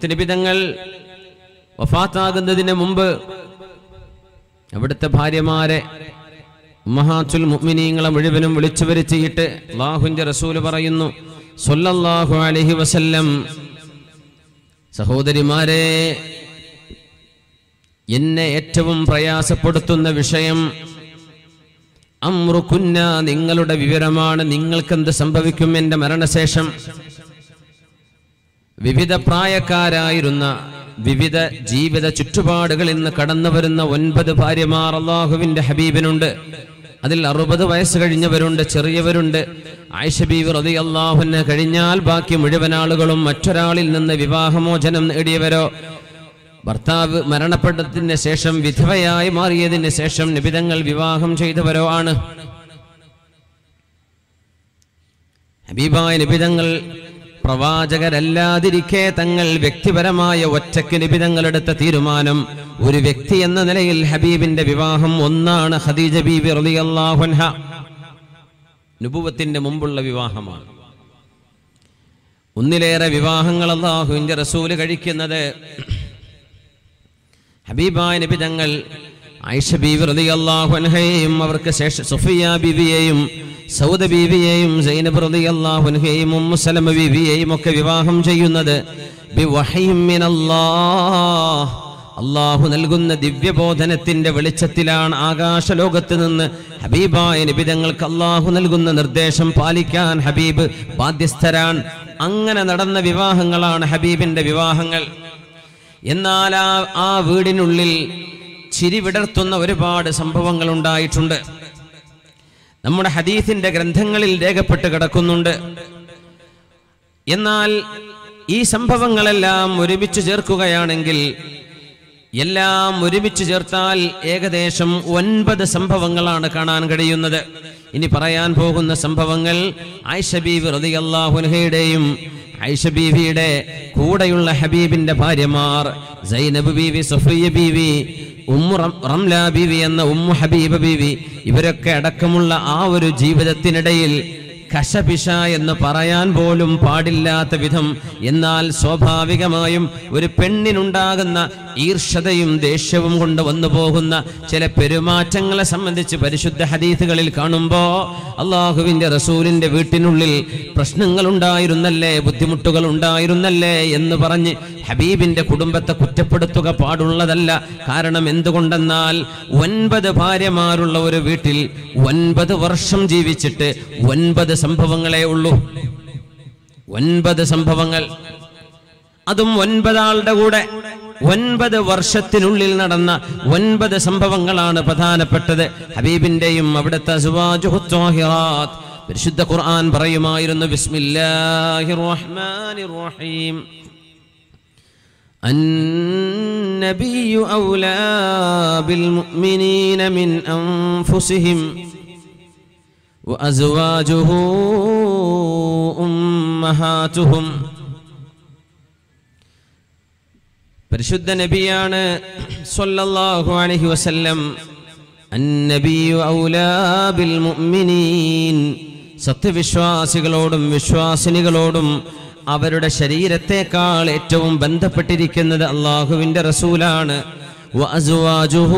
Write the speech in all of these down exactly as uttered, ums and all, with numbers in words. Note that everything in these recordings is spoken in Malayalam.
മുത്തുനബി തങ്ങൾ വഫാത്താകുന്നതിന് മുമ്പ് അവിടുത്തെ ഭാര്യമാരെ ഉമ്മഹാത്തുൽ മുഅ്മിനീങ്ങളെ മുഴുവനും വിളിച്ചു വരുത്തിയിട്ട് അല്ലാഹുവിന്റെ റസൂൽ പറയുന്നു സ്വല്ലല്ലാഹു അലൈഹി വസല്ലം, സഹോദരിമാരെ, എന്നെ ഏറ്റവും പ്രയാസപ്പെടുത്തുന്ന വിഷയം അംറുകുന്ന, നിങ്ങളുടെ വിവരമാണ്. നിങ്ങൾക്കെന്ത് സംഭവിക്കും എൻ്റെ മരണശേഷം? വിവിധ പ്രായക്കാരായിരുന്ന വിവിധ ജീവിത ചുറ്റുപാടുകളിൽ നിന്ന് കടന്നു വരുന്ന ഒൻപത് ഭാര്യമാർ അല്ലാഹുവിന്റെ ഹബീബിനുണ്ട്. അതിൽ അറുപത് വയസ്സ് കഴിഞ്ഞവരുണ്ട്, ചെറിയവരുണ്ട്. ആയിഷ ബീവി റളിയല്ലാഹു അൻഹ കഴിഞ്ഞാൽ ബാക്കി മുഴുവൻ ആളുകളും മറ്റൊരാളിൽ നിന്ന് വിവാഹമോചനം നേടിയവരോ ഭർത്താവ് മരണപ്പെട്ടതിന് ശേഷം വിധവയായി മാറിയതിന് ശേഷം നിബിതങ്ങൾ വിവാഹം ചെയ്തവരോ ആണ്. ഹബീബായ നിബിതങ്ങൾ പ്രവാചകരല്ലാതിരിക്കെ തങ്ങൾ വ്യക്തിപരമായ ഒറ്റയ്ക്ക് നിബിതങ്ങളെടുത്ത തീരുമാനം, ഒരു വ്യക്തി എന്ന നിലയിൽ ഹബീബിന്റെ വിവാഹം ഒന്നാണ്. ഖദീജ ബീബി റളിയല്ലാഹു അൻഹ നുബുവത്തിന്റെ മുമ്പുള്ള വിവാഹമാണ്. ഒന്നിലേറെ വിവാഹങ്ങൾ അല്ലാഹുവിന്റെ റസൂല് കഴിക്കുന്നത് ഹബീബായ നബി തങ്ങൾ ആയിഷ ബീവി റളിയല്ലാഹു അൻഹയെയും അവർക്ക് ശേഷം സുഫിയ ബീവിയെയും സൗദ ബീവിയെയും സൈനബ് റളിയല്ലാഹു അൻഹയെയും ഉമ്മു സലമ ബീവിയെയും ഒക്കെ വിവാഹം ചെയ്യുന്നത് ബിവഹയ്യിൻ മിനല്ലാഹ്, അല്ലാഹു നൽകുന്ന ദിവ്യബോധനത്തിന്റെ വെളിച്ചത്തിലാണ്. ആകാശലോകത്ത് നിന്ന് ഹബീബായ നബി തങ്ങൾക്ക് അല്ലാഹു നൽകുന്ന നിർദ്ദേശം പാലിക്കാൻ ഹബീബ് ബാധ്യസ്ഥരാണ്. അങ്ങനെ നടന്ന വിവാഹങ്ങളാണ് ഹബീബിന്റെ വിവാഹങ്ങൾ. എന്നാൽ ആ ആ വീടിനുള്ളിൽ ചിരി വിടർത്തുന്ന ഒരുപാട് സംഭവങ്ങൾ ഉണ്ടായിട്ടുണ്ട്. നമ്മുടെ ഹദീസിന്റെ ഗ്രന്ഥങ്ങളിൽ രേഖപ്പെട്ട് കിടക്കുന്നുണ്ട്. എന്നാൽ ഈ സംഭവങ്ങളെല്ലാം ഒരുമിച്ച് ചേർക്കുകയാണെങ്കിൽ, എല്ലാം ഒരുമിച്ച് ചേർത്താൽ ഏകദേശം ഒൻപത് സംഭവങ്ങളാണ് കാണാൻ കഴിയുന്നത്. ഇനി പറയാൻ പോകുന്ന സംഭവങ്ങൾ ആയിഷ ബീവി റളിയല്ലാഹു അൻഹയുടെയും ആയിഷ ബീവിയുടെ കൂടെയുള്ള ഹബീബിന്റെ ഭാര്യമാർ സൈനബ് ബീവി, സഫിയ ബീവി, ഉമ്മു റംല ബീവി എന്ന ഉമ്മു ഹബീബ ബീവി, ഇവരൊക്കെ അടക്കമുള്ള ആ ഒരു ജീവിതത്തിനിടയിൽ കശപിശ എന്ന് പറയാൻ പോലും പാടില്ലാത്ത വിധം, എന്നാൽ സ്വാഭാവികമായും ഒരു പെണ്ണിനുണ്ടാകുന്ന ഈർഷതയും ദേഷ്യവും കൊണ്ട് വന്നു പോകുന്ന ചില പെരുമാറ്റങ്ങളെ സംബന്ധിച്ച് പരിശുദ്ധ ഹദീസുകളിൽ കാണുമ്പോ അള്ളാഹുവിന്റെ റസൂലിന്റെ വീട്ടിനുള്ളിൽ പ്രശ്നങ്ങൾ ഉണ്ടായിരുന്നല്ലേ, ബുദ്ധിമുട്ടുകൾ ഉണ്ടായിരുന്നല്ലേ എന്ന് പറഞ്ഞ് ഹബീബിന്റെ കുടുംബത്തെ കുറ്റപ്പെടുത്തുക പാടുള്ളതല്ല. കാരണം എന്തുകൊണ്ടെന്നാൽ ഒൻപത് ഭാര്യമാരുള്ള ഒരു വീട്ടിൽ ഒൻപത് വർഷം ജീവിച്ചിട്ട് ഒൻപത് സംഭവങ്ങളേ ഉള്ളൂ. ഒൻപത് സംഭവങ്ങൾ, അതും ഒൻപതാളുടെ കൂടെ ഒൻപത് വർഷത്തിനുള്ളിൽ നടന്ന ഒൻപത് സംഭവങ്ങളാണ് പ്രധാനപ്പെട്ടത്. ഹബീബിന്റെയും അവിടുത്തെ അസ്വാജുഹു ത്വാഹിറാത്ത്, പരിശുദ്ധ ഖുർആൻ പറയുമായിരുന്നു, ബിസ്മില്ലാഹിർ റഹ്മാനിർ റഹീം, അന്നബിയ്യു ഔലാ ബിൽ മുഅ്മിനീന മിൻ അൻഫുസിഹിം വഅസ്വാജുഹു ഉമ്മഹാതുഹും. പരിശുദ്ധ നബിയാണ് സ്വല്ലല്ലാഹു അലൈഹി വസല്ലം. അന്നബിയ്യു ഔലാ ബിൽ മുഅ്മിനീൻ, സത്യവിശ്വാസികളോടും വിശ്വാസിനികളോടും അവരുടെ ശരീരത്തെക്കാൾ ഏറ്റവും ബന്ധപ്പെട്ടിരിക്കുന്നത് അല്ലാഹുവിന്റെ റസൂലാണ്. വഅസ്വാജുഹു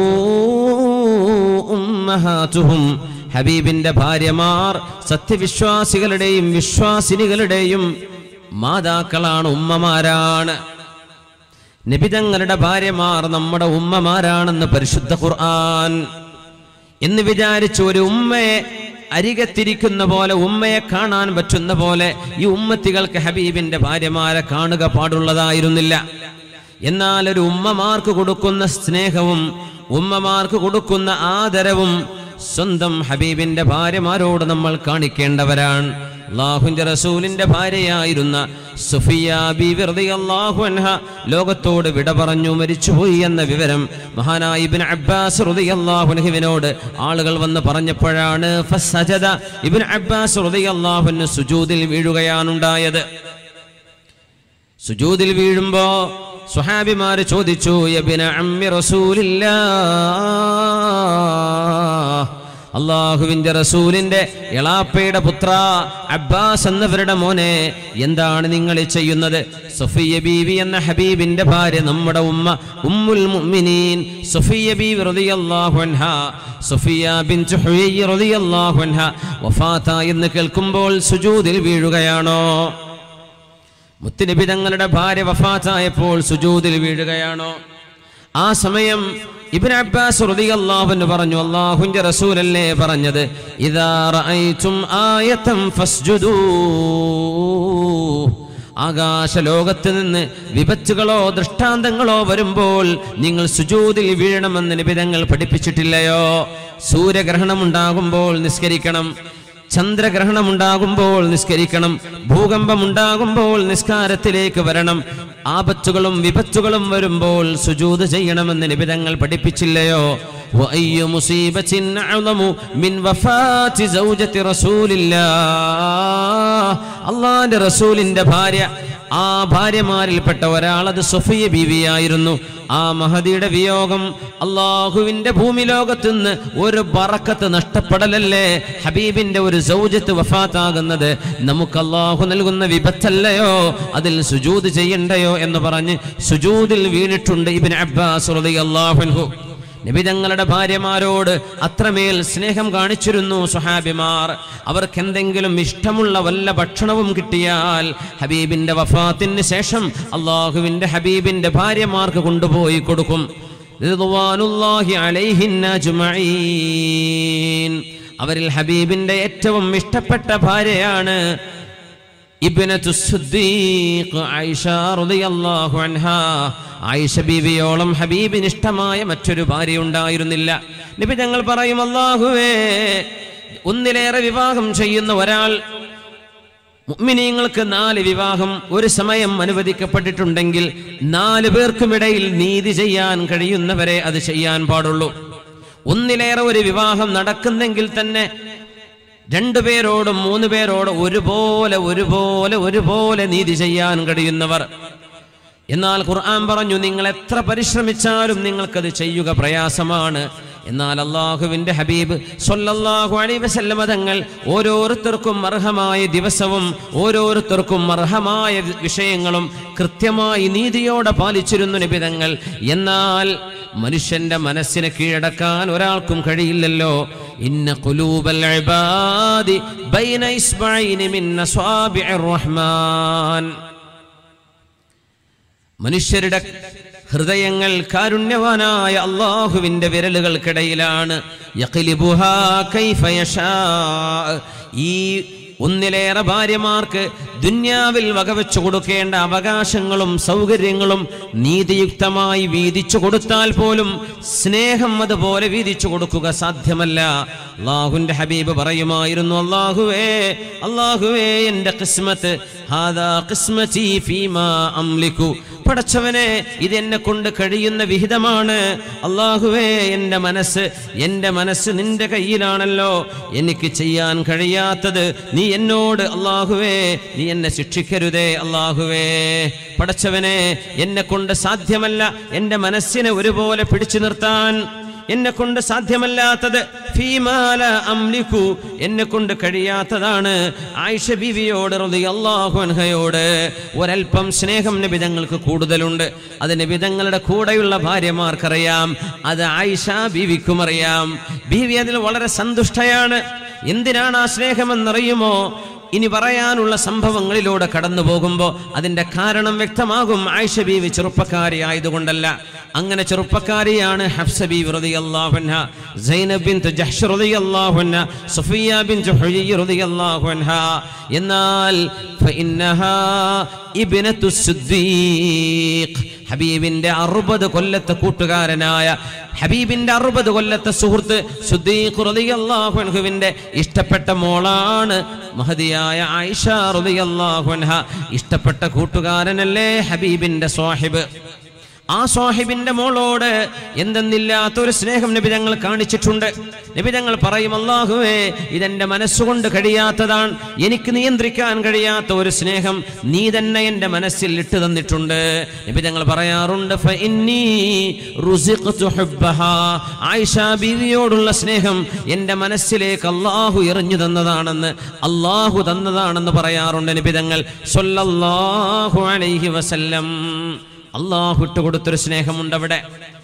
ഉമ്മഹാതുഹും, ഹബീബിന്റെ ഭാര്യമാർ സത്യവിശ്വാസികളുടെയും വിശ്വാസിനികളുടെയും മാതാക്കളാണ്, ഉമ്മമാരാണ്. നബിതങ്ങളുടെ ഭാര്യമാർ നമ്മുടെ ഉമ്മമാരാണെന്ന് പരിശുദ്ധ ഖുർആൻ. എന്ന് വിചാരിച്ച് ഒരു ഉമ്മയെ അരികത്തിരിക്കുന്ന പോലെ, ഉമ്മയെ കാണാൻ പറ്റുന്ന പോലെ ഈ ഉമ്മത്തികൾക്ക് ഹബീബിന്റെ ഭാര്യമാരെ കാണുക പാടുള്ളതായിരുന്നില്ല. എന്നാൽ ഒരു ഉമ്മമാർക്ക് കൊടുക്കുന്ന സ്നേഹവും ഉമ്മമാർക്ക് കൊടുക്കുന്ന ആദരവും സ്വന്തം ഹബീബിന്റെ ഭാര്യമാരോട് നമ്മൾ കാണിക്കേണ്ടവരാണ്. അല്ലാഹുവിന്റെ റസൂലിന്റെ ഭാര്യയായിരുന്ന സുഫിയ ബീവി റളിയല്ലാഹു അൻഹ ലോകത്തോട് വിട പറഞ്ഞു, മരിച്ചുപോയി എന്ന വിവരം മഹാനായ ഇബ്നു അബ്ബാസ് റളിയല്ലാഹു അൻഹുവിനോട് ആളുകൾ വന്ന് പറഞ്ഞപ്പോഴാണ് ഫസജദ, ഇബ്നു അബ്ബാസ് റളിയല്ലാഹു അൻഹു സുജൂദിൽ വീഴുകയാണുണ്ടായത്. സുജൂദിൽ വീഴുമ്പോ സ്വഹാബിമാര് ചോദിച്ചു, യബ്ന അമ്മി റസൂലില്ലാഹ്, അള്ളാഹുവിന്റെ റസൂലിന്റെ എളാപ്പയുടെ പുത്ര അബ്ബാസ് എന്നവരുടെ മോനെ, എന്താണ് നിങ്ങൾ ചെയ്യുന്നത്? സഫിയ ബീവി എന്ന ഹബീബിന്റെ ഭാര്യ, നമ്മുടെ ഉമ്മ ഉമ്മുൽ മുഅ്മിനീൻ സഫിയ ബീവി റളിയല്ലാഹു അൻഹാ, സഫിയ ബിൻത് ഹുയയ്യ് റളിയല്ലാഹു അൻഹാ വഫാത എന്ന് കേൾക്കുമ്പോൾ സുജൂദിൽ വീഴുകയാണോ? മുത്തുനബി തങ്ങളുടെ ഭാര്യ വഫാത്തായപ്പോൾ സുജൂദിൽ വീഴുകയാണോ? ആ സമയം ഇബ്നു അബ്ബാസ് റളിയല്ലാഹു അൻഹു പറഞ്ഞു, അല്ലാഹുവിന്റെ റസൂലല്ലേ പറഞ്ഞത്, ഇദാ റഅയ്തും ആയതൻ ഫസ്ജുദൂ, ആകാശ ലോകത്ത് നിന്ന് വിപത്തുകളോ ദൃഷ്ടാന്തങ്ങളോ വരുമ്പോൾ നിങ്ങൾ സുജൂദിൽ വീഴണമെന്ന് നബി തങ്ങൾ പഠിപ്പിച്ചിട്ടില്ലയോ? സൂര്യഗ്രഹണം ഉണ്ടാകുമ്പോൾ നിസ്കരിക്കണം, ചന്ദ്രഗ്രഹണം ഉണ്ടാകുമ്പോൾ നിസ്കരിക്കണം, ഭൂകമ്പം ഉണ്ടാകുമ്പോൾ നിസ്കാരത്തിലേക്ക് വരണം, ആപത്തുകളും വിപത്തുകളും വരുമ്പോൾ സുജൂദ് ചെയ്യണമെന്ന് നബി തങ്ങൾ പഠിപ്പിച്ചില്ലയോ? വഅയ്യു മുസീബത്തിൻ അഅ്ളമു മിൻ വഫാത്തി സൗജത്തി റസൂലില്ലാഹ്, അല്ലാഹുവിന്റെ റസൂലിന്റെ ഭാര്യ, ആ ഭാര്യമാരിൽപ്പെട്ട ഒരാൾ അത് സഫിയ ബീവിയായിരുന്നു. ആ മഹദിയുടെ വിയോഗം അള്ളാഹുവിന്റെ ഭൂമി ലോകത്ത് നിന്ന് ഒരു ബറക്കത്ത് നഷ്ടപ്പെടലല്ലേ? ഹബീബിന്റെ ഒരു സൗജത്ത് വഫാത്താകുന്നത് നമുക്ക് അള്ളാഹു നൽകുന്ന വിപത്തല്ലയോ? അതിൽ സുജൂദ് ചെയ്യണ്ടയോ എന്ന് പറഞ്ഞ് സുജൂദിൽ വീണിട്ടുണ്ട് ഇബ്നു അബ്ബാസ് റളിയല്ലാഹു അൻഹു. നബി തങ്ങളുടെ ഭാര്യമാരോട് അത്രമേൽ സ്നേഹം കാണിച്ചിരുന്നു സ്വഹാബിമാർ. അവർക്ക് എന്തെങ്കിലും ഇഷ്ടമുള്ള വല്ല ഭക്ഷണവും കിട്ടിയാൽ ഹബീബിന്റെ വഫാത്തിന് ശേഷം അള്ളാഹുവിന്റെ ഹബീബിന്റെ ഭാര്യമാർക്ക് കൊണ്ടുപോയി കൊടുക്കും. റിദ്വാനുല്ലാഹി അലൈഹിന്ന അജ്മഈൻ. അവരിൽ ഹബീബിന്റെ ഏറ്റവും ഇഷ്ടപ്പെട്ട ഭാര്യയാണ് ഇബ്നത്തു സിദ്ദീഖ് ആയിഷ റളിയല്ലാഹു അൻഹാ. ആയിഷ ബീവിയോളം ഹബീബിന് ഇഷ്ടമായ മറ്റൊരു ഭാര്യ ഉണ്ടായിരുന്നില്ല. നബി തങ്ങൾ പറയും, അല്ലാഹുവേ, ഒന്നിലേറെ വിവാഹം ചെയ്യുന്ന ഒരാൾ, മുഅ്മിനീങ്ങൾക്ക് നാല് വിവാഹം ഒരു സമയം അനുവദിക്കപ്പെട്ടിട്ടുണ്ടെങ്കിൽ നാല് പേർക്കുമിടയിൽ നീതി ചെയ്യാൻ കഴിയുന്നവരെ അത് ചെയ്യാൻ പാടുള്ളൂ. ഒന്നിലേറെ ഒരു വിവാഹം നടക്കുന്നെങ്കിൽ തന്നെ രണ്ടുപേരോടും മൂന്ന് പേരോടും ഒരുപോലെ ഒരുപോലെ ഒരുപോലെ നീതി ചെയ്യാൻ കഴിയുന്നവർ. എന്നാൽ ഖുർആൻ പറഞ്ഞു, നിങ്ങൾ എത്ര പരിശ്രമിച്ചാലും നിങ്ങൾക്കത് ചെയ്യുക പ്രയാസമാണ്. എന്നാൽ അള്ളാഹുവിന്റെ ഹബീബ് സ്വല്ലല്ലാഹു അലൈഹി വസല്ലമ തങ്ങൾ ഓരോരുത്തർക്കും അർഹമായ ദിവസവും ഓരോരുത്തർക്കും അർഹമായ വിഷയങ്ങളും കൃത്യമായി നീതിയോടെ പാലിച്ചിരുന്നു നബി തങ്ങൾ. എന്നാൽ മനുഷ്യന്റെ മനസ്സിനെ കീഴടക്കാൻ ഒരാൾക്കും കഴിയില്ലല്ലോ. ഇന്ന ഖുലൂബൽ ഇബാദി ബൈന ഇസ്ബഈനി മിൻ അസ്വാബിഇർ റഹ്മാൻ. മനുഷ്യരുടെ ഹൃദയങ്ങൾ കാരുണ്യവാനായ അള്ളാഹുവിന്റെ വിരലുകൾക്കിടയിലാണ്. യഖ്ലിബുഹാ കൈഫ യശാ. ഈ ഒന്നിലേറെ ഭാര്യമാർക്ക് ദുന്യാവിൽ വകവെച്ചു കൊടുക്കേണ്ട അവകാശങ്ങളും സൗകര്യങ്ങളും നീതിയുക്തമായി വീതിച്ചു കൊടുത്താൽ പോലും സ്നേഹം അതുപോലെ വീതിച്ചു കൊടുക്കുക സാധ്യമല്ല. അല്ലാഹുവിന്റെ ഹബീബ് പറയുമായിരുന്നു, അല്ലാഹുവേ അല്ലാഹുവേ എൻ്റെ ഖിസ്മത്ത് ഹാദാ ഖിസ്മതി ഫീമാ അംലികു. പടച്ചവനെ, ഇത് എന്നെ കൊണ്ട് കഴിയുന്ന വിഹിതമാണ്. അല്ലാഹുവേ, എൻ്റെ മനസ്സ് എൻ്റെ മനസ്സ് നിന്റെ കയ്യിലാണല്ലോ. എനിക്ക് ചെയ്യാൻ കഴിയാത്തത് നീ എന്നോട് അല്ലാഹുവേ നീ എന്നെ ശിക്ഷിക്കരുതേ. അല്ലാഹുവേ പടച്ചവനെ, എന്നെ കൊണ്ട് സാധ്യമല്ല എൻ്റെ മനസ്സിനെ ഒരുപോലെ പിടിച്ചു നിർത്താൻ. എന്നെ കൊണ്ട് സാധ്യമല്ലാത്തത് ഫീമാല അംലികു, എന്നെ കൊണ്ട് കഴിയാത്തതാണ്. ആയിഷ ബീവിയോട് റളിയല്ലാഹു അൻഹയോട് ഒരൽപ്പം സ്നേഹം നബി തങ്ങൾക്ക് കൂടുതലുണ്ട്. അത് നബി തങ്ങളുടെ കൂടെയുള്ള ഭാര്യമാർക്കറിയാം, അത് ആയിഷ ബീവിക്കും അറിയാം. ബീവി അതിൽ വളരെ സന്തുഷ്ടയാണ്. എന്തിനാണ് ആ സ്നേഹമെന്നറിയുമോ? ഇനി പറയാനുള്ള സംഭവങ്ങളിലൂടെ കടന്നു പോകുമ്പോൾ അതിന്റെ കാരണം വ്യക്തമാകും. ആയിഷ ബീവി ചെറുപ്പക്കാരി ആയതുകൊണ്ടല്ല. അങ്ങനെ ചെറുപ്പക്കാരിയാണ് ഹഫ്സ ബീവി റളിയല്ലാഹു അൻഹ, സൈനബ് ബിൻത് ജഹ്ഷ് റളിയല്ലാഹു അൻഹ, സഫിയ ബിൻത് ഹുയയ്യ് റളിയല്ലാഹു അൻഹ. എന്നാൽ ഫഇന്നഹാ ഇബ്നത്തു സിദ്ദീഖ്, ഹബീബിന്റെ അറുപത് കൊല്ലത്തെ കൂട്ടുകാരനായ, ഹബീബിന്റെ അറുപത് കൊല്ലത്തെ സുഹൃത്ത് സിദ്ദീഖ് റളിയല്ലാഹു അൻഹുവിന്റെ ഇഷ്ടപ്പെട്ട മോളാണ് മഹദിയായ ആയിഷ റളിയല്ലാഹു അൻഹ. ഇഷ്ടപ്പെട്ട കൂട്ടുകാരനല്ലേ ഹബീബിന്റെ സ്വാഹിബ്. ആ സാഹിബിന്റെ മോളോട് എന്തെന്നില്ലാത്തൊരു സ്നേഹം നബി തങ്ങൾ കാണിച്ചിട്ടുണ്ട്. നബി തങ്ങൾ പറയും, അല്ലാഹുവേ, ഇതെന്റെ മനസ്സുകൊണ്ട് കഴിയാത്തതാണ്, എനിക്ക് നിയന്ത്രിക്കാൻ കഴിയാത്ത ഒരു സ്നേഹം നീ തന്നെ എൻ്റെ മനസ്സിൽ ഇട്ടു തന്നിട്ടുണ്ട്. നബി തങ്ങൾ പറയാറുണ്ട്, ഫഇന്നീ റുസിഖ്തു ഹുബ്ബഹാ, ആയിഷ ബീവിയോടുള്ള സ്നേഹം എൻ്റെ മനസ്സിലേക്ക് അല്ലാഹു എറിഞ്ഞു തന്നതാണെന്ന്, അല്ലാഹു തന്നതാണെന്ന് പറയാറുണ്ട് നബി തങ്ങൾ സ്വല്ലല്ലാഹു അലൈഹി വസല്ലം. അല്ലാഹു ഇട്ടുകൊടുത്തൊരു സ്നേഹമുണ്ട് അവിടെ.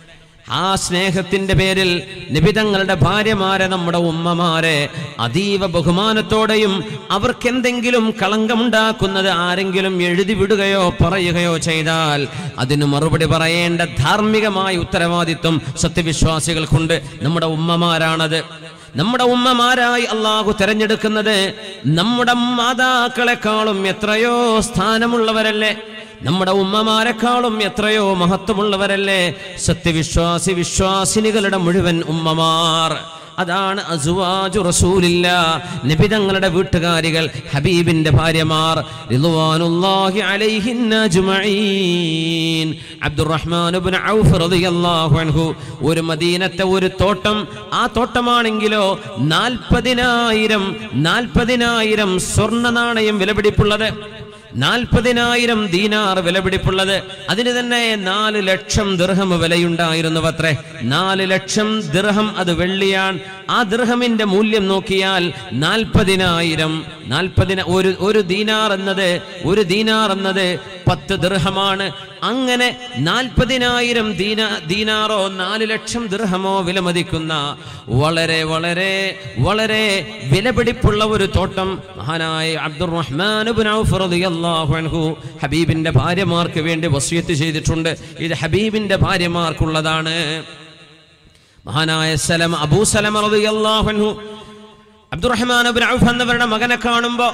ആ സ്നേഹത്തിന്റെ പേരിൽ നിബിതങ്ങളുടെ ഭാര്യമാരെ, നമ്മുടെ ഉമ്മമാരെ അതീവ ബഹുമാനത്തോടെയും അവർക്കെന്തെങ്കിലും കളങ്കമുണ്ടാക്കുന്നത് ആരെങ്കിലും എഴുതി വിടുകയോ പറയുകയോ ചെയ്താൽ അതിന് മറുപടി പറയേണ്ട ധാർമ്മികമായ ഉത്തരവാദിത്വം സത്യവിശ്വാസികൾക്കുണ്ട്. നമ്മുടെ ഉമ്മമാരാണത്. നമ്മുടെ ഉമ്മമാരായി അള്ളാഹു തെരഞ്ഞെടുക്കുന്നത് നമ്മുടെ മാതാക്കളെക്കാളും എത്രയോ സ്ഥാനമുള്ളവരല്ലേ, നമ്മുടെ ഉമ്മമാരെക്കാളും എത്രയോ മഹത്വമുള്ളവരല്ലേ സത്യവിശ്വാസി വിശ്വാസിനികളുടെ മുഴുവൻ ഉമ്മമാർ. അതാണ് അസ്വാജു റസൂലില്ലാ, നബി തങ്ങളുടെ വീട്ടുകാരികൾ, ഹബീബിന്റെ ഭാര്യമാർ റിദ്വാനുല്ലാഹി അലൈഹിന്ന അജ്മഈൻ. അബ്ദുറഹ്മാൻ ഇബ്നു ഔഫ് റളിയല്ലാഹു അൻഹു ഒരു മദീനത്തെ ഒരു തോട്ടം, ആ തോട്ടമാണെങ്കിലോ നാൽപ്പതിനായിരം നാൽപ്പതിനായിരം സ്വർണ്ണ നാണയം വിലപിടിപ്പുള്ളത്, നാൽപ്പതിനായിരം ദീനാർ വിലപിടിപ്പുള്ളത്. അതിന് തന്നെ നാല് ലക്ഷം ദിർഹം വിലയുണ്ടായിരുന്നു അത്രേ. നാല് ലക്ഷം ദിർഹം, അത് വെള്ളിയാണ്. ആ ദിർഹമിന്റെ മൂല്യം നോക്കിയാൽ നാൽപ്പതിനായിരം നാൽപ്പതിന ഒരു ഒരു ദീനാർ എന്നത് ഒരു ദീനാർ എന്നത് പത്ത് ദിർഹമാണ്. അങ്ങനെ നാൽപ്പതിനായിരം ദീന ദീനാറോ നാല് ലക്ഷം ദിർഹമോ വിലമതിക്കുന്ന വളരെ വളരെ വളരെ വിലപിടിപ്പുള്ള ഒരു തോട്ടം മഹാനായ അബ്ദുറഹ്മാൻ ഇബ്നു ഔഫ് റളിയല്ലാഹു അൻഹു ഹബീബിന്റെ ഭാര്യമാർക്ക് വേണ്ടി വസിയത്ത് ചെയ്തിട്ടുണ്ട്. ഇത് ഹബീബിന്റെ ഭാര്യമാർക്കുള്ളതാണ്. മഹാനായ സലമ അബൂ സലമ റളിയല്ലാഹു അൻഹു അബ്ദുറഹ്മാൻ ഇബ്നു ഔഫ് എന്നവരുടെ മകനെ കാണുമ്പോൾ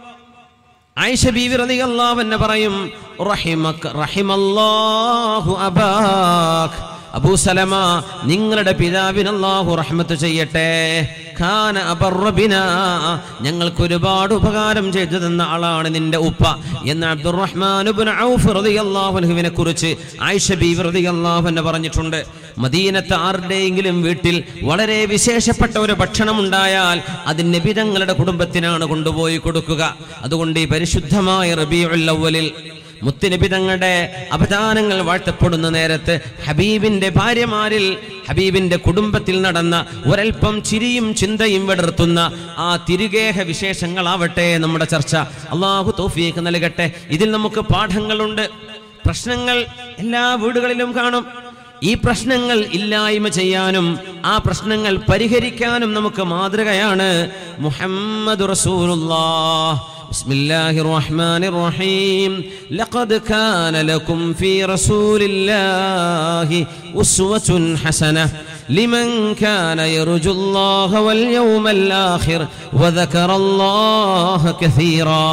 ആയിഷ ബീവി റളിയല്ലാഹു അൻഹ പറയും, റഹിമക റഹിമല്ലാഹു അബാക്, അബൂ സലമ, നിങ്ങളുടെ പിതാവിന് അല്ലാഹു റഹ്മത്ത് ചെയ്യട്ടെ. ഖാന അബർറ ബിനാ, ഞങ്ങൾക്ക് ഒരുപാട് ഉപകാരം ചെയ്തു തന്ന ആളാണ് നിന്റെ ഉപ്പ എന്ന് അബ്ദുറഹ്മാൻ ഇബ്നു ഔഫ് റളിയല്ലാഹു അൻഹുവിനെ കുറിച്ച് ആയിഷ ബീവി റളിയല്ലാഹു അൻഹ പറഞ്ഞിട്ടുണ്ട്. മദീനത്തെ ആരുടെയെങ്കിലും വീട്ടിൽ വളരെ വിശേഷപ്പെട്ട ഒരു ഭക്ഷണം ഉണ്ടായാൽ അത് നബി തങ്ങളുടെ കുടുംബത്തിനാണ് കൊണ്ടുപോയി കൊടുക്കുക. അതുകൊണ്ട് ഈ പരിശുദ്ധമായ റബീഉൽ അവ്വലിൽ മുത്തുനബി തങ്ങളുടെ അവദാനങ്ങൾ വാഴ്ത്തപ്പെടുന്ന നേരത്ത് ഹബീബിന്റെ ഭാര്യമാരിൽ, ഹബീബിന്റെ കുടുംബത്തിൽ നടന്ന ഒരൽപ്പം ചിരിയും ചിന്തയും വിടർത്തുന്ന ആ തിരുഗേഹ വിശേഷങ്ങളാവട്ടെ നമ്മുടെ ചർച്ച. അള്ളാഹു തൗഫീഖ് നൽകട്ടെ. ഇതിൽ നമുക്ക് പാഠങ്ങളുണ്ട്. പ്രശ്നങ്ങൾ എല്ലാ വീടുകളിലും കാണും. ഈ പ്രശ്നങ്ങൾ ഇല്ലായ്മ ചെയ്യാനും ആ പ്രശ്നങ്ങൾ പരിഹരിക്കാനും നമുക്ക് മാതൃകയാണ് മുഹമ്മദ് റസൂലുള്ളാഹ്. ബിസ്മില്ലാഹിർ റഹ്മാനിർ റഹീം. ലഖദ് കാന ലക്കും ഫീ റസൂലില്ലാഹി ഉസ്വത്തുൻ ഹസനഹ ലിമൻ കാന യർജുല്ലാഹ വൽ യൗമൽ ആഖിർ വദകറല്ലാഹ കസീറാ.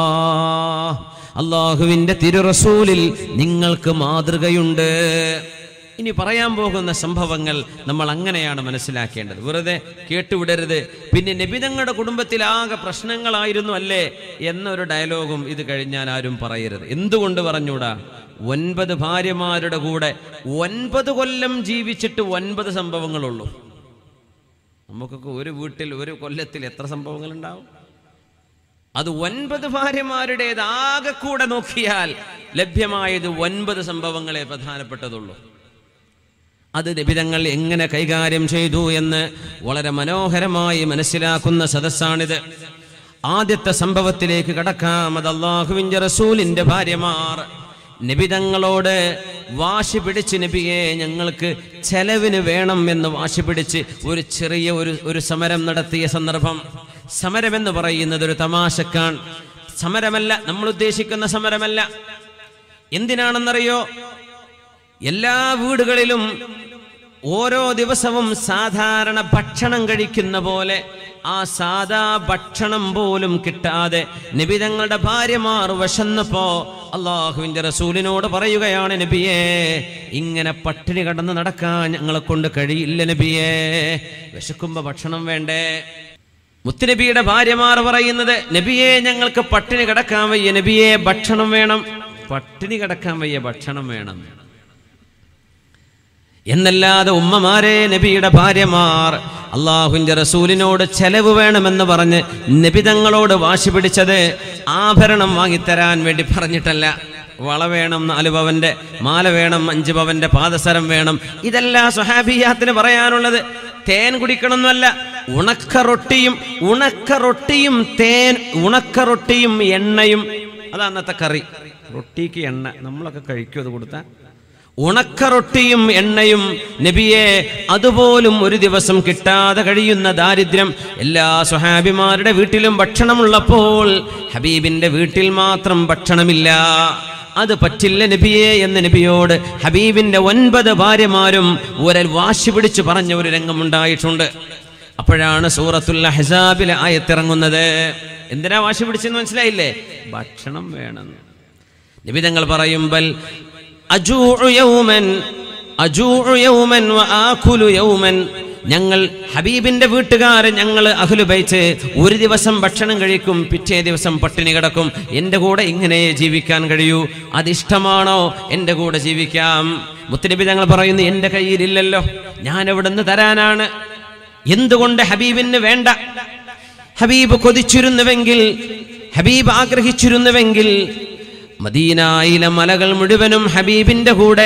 അല്ലാഹുവിന്റെ തിരു റസൂലിൽ നിങ്ങൾക്ക് മാതൃകയുണ്ട്. ഇനി പറയാൻ പോകുന്ന സംഭവങ്ങൾ നമ്മൾ അങ്ങനെയാണ് മനസ്സിലാക്കേണ്ടത്. വെറുതെ കേട്ടുവിടരുത്. പിന്നെ നബിതങ്ങളുടെ കുടുംബത്തിൽ ആകെ പ്രശ്നങ്ങളായിരുന്നു അല്ലേ എന്നൊരു ഡയലോഗും ഇത് കഴിഞ്ഞാൽ ആരും പറയരുത്. എന്തുകൊണ്ട് പറഞ്ഞൂടാ? ഒൻപത് ഭാര്യമാരുടെ കൂടെ ഒൻപത് കൊല്ലം ജീവിച്ചിട്ട് ഒൻപത് സംഭവങ്ങളുള്ളൂ. നമുക്കൊക്കെ ഒരു വീട്ടിൽ ഒരു കൊല്ലത്തിൽ എത്ര സംഭവങ്ങൾ ഉണ്ടാവും? അത് ഒൻപത് ഭാര്യമാരുടേത് ആകെ കൂടെ നോക്കിയാൽ ലഭ്യമായത് ഒൻപത് സംഭവങ്ങളെ പ്രധാനപ്പെട്ടതുള്ളൂ. അത് നബിതങ്ങൾ എങ്ങനെ കൈകാര്യം ചെയ്തു എന്ന് വളരെ മനോഹരമായി മനസ്സിലാക്കുന്ന സദസ്സാണിത്. ആദ്യത്തെ സംഭവത്തിലേക്ക് കടക്കാം. അത് അല്ലാഹുവിന്റെ റസൂലിന്റെ ഭാര്യമാർ നബിതങ്ങളോട് വാശി പിടിച്ച്, നബിയെ ഞങ്ങൾക്ക് ചെലവിന് വേണം എന്ന് വാശി പിടിച്ച് ഒരു ചെറിയ ഒരു ഒരു സമരം നടത്തിയ സന്ദർഭം. സമരമെന്ന് പറയുന്നത് ഒരു തമാശക്കാണ്. സമരമല്ല, നമ്മൾ ഉദ്ദേശിക്കുന്ന സമരമല്ല. എന്തിനാണെന്നറിയോ? എല്ലാ വീടുകളിലും ഓരോ ദിവസവും സാധാരണ ഭക്ഷണം കഴിക്കുന്ന പോലെ ആ സാധാ ഭക്ഷണം പോലും കിട്ടാതെ നബിതങ്ങളുടെ ഭാര്യമാർ വിശന്നപ്പോ അള്ളാഹുവിന്റെ റസൂലിനോട് പറയുകയാണ്, നബിയേ, ഇങ്ങനെ പട്ടിണി കടന്ന് നടക്കാൻ ഞങ്ങളെ കൊണ്ട് കഴിയില്ല നബിയേ, വിശക്കുമ്പോ ഭക്ഷണം വേണ്ടേ? മുത്തുനബിയുടെ ഭാര്യമാർ പറയുന്നത്, നബിയെ ഞങ്ങൾക്ക് പട്ടിണി കിടക്കാൻ വയ്യ, നബിയെ ഭക്ഷണം വേണം. പട്ടിണി കിടക്കാൻ വയ്യ, ഭക്ഷണം വേണം. എന്നല്ലാതെ ഉമ്മമാരെ, നബിയുടെ ഭാര്യമാർ അള്ളാഹുവിൻ്റെ റസൂലിനോട് ചെലവ് വേണമെന്ന് പറഞ്ഞ് നബി തങ്ങളോട് വാശി പിടിച്ചത് ആഭരണം വാങ്ങിത്തരാൻ വേണ്ടി പറഞ്ഞിട്ടല്ല. വള വേണം നാല് പവന്റെ, മാല വേണം അഞ്ച് പവന്റെ, പാദസരം വേണം, ഇതല്ല സ്വഹാബിയാത്തിന് പറയാനുള്ളത്. തേൻ കുടിക്കണമെന്നല്ല. ഉണക്ക റൊട്ടിയും ഉണക്ക റൊട്ടിയും തേൻ ഉണക്ക റൊട്ടിയും എണ്ണയും, അതാ അന്നത്തെ കറി. റൊട്ടിക്ക് എണ്ണ നമ്മളൊക്കെ കഴിക്കും, അത് കൊടുത്താൽ. ഉണക്ക റൊട്ടിയും എണ്ണയും നബിയെ, അതുപോലും ഒരു ദിവസം കിട്ടാതെ കഴിയുന്ന ദാരിദ്ര്യം. എല്ലാ സ്വഹാബിമാരുടെ വീട്ടിലും ഭക്ഷണമുള്ളപ്പോൾ ഹബീബിന്റെ വീട്ടിൽ മാത്രം ഭക്ഷണമില്ല. അത് പറ്റില്ല നബിയെ എന്ന് നബിയോട് ഹബീബിന്റെ ഒൻപത് ഭാര്യമാരും ഒരൽ വാശി പിടിച്ചു പറഞ്ഞ ഒരു രംഗമുണ്ടായിട്ടുണ്ട്. അപ്പോഴാണ് സൂറത്തുൽ അഹ്സാബിലെ ആയത്തിറങ്ങുന്നത്. എന്തിനാ വാശി പിടിച്ചെന്ന് മനസ്സിലായില്ലേ? ഭക്ഷണം വേണം. നബി തങ്ങൾ പറയും, ബൽ അജൂഉ യൗമൻ അജൂഉ യൗമൻ വആകുലു യൗമൻ. ഞങ്ങൾ ഹബീബിന്റെ വീട്ടുകാരൻ, ഞങ്ങൾ അഹ്ലു ബൈത്ത് ഒരു ദിവസം ഭക്ഷണം കഴിക്കും, പിറ്റേ ദിവസം പട്ടിണി കിടക്കും. എൻ്റെ കൂടെ ഇങ്ങനെ ജീവിക്കാൻ കഴിയൂ? അതിഷ്ടമാണോ? എൻ്റെ കൂടെ ജീവിക്കാം. മുത്തനബി തങ്ങൾ പറയുന്നു, എൻ്റെ കയ്യിലില്ലല്ലോ, ഞാൻ എവിടുന്ന് തരാനാണ്? എന്തുകൊണ്ട് ഹബീബിന് വേണ്ട? ഹബീബ് കൊതിച്ചിരുന്നുവെങ്കിൽ, ഹബീബ് ആഗ്രഹിച്ചിരുന്നുവെങ്കിൽ മദീനയിലെ മലകൾ മുഴുവനും ഹബീബിന്റെ കൂടെ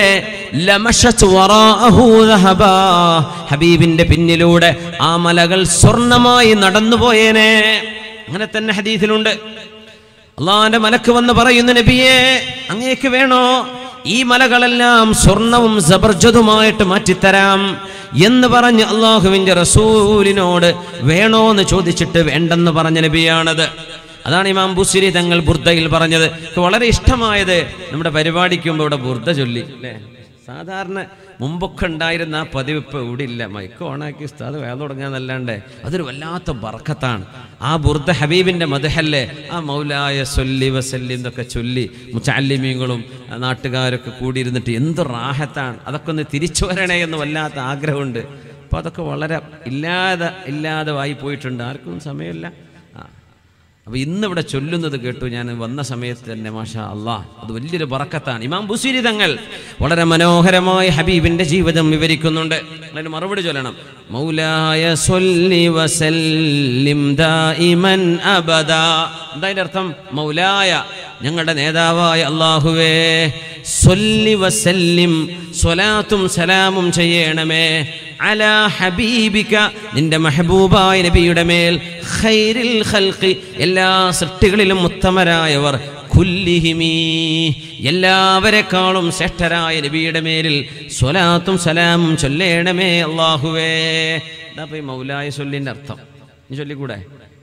ഹബീബിന്റെ പിന്നിലൂടെ ആ മലകൾ സ്വർണമായി നടന്നുപോയേനെ. അങ്ങനെ തന്നെ ഹദീസിലുണ്ട്. അള്ളാന്റെ മലക്ക് വന്ന് പറയുന്നു, നബിയെ അങ്ങേക്ക് വേണോ ഈ മലകളെല്ലാം സ്വർണവും സബർജതുമായിട്ട് മാറ്റിത്തരാം എന്ന് പറഞ്ഞ് അള്ളാഹുവിന്റെ റസൂലിനോട് വേണോന്ന് ചോദിച്ചിട്ട് വേണ്ടെന്ന് പറഞ്ഞ നബിയാണത്. അതാണ് ഇമാം ബുസ്രി തങ്ങൾ ബുർദയിൽ പറഞ്ഞത്. വളരെ ഇഷ്ടമായത്, നമ്മുടെ പരിപാടിക്കുമ്പോൾ ഇവിടെ ബുർദ ചൊല്ലി അല്ലേ. സാധാരണ മുമ്പൊക്കെ ഉണ്ടായിരുന്ന ആ പതിവ് ഇപ്പം ഇവിടെ ഇല്ല. മൈക്ക് ഓണാക്കി ഉസ്താദ് വേല തുടങ്ങാന്നല്ലാണ്ട് അതൊരു വല്ലാത്ത ബർക്കത്താണ്. ആ ബുർദ ഹബീബിന്റെ മദ്ഹല്ലേ, ആ മൗലായ സല്ലി വസല്ലിം എന്നൊക്കെ ചൊല്ലി മുതഅല്ലിമീങ്ങളും നാട്ടുകാരൊക്കെ കൂടിയിരുന്നിട്ട് എന്ത് റാഹത്താണ്. അതൊക്കെ ഒന്ന് തിരിച്ചു വരണേ എന്ന് വല്ലാത്ത ആഗ്രഹമുണ്ട്. അപ്പോൾ അതൊക്കെ വളരെ ഇല്ലാതെ ഇല്ലാതെ ആയി പോയിട്ടുണ്ട്. ആർക്കും സമയമില്ല. അപ്പോൾ ഇന്നിവിടെ ചൊല്ലുന്നത് കേട്ടു ഞാൻ വന്ന സമയത്ത് തന്നെ. മാഷാ അല്ലാഹ്, അത് വലിയൊരു ബറക്കത്താണ്. ഇമാം ബുസ്രി തങ്ങൾ വളരെ മനോഹരമായി ഹബീബിന്റെ ജീവിതം വിവരിക്കുന്നുണ്ട്. അതിന് മറുപടി ചൊല്ലണം. മൗലായ സ്വല്ലി വസല്ലിം ദായിമൻ അബദാ. എന്താ അതിൻ്റെ അർത്ഥം? മൗലായ, ഞങ്ങളുടെ നേതാവായ അല്ലാഹുവേ, സ്വല്ലി വസല്ലിം, സ്വലാത്തും സലാമും ചെയ്യണമേ, അലാ ഹബീബിക, നിന്റെ മെഹബൂബായ നബിയുടെ മേൽ, ഖൈറിൽ ഖൽഖി, എല്ലാ സൃഷ്ടികളിലും ഉത്തമരായവർ, കുല്ലിഹിമി, എല്ലാവരെക്കാളും ശ്രേഷ്ഠരായ നബിയുടെ മേലിൽ സ്വലാത്തും സലാമും ചൊല്ലേണമേ അല്ലാഹുവേ. എന്താ ഈ മൗലായ സ്വല്ലിന്റെ അർത്ഥം? നീ ചൊല്ലിക്കൂടെ?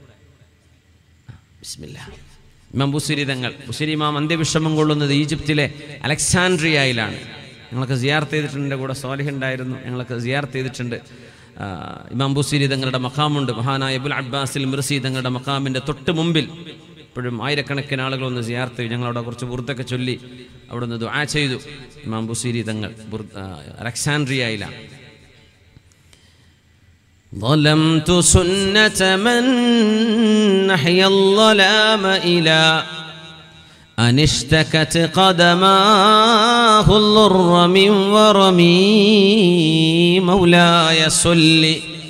ബിസ്മില്ലാഹ്. ഇമാം ബുസ്രി തങ്ങൾ, ബുസ്രി ഇമാം അന്ത്യവിശ്രമം കൊള്ളുന്നത് ഈജിപ്തിലെ അലക്സാൻഡ്രിയയിലാണ്. ഞങ്ങളൊക്കെ സിയാർത്ത് ചെയ്തിട്ടുണ്ട്. എൻ്റെ കൂടെ സ്വാലിഹ് ഉണ്ടായിരുന്നു. ഞങ്ങളൊക്കെ സിയാർത്ത് ചെയ്തിട്ടുണ്ട്. ഇമാം ബുസ്രി തങ്ങളുടെ മഖാമുണ്ട്. മഹാനായ അബുൽ അബ്ബാസിൽ മിർസി തങ്ങളുടെ മഖാമിൻ്റെ തൊട്ട് മുമ്പിൽ ഇപ്പോഴും ആയിരക്കണക്കിന് ആളുകൾ ഒന്ന് സിയാർത്ത് ചെയ്തു. ഞങ്ങളവിടെ കുറച്ച് ബുർദൊക്കെ ചൊല്ലി അവിടെ നിന്ന് ദുആ ചെയ്തു. ഇമാം ബുസ്രി തങ്ങൾ അലക്സാൻഡ്രിയയിലാണ്. ظلمت سنة من نحيا الظلام إلى أن اشتكت قدماه الضر من ورمي. مولاي صل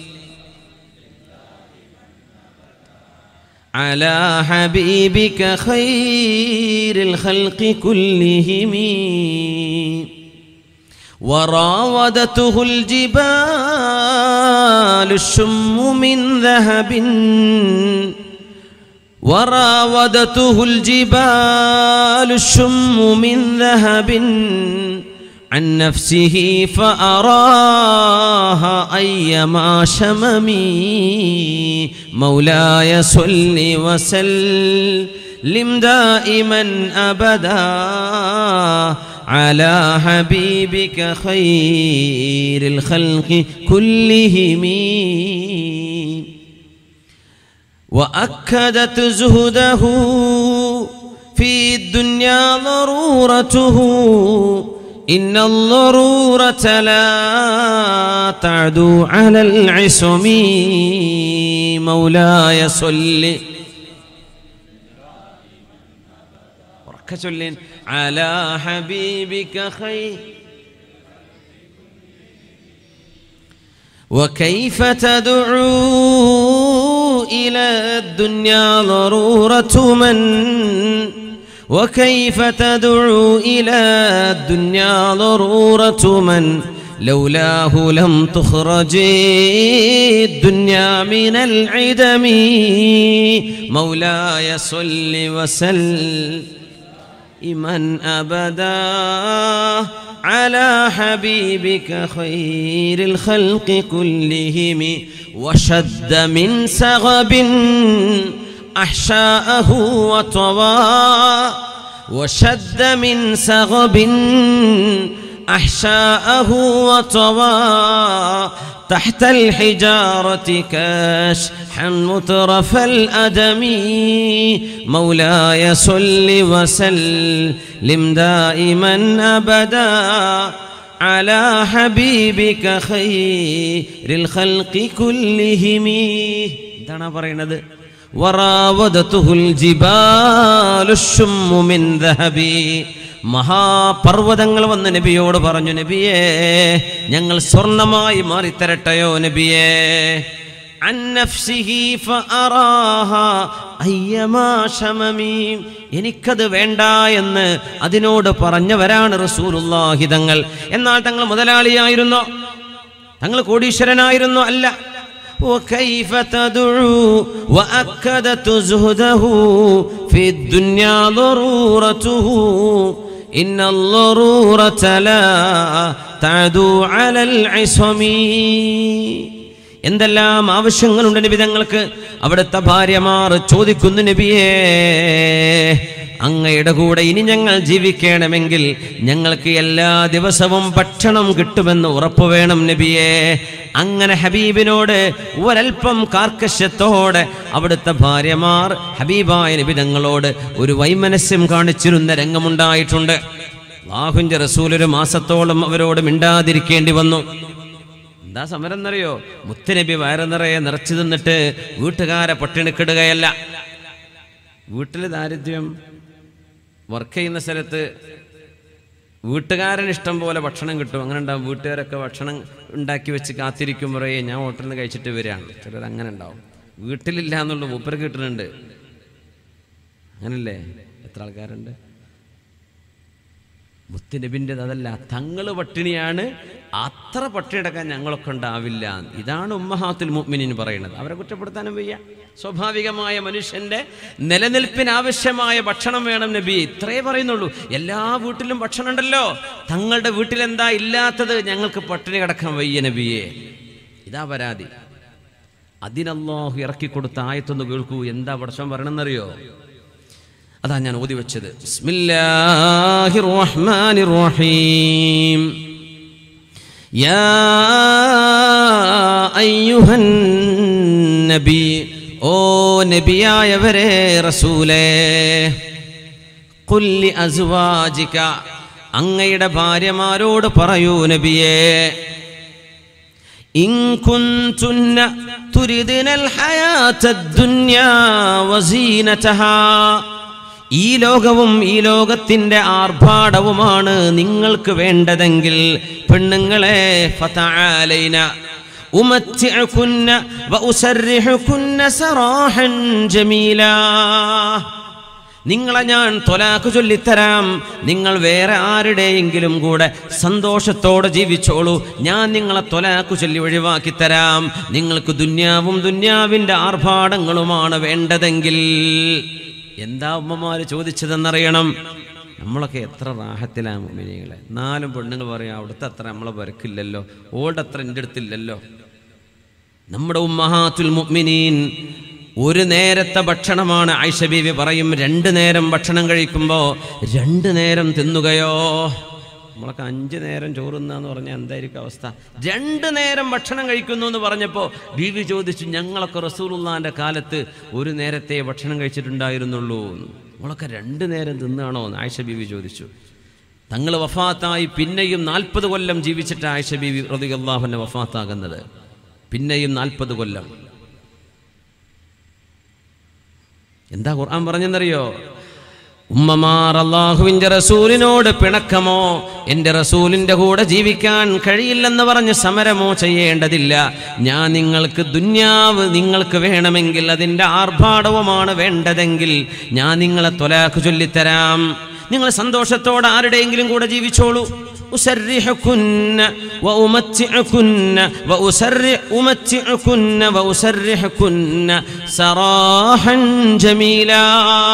على حبيبك خير الخلق كلهم. وراودته الجبال الشم من ذهب وراودته الجبال الشم من ذهب عن نفسه فأراها أيما شممي. مولاي صل وسلم دائما أبدا على حبيبك خير الخلق كلهم. وأكدت زهده في الدنيا ضرورته. إن الضرورة لا تعدو على العصم. مولاي صل على حبيبك خير وكيف تدعو إلى الدنيا ضرورة من وكيف تدعو إلى الدنيا ضرورة من لولاه لم تخرج الدنيا من العدم مولاي صل وسلم أبدا على حبيبك خير الخلق كلهم وشد من سغب أحشاءه وطوى وشد من سغب أحشاءه وطوى تحت الحجارة كاشحا مترف الأدم مولاي صل وسلم دائما أبدا على حبيبك خير الخلق كلهم. എന്താണ് പറയുന്നത്? വറാവദതുൽ ജിബാലു ശുമ്മു മിൻ ദഹബി. മഹാപർവ്വതങ്ങൾ വന്ന് നബിയോട് പറഞ്ഞു, നബിയേ ഞങ്ങൾ സ്വർണമായി മാറിത്തരട്ടെയോ നബിയേ. അൻ നഫ്സിഹി ഫഅറാഹാ അയ്യമാ ശമമി. എനിക്കത് വേണ്ട എന്ന് അതിനോട് പറഞ്ഞവരാണ് റസൂലുള്ളാഹി തങ്ങൾ. എന്നാൽ തങ്ങൾ മുതലാളിയായിരുന്നോ? തങ്ങൾ കോടീശ്വരനായിരുന്നോ? അല്ല. وكيف تدعو وأكدت زهده في الدنيا ضرورته إن الضرورة لا تعدو على العصم. എന്തെല്ലാം ആവശ്യങ്ങളുണ്ട് നബി തങ്ങൾക്ക്. അവിടുത്തെ ഭാര്യമാർ ചോദിക്കുന്നു, നബിയേ അങ്ങയുടെ കൂടെ ഇനി ഞങ്ങൾ ജീവിക്കണമെങ്കിൽ ഞങ്ങൾക്ക് എല്ലാ ദിവസവും ഭക്ഷണം കിട്ടുമെന്ന് ഉറപ്പ് വേണം നബിയേ. അങ്ങനെ ഹബീബിനോട് ഒരൽപ്പം കാർക്കശ്യത്തോടെ അവിടുത്തെ ഭാര്യമാർ ഹബീബായ നബി തങ്ങളോട് ഒരു വൈമനസ്യം കാണിച്ചിരുന്ന രംഗമുണ്ടായിട്ടുണ്ട്. അല്ലാഹുവിന്റെ റസൂൽ ഒരു മാസത്തോളം അവരോട് മിണ്ടാതിരിക്കേണ്ടി വന്നു. എന്താ സമരം എന്നറിയോ? മുത്തുനബി വയറ് നിറയെ നിറച്ചു തിന്നിട്ട് വീട്ടുകാരെ പട്ടിണിക്കിടുകയല്ല. വീട്ടിൽ ദാരിദ്ര്യം, വർക്ക് ചെയ്യുന്ന സ്ഥലത്ത് വീട്ടുകാരൻ ഇഷ്ടം പോലെ ഭക്ഷണം കിട്ടും. അങ്ങനെ ഉണ്ടാവും. വീട്ടുകാരൊക്കെ ഭക്ഷണം ഉണ്ടാക്കി വെച്ച് കാത്തിരിക്കുമ്പോഴേ ഞാൻ ഹോട്ടലിൽ നിന്ന് കഴിച്ചിട്ട് വരികയാണ്. ചിലർ അങ്ങനെ ഉണ്ടാവും. വീട്ടിലില്ല എന്നുള്ള മൂപ്പര് കിട്ടുന്നുണ്ട്. അങ്ങനല്ലേ? എത്ര ആൾക്കാരുണ്ട്? മുത്തുനബിൻ്റെത് അതല്ല, തങ്ങൾ പട്ടിണിയാണ്, അത്ര പട്ടിണിയെടുക്കാൻ ഞങ്ങളൊക്കെ ഉണ്ടാവില്ല. ഇതാണ് ഉമ്മഹാത്തുൽ മുഅ്മിനീൻ പറയുന്നത്. അവരെ കുറ്റപ്പെടുത്താനും വയ്യ. സ്വാഭാവികമായ മനുഷ്യന്റെ നിലനിൽപ്പിനാവശ്യമായ ഭക്ഷണം വേണം നബി, ഇത്രേ പറയുന്നുള്ളൂ. എല്ലാ വീട്ടിലും ഭക്ഷണം ഉണ്ടല്ലോ, തങ്ങളുടെ വീട്ടിലെന്താ ഇല്ലാത്തത്? ഞങ്ങൾക്ക് പട്ടിണി കിടക്കാൻ വയ്യ നബിയെ. ഇതാ പരാതി. അതിനല്ലാഹു ഇറക്കിക്കൊടുത്ത ആയത്തൊന്ന് കേൾക്കൂ. എന്താ പടച്ചോൻ പറയണമെന്നറിയോ? അതാ ഞാൻ ഓതി വെച്ചത്. ബിസ്മില്ലാഹിർ റഹ്മാനിർ റഹീം. യാ അയ്യുഹൻ നബി, ഓ നബിയായവരെ, റസൂലേ, ഖുൽ ലി അസ്വാജിക, അങ്ങയുടെ ഭാര്യമാരോട് പറയൂ നബിയേ, ഇൻ കുൻതുന്ന തുരിദുനൽ ഹയാത്തദ് ദുനിയാ വസീനതഹാ, ഈ ലോകവും ഈ ലോകത്തിന്റെ ആർഭാടവുമാണ് നിങ്ങൾക്ക് വേണ്ടതെങ്കിൽ പെണ്ണുങ്ങളെ, ഫതആലൈന ഉമത്തിഉകുന്ന വഉസർരിഹുകുന്ന സറാഹൻ ജമീലാ, നിങ്ങളെ ഞാൻ തൊലാഖ് ചൊല്ലിത്തരാം. നിങ്ങൾ വേറെ ആരുടെയെങ്കിലും കൂടെ സന്തോഷത്തോടെ ജീവിച്ചോളൂ. ഞാൻ നിങ്ങളെ തൊലാഖ് ചൊല്ലി ഒഴിവാക്കി തരാം. നിങ്ങൾക്ക് ദുന്യാവും ദുന്യാവിൻ്റെ ആർഭാടങ്ങളുമാണ് വേണ്ടതെങ്കിൽ. എന്താ ഉമ്മമാര് ചോദിച്ചതെന്നറിയണം. നമ്മളൊക്കെ എത്ര റാഹത്തിലാണ് മുഅ്മിനീങ്ങളെ. നാലും പെണ്ണുങ്ങൾ പറയും അവിടുത്തെ അത്ര നമ്മളെ വരക്കില്ലല്ലോ, ഓളുടെ അത്ര എൻ്റെ അടുത്തില്ലല്ലോ. നമ്മുടെ ഉമ്മഹാത്തുൽ മുഅ്മിനീൻ ഒരു നേരത്തെ ഭക്ഷണമാണ്. ആയിഷ ബീവി പറയും, രണ്ട് നേരം ഭക്ഷണം കഴിക്കുമ്പോൾ രണ്ട് നേരം തിന്നുകയോ? നമ്മളൊക്കെ അഞ്ച് നേരം ചോറുന്നാന്ന് പറഞ്ഞാൽ എന്തായിരിക്കും അവസ്ഥ? രണ്ട് നേരം ഭക്ഷണം കഴിക്കുന്നു എന്ന് പറഞ്ഞപ്പോൾ ബീവി ചോദിച്ചു, ഞങ്ങളൊക്കെ റസൂലുള്ളാഹിന്റെ കാലത്ത് ഒരു നേരത്തെ ഭക്ഷണം കഴിച്ചിട്ടുണ്ടായിരുന്നുള്ളൂ, നമ്മളൊക്കെ രണ്ട് നേരം തിന്നാണോ എന്ന് ആയിഷ ബീവി ചോദിച്ചു. തങ്ങൾ വഫാത്തായി പിന്നെയും നാൽപ്പത് കൊല്ലം ജീവിച്ചിട്ട് ആയിഷ ബീവി റളിയല്ലാഹു അൻഹ വഫാത്താകുന്നത്. പിന്നെയും നാൽപ്പത് കൊല്ലം. എന്താ ഖുർആൻ പറഞ്ഞെന്നറിയോ? ഉമ്മമാർ അല്ലാഹുവിന്റെ റസൂലിനോട് പിണക്കമോ എൻ്റെ റസൂലിന്റെ കൂടെ ജീവിക്കാൻ കഴിയില്ലെന്ന് പറഞ്ഞ് സമരമോ ചെയ്യേണ്ടതില്ല. ഞാൻ നിങ്ങൾക്ക് ദുന്യാവ് നിങ്ങൾക്ക് വേണമെങ്കിൽ, അതിൻ്റെ ആർഭാടവുമാണ് വേണ്ടതെങ്കിൽ ഞാൻ നിങ്ങളെ ത്വലാഖ് ചൊല്ലിത്തരാം. നിങ്ങൾ സന്തോഷത്തോടെ ആരുടെയെങ്കിലും കൂടെ ജീവിച്ചോളൂ. ഉസർരിഹുകുന്ന വഉമത്തിഉകുന്ന വഉസർരി ഉമത്തിഉകുന്ന വഉസർരിഹുകുന്ന സറാഹൻ ജമീലാ.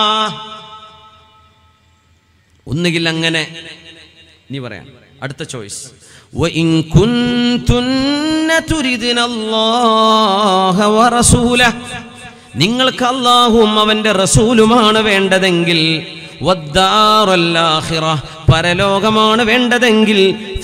ഒന്നുകിൽ അങ്ങനെ, നീ പറയാം അടുത്ത ചോയ്സ്, വഇൻ കുൻതുന്ന തുരിദുന അല്ലാഹ വറസൂലഹ്, നിങ്ങൾക്ക് അല്ലാഹുവും അവന്റെ റസൂലുമാണ് വേണ്ടതെങ്കിൽ, വദ്ദാറൽ ആഖിറ, പരലോകമാണ് വേണ്ടതെങ്കിൽ,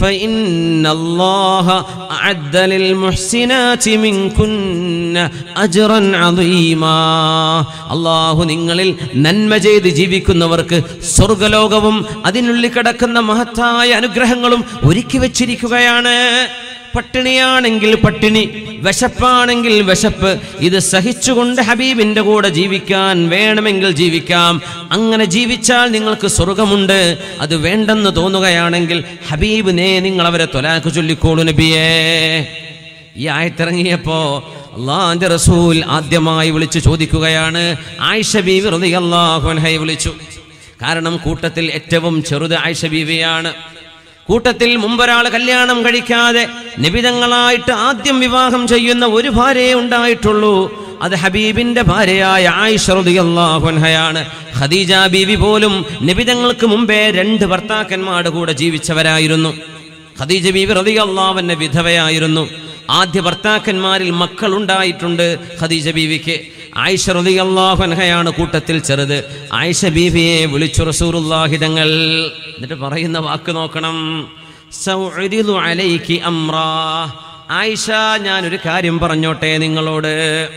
ഫഇന്നല്ലാഹ അഅദ്ദ ലിൽ മുഹ്സിനാതി മിൻകുന്ന അജ്റൻ അദീമാ. അല്ലാഹു നിങ്ങളിൽ നന്മ ചെയ്ത് ജീവിക്കുന്നവർക്ക് സ്വർഗ്ഗലോകവും അതിനുള്ളിൽ കിടക്കുന്ന മഹത്തായ അനുഗ്രഹങ്ങളും ഒരുക്കി വച്ചിരിക്കുകയാണ്. പട്ടിണിയാണെങ്കിൽ പട്ടിണി, വിശപ്പാണെങ്കിൽ വിശപ്പ്, ഇത് സഹിച്ചുകൊണ്ട് ഹബീബിന്റെ കൂടെ ജീവിക്കാൻ വേണമെങ്കിൽ ജീവിക്കാം. അങ്ങനെ ജീവിച്ചാൽ നിങ്ങൾക്ക് സ്വർഗമുണ്ട്. അത് വേണ്ടെന്ന് തോന്നുകയാണെങ്കിൽ ഹബീബ് നേ നിങ്ങൾ അവരെ ത്വലാഖ് ചൊല്ലിക്കോളൂ നബിയേ. ഈ ആയത്തിറങ്ങിയപ്പോ അല്ലാഹുവിന്റെ റസൂൽ ആദ്യമായി വിളിച്ചു ചോദിക്കുകയാണ്. ആയിഷ ബീവി റളിയല്ലാഹു അൻഹയെ വിളിച്ചു. കാരണം കൂട്ടത്തിൽ ഏറ്റവും ചെറുത് ആയിഷ ബീവിയാണ്. കൂട്ടത്തിൽ മുമ്പൊരാൾ കല്യാണം കഴിക്കാതെ നിബിതങ്ങളായിട്ട് ആദ്യം വിവാഹം ചെയ്യുന്ന ഒരു ഭാര്യയെ ഉണ്ടായിട്ടുള്ളൂ. അത് ഹബീബിന്റെ ഭാര്യയായ ആയിഷ റളിയല്ലാഹു അൻഹയാണ്. ഖദീജ ബീവി പോലും നിബിതങ്ങൾക്ക് മുമ്പേ രണ്ട് ഭർത്താക്കന്മാരുടെ കൂടെ ജീവിച്ചവരായിരുന്നു. ഖദീജ ബീവി റളിയല്ലാഹു അൻഹ വിധവയായിരുന്നു. ആദ്യ ഭർത്താക്കന്മാരിൽ മക്കൾ ഉണ്ടായിട്ടുണ്ട് ഖദീജ ബീവിക്ക്. ആയിഷ റളിയല്ലാഹു അൻഹയാണ് കൂട്ടത്തിൽ ചെറുത്. ആയിഷ ബീവിയെ വിളിച്ചു റസൂലുള്ളാഹി തങ്ങൾ. എന്നിട്ട് പറയുന്ന വാക്ക് നോക്കണം, സൗഇദിലു അലൈകി അംറാ. ആയിഷ, ഞാനൊരു കാര്യം പറഞ്ഞോട്ടെ നിങ്ങളോട്.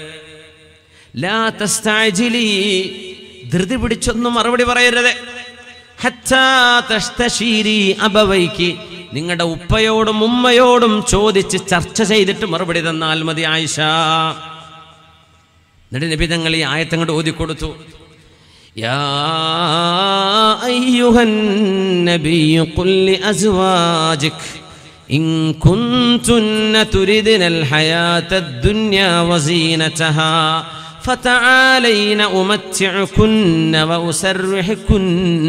ലാ തസ്തഅജിലി, ധൃതി പിടിച്ചൊന്നും മറുപടി പറയരുത്. ഹത്താ തസ്തശീരി അബവൈകി, നിങ്ങളുടെ ഉപ്പയോടും ഉമ്മയോടും ചോദിച്ച് ചർച്ച ചെയ്തിട്ട് മറുപടി തന്നാൽ മതി ആയിഷ. എന്നിട്ട് നബി തങ്ങൾ ഈ ആയത്തങ്ങോട്ട് ഓതിക്കൊടുത്തു. യാ അയ്യുഹൻ നബിയ്യു ഖുൽ ലി അസ്വാജിക് ഇൻ കുൻതുന്ന തുരിദുനൽ ഹയാത്തദ് ദുനിയാ വസീനതഹാ فتعالين أمتعكن وأسرحكن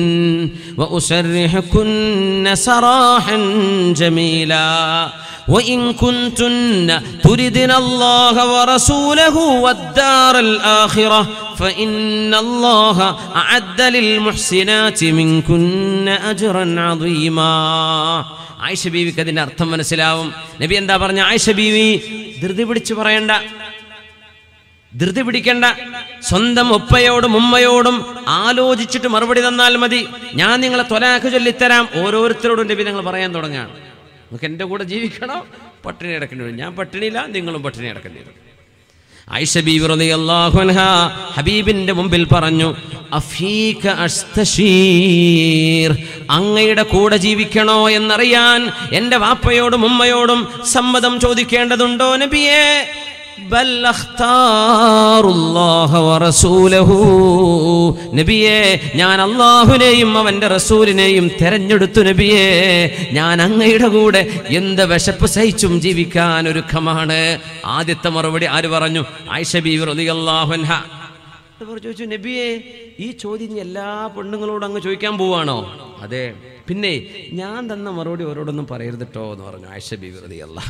وأسرحكن سراحا جميلا وإن كنتن تردن الله ورسوله والدار الآخرة فإن الله أعد للمحسنات منكن أجرا عظيما. ആയിഷ ബീവിക്ക് അതിൻ്റെ അർത്ഥം മനസ്സിലാവും. നബി എന്താ പറഞ്ഞ? ആയിഷ ബീവി ധൃതി പിടിച്ചു പറയണ്ട, ധൃതി പിടിക്കണ്ട. സ്വന്തം ഉപ്പയോടും ഉമ്മയോടും ആലോചിച്ചിട്ട് മറുപടി തന്നാൽ മതി. ഞാൻ നിങ്ങളെ ത്വലാഖ് ചൊല്ലിത്തരാം. ഓരോരുത്തരോടും നബി നിങ്ങൾ പറയാൻ തുടങ്ങുകയാണ്. നിങ്ങൾക്ക് എൻ്റെ കൂടെ ജീവിക്കണോ? പട്ടിണി കിടക്കേണ്ടി വരും. ഞാൻ പട്ടിണിയില്ല, നിങ്ങളും പട്ടിണി കിടക്കേണ്ടി വരും. ആയിഷ ബീവി റളിയല്ലാഹു അൻഹ ഹബീബിന്റെ മുമ്പിൽ പറഞ്ഞു, അഫീക അസ്തശീർ, അങ്ങയുടെ കൂടെ ജീവിക്കണോ എന്നറിയാൻ എൻ്റെ വാപ്പയോടും ഉമ്മയോടും സമ്മതം ചോദിക്കേണ്ടതുണ്ടോ നബിയേ? ബൽ അഖ്താറുല്ലാഹ വറസൂലഹു, നബിയേ ഞാൻ അല്ലാഹുവിനെയും അവന്റെ റസൂലിനെയും തെരഞ്ഞെടുത്തു നബിയേ. ഞാൻ അങ്ങയുടെ കൂടെ എന്ത് വിശപ്പ് സഹിച്ചും ജീവിക്കാൻ ഒരുക്കമാണ്. ആദ്യത്തെ മറുപടി ആര് പറഞ്ഞു? ആയിഷ ബീവി റളിയല്ലാഹു അൻഹ. ചോദിച്ചു, നബിയേ ഈ ചോദ്യം എല്ലാ പെണ്ണുങ്ങളോടും അങ്ങ് ചോദിക്കാൻ പോവാണോ? അതെ. പിന്നെ ഞാൻ തന്ന മറുപടി ഓരോടൊന്നും പറയരുതിട്ടോ എന്ന് പറഞ്ഞു ആയിഷ ബീവി റളിയല്ലാഹു.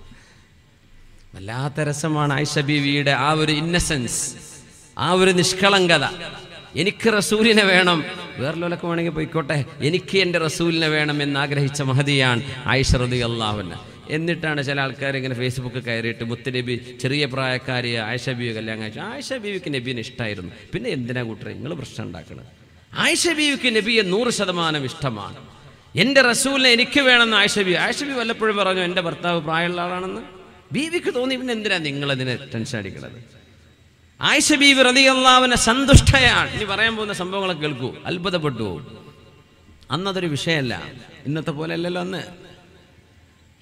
വല്ലാത്ത രസമാണ് ആയിഷ ബീവിയുടെ ആ ഒരു ഇന്നസെൻസ്, ആ ഒരു നിഷ്കളങ്കത. എനിക്ക് റസൂലിനെ വേണം, വേറെല്ലോലൊക്കെ വേണമെങ്കിൽ പോയിക്കോട്ടെ, എനിക്ക് എൻ്റെ റസൂലിനെ വേണം എന്നാഗ്രഹിച്ച മഹദിയാണ് ആയിഷ റളിയല്ലാഹു അൻഹ. എന്നിട്ടാണ് ചില ആൾക്കാർ ഇങ്ങനെ ഫേസ്ബുക്ക് കയറിയിട്ട് മുത്തുനബി ചെറിയ പ്രായക്കാരിയ ആയിഷ ബീവി കല്യാണം കഴിച്ചു. ആയിഷ ബീവിക്ക് നബീനെ ഇഷ്ടമായിരുന്നു, പിന്നെ എന്തിനാ കൂട്ടരെ നിങ്ങൾ പ്രശ്നം ഉണ്ടാക്കുന്നത്? ആയിഷ ബീവിക്ക് നബിയെ നൂറ് ശതമാനം ഇഷ്ടമാണ്. എൻ്റെ റസൂലിനെ എനിക്ക് വേണമെന്ന് ആയിഷ ബീവി. ആയിഷ ബീവി വല്ലപ്പോഴും പറഞ്ഞു എൻ്റെ ഭർത്താവ് പ്രായമുള്ള ആളാണെന്ന്. ബീവിക്ക് തോന്നി, പിന്നെ എന്തിനാ നിങ്ങളതിനെ ടെൻഷൻ അടിക്കുന്നത്? ആയിഷ ബീവി റളിയല്ലാഹു അൻഹ സന്തുഷ്ടയാണ്. ഇനി പറയാൻ പോകുന്ന സംഭവങ്ങളൊക്കെ കേൾക്കൂ, അത്ഭുതപ്പെട്ടു. അന്നതൊരു വിഷയമല്ല, ഇന്നത്തെ പോലെ അല്ലല്ലോ അന്ന്.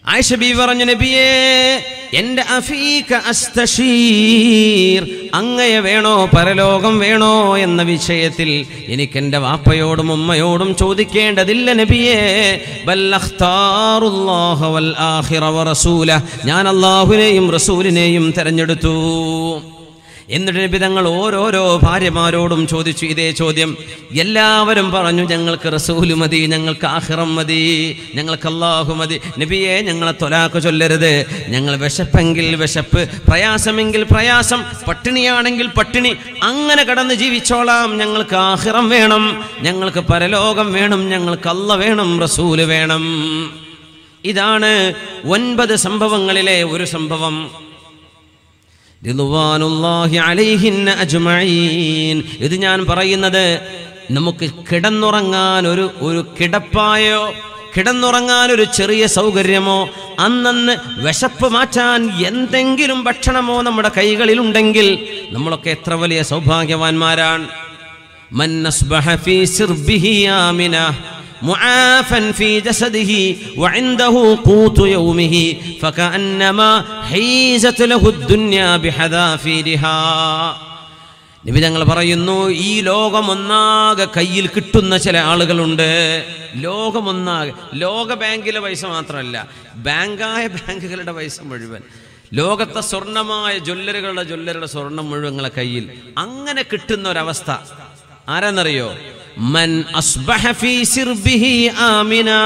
ആയിഷ ബീവി പറഞ്ഞു, നബിയേ എൻ്റെ അഫീക അസ്തശീർ, അങ്ങയെ വേണോ പരലോകം വേണോ എന്ന വിഷയത്തിൽ എനിക്ക് എൻ്റെ വാപ്പയോടും ഉമ്മയോടും ചോദിക്കേണ്ടതില്ല നബിയേ. ബൽ അഖ്താറുല്ലാഹ വൽ ആഖിറ വ റസൂല, ഞാൻ അല്ലാഹുവിനെയും റസൂലിനെയും തിരഞ്ഞെടുത്തു. എന്നിട്ട് നബി തങ്ങൾ ഓരോരോ ഭാര്യമാരോടും ചോദിച്ചു ഇതേ ചോദ്യം. എല്ലാവരും പറഞ്ഞു, ഞങ്ങൾക്ക് റസൂല് മതി, ഞങ്ങൾക്ക് ആഖിറം മതി, ഞങ്ങൾക്ക് അല്ലാഹു മതി. നബിയെ ഞങ്ങളെ തൊലാക്ക് ചൊല്ലരുത്, ഞങ്ങൾ വിശപ്പെങ്കിൽ വിശപ്പ്, പ്രയാസമെങ്കിൽ പ്രയാസം, പട്ടിണിയാണെങ്കിൽ പട്ടിണി, അങ്ങനെ കടന്ന് ജീവിച്ചോളാം. ഞങ്ങൾക്ക് ആഖിറം വേണം, ഞങ്ങൾക്ക് പരലോകം വേണം, ഞങ്ങൾക്ക് അല്ല വേണം, റസൂല് വേണം. ഇതാണ് ഒൻപത് സംഭവങ്ങളിലെ ഒരു സംഭവം. റിദ്വാനുല്ലാഹി അലൈഹിന്ന അജ്മഈൻ. ഇത് ഞാൻ പറയുന്നത് നമുക്ക് കിടന്നുറങ്ങാൻ ഒരു ഒരു കിടപ്പായോ കിടന്നുറങ്ങാൻ ഒരു ചെറിയ സൗകര്യമോ അന്നന്ന് വിശപ്പ് മാറ്റാൻ എന്തെങ്കിലും ഭക്ഷണമോ നമ്മുടെ കൈകളിലുണ്ടെങ്കിൽ നമ്മളൊക്കെ എത്ര വലിയ സൗഭാഗ്യവാന്മാരാണ്. മൻ അസ്ബഹ ഫീ സിർബിഹി ആമിന മുആഫൻ ഫീ ജസദിഹി വഇൻദഹു ഖൂതു യൗമിഹി ഫകഅന്നമാ ഹീസത് ലഹു ദുനിയാ ബിഹദാഫിരിഹാ. നബി തങ്ങൾ പറയുന്നു, ഈ ലോകമൊന്നാകെ കയ്യിൽ കിട്ടുന്ന ചില ആളുകളുണ്ട്. ലോകമൊന്നാകെ, ലോക ബാങ്കിലെ പൈസ മാത്രമല്ല, ബാങ്കായ ബാങ്കുകളുടെ പൈസ മുഴുവൻ, ലോകത്തെ സ്വർണമായ ജ്വല്ലറുകളുടെ ജ്വല്ലറുടെ സ്വർണം മുഴുവൻ നിങ്ങളെ കയ്യിൽ അങ്ങനെ കിട്ടുന്ന ഒരവസ്ഥ ആരാന്നറിയോ? മൻ അസ്ബഹ ഫീ സിർബിഹി ആമിനാ.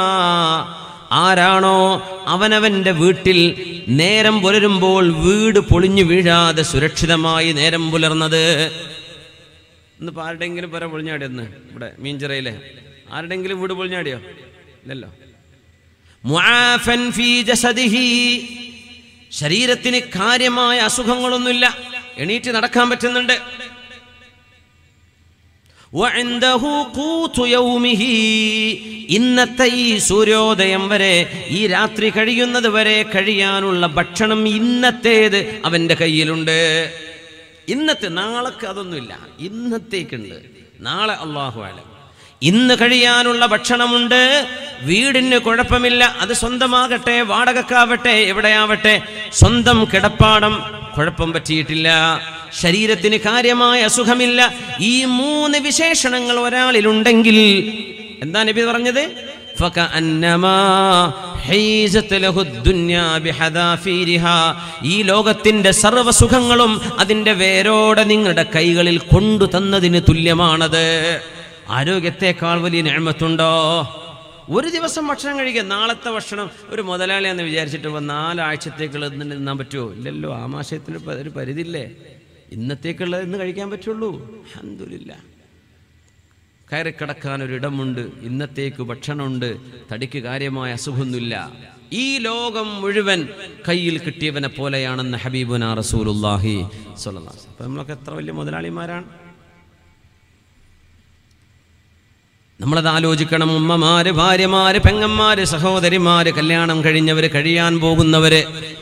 ആരാണോ അവനവൻ്റെ വീട്ടിൽ നേരം പുലരുമ്പോൾ വീട് പൊളിഞ്ഞു വീഴാതെ സുരക്ഷിതമായി നേരം പുലർന്നത്. ഇന്നിപ്പോൾ ആരുടെങ്കിലും പുര പൊളിഞ്ഞാടിയെന്ന് ഇവിടെ മീഞ്ചിറയിലെ ആരുടെങ്കിലും വീട് പൊളിഞ്ഞാടിയോ? ഇല്ലല്ലോ. മുആഫൻ ഫീ ജസദിഹി, ശരീരത്തിന് കാര്യമായ അസുഖങ്ങളൊന്നുമില്ല, എണീറ്റ് നടക്കാൻ പറ്റുന്നുണ്ട്. ഇന്നത്തെ ഈ സൂര്യോദയം വരെ, ഈ രാത്രി കഴിയുന്നത് വരെ കഴിയാനുള്ള ഭക്ഷണം ഇന്നത്തേത് അവൻ്റെ കയ്യിലുണ്ട്. ഇന്നത്തെ, നാളേക്ക് അതൊന്നുമില്ല, ഇന്നത്തേക്കുണ്ട്. നാളെ അല്ലാഹു അലം. ഇന്ന് കഴിയാനുള്ള ഭക്ഷണമുണ്ട്. വീടിന് കുഴപ്പമില്ല, അത് സ്വന്തമാകട്ടെ വാടകക്കാവട്ടെ എവിടെയാവട്ടെ, സ്വന്തം കിടപ്പാടം കുഴപ്പം പറ്റിയിട്ടില്ല, ശരീരത്തിന് കാര്യമായ അസുഖമില്ല. ഈ മൂന്ന് വിശേഷണങ്ങൾ ഒരാളിലുണ്ടെങ്കിൽ എന്താ നബി പറഞ്ഞത്? ഈ ലോകത്തിന്റെ സർവ്വ സുഖങ്ങളും അതിന്റെ വേരോടെ നിങ്ങളുടെ കൈകളിൽ കൊണ്ടു തന്നതിന് തുല്യമാണത്. ആരോഗ്യത്തെക്കാൾ വലിയ നിഅമത്തുണ്ടോ? ഒരു ദിവസം ഭക്ഷണം കഴിക്കുക, നാളത്തെ ഭക്ഷണം ഒരു മുതലാളിയാന്ന് വിചാരിച്ചിട്ട് നാലാഴ്ചത്തേക്കുള്ള തിന്നാൻ പറ്റുമോ? ഇല്ലല്ലോ. ആമാശയത്തിന് ഒരു പരിധിയില്ലേ? ഇന്നത്തേക്കുള്ളത് ഇന്ന് കഴിക്കാൻ പറ്റുള്ളൂ. അൽഹംദുലില്ലാ, കയറി കിടക്കാൻ ഒരിടമുണ്ട്, ഇന്നത്തേക്ക് ഭക്ഷണമുണ്ട്, തടിക്ക് കാര്യമായ അസുഖമൊന്നുമില്ല. ഈ ലോകം മുഴുവൻ കയ്യിൽ കിട്ടിയവനെ പോലെയാണെന്ന് ഹബീബുനാ റസൂലുള്ളാഹി സ്വല്ലല്ലാഹു അലൈഹി വസല്ലം. അപ്പം നമ്മളൊക്കെ എത്ര വലിയ മുതലാളിമാരാണ്. നമ്മളത് ആലോചിക്കണം. ഉമ്മമാര്, ഭാര്യമാര്, പെങ്ങന്മാര്, സഹോദരിമാര്, കല്യാണം കഴിഞ്ഞവര്, കഴിയാൻ പോകുന്നവര്,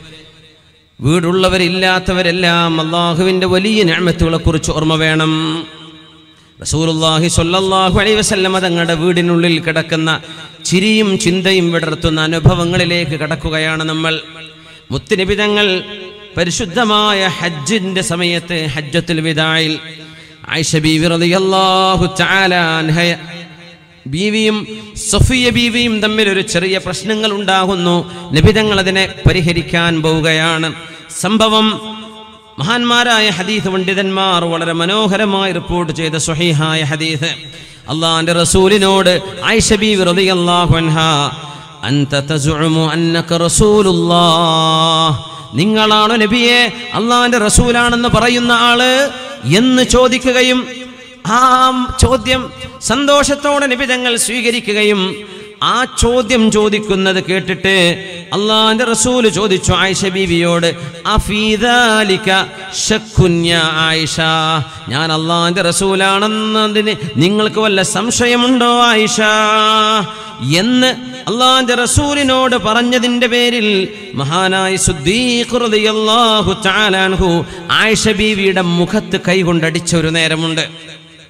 വീടുള്ളവരില്ലാത്തവരെല്ലാം അള്ളാഹുവിൻ്റെ വലിയ നിഅമത്തുകളെ കുറിച്ച് ഓർമ്മ വേണം. റസൂലുള്ളാഹി സ്വല്ലല്ലാഹു അലൈഹി വസല്ലം തങ്ങളുടെ വീടിനുള്ളിൽ കിടക്കുന്ന ചിരിയും ചിന്തയും വിടർത്തുന്ന അനുഭവങ്ങളിലേക്ക് കടക്കുകയാണ് നമ്മൾ. മുത്തുനബി തങ്ങൾ പരിശുദ്ധമായ ഹജ്ജിന്റെ സമയത്ത്, ഹജ്ജത്തുൽ വിദായിൽ ആയിഷ ബീവി റളിയല്ലാഹു തആല അൻഹ ബീവിയും സഫിയ ബീവിയും തമ്മിൽ ഒരു ചെറിയ പ്രശ്നങ്ങൾ ഉണ്ടാകുന്നു. നബി തങ്ങൾ അതിനെ പരിഹരിക്കാൻ പോവുകയാണ്. സംഭവം മഹാന്മാരായ ഹദീസ് പണ്ഡിതന്മാർ വളരെ മനോഹരമായി റിപ്പോർട്ട് ചെയ്ത സ്വഹീഹായ ഹദീസ്. അല്ലാഹുവിന്റെ റസൂലിനോട് ആയിഷ ബീവി റളിയല്ലാഹു അൻഹാ, അൻത തസ്ഉമു അന്നക റസൂലുള്ളാഹ്, നിങ്ങളാണോ നബിയെ അല്ലാഹുവിന്റെ റസൂലാണെന്ന് പറയുന്ന ആള് എന്ന് ചോദിക്കുകയും ആ ചോദ്യം സന്തോഷത്തോടെ നബി തങ്ങൾ സ്വീകരിക്കുകയും ആ ചോദ്യം ചോദിക്കുന്നത് കേട്ടിട്ട് അല്ലാഹുവിന്റെ റസൂൽ ചോദിച്ചു ആയിഷ ബീവിയോട്, അഫീദാലിക ശക്കുൻ യാ ആയിഷ, ഞാൻ അല്ലാഹുവിന്റെ റസൂലാണെന്നതിന് നിങ്ങൾക്ക് വല്ല സംശയമുണ്ടോ ആയിഷ എന്ന് അല്ലാഹുവിന്റെ റസൂലിനോട് പറഞ്ഞതിന്റെ പേരിൽ മഹാനായ സിദ്ദീഖ് റളിയല്ലാഹു തആല അൻഹു ആയിഷ ബീവിയുടെ മുഖത്ത് കൈകൊണ്ടടിച്ച ഒരു നേരമുണ്ട്.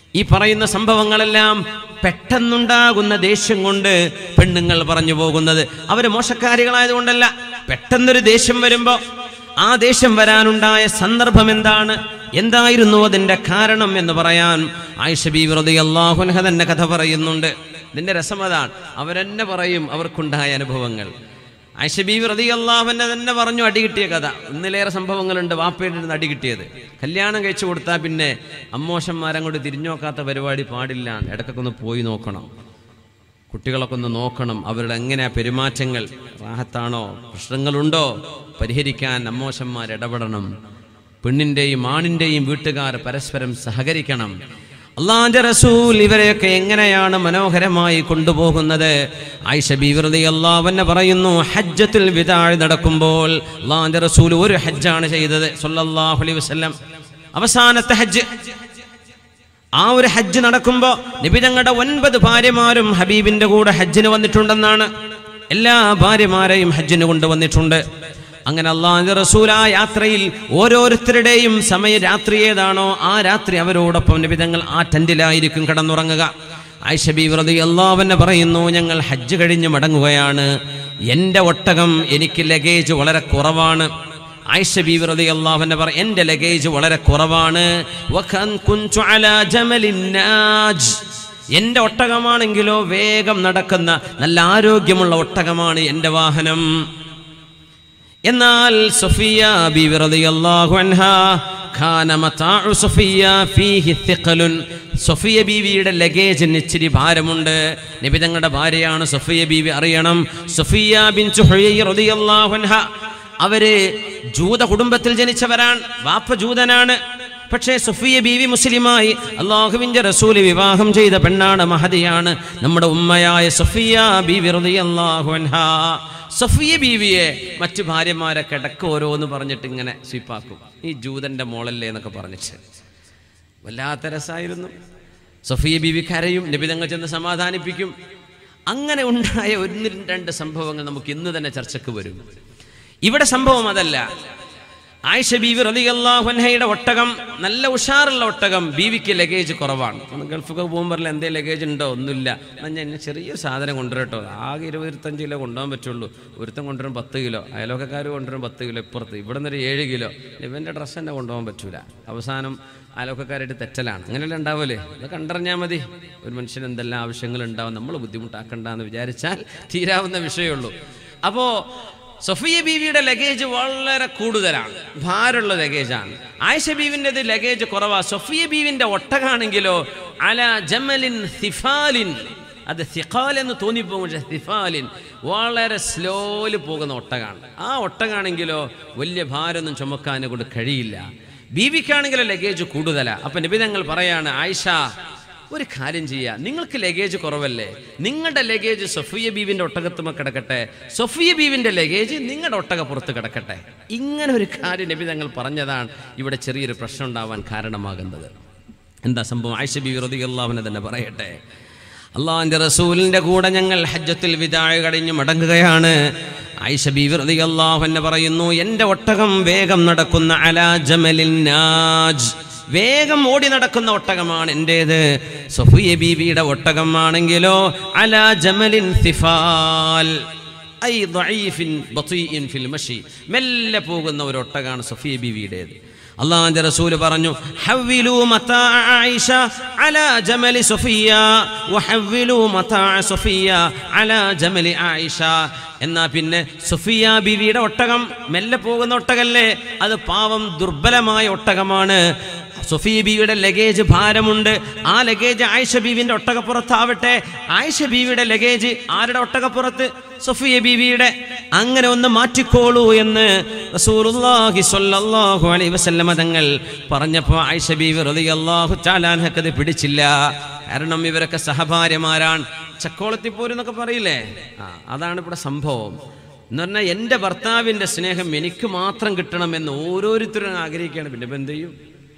ഈ പറയുന്ന സംഭവങ്ങളെല്ലാം പെട്ടെന്നുണ്ടാകുന്ന ദേഷ്യം കൊണ്ട് പെണ്ണുങ്ങൾ പറഞ്ഞു പോകുന്നത് അവര് മോശക്കാരികളായതുകൊണ്ടല്ല. പെട്ടെന്നൊരു ദേഷ്യം വരുമ്പോ ആ ദേഷ്യം വരാനുണ്ടായ സന്ദർഭം എന്താണ്, എന്തായിരുന്നു അതിന്റെ കാരണം എന്ന് പറയാൻ ആയിഷ ബീവി റളിയല്ലാഹു അൻഹ തന്നെ കഥ പറയുന്നുണ്ട്. ഇതിന്റെ രസം അതാണ്, അവരെന്നെ പറയും അവർക്കുണ്ടായ അനുഭവങ്ങൾ. ആയിഷ ബീവി റളിയല്ലാഹു അൻഹ തന്നെ പറഞ്ഞു അടി കിട്ടിയ കഥ. ഇന്നിലേറെ സംഭവങ്ങളുണ്ട് വാപ്പയുടെ നിന്ന് അടി കിട്ടിയത്. കല്യാണം കഴിച്ചു കൊടുത്താൽ പിന്നെ അമ്മോശന്മാരങ്ങോട്ട് തിരിഞ്ഞു നോക്കാത്ത പരിപാടി പാടില്ല. ഇടയ്ക്കൊക്കെ ഒന്ന് പോയി നോക്കണം, കുട്ടികളൊക്കെ ഒന്ന് നോക്കണം, അവരുടെ എങ്ങനെയാ പെരുമാറ്റങ്ങൾ, റാഹത്താണോ, പ്രശ്നങ്ങളുണ്ടോ, പരിഹരിക്കാൻ അമ്മോശന്മാർ ഇടപെടണം. പെണ്ണിൻ്റെയും ആണിൻ്റെയും വീട്ടുകാർ പരസ്പരം സഹകരിക്കണം. അല്ലാഹുവിന്റെ റസൂൽ ഇവരെയൊക്കെ എങ്ങനെയാണ് മനോഹരമായി കൊണ്ടുപോകുന്നത്. ആയിഷ ബീവി റളിയല്ലാഹു അൻഹ പറയുന്നു, ഹജ്ജത്തുൽ വിദാ നടക്കുമ്പോൾ അല്ലാഹുവിന്റെ റസൂൽ ഒരു ഹജ്ജാണ് ചെയ്തത് സ്വല്ലല്ലാഹു അലൈഹി വസല്ലം, അവസാനത്തെ ഹജ്ജ്. ആ ഒരു ഹജ്ജ് നടക്കുമ്പോൾ നബി തങ്ങളുടെ ഒൻപത് ഭാര്യമാരും ഹബീബിന്റെ കൂടെ ഹജ്ജിന് വന്നിട്ടുണ്ടെന്നാണ്. എല്ലാ ഭാര്യമാരെയും ഹജ്ജിന് കൊണ്ടുവന്നിട്ടുണ്ട്. അങ്ങനെ അല്ലാഹുവിന്റെ റസൂൽ ആ യാത്രയിൽ ഓരോരുത്തരുടെയും സമയ രാത്രി ഏതാണോ ആ രാത്രി അവരോടൊപ്പം നബി തങ്ങൾ ആ ടെന്റിലായിരിക്കും കിടന്നുറങ്ങുക. ആയിഷ ബീവി റളിയല്ലാഹു അൻഹ പറയുന്നു, ഞങ്ങൾ ഹജ്ജ് കഴിഞ്ഞ് മടങ്ങുകയാണ്. എൻ്റെ ഒട്ടകം, എനിക്ക് ലഗേജ് വളരെ കുറവാണ്. ആയിഷ ബീവി റളിയല്ലാഹു അൻഹ പറ എൻ്റെ ലഗേജ് വളരെ കുറവാണ്. വഖൻ കുൻതു അലാ ജമലിൻ നാജ്, എൻ്റെ ഒട്ടകമാണെങ്കിലോ വേഗം നടക്കുന്ന നല്ല ആരോഗ്യമുള്ള ഒട്ടകമാണ് എൻ്റെ വാഹനം. എന്നാൽ സഫിയ ബീവി റളിയല്ലാഹു അൻഹാ ഖാന മതാഉ സഫിയ ഫീഹി തിഖലുൻ, സഫിയ ബീവിയുടെ ലഗേജിന് ഇച്ചിരി ഭാരമുണ്ട്. നബി തങ്ങളുടെ ഭാര്യയാണ് സഫിയ ബീവി, അറിയണം. സഫിയ ബിൻതു ഹുയൈ റളിയല്ലാഹു അൻഹ അവര് ജൂത കുടുംബത്തിൽ ജനിച്ചവരാണ്, വാപ്പ ജൂതനാണ്. പക്ഷേ സഫിയ ബീവി മുസ്ലിമായി അല്ലാഹുവിന്റെ റസൂല് വിവാഹം ചെയ്ത പെണ്ണാണ്, മഹദിയാണ്. നമ്മുടെ ഉമ്മയായ സഫിയ ബീവി റളിയല്ലാഹു അൻഹാ സഫിയ ബീവിയെ മറ്റു ഭാര്യമാരെ കിടക്ക് ഓരോന്ന് പറഞ്ഞിട്ട് ഇങ്ങനെ സ്വീപ്പാക്കും, ഈ ജൂതന്റെ മോളല്ലേ എന്നൊക്കെ പറഞ്ഞിട്ട്. വല്ലാത്ത രസമായിരുന്നു. സഫിയ ബീവി കരയും, നബി തങ്ങൾ ചെന്ന് സമാധാനിപ്പിക്കും. അങ്ങനെ ഉണ്ടായ ഒന്ന് രണ്ട് സംഭവങ്ങൾ നമുക്ക് ഇന്ന് തന്നെ ചർച്ചയ്ക്ക് വരും. ഇവിടെ സംഭവം അതല്ല. ആയിഷ ബീവി റളിയല്ലാഹു അൻഹയുടെ ഒട്ടകം നല്ല ഉഷാറുള്ള ഒട്ടകം, ബീവിക്ക് ലഗേജ് കുറവാണ്. ഗൾഫൊക്കെ പോകുമ്പോൾ എന്തേ ലഗേജ് ഉണ്ടോ, ഒന്നുമില്ല. എന്നാൽ ഞാൻ ചെറിയൊരു സാധനം കൊണ്ടുവരട്ടോ, ആകെ ഇരുപത്തഞ്ച് കിലോ കൊണ്ടുപോകാൻ പറ്റുള്ളൂ. ഒരുത്തം കൊണ്ടുവരും പത്ത് കിലോ, അയലോക്കക്കാർ കൊണ്ടുവരും പത്ത് കിലോ, ഇപ്പുറത്ത് ഇവിടെ നിന്നൊരു ഏഴ് കിലോ. ഇവൻ്റെ ഡ്രസ്സ് തന്നെ കൊണ്ടുപോകാൻ പറ്റൂല. അവസാനം അയലോക്കക്കാരായിട്ട് തെറ്റലാണ്. അങ്ങനെയല്ല ഉണ്ടാവില്ലേ, അത് കണ്ടറിഞ്ഞാൽ മതി. ഒരു മനുഷ്യന് എന്തെല്ലാം ആവശ്യങ്ങളുണ്ടാവും, നമ്മൾ ബുദ്ധിമുട്ടാക്കണ്ടെന്ന് വിചാരിച്ചാൽ തീരാവുന്ന വിഷയമുള്ളൂ. അപ്പോൾ സഫിയ ബീവിയുടെ ലഗേജ് വളരെ കൂടുതലാണ്, ഭാരമുള്ള ലഗേജാണ്. ആയിഷ ബീവിൻ്റെത് ലഗേജ് കുറവാ. സഫിയ ബീവിൻ്റെ ഒട്ടകാണെങ്കിലോ അല ജമലിൻ സിഫാലിൻ, അത് സിഖാൽ എന്ന് തോന്നിപ്പോകും, പക്ഷേ സിഫാലിൻ വളരെ സ്ലോയിൽ പോകുന്ന ഒട്ടകാണ്. ആ ഒട്ടകാണെങ്കിലോ വലിയ ഭാരമൊന്നും ചുമക്കാനെ കൊണ്ട് കഴിയില്ല. ബീവിക്കാണെങ്കിലോ ലഗേജ് കൂടുതലാണ്. അപ്പം നബി തങ്ങൾ പറയാണ്, ആയിഷ ഒരു കാര്യം ചെയ്യുക, നിങ്ങൾക്ക് ലഗേജ് കുറവല്ലേ, നിങ്ങളുടെ ലഗേജ് സഫിയ ബീവിൻ്റെ ഒട്ടകത്തുമ്മ കിടക്കട്ടെ, സഫിയ ബീവിൻ്റെ ലഗേജ് നിങ്ങളുടെ ഒട്ടകപ്പുറത്ത് കിടക്കട്ടെ. ഇങ്ങനെ ഒരു കാര്യം നബി തങ്ങൾ പറഞ്ഞതാണ് ഇവിടെ ചെറിയൊരു പ്രശ്നം ഉണ്ടാവാൻ കാരണമാകുന്നത്. എന്താ സംഭവം? ആയിഷ ബീവി റളിയല്ലാഹു അൻഹ തന്നെ പറയട്ടെ. അല്ലാഹുവിൻ്റെ റസൂലിൻ്റെ കൂടെ ഞങ്ങൾ ഹജ്ജത്തുൽ വിദാ കഴിഞ്ഞ് മടങ്ങുകയാണ്. ആയിഷ ബീവി റളിയല്ലാഹു അൻഹ പറയുന്നു, എൻ്റെ ഒട്ടകം വേഗം നടക്കുന്ന അലാ ജമലിൻ നാജ്, വേഗം ഓടി നടക്കുന്ന ഒട്ടകമാണ് എൻ്റേത്. സഫിയ ബീവിയുടെ ഒട്ടകമാണെങ്കിലോ അലാ ജമലിൻ സിഫാൽ, ഐ ദഈഫിൻ ബതീഇൻ ഫിൽ മശി, മെല്ലെ പോകുന്ന ഒരു ഒട്ടകമാണ് സഫിയ ബീവിയുടേത്. അല്ലാഹുവിന്റെ റസൂൽ പറഞ്ഞു, ഹവ്വിലു മതാ ആയിഷ അലാ ജമലി സഫിയ വഹവ്വിലു മതാ സഫിയ അലാ ജമലി ആയിഷ. എന്നാ പിന്നെ സഫിയ ബീവിയുടെ ഒട്ടകം മെല്ലെ പോകുന്ന ഒട്ടകല്ലേ, അത് പാവം ദുർബലമായ ഒട്ടകമാണ്. സഫിയ ബീവിയുടെ ലഗേജ് ഭാരമുണ്ട്. ആ ലഗേജ് ആയിഷ ബീവിന്റെ ഒട്ടകപ്പുറത്താവട്ടെ. ആയിഷ ബീവിയുടെ ലഗേജ് ആരുടെ ഒട്ടകപ്പുറത്ത്? സഫിയ ബീവിയുടെ. അങ്ങനെ ഒന്ന് മാറ്റിക്കോളൂ എന്ന് റസൂലുള്ളാഹി സ്വല്ലല്ലാഹു അലൈഹി വസല്ലം തങ്ങൾ പറഞ്ഞപ്പോൾ ആയിഷ ബീവി റളിയല്ലാഹു തആല അൻഹക്ക് അത് പിടിച്ചില്ല. കാരണം ഇവരൊക്കെ സഹഭാര്യമാരാണ്. ചക്കോളത്തിപ്പോരെന്നൊക്കെ പറയില്ലേ, ആ അതാണ് ഇവിടെ സംഭവം. എന്ന് പറഞ്ഞാൽ എൻ്റെ ഭർത്താവിൻ്റെ സ്നേഹം എനിക്ക് മാത്രം കിട്ടണമെന്ന് ഓരോരുത്തരും ആഗ്രഹിക്കുകയാണ്. പിന്നെ ഇപ്പം എന്ത് ചെയ്യും?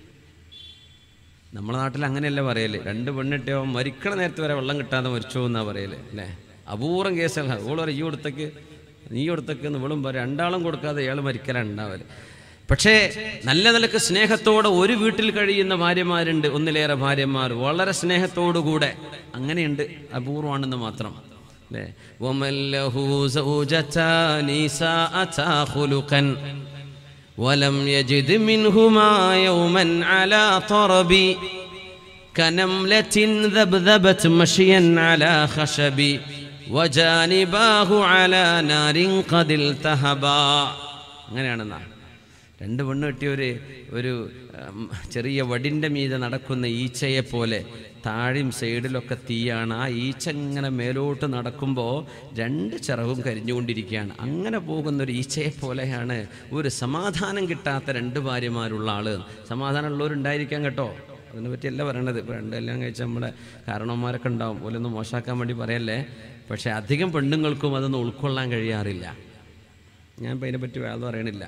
നമ്മുടെ നാട്ടിൽ അങ്ങനെയല്ല പറയല്ലേ, രണ്ട് പെണ്ണിട്ടോ മരിക്കണ നേരത്തെ വരെ വെള്ളം കിട്ടാതെ മരിച്ചോ എന്നാ പറയല്ലേ അല്ലേ. അപൂർവം കേസല്ല. ഓള് പറയും ഈ കൊടുത്തേക്ക് നീ കൊടുത്തേക്ക് എന്ന് ഇവളും പറയും, രണ്ടാളും കൊടുക്കാതെ ഇയാൾ മരിക്കലാണ് ഉണ്ടാവല്. പക്ഷേ നല്ല നിലക്ക് സ്നേഹത്തോടെ ഒരു വീട്ടിൽ കഴിയുന്ന ഭാര്യമാരുണ്ട്, ഒന്നിലേറെ ഭാര്യമാർ വളരെ സ്നേഹത്തോടുകൂടെ. അങ്ങനെയുണ്ട്, അപൂർവമാണെന്ന് മാത്രം. അല്ലേ? വമല്ലഹു സൗജതാനി സഅതാ ഖുലുഖൻ വലം യജിദ് മിൻഹുമാ യൗമൻ അലാ തറബി കനംലത്തിൻ ദബ്ദബത് മഷിയൻ അലാ ഖശബി വജാനിബാഹു അലാ നാരിൻ ഖദിൽ തഹബാ. അങ്ങനെയാണെന്നാ. രണ്ട് പെണ്ണ് കിട്ടിയൊരു ഒരു ചെറിയ വടിൻ്റെ മീതെ നടക്കുന്ന ഈച്ചയെ പോലെ താഴെയും സൈഡിലൊക്കെ തീയാണ്. ആ ഈച്ച ഇങ്ങനെ മേലോട്ട് നടക്കുമ്പോൾ രണ്ട് ചിറകും കരിഞ്ഞുകൊണ്ടിരിക്കുകയാണ്. അങ്ങനെ പോകുന്നൊരു ഈച്ചയെ പോലെയാണ് ഒരു സമാധാനം കിട്ടാത്ത രണ്ട് ഭാര്യമാരുള്ള ആൾ. സമാധാനമുള്ളവരുണ്ടായിരിക്കാം കേട്ടോ, അതിനെ പറ്റിയല്ല പറയണത്. ഇപ്പോൾ രണ്ടെല്ലാം കഴിച്ചാൽ നമ്മുടെ കാരണവന്മാരൊക്കെ ഉണ്ടാവും, ഓലൊന്നും മോശമാക്കാൻ വേണ്ടി പറയല്ലേ. പക്ഷേ അധികം പെണ്ണുങ്ങൾക്കും അതൊന്നും ഉൾക്കൊള്ളാൻ കഴിയാറില്ല. ഞാൻ ഇപ്പം അതിനെപ്പറ്റി വേറെ പറയണില്ല.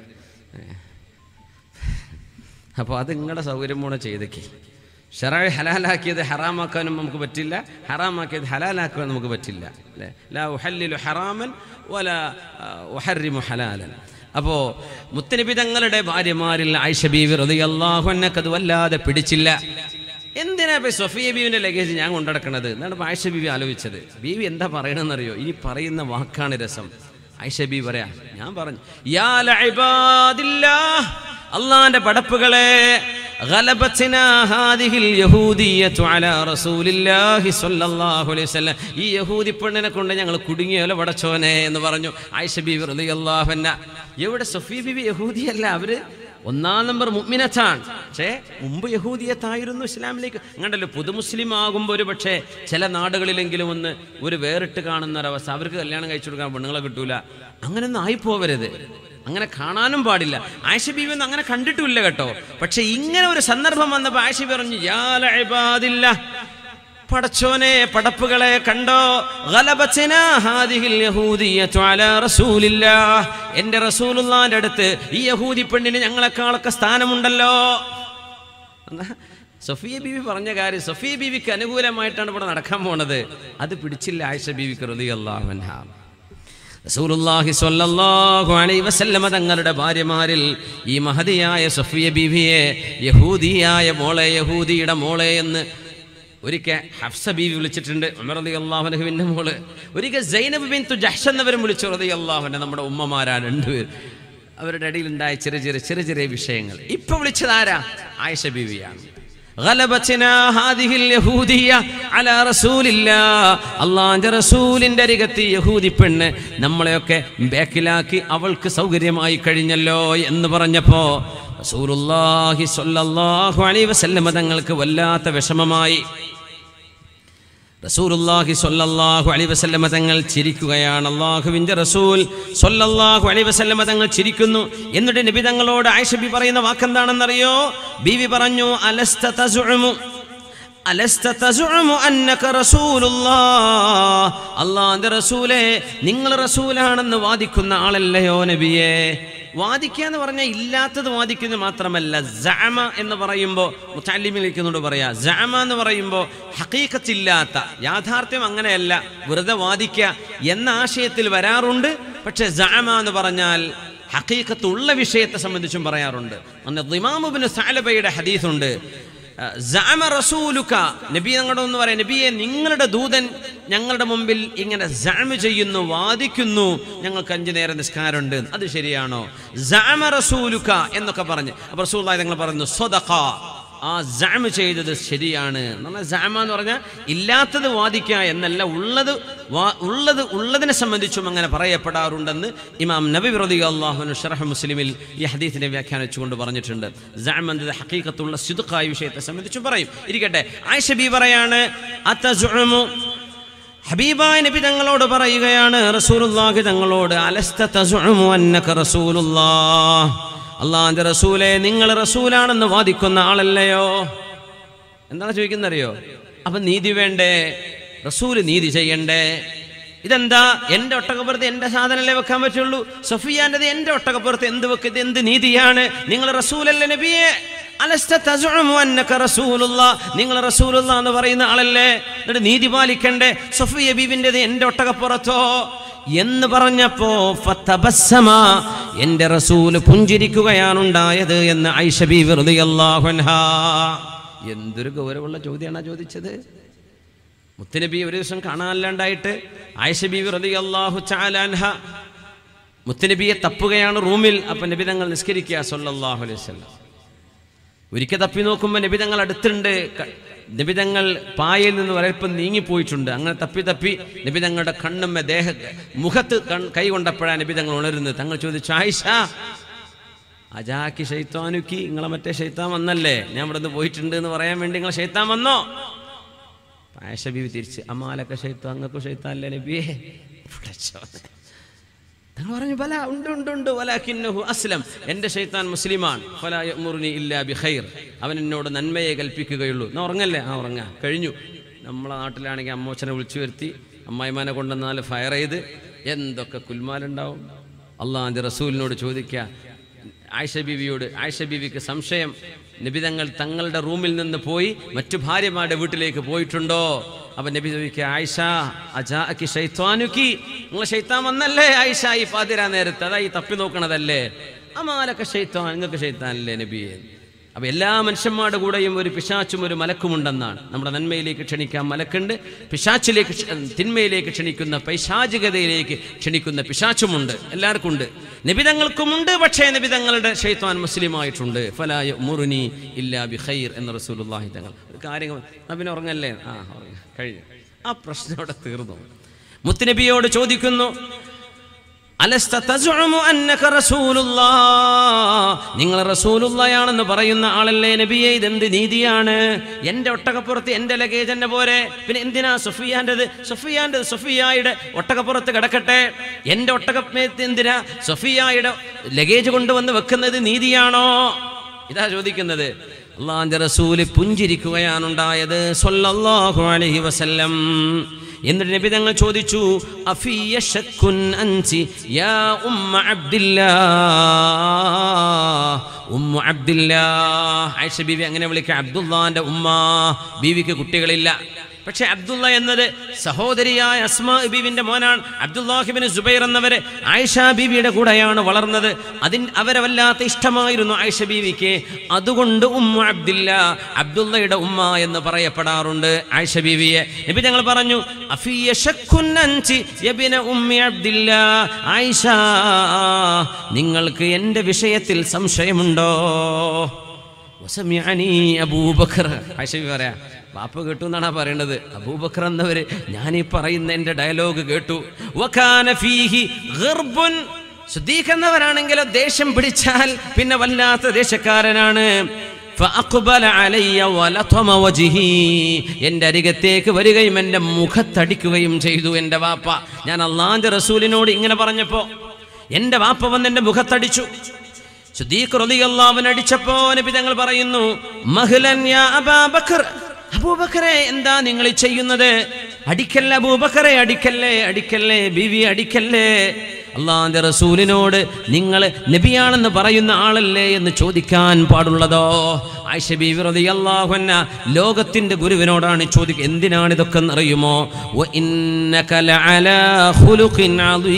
അപ്പോൾ അത് നിങ്ങളുടെ സൗകര്യം കൂടെ ചെയ്തേക്ക്. ശറഅ് ഹലാലാക്കിയത് ഹറാമാക്കാനും നമുക്ക് പറ്റില്ല, ഹറാമാക്കിയത് ഹലാലാക്കാനും നമുക്ക് പറ്റില്ല. അല്ലേ? ലാ ഉഹല്ലിലു ഹറാമൻ വലാ ഉഹർരിമു ഹലാലൻ. അപ്പോൾ മുത്തനബി തങ്ങളുടെ ഭാര്യമാരിൽ ആയിഷ ബീവി റളിയല്ലാഹു അൻഹക്ക് അത് വല്ലാതെ പിടിച്ചില്ല. എന്തിനാ ഇപ്പോൾ സഫിയ ബീവിൻ്റെ ലഗേജ് ഞാൻ കൊണ്ടുനടക്കണത് എന്നാണ് ഇപ്പോൾ ആയിഷ ബീവി ആലോചിച്ചത്. ബീവി എന്താ പറയണമെന്നറിയോ? ഇനി പറയുന്ന വാക്കാണ് രസം. ആയിഷ ബീവി പറയാ, ഞാൻ പറഞ്ഞു, യാ ലഇബാദില്ലാഹ്, അള്ളാന്റെ പടപ്പുകളെ, ഗലബത്നാ ഹാദിഹിൽ യഹൂദിയ്യതു അലാ റസൂലില്ലാഹി സ്വല്ലല്ലാഹു അലൈഹി വസല്ലം, ഈ യഹൂദി പെണ്ണിനെ കൊണ്ട് ഞങ്ങൾ കുടുങ്ങിയല്ലോ പടച്ചോനെ എന്ന് പറഞ്ഞു ആയിഷ ബീവി റളിയല്ലാഹു അൻഹ. എവിടെ സഫിയ ബീവി യഹൂദിയല്ല, അവര് ഒന്നാം നമ്പർ മുഅ്മിനത്താണ്. പക്ഷേ മുമ്പ് യഹൂദിയത്തായിരുന്നു, ഇസ്ലാമിലേക്ക് അങ്ങോട്ടല്ലോ. പുതു മുസ്ലിം ആകുമ്പോൾ ഒരു പക്ഷേ ചില നാടുകളിലെങ്കിലും ഒന്ന് ഒരു വേറിട്ട് കാണുന്ന ഒരവസ്ഥ, അവർക്ക് കല്യാണം കഴിച്ചു കൊടുക്കാൻ പെണ്ണുങ്ങളെ കിട്ടൂല, അങ്ങനെയൊന്നും ആയിപ്പോവരുത്, അങ്ങനെ കാണാനും പാടില്ല. ആയിഷ ബീവി ഒന്നും അങ്ങനെ കണ്ടിട്ടില്ല കേട്ടോ. പക്ഷെ ഇങ്ങനെ ഒരു സന്ദർഭം വന്നപ്പോൾ ആയിഷ പറഞ്ഞു, യാ ലഇബാദില്ലാഹ്, പടച്ചോനെ പടപ്പുകളെ കണ്ടോ, ഗലബത്നാ ഹാദിഹിൽ യഹൂദിയ്യതു അലാ റസൂലില്ലാഹ്, എൻ്റെ റസൂലുള്ളാഹിന്റെ അടുത്ത് ഈ യഹൂദി പെണ്ണിന് ഞങ്ങളെക്കാളൊക്കെ സ്ഥാനമുണ്ടല്ലോ. സഫിയ ബീവി പറഞ്ഞ കാര്യം സഫിയ ബീവിക്ക് അനുകൂലമായിട്ടാണ് ഇവിടെ നടക്കാൻ പോണത്. അത് പിടിച്ചില്ല ആയിഷ ബീവിക്ക് റളിയല്ലാഹു അൻഹാ. റസൂലുള്ളാഹി സ്വല്ലല്ലാഹു അലൈഹി വസല്ലമ തങ്ങളുടെ ഭാര്യമാരിൽ ഈ മഹദിയായ സഫിയ ബീവിയെ യഹൂദിയായ മോളെ, യഹൂദിയുടെ മോളെ എന്ന് ഒരിക്കൽ ഹഫ്സ ബീവി വിളിച്ചിട്ടുണ്ട്, ഉമർ റളിയല്ലാഹു അൻഹുവിൻ്റെ മോള്. ഒരിക്കൽ സൈനബ് ബിൻതു ജഹ്ഷ് എന്നവരും വിളിച്ചു റളിയല്ലാഹു അൻഹ. നമ്മുടെ ഉമ്മമാരാണ് രണ്ടുപേർ. അവരുടെ ഇടയിലുണ്ടായ ചെറിയ ചെറിയ ചെറിയ ചെറിയ വിഷയങ്ങൾ. ഇപ്പൊ വിളിച്ചതാരാ? ആയിഷ ബീവിയാണ്. ഗലബത്നാ ഹാദിഹിൽ യഹൂദിയ്യ അലാ റസൂലില്ലാഹ്, അല്ലാഹുവിന്റെ റസൂലിന്റെ അരികത്ത് യഹൂദി പെണ്ണ് നമ്മളെയൊക്കെ ബാക്കിലാക്കി അവൾക്ക് സൗകര്യമായി കഴിഞ്ഞല്ലോ എന്ന് പറഞ്ഞപ്പോ റസൂലുള്ളാഹി സ്വല്ലല്ലാഹു അലൈഹി വസല്ലം തങ്ങൾക്ക് വല്ലാത്ത വിഷമമായി. റസൂലുള്ളാഹി സ്വല്ലല്ലാഹു അലൈഹി വസല്ലം തങ്ങൾ ചിരിക്കുകയാണ്. അല്ലാഹുവിൻ്റെ റസൂൽ സ്വല്ലല്ലാഹു അലൈഹി വസല്ലം തങ്ങൾ ചിരിക്കുന്നു. എന്നിട്ട് നബി തങ്ങളോട് ആയിഷ ബി പറയുന്ന വാക്കെന്താണെന്നറിയോ? ബീവി പറഞ്ഞു, അലസ്ത തസുഉമു അലസ്ത തസുഉമു അന്നക റസൂലുള്ളാഹ്, അല്ലാഹുവിൻ്റെ റസൂലേ, നിങ്ങൾ റസൂലാണെന്ന് വാദിക്കുന്ന ആളല്ലയോ നബിയേ? വാദിക്കുക എന്ന് പറഞ്ഞാൽ ഇല്ലാത്തത് വാദിക്കുന്നത് മാത്രമല്ല. സഅമ എന്ന് പറയുമ്പോൾ മുതഅല്ലിമിലേക്കുന്നോട് പറയാ, സഅമ എന്ന് പറയുമ്പോൾ ഹഖീഖത്തില്ലാത്ത യാഥാർത്ഥ്യം, അങ്ങനെയല്ല, വെറുതെ വാദിക്കുക എന്ന ആശയത്തിൽ വരാറുണ്ട്. പക്ഷെ സഅമ എന്ന് പറഞ്ഞാൽ ഹഖീഖത്തുള്ള വിഷയത്തെ സംബന്ധിച്ചും പറയാറുണ്ട്. അന്ന് ഇമാം ഇബ്നു സഅലബയുടെ ഹദീസുണ്ട്, സഅമ റസൂലുക, നബി ഞങ്ങളോടൊന്ന് പറയാം, നബിയെ നിങ്ങളുടെ ദൂതൻ ഞങ്ങളുടെ മുമ്പിൽ ഇങ്ങനെ സഅമ ചെയ്യുന്നു, വാദിക്കുന്നു, ഞങ്ങൾക്ക് അഞ്ചു നേരം നിസ്കാരമുണ്ട്, അത് ശരിയാണോ? സഅമ റസൂലുക എന്നൊക്കെ പറഞ്ഞ് അപ്പോൾ റസൂലുള്ളാഹി തങ്ങൾ പറഞ്ഞു, സ്വദഖ, ആ സഅമ ചെയ്തത് ശരിയാണ്. എന്നാൽ സഅമ എന്ന് പറഞ്ഞാൽ ഇല്ലാത്തത് വാദിക്കുക എന്നല്ല, ഉള്ളത് ഉള്ളത് ഉള്ളതിനെ സംബന്ധിച്ചും അങ്ങനെ പറയപ്പെടാറുണ്ടെന്ന് ഇമാം നബവി റളിയല്ലാഹു അൻഹു ശറഹ് മുസ്ലിമിൽ ഈ ഹദീസിനെ വ്യാഖ്യാനിച്ചുകൊണ്ട് പറഞ്ഞിട്ടുണ്ട്. സഅമ എന്നത് ഹഖീഖത്തുള്ള സിദ്ഖായ വിഷയത്തെ സംബന്ധിച്ചും പറയും. ഇരിക്കട്ടെ, ആയിഷ ബി പറയാണ്, അതസുഉമു, ഹബീബായ നബി തങ്ങളോട് പറയുകയാണ്, റസൂലുള്ളാഹി തങ്ങളോട്, അലസ്ത തസുഉമു അന്നക റസൂലുള്ളാഹ്, അല്ലാഹുവിന്റെ റസൂലേ, നിങ്ങൾ റസൂലാണെന്ന് വാദിക്കുന്ന ആളല്ലയോ? എന്താണ് ചോദിക്കുന്നറിയോ? അപ്പൊ നീതി വേണ്ടേ? റസൂല് നീതി ചെയ്യണ്ടേ? ഇതെന്താ? എൻ്റെ ഒട്ടകപ്പുറത്ത് എൻ്റെ സാധനല്ലേ വെക്കാൻ പറ്റുള്ളൂ, സഫിയാൻ്റെത് എൻ്റെ ഒട്ടകപ്പുറത്ത് എന്ത് വെക്ക്? ഇത് എന്ത് നീതിയാണ്? നിങ്ങൾ റസൂലല്ലേ നബിയെ? അലസ്ത തസുഉമു അന്നക റസൂലുള്ളാഹ്, നിങ്ങൾ റസൂലുള്ളാഹ് എന്ന് പറയുന്ന ആളല്ലേ? എന്നിട്ട് നീതി പാലിക്കണ്ടേ? സഫിയ ബീവിൻ്റെത് എൻ്റെ ഒട്ടകപ്പുറത്തോ എന്ന് പറഞ്ഞപ്പോ ഫതബസ്സമ, എൻ്റെ റസൂൽ പുഞ്ചിരിക്കുകയാണുണ്ടായത് എന്ന് ആയിഷ ബീവി റളിയല്ലാഹു അൻഹാ. എന്തൊരു ഗൗരവമുള്ള ചോദ്യമാണ് ചോദിച്ചത്. മുത്തുനബി ഒരു ദിവസം കാണാനില്ലാണ്ടായിട്ട് ആയിഷ ബീവി റളിയല്ലാഹു തആല അൻഹ മുത്തുനബിയെ തപ്പുകയാണ് റൂമിൽ. അപ്പം നബി തങ്ങൾ നിസ്കരിക്കുക സല്ലല്ലാഹു അലൈഹി വസല്ലം. ഒരിക്കൽ തപ്പി നോക്കുമ്പോൾ നബി തങ്ങൾ അടുത്തുണ്ട്. നബി തങ്ങൾ പായയിൽ നിന്ന് വരൽപ്പം നീങ്ങിപ്പോയിട്ടുണ്ട്. അങ്ങനെ തപ്പി തപ്പി നബി തങ്ങളുടെ കണ്ണുമ്മ ദേഹ മുഖത്ത് കൈ കൊണ്ടപ്പോഴാണ് നബി തങ്ങൾ ഉണരുന്നത്. തങ്ങൾ ചോദിച്ചു, ആയിഷ അജാക്കി ശൈത്താനുക്കി, നിങ്ങളെ മറ്റേ ശൈത്താൻ വന്നല്ലേ, ഞാൻ ഇവിടെ നിന്ന് പോയിട്ടുണ്ട് എന്ന് പറയാൻ വേണ്ടി നിങ്ങളെ ശൈത്താൻ വന്നോ? ആയിഷ ബീവി തിരിച്ച്, അമാലൊക്കെ ശൈത്താൻ, അങ്ങക്ക് ശൈത്താൻ അല്ലേ നബിയെ? തങ്ങൾ പറഞ്ഞു, ബല ഉണ്ട് ഉണ്ട് ഉണ്ട് വലാകിന്നഹു അസ്ലം, എൻ്റെ ശൈത്താൻ മുസ്ലിമാൻ, ഫലാ യഅ്മുറുനി ഇല്ലാ ബിഖൈർ, അവൻ എന്നോട് നന്മയെ കൽപ്പിക്കുകയുള്ളൂ. എന്നാ ഉറങ്ങല്ലേ? ആ ഉറങ്ങാ, കഴിഞ്ഞു. നമ്മളെ നാട്ടിലാണെങ്കിൽ അമ്മോച്ചനെ വിളിച്ചു വരുത്തി അമ്മായിമാനെ കൊണ്ടുവന്നാൽ ഫയർ ചെയ്ത് എന്തൊക്കെ കുൽമാലുണ്ടാവും. അള്ളാഹുവിൻ്റെ റസൂലിനോട് ചോദിക്കുക, ആയിഷ ബീവിയോട്. ആയിഷ ബീവിക്ക് സംശയം, നബി തങ്ങൾ തങ്ങളുടെ റൂമിൽ നിന്ന് പോയി മറ്റു ഭാര്യമാരുടെ വീട്ടിലേക്ക് പോയിട്ടുണ്ടോ? അപ്പൊ നബി ചോദിക്കുക, ആയിഷ അജാഅക്കി ശൈത്വാനുക്കി, നിങ്ങൾ ശൈത്താൻ വന്നല്ലേ ആയിഷ ഈ പാതിരാ നേരത്ത്, അതാ ഈ തപ്പി നോക്കണതല്ലേ? അമാലൊക്കെ ശൈത്താൻ, നിങ്ങൾക്ക് ശൈത്താനല്ലേ നബിയെ? അപ്പൊ എല്ലാ മനുഷ്യന്മാരുടെ കൂടെയും ഒരു പിശാച്ചും ഒരു മലക്കുമുണ്ടെന്നാണ്. നമ്മുടെ നന്മയിലേക്ക് ക്ഷണിക്കാൻ മലക്കുണ്ട്, പിശാച്ചിലേക്ക് തിന്മയിലേക്ക് ക്ഷണിക്കുന്ന പൈശാചികതയിലേക്ക് ക്ഷണിക്കുന്ന പിശാച്ചുമുണ്ട്. എല്ലാവർക്കും ഉണ്ട്, നബിതങ്ങൾക്കുമുണ്ട്. പക്ഷേ നബിതങ്ങളുടെ ശൈത്താൻ മുസ്ലിമായിട്ടുണ്ട്. ഫലാ യഅ്മുറുനി ഇല്ലാ ബിഖൈർ എന്ന റസൂലുള്ളാഹി തങ്ങൾ. ഒരു കാര്യം, നബിനെ ഉറങ്ങല്ലേ? ആ ഉറങ്ങ, കഴിഞ്ഞു. ആ പ്രശ്നം അവിടെ തീർന്നു. മുത്തുനബിയോട് ചോദിക്കുന്നു, അലസ്ത തസ്ഉമു അന്നക റസൂലുള്ളാഹ്, നിങ്ങൾ റസൂലുള്ളായാണെന്ന് പറയുന്ന ആളല്ലേ നബിയെ? ഇതെന്ത് നീതിയാണ്? എൻ്റെ ഒട്ടകപ്പുറത്ത് എൻ്റെ ലഗേജ് എന്നെ പോരെ, പിന്നെ എന്തിനാ സുഫിയാൻ്റെത്? സുഫിയാൻ്റെത് സുഫിയായുടെ ഒട്ടകപ്പുറത്ത് കിടക്കട്ടെ, എൻ്റെ ഒട്ടകപ്പുറത്ത് എന്തിനാ സുഫിയായുടെ ലഗേജ് കൊണ്ടുവന്ന് വെക്കുന്നത്? നീതിയാണോ? ഇതാ ചോദിക്കുന്നത്. അല്ലാഹുവിൻ്റെ റസൂല് പുഞ്ചിരിക്കുകയാണുണ്ടായത് സ്വല്ലല്ലാഹു അലൈഹി വസല്ലം. എന്നിട്ട് നബി തങ്ങൾ ചോദിച്ചു, അഫിയ ശക്കുൻ അൻസി യാ ഉമ്മ അബ്ദില്ലാഹ്, ഉമ്മ അബ്ദില്ലാഹ്. ആയിഷ ബീവി അങ്ങനെ വിളിക്കുക, അബ്ദുല്ലാന്റെ ഉമ്മ. ബീവിക്ക് കുട്ടികളില്ല, പക്ഷെ അബ്ദുള്ള എന്നത് സഹോദരിയായ അസ്മാ ബീവിന്റെ മോനാണ്. അബ്ദുല്ലാഹിബ്നു സുബൈർ എന്നവര് ആയിഷ ബീവിയുടെ കൂടെയാണ് വളർന്നത്. അതിന് അവരെ വല്ലാത്ത ഇഷ്ടമായിരുന്നു ആയിഷ ബീവിക്ക്. അതുകൊണ്ട് ഉമ്മ അബ്ദില്ല, അബ്ദുള്ളയുടെ ഉമ്മ എന്ന് പറയപ്പെടാറുണ്ട് ആയിഷ ബീവിയെ. നബി തങ്ങൾ പറഞ്ഞു, അഫിയ ശക്കുൻ അൻതി യബ്ന ഉമ്മി അബ്ദില്ല, ആയിഷ നിങ്ങൾക്ക് എൻ്റെ വിഷയത്തിൽ സംശയമുണ്ടോ? വസമിഅനി അബൂബക്കർ. ആയിഷ ബീവി പറയാ, ബാപ്പ കേട്ടു എന്നാണ് പറയേണ്ടത്. അബൂബക്കർ എന്നവര് ഞാൻ ഈ പറയുന്ന എൻ്റെ ഡയലോഗ് കേട്ടു. വകാന ഫീഹി ഗർബുൻ, സിദ്ദീഖ് എന്നവരാണെങ്കിലോ ദേഷ്യം പിടിച്ചാൽ പിന്നെ വല്ലാത്ത ദേഷ്യക്കാരനാണ്. ഫഅഖ്ബല അലയ്യ വലതമ വജ്ഹി, എൻ്റെ അരികത്തേക്ക് വരികയും എൻ്റെ മുഖത്തടിക്കുകയും ചെയ്തു എൻ്റെ വാപ്പ. ഞാൻ അല്ലാഹുവിൻ്റെ റസൂലിനോട് ഇങ്ങനെ പറഞ്ഞപ്പോ എൻ്റെ വാപ്പ വന്ന് എൻ്റെ മുഖത്തടിച്ചു. സിദ്ദീഖ് റളിയല്ലാഹു അൻഹു അടിച്ചപ്പോ നബി തങ്ങൾ പറയുന്നു, മഹ്ലൻ യാ അബൂബക്കർ, അബൂബക്കറെ എന്താ നിങ്ങൾ ചെയ്യുന്നത്? അടിക്കല്ലേ അബൂബക്കറെ, അടിക്കല്ലേ അടിക്കല്ലേ ബീവി അടിക്കല്ലേ. അല്ലാഹുവിന്റെ റസൂലിനോട് നിങ്ങൾ നബിയാണെന്ന് പറയുന്ന ആളല്ലേ എന്ന് ചോദിക്കാൻ പാടുള്ളതോ? ആയിഷ ബീവി റളിയല്ലാഹു അൻഹ ലോകത്തിന്റെ ഗുരുവിനോടാണ് ചോദിക്കുക. എന്തിനാണ് ഇതൊക്കെ അറിയുമോ? വഇന്നക ലഅലാ ഖുലുഖിൻ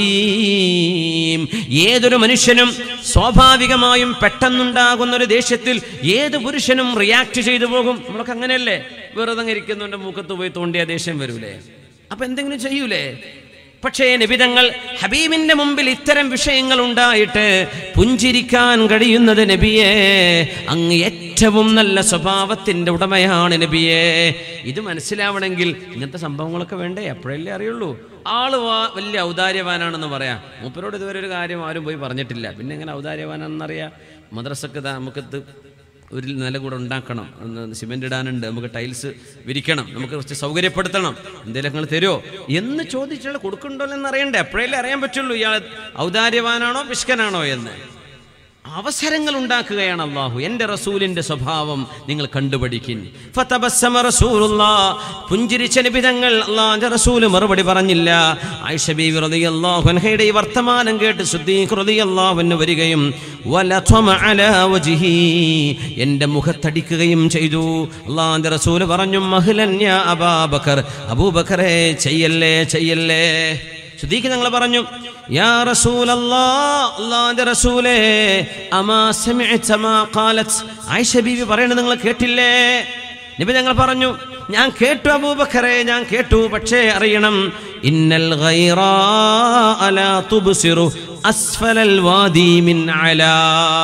അളീം, ഏതൊരു മനുഷ്യനും സ്വാഭാവികമായും പെട്ടെന്നുണ്ടാകുന്ന ഒരു ദേഷ്യത്തിൽ ഏത് പുരുഷനും റിയാക്ട് ചെയ്തു പോകും. നമ്മളൊക്കെ അങ്ങനെയല്ലേ? വെറുതെ ഇരിക്കുന്നുണ്ട്, മൂക്കത്ത് പോയി തോണ്ടിയ ദേഷ്യം വരൂലേ? അപ്പൊ എന്തെങ്കിലും ചെയ്യൂലേ? പക്ഷേ നബിതങ്ങൾ ഹബീബിന്റെ മുമ്പിൽ ഇത്തരം വിഷയങ്ങൾ ഉണ്ടായിട്ട് പുഞ്ചിരിക്കാൻ കഴിയുന്നത് നബിയെ, അങ്ങ് ഏറ്റവും നല്ല സ്വഭാവത്തിന്റെ ഉടമയാണ് നബിയെ. ഇത് മനസ്സിലാവണമെങ്കിൽ ഇങ്ങനത്തെ സംഭവങ്ങളൊക്കെ വേണ്ടേ? അപ്പോഴല്ലേ അറിയുള്ളൂ. ആള് വലിയ ഔദാര്യവാനാണെന്ന് പറയാം. മൂപ്പരോട് ഇതുവരെ ഒരു കാര്യം ആരും പോയി പറഞ്ഞിട്ടില്ല, പിന്നെ എങ്ങനെ ഔദാര്യവാനാണെന്നറിയാം? മദ്രസക്ക് നമുക്കത് ഒരു നില കൂടെ ഉണ്ടാക്കണം, സിമെന്റ് ഇടാനുണ്ട്, നമുക്ക് ടൈൽസ് വിരിക്കണം, നമുക്ക് കുറച്ച് സൗകര്യപ്പെടുത്തണം, എന്തെങ്കിലും നിങ്ങൾ തരുമോ എന്ന് ചോദിച്ചാൽ കൊടുക്കണ്ടോ എന്ന് അറിയണ്ടേ? അപ്പോഴല്ലേ അറിയാൻ പറ്റുള്ളൂ ഇയാൾ ഔദാര്യവാനാണോ പിശുക്കനാണോ എന്ന്. അവസരങ്ങൾ ഉണ്ടാക്കുകയാണ് അല്ലാഹു. എൻ്റെ റസൂലിന്റെ സ്വഭാവം നിങ്ങൾ കണ്ടുപഠിക്കിൻ. ഫതബസ്സമ റസൂലുള്ളാഹ്, പുഞ്ചിരിച്ച നബി തങ്ങൾ. അല്ലാഹുവിന്റെ റസൂൽ മറുപടി പറഞ്ഞില്ല. ആയിഷ ബീവി റളിയല്ലാഹു അൻഹയുടെ ഈ വർത്തമാനം കേട്ട് സിദ്ദീഖ് റളിയല്ലാഹു അൻഹു വരികയും വലതമ അലാ വജ്ഹി, എൻ്റെ മുഖത്തടിക്കുകയും ചെയ്തു. അല്ലാഹുവിന്റെ റസൂൽ പറഞ്ഞു, മഹ്ലൻ യാ അബൂബക്കർ, അബൂബക്കറെ ചെയ്യല്ലേ ചെയ്യല്ലേ. സിദ്ദീഖ് തങ്ങൾ പറഞ്ഞു, യാ റസൂലല്ലാഹ്, അല്ലാഹുവിന്റെ റസൂലേ, അമാ സമിഅത മാ ഖാലത്, ആയിഷ ബീവി പറയുന്നത് നിങ്ങൾ കേട്ടില്ലേ? നബി തങ്ങൾ പറഞ്ഞു, ഞാൻ കേട്ടു അബൂബക്കറെ, ഞാൻ കേട്ടു. പക്ഷേ അറിയണം, ഇന്നൽ ഗൈറാ ലാ തുബ്സിറു അസ്ഫലൽ വാദി മിൻ അലാ.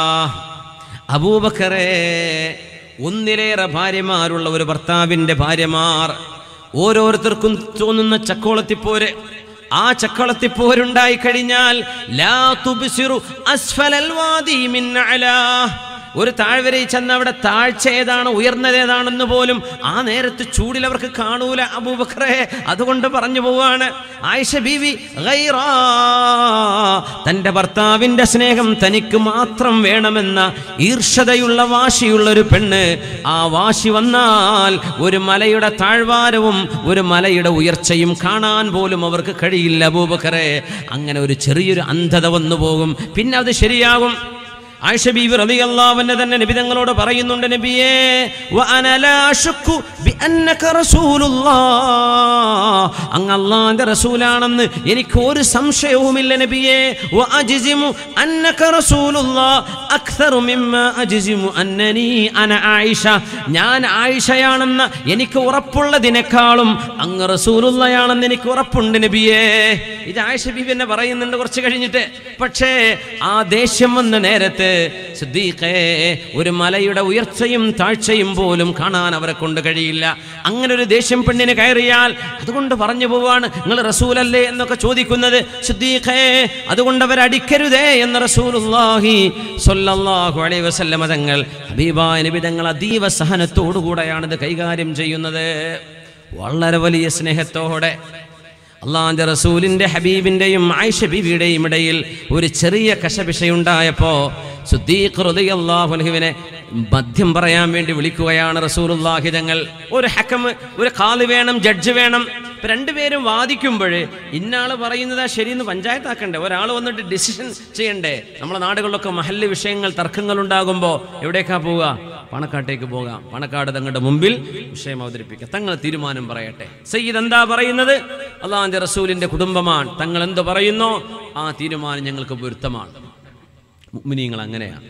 അബൂബക്കറെ, ഒന്നിലേറെ ഭാര്യമാരുള്ള ഒരു ഭർത്താവിന്റെ ഭാര്യമാർ, ഓരോരുത്തർക്കും തോന്നുന്ന ചക്കോളത്തിപ്പോര്, ആ ചക്കളത്തിപ്പോരുണ്ടായി കഴിഞ്ഞാൽ ലാ തുബ്സിറു അസ്ഫലൽ വാദി മിൻ അലാ, ഒരു താഴ്വരയിൽ ചെന്ന് അവിടെ താഴ്ച ഏതാണ് ഉയർന്നത് ഏതാണെന്ന് പോലും ആ നേരത്ത് ചൂടിൽ അവർക്ക് കാണൂല അബൂബക്കറെ. അതുകൊണ്ട് പറഞ്ഞു പോവാണ്, ആയിഷ ബീവി ഗൈറാ, തൻ്റെ ഭർത്താവിൻ്റെ സ്നേഹം തനിക്ക് മാത്രം വേണമെന്ന ഈർഷതയുള്ള വാശിയുള്ള ഒരു പെണ്ണ്. ആ വാശി വന്നാൽ ഒരു മലയുടെ താഴ്വാരവും ഒരു മലയുടെ ഉയർച്ചയും കാണാൻ പോലും അവർക്ക് കഴിയില്ല അബൂബക്കറെ. അങ്ങനെ ഒരു ചെറിയൊരു അന്ധത വന്നു പോകും, പിന്നെ അത് ശരിയാകും. ആയിഷ ബീവി റളിയല്ലാഹു അൻഹ തന്നെ നബി തങ്ങളോട് പറയുന്നുണ്ട്, നബിയേ, വഅന ലാ അശുക്കു ബിഅന്നക റസൂലുള്ളാഹ്, അങ്ങ് അല്ലാഹുവിന്റെ റസൂലാണെന്ന് എനിക്ക് ഒരു സംശയവുമില്ല നബിയേ. വഅജ്സിമു അന്നക റസൂലുള്ളാഹ് അക്സറു മിമ്മാ അജ്സിമു അന്നനി അന ആയിഷ, ഞാൻ ആയിഷയാണെന്ന് എനിക്ക് ഉറപ്പുള്ളതിനേക്കാളും അങ്ങ് റസൂലുള്ളായാണെന്ന് എനിക്ക് ഉറപ്പുണ്ട് നബിയേ. ഇത് ആയിഷ ബീവി എന്നെ പറയുന്നുണ്ട് കുറച്ച് കഴിഞ്ഞിട്ട്. പക്ഷേ ആ ദേഷ്യം വന്ന നേരത്ത് സിദ്ദീഖേ, ഒരു മലയുടെ ഉയർച്ചയും താഴ്ചയും പോലും കാണാൻ അവരെ കൊണ്ട് കഴിയില്ല. അങ്ങനെ ഒരു ദേഷ്യം പെണ്ണിന് കയറിയാൽ, അതുകൊണ്ട് പറഞ്ഞു പോവാണ്, നിങ്ങൾ റസൂലല്ലേ എന്നൊക്കെ ചോദിക്കുന്നത് സിദ്ദീഖേ, അതുകൊണ്ട് അവരടിക്കരുതേ എന്ന് റസൂലുള്ളാഹി സ്വല്ലല്ലാഹു അലൈഹി വസല്ലം തങ്ങൾ, ഹബീബായ നബി തങ്ങൾ അതീവ സഹനത്തോടുകൂടെയാണ് ഇത് കൈകാര്യം ചെയ്യുന്നത്, വളരെ വലിയ സ്നേഹത്തോടെ. അള്ളാഹുവിന്റെ റസൂലിന്റെ ഹബീബിന്റെയും ആയിഷ ബീവിയുടെയും ഇടയിൽ ഒരു ചെറിയ കശപിശയുണ്ടായപ്പോൾ സിദ്ദീഖ് റളിയല്ലാഹു അൻഹുവിനെ മധ്യം പറയാൻ വേണ്ടി വിളിക്കുകയാണ് റസൂലുള്ളാഹി തങ്ങൾ. ഒരു ഹക്കം, ഒരു ഖാളി വേണം, ജഡ്ജ് വേണം. രണ്ടുപേരും വാദിക്കുമ്പോൾ ഇന്നാള് പറയുന്നതാ ശരിയെന്ന് പഞ്ചായത്താക്കണ്ടേ, ഒരാൾ വന്നിട്ട് ഡിസിഷൻ ചെയ്യണ്ടേ. നമ്മളെ നാടുകളിലൊക്കെ മഹല്ല് വിഷയങ്ങൾ, തർക്കങ്ങൾ ഉണ്ടാകുമ്പോൾ എവിടേക്കാ പോവുക? പണക്കാട്ടേക്ക് പോകാം. പണക്കാട് തങ്ങളുടെ മുമ്പിൽ വിഷയം അവതരിപ്പിക്കുക, തങ്ങൾ തീരുമാനം പറയട്ടെ. സയ്യിദ് എന്താ പറയുന്നത്? അള്ളാഹുവിന്റെ റസൂലിന്റെ കുടുംബമാണ്, തങ്ങൾ എന്ത് പറയുന്നോ ആ തീരുമാനം ഞങ്ങൾക്ക് പൊരുത്തമാണ്. മുഅ്മിനീങ്ങൾ അങ്ങനെയാണ്,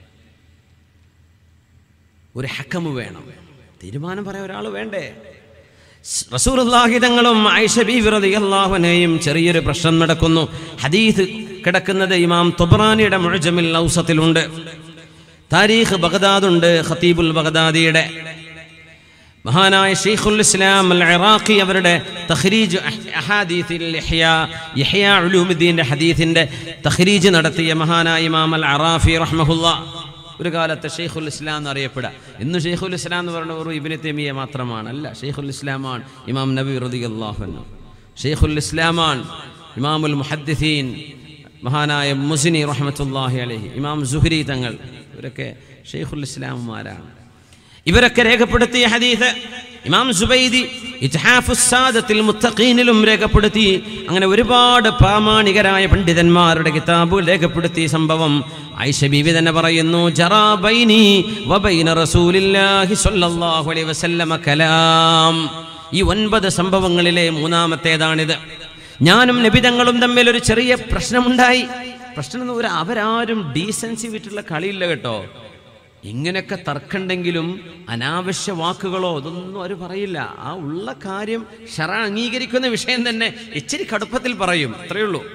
ഒരു ഹക്കമ് വേണം, തീരുമാനം പറയാൻ ഒരാൾ വേണ്ടേ. റസൂലുള്ളാഹി തങ്ങളും ആയിഷ ബീവി റളിയല്ലാഹു അൻഹയും ചെറിയൊരു പ്രശ്നം നടക്കുന്നു. ഹദീസ് കിടക്കുന്നത് ഇമാം തൊബ്രാനിയുടെ മുഅ്ജമുൽ ഔസത്തിലുണ്ട്, താരീഖ് ബഗ്ദാദുണ്ട്, ഖതീബുൽ ബഗ്ദാദിയുടെ. മഹാനായ ശൈഖുൽ ഇസ്ലാം അൽ ഇറാഖി അവരുടെ തഖ്രീജ് അഹാദീസിൽ ഇഹ്യാ ഇഹ്യാ ഉലൂമുദ്ദീന്റെ ഹദീസിന്റെ തഖ്രീജ് നടത്തിയ മഹാനായ ഇമാം അൽ അറാഫി റഹ്മഹുല്ലാ, ഒരു കാലത്തെ ഷെയ്ഖുൽ ഇസ്ലാം എന്നറിയപ്പെടുക. ഇന്ന് ഷെയ്ഖുൽ ഇസ്ലാം എന്ന് പറയുന്ന ഒരു ഇബ്നു തൈമിയ്യ മാത്രമാണ്, അല്ല, ഷെയ്ഖുൽ ഇസ്ലാമാണ് ഇമാം നബവി റളിയല്ലാഹു അൻഹു. ഷെയ്ഖുൽ ഇസ്ലാമാണ് ഇമാമുൽ മുഹദ്ദിസീൻ മഹാനായ മുസ്നി റഹ്മത്തുള്ളാഹി അലൈഹി, ഇമാം സുഹരി തങ്ങൾ, ഇവരൊക്കെ ഷെയ്ഖുൽ ഇസ്ലാമുമാരാണ്. ഇവരൊക്കെ രേഖപ്പെടുത്തിയ ഹദീസ് ഇമാം സുബൈദി ഇത്ഹാഫുസ് സാദത്തിൽ മുത്തഖീനിലും രേഖപ്പെടുത്തി. അങ്ങനെ ഒരുപാട് പ്രാമാണികരായ പണ്ഡിതന്മാരുടെ കിതാബുകൾ രേഖപ്പെടുത്തിയ സംഭവം ആയിഷ ബീവി തന്നെ പറയുന്നു, ജറാ ബൈനി വബൈന റസൂലില്ലാഹി സ്വല്ലല്ലാഹു അലൈഹി വസല്ലമ കലാം. ഈ ഒൻപത് സംഭവങ്ങളിലെ മൂന്നാമത്തേതാണിത്. ഞാനും നബിതങ്ങളും തമ്മിൽ ഒരു ചെറിയ പ്രശ്നമുണ്ടായി. പ്രശ്നം എന്ന് പറഞ്ഞാൽ അവരാരും ഡീസൻസി വിട്ടുള്ള കളിയില്ല കേട്ടോ. ഇങ്ങനെയൊക്കെ തർക്കമുണ്ടെങ്കിലും അനാവശ്യ വാക്കുകളോ ഇതൊന്നും അവർ പറയില്ല. ആ ഉള്ള കാര്യം ശറഅ അംഗീകരിക്കുന്ന വിഷയം തന്നെ ഇച്ചിരി കടുപ്പത്തിൽ പറയും, അത്രയേ ഉള്ളൂ.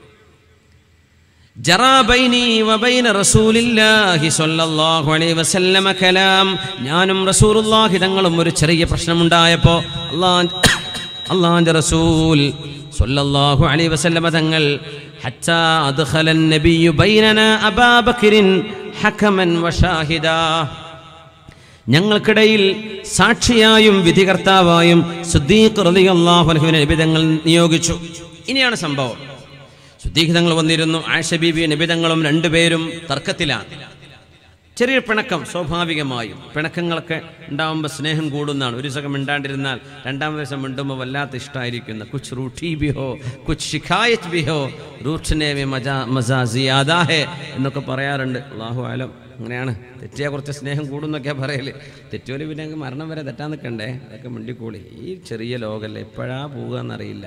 ജറാ ബൈനി വബൈന റസൂലില്ലാഹി സ്വല്ലല്ലാഹു അലൈഹി വസല്ലമ കലാം. ഞാനും റസൂലുള്ളാഹി തങ്ങളും ഒരു ചെറിയ പ്രശ്നമുണ്ടായപ്പോൾ അല്ലാഹ് അല്ലാഹുവിന്റെ റസൂൽ സ്വല്ലല്ലാഹു അലൈഹി വസല്ലമ തങ്ങൾ ഹത്താ അദ്ഖലൻ നബിയ്യു ബൈനനാ അബൂബക്കറിൻ ഹകമൻ വശാഹിദാ, ഞങ്ങൾക്കിടയിൽ സാക്ഷിയായും വിധികർത്താവായും സിദ്ദീഖ് റളിയല്ലാഹു അൻഹുവിനെ നബി തങ്ങൾ നിയോഗിച്ചു. ഇനിയാണ് സംഭവം. സിദ്ദീഖ് തങ്ങൾ വന്നിരുന്നു, ആയിഷ ബീബി നബി തങ്ങളും രണ്ടുപേരും തർക്കത്തിലാണ്. ചെറിയൊരു പിണക്കം, സ്വാഭാവികമായും പിണക്കങ്ങളൊക്കെ ഉണ്ടാകുമ്പോൾ സ്നേഹം കൂടുന്നതാണ്. ഒരു ദിവസം മിണ്ടാണ്ടിരുന്നാൽ രണ്ടാം ദിവസം മിണ്ടുമ്പോൾ വല്ലാത്ത ഇഷ്ടമായിരിക്കുന്ന കുച്ച് റൂഠി ബിഹോ കുച്ച് ഷിക്കായത്ത് ബിഹോ റൂഠ്നെ മേ മജാ മസാ സിയാദാ ഹേ എന്നൊക്കെ പറയാറുണ്ട്. അല്ലാഹു ആലം, അങ്ങനെയാണ്. തെറ്റിയാൽ കുറച്ച് സ്നേഹം കൂടുന്നൊക്കെയാണ് പറയല്. തെറ്റുപോലെ പിന്നെ അങ്ങ് മരണം വരെ തെറ്റാൻ നിൽക്കണ്ടേ, അതൊക്കെ മിണ്ടിക്കൂടി. ഈ ചെറിയ ലോകമല്ലേ, എപ്പോഴാ പോവുക എന്നറിയില്ല.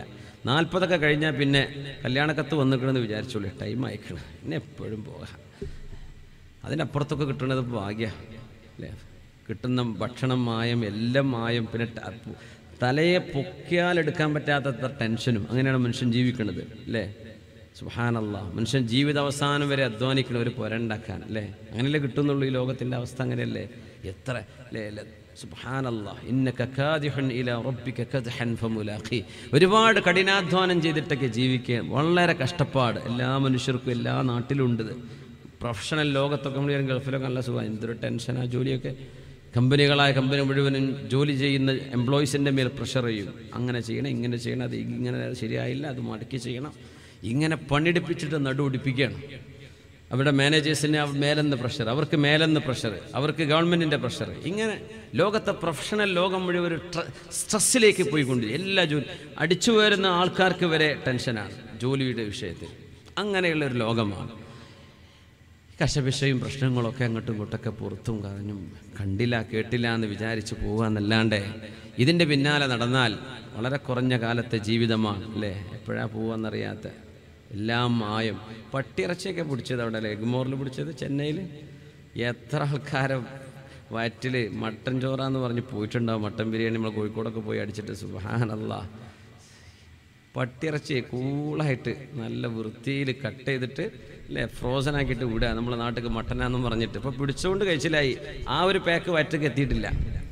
നാൽപ്പതൊക്കെ കഴിഞ്ഞാൽ പിന്നെ കല്യാണക്കത്ത് വന്നിക്കണമെന്ന് വിചാരിച്ചോളൂ, ടൈം അയക്കണം, പിന്നെ എപ്പോഴും പോകാം. അതിനപ്പുറത്തൊക്കെ കിട്ടുന്നത് ഭാഗ്യ അല്ലേ? കിട്ടുന്ന ഭക്ഷണം മായം, എല്ലാം മായം, പിന്നെ തലയെ പൊക്കിയാൽ എടുക്കാൻ പറ്റാത്ത ടെൻഷനും. അങ്ങനെയാണ് മനുഷ്യൻ ജീവിക്കുന്നത് അല്ലേ? സുബ്ഹാനല്ലാഹ്. മനുഷ്യൻ ജീവിതാവസാനം വരെ അധ്വാനിക്കണം ഒരു പുരണ്ടാക്കാൻ അല്ലേ? അങ്ങനെയല്ലേ കിട്ടുന്നുള്ളൂ. ഈ ലോകത്തിൻ്റെ അവസ്ഥ അങ്ങനെയല്ലേ? എത്ര അല്ലേ? സുബ്ഹാനല്ലാഹ്. ഇന്നക കാദിഹുൻ ഇലാ റബ്ബിക കദ്ഹൻ ഫമുലാഖി. ഒരുപാട് കഠിനാധ്വാനം ചെയ്തിട്ടൊക്കെ ജീവിക്കുക, വളരെ കഷ്ടപ്പാട് എല്ലാ മനുഷ്യർക്കും എല്ലാ നാട്ടിലും ഉണ്ട്. പ്രൊഫഷണൽ ലോകത്തൊക്കെ നമ്മൾ ഗൾഫിലൊക്കെ നല്ല സുഖം, എന്തൊരു ടെൻഷനാണ് ജോലിയൊക്കെ. കമ്പനികളായ കമ്പനി മുഴുവനും ജോലി ചെയ്യുന്ന എംപ്ലോയീസിൻ്റെ മേൽ പ്രഷർ ചെയ്യും. അങ്ങനെ ചെയ്യണം, ഇങ്ങനെ ചെയ്യണം, അത് ഇങ്ങനെ ശരിയായില്ല, അത് മടക്കി ചെയ്യണം. ഇങ്ങനെ പണിയെടുപ്പിച്ചിട്ട് നടുപിടിപ്പിക്കുകയാണ്. അവിടെ മാനേജേഴ്സിന് മേലെന്ന് പ്രഷർ, അവർക്ക് മേലെന്ന് പ്രഷർ, അവർക്ക് ഗവൺമെൻറ്റിൻ്റെ പ്രഷർ. ഇങ്ങനെ ലോകത്തെ പ്രൊഫഷണൽ ലോകം മുഴുവൻ ഒരു സ്ട്രെസ്സിലേക്ക് പോയിക്കൊണ്ടിരിക്കും. എല്ലാ ജോലി അടിച്ചു വരുന്ന ആൾക്കാർക്ക് വരെ ടെൻഷനാണ് ജോലിയുടെ വിഷയത്തിൽ. അങ്ങനെയുള്ളൊരു ലോകമാണ്. കശപിശയും പ്രശ്നങ്ങളൊക്കെ അങ്ങോട്ടും ഇങ്ങോട്ടൊക്കെ പുറത്തും കറഞ്ഞും കണ്ടില്ല കേട്ടില്ല എന്ന് വിചാരിച്ച് പോകുക എന്നല്ലാണ്ട് ഇതിൻ്റെ പിന്നാലെ നടന്നാൽ വളരെ കുറഞ്ഞ കാലത്തെ ജീവിതമാണ് അല്ലേ? എപ്പോഴാണ് പോവാന്നറിയാത്ത എല്ലാം മായം. പട്ടിയിറച്ചിയൊക്കെ പിടിച്ചത് അവിടെ അല്ലേ? എഗ്മോറിൽ പിടിച്ചത് ചെന്നൈയിൽ. എത്ര ആൾക്കാരെ വയറ്റിൽ മട്ടൻ ചോറാന്ന് പറഞ്ഞ് പോയിട്ടുണ്ടാവും. മട്ടൻ ബിരിയാണി നമ്മൾ കോഴിക്കോടൊക്കെ പോയി അടിച്ചിട്ട്. സുബ്ഹാനല്ലാഹ്. പട്ടിയിറച്ചി കൂളായിട്ട് നല്ല വൃത്തിയിൽ കട്ട് ചെയ്തിട്ട് അല്ലേ ഫ്രോസൺ ആക്കിയിട്ട് വിടുക. നമ്മളെ നാട്ടിൽ മട്ടനാന്നും പറഞ്ഞിട്ട് ഇപ്പോൾ പിടിച്ചുകൊണ്ട് കഴിച്ചില്ലായി. ആ ഒരു പാക്ക് വയറ്റൊക്കെ എത്തിയിട്ടില്ല.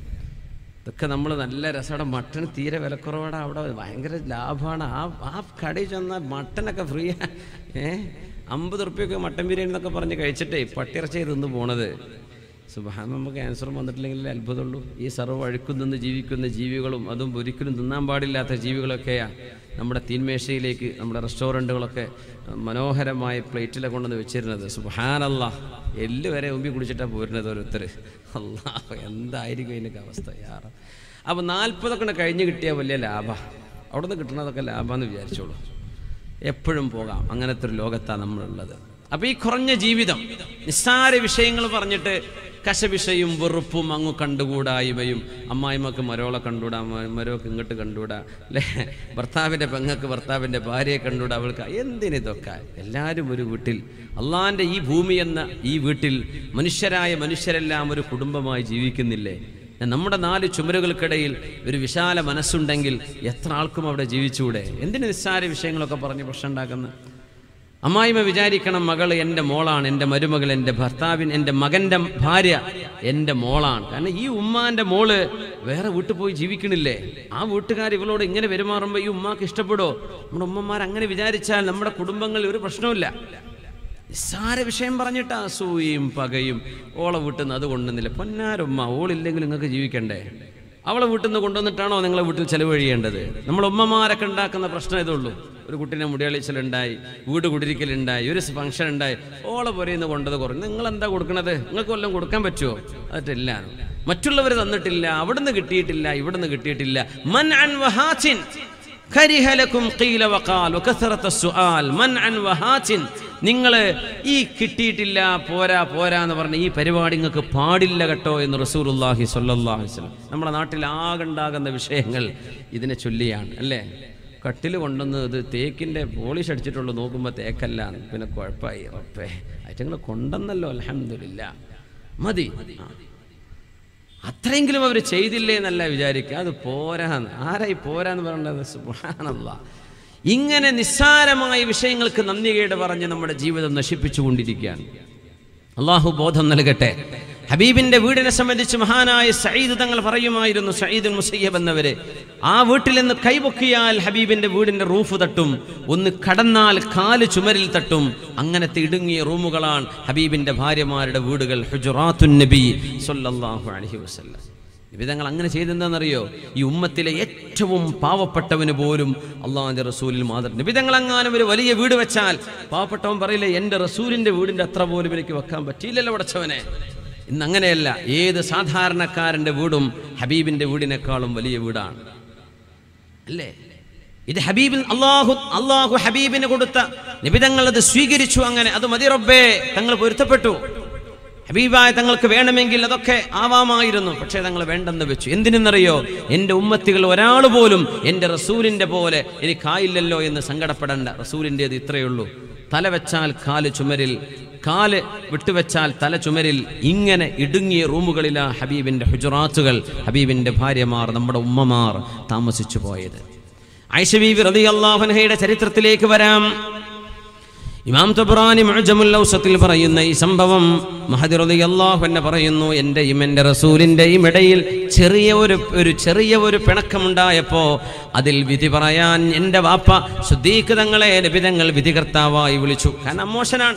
ഇതൊക്കെ നമ്മൾ നല്ല രസമാണ്. മട്ടൺ തീരെ വിലക്കുറവാണ് അവിടെ, ഭയങ്കര ലാഭമാണ്. ആ ആ കടയിൽ ചെന്നാൽ മട്ടനൊക്കെ ഫ്രീ. ഏഹ് അമ്പത് റുപ്യൊക്കെ മട്ടൻ ബിരിയാണി എന്നൊക്കെ പറഞ്ഞ് കഴിച്ചിട്ടേ പട്ടിയിറച്ചി തിന്ന് പോണത്. സുബ്ഹാന, നമുക്ക് ക്യാൻസറും വന്നിട്ടില്ലെങ്കിൽ അത്ഭുതമുള്ളൂ. ഈ സർവ്വ അഴുക്കും നിന്ന് ജീവിക്കുന്ന ജീവികളും അതും ഒരിക്കലും തിന്നാൻ പാടില്ലാത്ത ജീവികളൊക്കെയാണ് നമ്മുടെ തീന്മേശയിലേക്ക് നമ്മുടെ റെസ്റ്റോറൻറ്റുകളൊക്കെ മനോഹരമായ പ്ലേറ്റിലെ കൊണ്ടുവന്ന് വെച്ചിരുന്നത്. സുബ്ഹാനല്ലാഹ്. എല്ല് വരെ ഉമ്പി കുടിച്ചിട്ടാണ് പോരുന്നത് ഓരോരുത്തർ. അല്ലാഹ്, എന്തായിരിക്കും അതിൻ്റെ അവസ്ഥ യാർ. അപ്പോൾ നാൽപ്പതൊക്കെ കഴിഞ്ഞ് കിട്ടിയാൽ വലിയ ലാഭമാണ്. അവിടെ നിന്ന് കിട്ടുന്നതൊക്കെ ലാഭമെന്ന് വിചാരിച്ചോളൂ. എപ്പോഴും പോകാം. അങ്ങനത്തെ ഒരു ലോകത്താണ് നമ്മളുള്ളത്. അപ്പോൾ ഈ കുറഞ്ഞ ജീവിതം നിസ്സാര വിഷയങ്ങൾ പറഞ്ഞിട്ട് കശപിശയും വെറുപ്പും അങ്ങ് കണ്ടുകൂടായ്മയും, അമ്മായിമ്മക്ക് മരോളെ കണ്ടുകൂടാ, മരോക്ക് ഇങ്ങോട്ട് കണ്ടുകൂടാ അല്ലേ? ഭർത്താവിൻ്റെ പെങ്ങൾക്ക് ഭർത്താവിൻ്റെ ഭാര്യയെ കണ്ടുകൂടാ. അവൾക്ക് എന്തിനിതൊക്കെ? എല്ലാവരും ഒരു വീട്ടിൽ, അള്ളാൻ്റെ ഈ ഭൂമി എന്ന ഈ വീട്ടിൽ മനുഷ്യരായ മനുഷ്യരെല്ലാം ഒരു കുടുംബമായി ജീവിക്കുന്നില്ലേ? നമ്മുടെ നാല് ചുമരുകൾക്കിടയിൽ ഒരു വിശാല മനസ്സുണ്ടെങ്കിൽ എത്ര ആൾക്കും അവിടെ ജീവിച്ചുകൂടെ? എന്തിന് നിസ്സാര വിഷയങ്ങളൊക്കെ പറഞ്ഞ് പ്രശ്നം ഉണ്ടാക്കുന്നത്? അമ്മായിമ്മ വിചാരിക്കണം, മകൾ എൻ്റെ മോളാണ്, എൻ്റെ മരുമകൾ എൻ്റെ ഭർത്താവിൻ, എൻ്റെ മകൻ്റെ ഭാര്യ എൻ്റെ മോളാണ്. കാരണം ഈ ഉമ്മാൻ്റെ മോള് വേറെ വീട്ടിൽ പോയി ജീവിക്കണില്ലേ? ആ വീട്ടുകാർ ഇവളോട് ഇങ്ങനെ പെരുമാറുമ്പോൾ ഈ ഉമ്മാക്ക് ഇഷ്ടപ്പെടുമോ? നമ്മുടെ ഉമ്മമാർ അങ്ങനെ വിചാരിച്ചാൽ നമ്മുടെ കുടുംബങ്ങളിൽ ഒരു പ്രശ്നമില്ല. നിസ്സാര വിഷയം പറഞ്ഞിട്ട് അസൂയയും പകയും. ഓളെ വീട്ടിൽ നിന്ന് അത് കൊണ്ടുവന്നില്ല. പൊന്നാരുമ്മ, ഓളില്ലെങ്കിൽ നിങ്ങൾക്ക് ജീവിക്കണ്ടേ? അവളെ വീട്ടിൽ നിന്ന് കൊണ്ടുവന്നിട്ടാണോ നിങ്ങളെ വീട്ടിൽ ചെലവ് കഴിയേണ്ടത്? നമ്മൾ ഉമ്മമാരൊക്കെ ഉണ്ടാക്കുന്ന പ്രശ്നം ഇതുള്ളൂ. ഒരു കുട്ടീനെ മുടിയളിച്ചലുണ്ടായി, വീട് കുടിരിക്കലുണ്ടായി, ഒരു ഫംഗ്ഷൻ ഉണ്ടായി, ഓളെ പുരയിന്ന് കൊണ്ടത് കുറഞ്ഞു. നിങ്ങൾ എന്താ കൊടുക്കണത്? നിങ്ങൾക്ക് വല്ലതും കൊടുക്കാൻ പറ്റുമോ? അതില്ല. മറ്റുള്ളവർ തന്നിട്ടില്ല, അവിടുന്ന് കിട്ടിയിട്ടില്ല, ഇവിടുന്ന് കിട്ടിയിട്ടില്ല. മൻ അൻ വഹാച്ചിൻ കരിഹ ലക്കും ഖീല വഖാൽ വകസറത സുആൽ. മൻ അൻ വഹാച്ചിൻ, നിങ്ങൾ ഈ കിട്ടിയിട്ടില്ല, പോരാ പോരാ എന്ന് പറഞ്ഞ ഈ പരിപാടി നിങ്ങൾക്ക് പാടില്ല കേട്ടോ എന്ന് റസൂലുള്ളാഹി സ്വല്ലല്ലാഹു അലൈഹി വസല്ലം. നമ്മുടെ നാട്ടിൽ ആകെണ്ടാകുന്ന വിഷയങ്ങൾ ഇതിനെ ചൊല്ലിയാണ് അല്ലേ? കട്ടിൽ കൊണ്ടുവന്ന് ഇത് തേക്കിൻ്റെ പോളിഷ് അടിച്ചിട്ടുള്ളൂ, നോക്കുമ്പോൾ തേക്കല്ല. പിന്നെ കുഴപ്പമായി റബ്ബേ, ഐറ്റങ്ങൾ കൊണ്ടുവന്നല്ലോ, അൽഹംദുലില്ലാ, മതി. അത്രയെങ്കിലും അവർ ചെയ്തില്ലേ എന്നല്ല വിചാരിക്കുക. അത് പോരാന്ന്. ആരായി പോരാന്ന് പറയേണ്ടത്? സുബ്ഹാനല്ലാഹ്. ഇങ്ങനെ നിസ്സാരമായ വിഷയങ്ങൾക്ക് നന്ദികേട് പറഞ്ഞ് നമ്മുടെ ജീവിതം നശിപ്പിച്ചുകൊണ്ടിരിക്കുകയാണ്. അള്ളാഹു ബോധം നൽകട്ടെ. ഹബീബിന്റെ വീടിനെ സംബന്ധിച്ച് മഹാനായ സഈദ് തങ്ങൾ പറയുമായിരുന്നു, സഈദുൽ മുസയ്യബ് എന്നവരെ, ആ വീട്ടിൽ നിന്ന് കൈപൊക്കിയാൽ ഹബീബിന്റെ വീടിന്റെ റൂഫ് തട്ടും, ഒന്ന് കടന്നാൽ കാല് ചുമരിൽ തട്ടും. അങ്ങനത്തെ ഇടുങ്ങിയ റൂമുകളാണ് ഹബീബിന്റെ ഭാര്യമാരുടെ വീടുകൾ. ഹുജറാത്തുൻ നബി സ്വല്ലല്ലാഹു അലൈഹി വസല്ലം. നിബിതങ്ങൾ അങ്ങനെ ചെയ്തെന്താണെന്നറിയോ? ഈ ഉമ്മത്തിലെ ഏറ്റവും പാവപ്പെട്ടവന് പോലും അള്ളാഹുവിന്റെ റസൂലിൽ മാതൃ. നിബിതങ്ങൾ അങ്ങാനും ഒരു വലിയ വീട് വെച്ചാൽ പാവപ്പെട്ടവൻ പറയില്ലേ, എൻ്റെ റസൂലിന്റെ വീടിന്റെ അത്ര പോലും എനിക്ക് വെക്കാൻ പറ്റിയില്ലല്ലോ പടച്ചവനെ. ഇന്ന് അങ്ങനെയല്ല. ഏത് സാധാരണക്കാരന്റെ വീടും ഹബീബിന്റെ വീടിനേക്കാളും വലിയ വീടാണ് അല്ലേ? ഇത് ഹബീബിൻ അള്ളാഹു അള്ളാഹു ഹബീബിന് കൊടുത്ത നിബിതങ്ങൾ അത് സ്വീകരിച്ചു. അങ്ങനെ അത് മതി റബ്ബേ, തങ്ങൾ പൊരുത്തപ്പെട്ടു. ഹബീബായ തങ്ങൾക്ക് വേണമെങ്കിൽ അതൊക്കെ ആവാമായിരുന്നു, പക്ഷേ തങ്ങൾ വേണ്ടെന്ന് വെച്ചു. എന്തിനെന്നറിയോ? എൻ്റെ ഉമ്മത്തികൾ ഒരാൾ പോലും എൻ്റെ റസൂലിൻ്റെ പോലെ എനിക്കായില്ലല്ലോ എന്ന് സങ്കടപ്പെടേണ്ട. റസൂലിൻ്റേത് ഇത്രയേ ഉള്ളൂ. തല വെച്ചാൽ കാല് ചുമരിൽ, കാല് വിട്ടുവെച്ചാൽ തല ചുമരിൽ. ഇങ്ങനെ ഇടുങ്ങിയ റൂമുകളിലാ ഹബീബിൻ്റെ ഹുജറാത്തുകൾ, ഹബീബിൻ്റെ ഭാര്യമാർ, നമ്മുടെ ഉമ്മമാർ താമസിച്ചു പോയത്. ആയിഷ ബീവി റളിയല്ലാഹു അൻഹയുടെ ചരിത്രത്തിലേക്ക് വരാം. ഇമാം തബ്റാനി മുഅ്ജമുൽ ഔസത്തിൽ പറയുന്ന ഈ സംഭവം മഹദി റളിയല്ലാഹു അൻഹു പറയുന്നു, എൻ്റെയും എൻ്റെ റസൂലിൻ്റെയും ഇടയിൽ ചെറിയ ഒരു ഒരു ചെറിയ ഒരു പിണക്കമുണ്ടായപ്പോൾ അതിൽ വിധി പറയാൻ എൻ്റെ വാപ്പ സിദ്ദീഖ് തങ്ങളെ നബി തങ്ങൾ വിധികർത്താവായി വിളിച്ചു. കാരണം അമോഷനാണ്.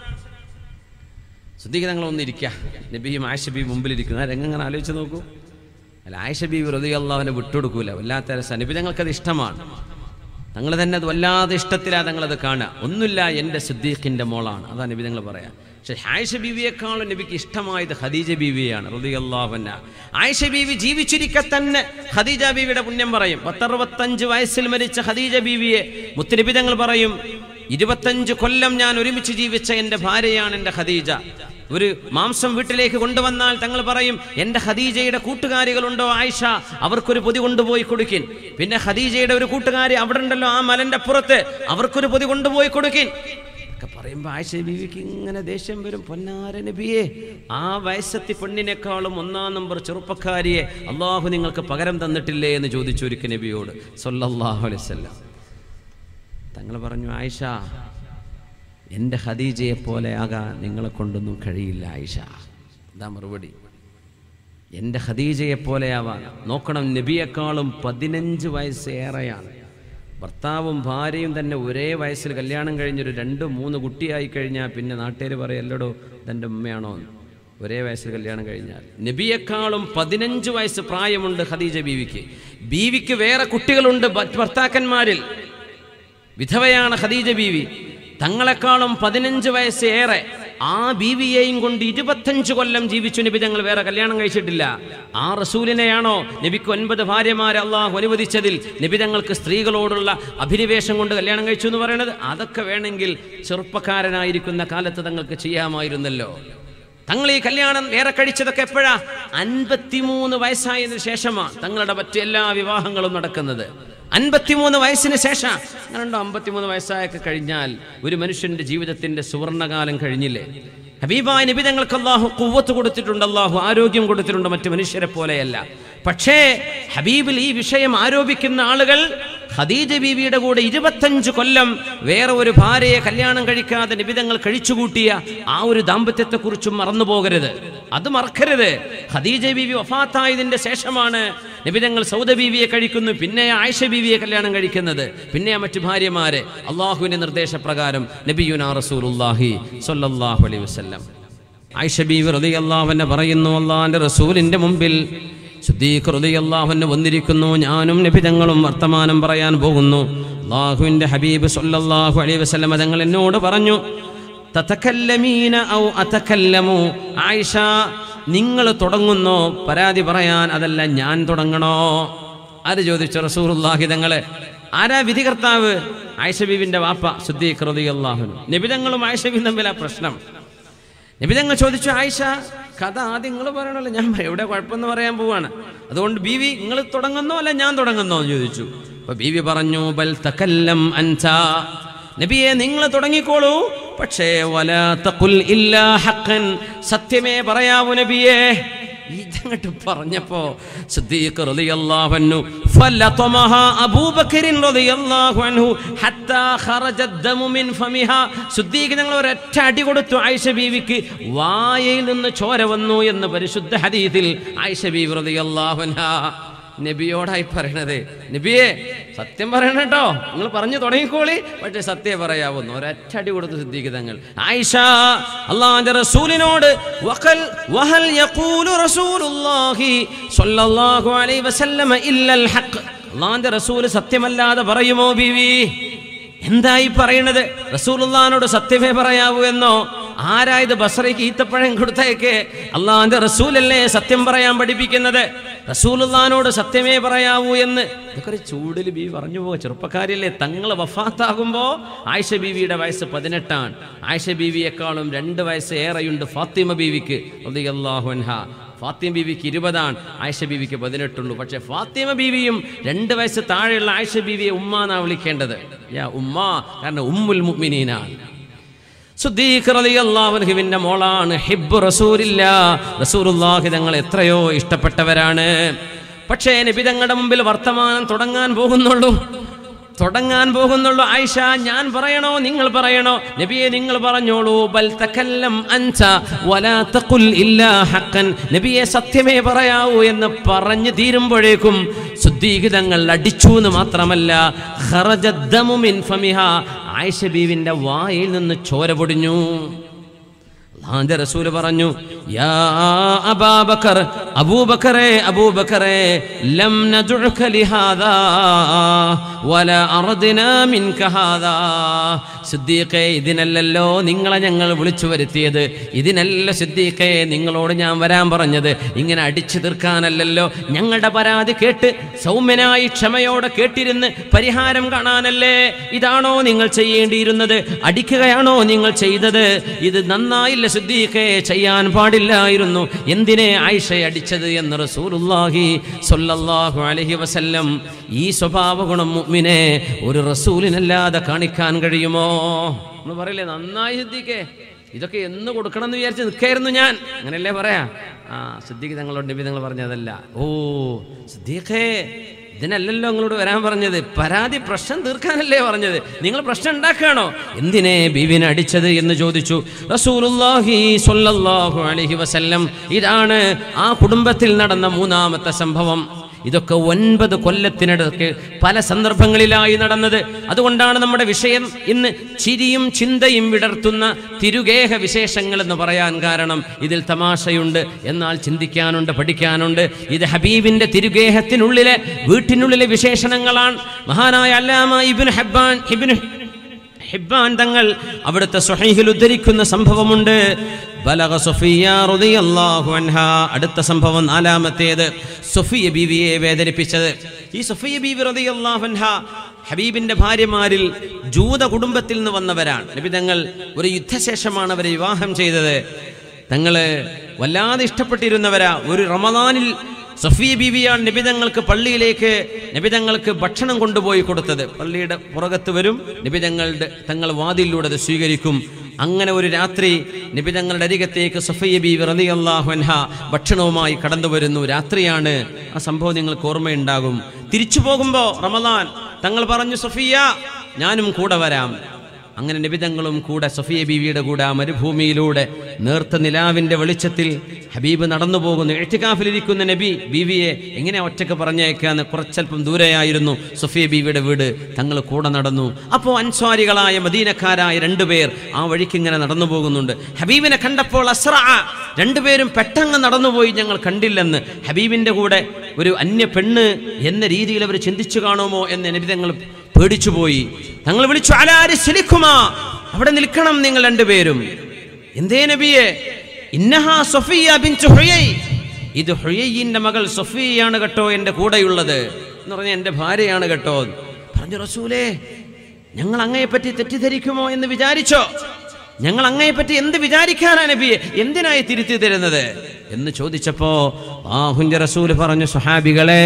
സിദ്ദീഖ് തങ്ങൾ ഒന്നിരിക്കുക, നബിയും ആയിഷ ബീവി മുമ്പിലിരിക്കുന്ന രംഗങ്ങനെ ആലോചിച്ച് നോക്കൂ. അല്ല, ആയിഷ ബീവി റളിയല്ലാഹു അൻഹ വിട്ടുകൊടുക്കൂല, വല്ലാത്ത രസം. നബി തങ്ങൾക്കത് ഇഷ്ടമാണ്, തങ്ങൾ തന്നെ അത് വല്ലാതെ ഇഷ്ടത്തിലാണ് തങ്ങളത് കാണുക. ഒന്നുമില്ല, എൻ്റെ സിദ്ദീഖിൻ്റെ മോളാണ്, അതാണ് നബി തങ്ങൾ പറയാം. പക്ഷേ ആയിഷ ബീവിയെക്കാളും നബിക്ക് ഇഷ്ടമായത് ഖദീജ ബീവിയാണ് റളിയല്ലാഹു അൻഹ. ആയിഷ ബീവി ജീവിച്ചിരിക്കെ തന്നെ ഖദീജ ബീവിയുടെ പുണ്യം പറയും. പത്തറുപത്തഞ്ച് വയസ്സിൽ മരിച്ച ഖദീജ ബീവിയെ മുത്തുനബി തങ്ങൾ പറയും, ഇരുപത്തഞ്ച് കൊല്ലം ഞാൻ ഒരുമിച്ച് ജീവിച്ച എൻ്റെ ഭാര്യയാണ് എൻ്റെ ഖദീജ. ഒരു മാംസം വീട്ടിലേക്ക് കൊണ്ടുവന്നാൽ തങ്ങൾ പറയും, എൻ്റെ ഖദീജയുടെ കൂട്ടുകാരികളുണ്ടോ ആയിഷ, അവർക്കൊരു പൊതി കൊണ്ടുപോയി കൊടുക്കിൻ. പിന്നെ ഖദീജയുടെ ഒരു കൂട്ടുകാരി അവിടെ ഉണ്ടല്ലോ ആ മലൻ്റെ പുറത്ത്, അവർക്കൊരു പൊതി കൊണ്ടുപോയി കൊടുക്കിൻ ഒക്കെ പറയുമ്പോൾ ആയിഷ ബീവിക്ക് ഇങ്ങനെ ദേഷ്യം വരും. പൊന്നാര നബിയെ, ആ വയസ്സത്തി പെണ്ണിനേക്കാളും ഒന്നാം നമ്പർ ചെറുപ്പക്കാരിയെ അള്ളാഹു നിങ്ങൾക്ക് പകരം തന്നിട്ടില്ലേ എന്ന് ചോദിച്ചു ഒരിക്കൽ നബിയോട് സല്ലല്ലാഹു അലൈഹി വസല്ലം. തങ്ങൾ പറഞ്ഞു, ആയിഷ, എൻ്റെ ഖദീജയെ പോലെ ആകാൻ നിങ്ങളെ കൊണ്ടൊന്നും കഴിയില്ല ആയിഷ. എന്താ മറുപടി? എൻ്റെ ഖദീജയെ പോലെ ആവാൻ നോക്കണം. നബിയെക്കാളും പതിനഞ്ച് വയസ്സ് ഏറെയാണ്. ഭർത്താവും ഭാര്യയും തന്നെ ഒരേ വയസ്സിൽ കല്യാണം കഴിഞ്ഞൊരു രണ്ട് മൂന്ന് കുട്ടിയായി കഴിഞ്ഞാൽ പിന്നെ നാട്ടുകാർ പറയല്ലടോ ഇതെൻ്റെ ഉമ്മയാണോ എന്ന്. ഒരേ വയസ്സിൽ കല്യാണം കഴിഞ്ഞാൽ നബിയെക്കാളും പതിനഞ്ച് വയസ്സ് പ്രായമുണ്ട് ഖദീജ ബീവിക്ക്. ബീവിക്ക് വേറെ കുട്ടികളുണ്ട് ഭർത്താക്കന്മാരിൽ. വിധവയാണ് ഖദീജ ബീവി. തങ്ങളെക്കാളും പതിനഞ്ച് വയസ്സ് ഏറെ. ആ ബീവിയെയും കൊണ്ട് ഇരുപത്തഞ്ച് കൊല്ലം ജീവിച്ചു നബി തങ്ങൾ, വേറെ കല്യാണം കഴിച്ചിട്ടില്ല. ആ റസൂലിനെയാണോ നബിക്ക് ഒൻപത് ഭാര്യമാരെ അള്ളാഹു അനുവദിച്ചതിൽ നബി തങ്ങൾക്ക് സ്ത്രീകളോടുള്ള അഭിനിവേശം കൊണ്ട് കല്യാണം കഴിച്ചു എന്ന് പറയുന്നത്? അതൊക്കെ വേണമെങ്കിൽ ചെറുപ്പക്കാരനായിരിക്കുന്ന കാലത്ത് തങ്ങൾക്ക് ചെയ്യാമായിരുന്നല്ലോ. തങ്ങൾ ഈ കല്യാണം ഏറെ കഴിച്ചതൊക്കെ എപ്പോഴാ? അൻപത്തിമൂന്ന് വയസ്സായതിനു ശേഷമാണ് തങ്ങളുടെ മറ്റു എല്ലാ വിവാഹങ്ങളും നടക്കുന്നത്. അൻപത്തിമൂന്ന് വയസ്സിന് ശേഷം. അങ്ങനെയുണ്ടോ? അമ്പത്തിമൂന്ന് വയസ്സായൊക്കെ കഴിഞ്ഞാൽ ഒരു മനുഷ്യന്റെ ജീവിതത്തിന്റെ സുവർണകാലം കഴിഞ്ഞില്ലേ? ഹബീബായ നബി തങ്ങൾക്ക് അല്ലാഹു ഖുവ്വത്ത് കൊടുത്തിട്ടുണ്ട്, അല്ലാഹു ആരോഗ്യം കൊടുത്തിട്ടുണ്ട്, മറ്റു മനുഷ്യരെ പോലെയല്ല. പക്ഷേ ഹബീബിൽ ഈ വിഷയം ആരോപിക്കുന്ന ആളുകൾ ഖദീജ ബീവിയുടെ കൂടെ ഇരുപത്തഞ്ച് കൊല്ലം വേറെ ഒരു ഭാര്യയെ കല്യാണം കഴിക്കാതെ നബി തങ്ങൾ കഴിച്ചുകൂട്ടിയ ആ ഒരു ദാമ്പത്യത്തെക്കുറിച്ചും മറന്നു പോകരുത്, അത് മറക്കരുത്. ഖദീജ ബീവി വഫാത്തായതിന്റെ ശേഷമാണ് നബി തങ്ങൾ സൗദ ബീവിയെ കഴിക്കുന്നു, പിന്നെ ആയിഷ ബീവിയെ കല്യാണം കഴിക്കുന്നത്, പിന്നെ മറ്റു ഭാര്യമാരെ. അള്ളാഹുവിന്റെ നിർദ്ദേശപ്രകാരം നബിയുനാ റസൂലുള്ളാഹി സ്വല്ലല്ലാഹു അലൈഹി വസല്ലം. ആയിഷ ബീവി റളിയല്ലാഹു അൻഹ പറയുന്നു, അള്ളാഹിന്റെ റസൂലിന്റെ മുമ്പിൽ സിദ്ദീഖ് റളിയല്ലാഹു അൻഹു വന്നിരിക്കുന്നു. ഞാനും നബി തങ്ങളും വർത്തമാനം പറയാൻ പോകുന്നു. അല്ലാഹുവിന്റെ ഹബീബ് സ്വല്ലല്ലാഹു അലൈഹി വസല്ലം തങ്ങൾ എന്നോട് പറഞ്ഞു, തതകല്ലമീന ഔ അതകല്ലമു, ആയിഷ നിങ്ങൾ തുടങ്ങുന്നോ പരാതി പറയാൻ, അതല്ല ഞാൻ തുടങ്ങണോ? ആര് ചോദിച്ചു? റസൂലുള്ളാഹി തങ്ങളെ. ആരാ വിധികർത്താവ്? ആയിഷ ബീവിന്റെ വാപ്പ സിദ്ദീഖ് റളിയല്ലാഹു അൻഹു. നബി തങ്ങളും ആയിഷ ബീവിയും തമ്മിലാ പ്രശ്നം. നബി തങ്ങൾ ചോദിച്ചു, ആയിഷ കഥ ആദ്യം നിങ്ങൾ പറയണല്ലോ, ഞാൻ എവിടെ കുഴപ്പമെന്ന് പറയാൻ പോവാണ്, അതുകൊണ്ട് ബീവി നിങ്ങൾ തുടങ്ങുന്നോ അല്ല ഞാൻ തുടങ്ങുന്നോ എന്ന് ചോദിച്ചു. അപ്പൊ ബീവി പറഞ്ഞു, ബൽ തകല്ലം അൻത, നബിയെ നിങ്ങൾ തുടങ്ങിക്കോളൂ, പക്ഷേ വലാ തഖുൽ ഇല്ലാ ഹഖൻ, സത്യമേ പറയാവൂ നബിയേ. ഇതങ്ങട്ട് പറഞ്ഞപ്പോ സിദ്ദീഖ് റളിയല്ലാഹു അൻഹു ഫലതമഹ അബൂബക്കർ റളിയല്ലാഹു അൻഹു ഹത്താ ഖറജ ദമു മിൻ ഫമിഹ, സിദ്ദീഖ് ഞങ്ങൾ ഒരൊറ്റ അടി കൊടുത്തു ആയിഷ ബീവിക്ക്, വായയിൽ നിന്ന് ചോര വന്നു എന്ന് പരിശുദ്ധ ഹദീസിൽ ആയിഷ ബീവി റളിയല്ലാഹു അൻഹ നബിയോടായി പറയണത്, നബിയെ സത്യം പറയണം കേട്ടോ, നിങ്ങൾ പറഞ്ഞു തുടങ്ങിക്കോളി, പക്ഷേ സത്യം പറയാവുന്നു. ഒരൊറ്റടി കൊടുത്തു സിദ്ദീഖ് തങ്ങൾ. ആയിഷ അല്ലാഹുവിന്റെ റസൂലിനോട് വഖൽ വഹൽ യഖൂലു റസൂലുള്ളാഹി സ്വല്ലല്ലാഹു അലൈഹി വസല്ലം ഇല്ലൽ ഹഖ്, അല്ലാഹുവിന്റെ റസൂൽ സത്യമല്ലാതെ പറയുമോ ബീവി? എന്തായി പറയണത്? റസൂലുള്ളാഹിനോട് സത്യമേ പറയാവൂ എന്നോ? ആരായത് ബസ്രയ്ക്ക് ഈത്തപ്പഴം കൊടുത്തേക്ക്? അല്ലാഹുവിന്റെ റസൂലല്ലേ സത്യം പറയാൻ പഠിപ്പിക്കുന്നത്. റസൂലുള്ളാഹിനോട് സത്യമേ പറയാവൂ എന്ന്. ഇതൊക്കെ ഒരു ചൂടിൽ ബീവി പറഞ്ഞു പോവുക. ചെറുപ്പക്കാരിയല്ലേ. തങ്ങൾ വഫാത്താകുമ്പോൾ ആയിഷ ബീവിയുടെ വയസ്സ് പതിനെട്ടാണ്. ആയിഷ ബീവിയെക്കാളും രണ്ട് വയസ്സ് ഏറെയുണ്ട് ഫാത്തിമ ബീവിക്ക് റളിയല്ലാഹു അൻഹാ. ഫാത്തിമ ബീവിക്ക് ഇരുപതാണ്, ആയിഷ ബീവിക്ക് പതിനെട്ടുള്ളൂ. പക്ഷെ ഫാത്തിമ ബീവിയും രണ്ട് വയസ്സ് താഴെയുള്ള ആയിഷ ബീവിയെ ഉമ്മ എന്നാണ് വിളിക്കേണ്ടത്. യാ ഉമ്മ, കാരണം ഉമ്മുൽ മുഅ്മിനീനാണ്. സിദ്ദീഖ് റളിയല്ലാഹു അൻഹുവിന്റെ മോളാണ്. ഹിബ്ബു റസൂലില്ലാഹ്, റസൂലുള്ളാഹി തങ്ങൾ എത്രയോ ഇഷ്ടപ്പെട്ടവരാണ്. പക്ഷേ നബി തങ്ങളുടെ മുമ്പിൽ വർത്തമാനം തുടങ്ങാൻ പോകുന്നുള്ളൂ തുടങ്ങാൻ പോകുന്നുള്ളൂ ആയിഷ, ഞാൻ പറയണോ നിങ്ങൾ പറയണോ? നബിയെ നിങ്ങൾ പറഞ്ഞോളൂ. ബൽ തകല്ലം അൻത വലാ തഖുൽ ഇല്ലാ ഹഖൻ, നബിയെ സത്യമേ പറയാവൂ എന്ന് പറഞ്ഞു തീരുമ്പോഴേക്കും സിദ്ദീഖ് തങ്ങൾ അടിച്ചു എന്ന് മാത്രമല്ല, ഖറജദ്ദമു മിൻ ഫമിഹാ, ആയിഷ ബീവിന്റെ വായിൽ നിന്ന് ചോര പൊടിഞ്ഞു. അല്ലാഹുവിന്റെ റസൂൽ പറഞ്ഞു, യാ അബൂബക്കർ, അബൂബക്കറേ അബൂബക്കറേ, ലം നദുക ലിഹാദാ വലാ അർദിനാ മിൻക ഹാദാ. സിദ്ദീഖേ, ഇതിനല്ലല്ലോ നിങ്ങളെ ഞങ്ങൾ വിളിച്ചു വരുത്തിയത്, ഇതിനല്ല സിദ്ദീഖേ നിങ്ങളോട് ഞാൻ വരാൻ പറഞ്ഞത്. ഇങ്ങനെ അടിച്ചു തീർക്കാനല്ലല്ലോ, ഞങ്ങളുടെ പരാതി കേട്ട് സൗമ്യനായി ക്ഷമയോടെ കേട്ടിരുന്ന് പരിഹാരം കാണാനല്ലേ. ഇതാണോ നിങ്ങൾ ചെയ്യേണ്ടിയിരുന്നത്? അടിക്കുകയാണോ നിങ്ങൾ ചെയ്തത്? ഇത് നന്നായില്ല സിദ്ദീഖേ, ചെയ്യാൻ പാടില്ലായിരുന്നു. എന്തിനെ ആയിഷയെ അടിച്ചത് എന്ന് റസൂലുള്ളാഹി സ്വല്ലല്ലാഹു അലൈഹി വസല്ലം. ഈ സ്വഭാവ ഗുണം മുഅ്മിനെ ഒരു റസൂലിനല്ലാതെ കാണിക്കാൻ കഴിയുമോ? നമ്മൾ പറയില്ലേ, നന്നായി സിദ്ദീഖേ, ഇതൊക്കെ എന്ന് കൊടുക്കണം എന്ന് വിചാരിച്ച് നിൽക്കായിരുന്നു ഞാൻ, അങ്ങനെയല്ലേ പറയാ. ആ സിദ്ദീഖ് തങ്ങളോട് നബി തങ്ങൾ പറഞ്ഞതല്ല. ഓ സിദ്ദീഖേ, ഇതിനല്ലല്ലോ നിങ്ങളോട് വരാൻ പറഞ്ഞത്, പരാതി പ്രശ്നം തീർക്കാനല്ലേ പറഞ്ഞത്, നിങ്ങൾ പ്രശ്നം ഉണ്ടാക്കുകയാണോ? എന്തിനെ ബീവിനെ അടിച്ചത് എന്ന് ചോദിച്ചു റസൂലുള്ളാഹി സ്വല്ലല്ലാഹു അലൈഹി വസല്ലം. ഇതാണ് ആ കുടുംബത്തിൽ നടന്ന മൂന്നാമത്തെ സംഭവം. ഇതൊക്കെ ഒൻപത് കൊല്ലത്തിനിടയ്ക്ക് പല സന്ദർഭങ്ങളിലായി നടന്നത്. അതുകൊണ്ടാണ് നമ്മുടെ വിഷയം ഇന്ന് ചിരിയും ചിന്തയും വിടർത്തുന്ന തിരുഗേഹ വിശേഷങ്ങൾ എന്ന് പറയാൻ കാരണം. ഇതിൽ തമാശയുണ്ട്, എന്നാൽ ചിന്തിക്കാനുണ്ട്, പഠിക്കാനുണ്ട്. ഇത് ഹബീബിന്റെ തിരുഗേഹത്തിനുള്ളിലെ വീട്ടിനുള്ളിലെ വിശേഷണങ്ങളാണ്. മഹാനായ അല്ലാമ ഇബ്നു ഹിബ്ബാൻ ഇബ്നു ഹിബ്ബാൻ തങ്ങൾ അവിടുത്തെ സ്വഹീഹിൽ ഉദ്ധരിക്കുന്ന സംഭവമുണ്ട്. ബലഗ സഫിയ റളിയല്ലാഹു അൻഹാ. അടുത്ത സംഭവം നാലാമത്തേത്, സഫിയ ബീവിയെ വേദനിപ്പിച്ചത്. ഈ സഫിയ ബീവി റളിയല്ലാഹു അൻഹാ ഹബീബിന്റെ ഭാര്യമാരിൽ ജൂത കുടുംബത്തിൽ നിന്ന് വന്നവരാണ്. നബി തങ്ങൾ ഒരു യുദ്ധശേഷമാണ് അവരെ വിവാഹം ചെയ്തത്. തങ്ങള് വല്ലാതെ ഇഷ്ടപ്പെട്ടിരുന്നവരാ. ഒരു റമദാനിൽ സഫിയ ബീവിയാണ് നബിതങ്ങൾക്ക് പള്ളിയിലേക്ക് നബിതങ്ങൾക്ക് ഭക്ഷണം കൊണ്ടുപോയി കൊടുത്തത്. പള്ളിയുടെ പുറകത്ത് വരും, നബിതങ്ങളുടെ തങ്ങൾ വാതിലൂടെ അത് സ്വീകരിക്കും. അങ്ങനെ ഒരു രാത്രി നബിതങ്ങളുടെ അരികത്തേക്ക് സഫിയ ബീവി റളിയല്ലാഹു അൻഹാ ഭക്ഷണവുമായി കടന്നു വരുന്നു. രാത്രിയാണ്. ആ സംഭവം നിങ്ങൾക്ക് ഓർമ്മയുണ്ടാകും. തിരിച്ചു പോകുമ്പോൾ റമദാൻ തങ്ങൾ പറഞ്ഞു, സഫിയ ഞാനും കൂടെ വരാം. അങ്ങനെ നബിതങ്ങളും കൂടെ സഫിയ ബീവിയുടെ കൂടെ ആ മരുഭൂമിയിലൂടെ നേർത്ത നിലാവിന്റെ വെളിച്ചത്തിൽ ഹബീബ് നടന്നു പോകുന്നു. ഇഅ്തികാഫിലിരിക്കുന്ന നബി ബീവിയെ എങ്ങനെ ഒറ്റക്ക് പറഞ്ഞേക്കാന്ന്. കുറച്ചല്പം ദൂരെയായിരുന്നു സഫിയ ബീവിയുടെ വീട്. തങ്ങൾ കൂടെ നടന്നു. അപ്പോൾ അൻസ്വാരികളായ മദീനക്കാരായ രണ്ടുപേർ ആ വഴിക്ക് ഇങ്ങനെ നടന്നു പോകുന്നുണ്ട്. ഹബീബിനെ കണ്ടപ്പോൾ അസ്റഅ, രണ്ടുപേരും പെട്ടെന്ന് നടന്നുപോയി, ഞങ്ങൾ കണ്ടില്ലെന്ന്. ഹബീബിന്റെ കൂടെ ഒരു അന്യ പെണ്ണ് എന്ന രീതിയിൽ അവർ ചിന്തിച്ചു കാണുമോ എന്ന് നബി തങ്ങൾ പേടിച്ചുപോയി. തങ്ങൾ വിളിച്ചു, അലാ റിസ്ലിക്കുമാ, അവിടെ നിൽക്കണം നിങ്ങൾ രണ്ടുപേരും. എന്തേ നബിയെ? ഇന്നഹാ സഫിയ ബിൻതു ഹുയൈ, ഇത് ഹുയൈന്റെ മകൾ സഫിയയാണ് കേട്ടോ എൻ്റെ കൂടെയുള്ളത് എന്ന് പറഞ്ഞ എൻ്റെ ഭാര്യയാണ് കേട്ടോ. പറഞ്ഞു, റസൂലേ ഞങ്ങൾ അങ്ങയെപ്പറ്റി തെറ്റിദ്ധരിക്കുമോ എന്ന് വിചാരിച്ചോ? ഞങ്ങൾ അങ്ങയെപ്പറ്റി എന്ത് വിചാരിക്കാനാ നബിയെ? എന്തിനായി തിരുത്തി തരുന്നത് എന്ന് ചോദിച്ചപ്പോ അല്ലാഹുവിന്റെ റസൂൽ പറഞ്ഞു, സ്വഹാബികളെ,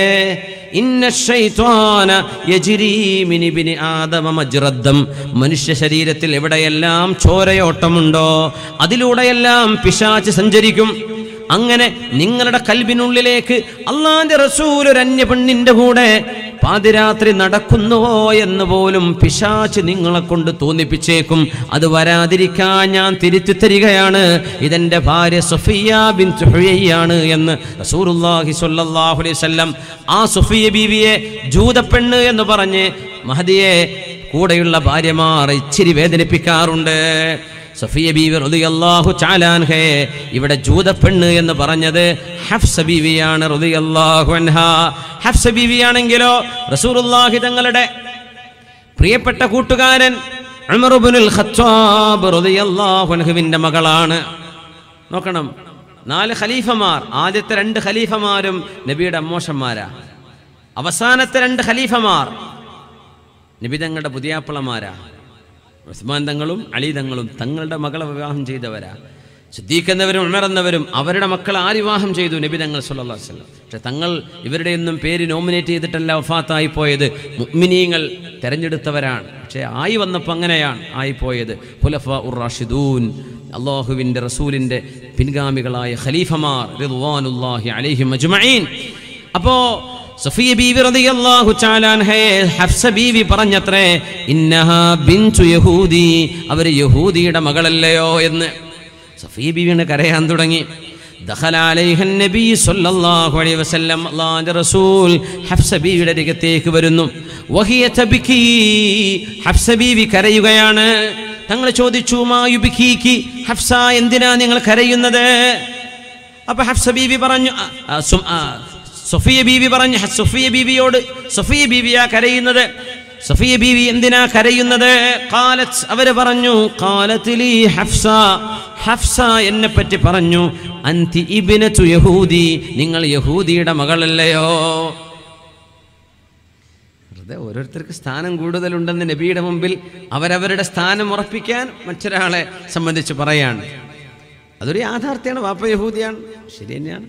ഇന്ന ശൈത്വാന യജ്രി മിൻ ഇബ്നി ആദമ മജ്റദ്ദം, മനുഷ്യ ശരീരത്തിൽ എവിടെയെല്ലാം ചോരയോട്ടമുണ്ടോ അതിലൂടെയെല്ലാം പിശാച് സഞ്ചരിക്കും. അങ്ങനെ നിങ്ങളുടെ കൽബിനുള്ളിലേക്ക് അല്ലാഹുവിന്റെ റസൂൽ ഒരു അന്യ പെണ്ണിന്റെ കൂടെ പാതിരാത്രി നടക്കുന്നുവോ എന്ന് പോലും പിശാച് നിങ്ങളെ കൊണ്ട് തോന്നിപ്പിച്ചേക്കും. അത് വരാതിരിക്കാൻ ഞാൻ തിരുത്തി തരികയാണ്. ഇതെന്റെ ഭാര്യ സഫിയ ബിൻതു ഹുയൈയാണ് എന്ന് റസൂലുള്ളാഹി സ്വല്ലല്ലാഹു അലൈഹി വസല്ലം ആ സഫിയ ബീവിയെ ജൂതപ്പെണ്ണ് എന്ന് പറഞ്ഞ് മഹദിയെ കൂടെയുള്ള ഭാര്യമാർ ഇച്ചിരി വേദനിപ്പിക്കാറുണ്ട്. സഫിയ ബീവി റളിയല്ലാഹു തആല അൻഹയെ ഇവിടെ ജൂതപ്പെണ്ണ് എന്ന് പറഞ്ഞത് ഹഫ്സ ബീവിയാണ് റളിയല്ലാഹു അൻഹാ. ഹഫ്സ ബീവിയാണെങ്കിലോ റസൂലുള്ളാഹി തങ്ങളുടെ പ്രിയപ്പെട്ട കൂട്ടുകാരൻ ഉമർ ഇബ്നുൽ ഖത്താബ് റളിയല്ലാഹു അൻഹുവിന്റെ മകളാണ്. നോക്കണം, നാല് ഖലീഫമാർ. ആദ്യത്തെ രണ്ട് ഖലീഫമാരും നബിയുടെ അമ്മോഷന്മാരാ. അവസാനത്തെ രണ്ട് ഖലീഫമാർ നബി തങ്ങളുടെ പുതിയാപ്പിളമാരാ. ഉസ്മാൻ തങ്ങളും അലി തങ്ങളും തങ്ങളുടെ മകളെ വിവാഹം ചെയ്തവരാ. സിദ്ദീഖ് എന്നവരും ഉമർ എന്നവരും അവരുടെ മക്കളെ ആര് വിവാഹം ചെയ്തു? നബി തങ്ങൾ സല്ലല്ലാഹു അലൈഹി വസല്ലം. പക്ഷെ തങ്ങൾ ഇവരുടെയൊന്നും പേര് നോമിനേറ്റ് ചെയ്തിട്ടല്ല വഫാത്തായി പോയത്. മുഅ്മിനീങ്ങൾ തെരഞ്ഞെടുത്തവരാണ്. പക്ഷേ ആയി വന്നപ്പോൾ അങ്ങനെയാണ് ആയിപ്പോയത്. ഖുലഫാ ഉർ റാഷിദൂൻ, അള്ളാഹുവിൻ്റെ റസൂലിൻ്റെ പിൻഗാമികളായ ഖലീഫമാർ റിദ്വാനുല്ലാഹി അലൈഹിം അജ്മഈൻ. അപ്പോൾ സഫിയ ബീവി റളിയല്ലാഹു തആല അൻഹയെ ഹഫ്സ ബീവി പറഞ്ഞത്രേ, ഇന്നഹാ ബിൻതു യഹൂദി, അവർ യഹൂദിയുടെ മകളല്ലയോ എന്ന്. സഫിയ ബീവിനെ കരയാൻ തുടങ്ങി. ദഖല അലൈഹൻ നബി സല്ലല്ലാഹു അലൈഹി വസല്ലം, അല്ലാഹുവിൻ്റെ റസൂൽ ഹഫ്സ ബീവിയുടെ അരികത്തേക്ക് വരുന്നു. വഹിയ തബ്കി, ഹഫ്സ ബീവി കരയുകയാണ്. തങ്ങൾ ചോദിച്ചു, മാ യുബ്കീകി, ഹഫ്സ എന്തിനാ നിങ്ങൾ കരയുന്നത്? അപ്പൊ ഹഫ്സ ബീവി പറഞ്ഞു, സഫിയ ബീവി പറഞ്ഞു സഫിയ ബീവിയോട്, സഫിയ ബീവിയാ കരയുന്നത്. സഫിയ ബീവി എന്തിനാ കരയുന്നത്? ഖാലത്ത്, അവര് പറഞ്ഞു, ഖാലത്ത് ലി ഹഫ്സ, ഹഫ്സ എന്നെ പറ്റി പറഞ്ഞു, അൻതി ഇബ്നതു യഹൂദി, നിങ്ങൾ യഹൂദിയുടെ മകളല്ലയോ? വെറുതെ ഓരോരുത്തർക്ക് സ്ഥാനം കൂടുതലുണ്ടെന്ന് നബിയുടെ മുമ്പിൽ അവരവരുടെ സ്ഥാനം ഉറപ്പിക്കാൻ മറ്റൊരാളെ സംബന്ധിച്ച് പറയാണ്. അതൊരു യാഥാർത്ഥ്യമാണ്. വാപ്പ യഹൂദിയാണ്, ശരി തന്നെയാണ്.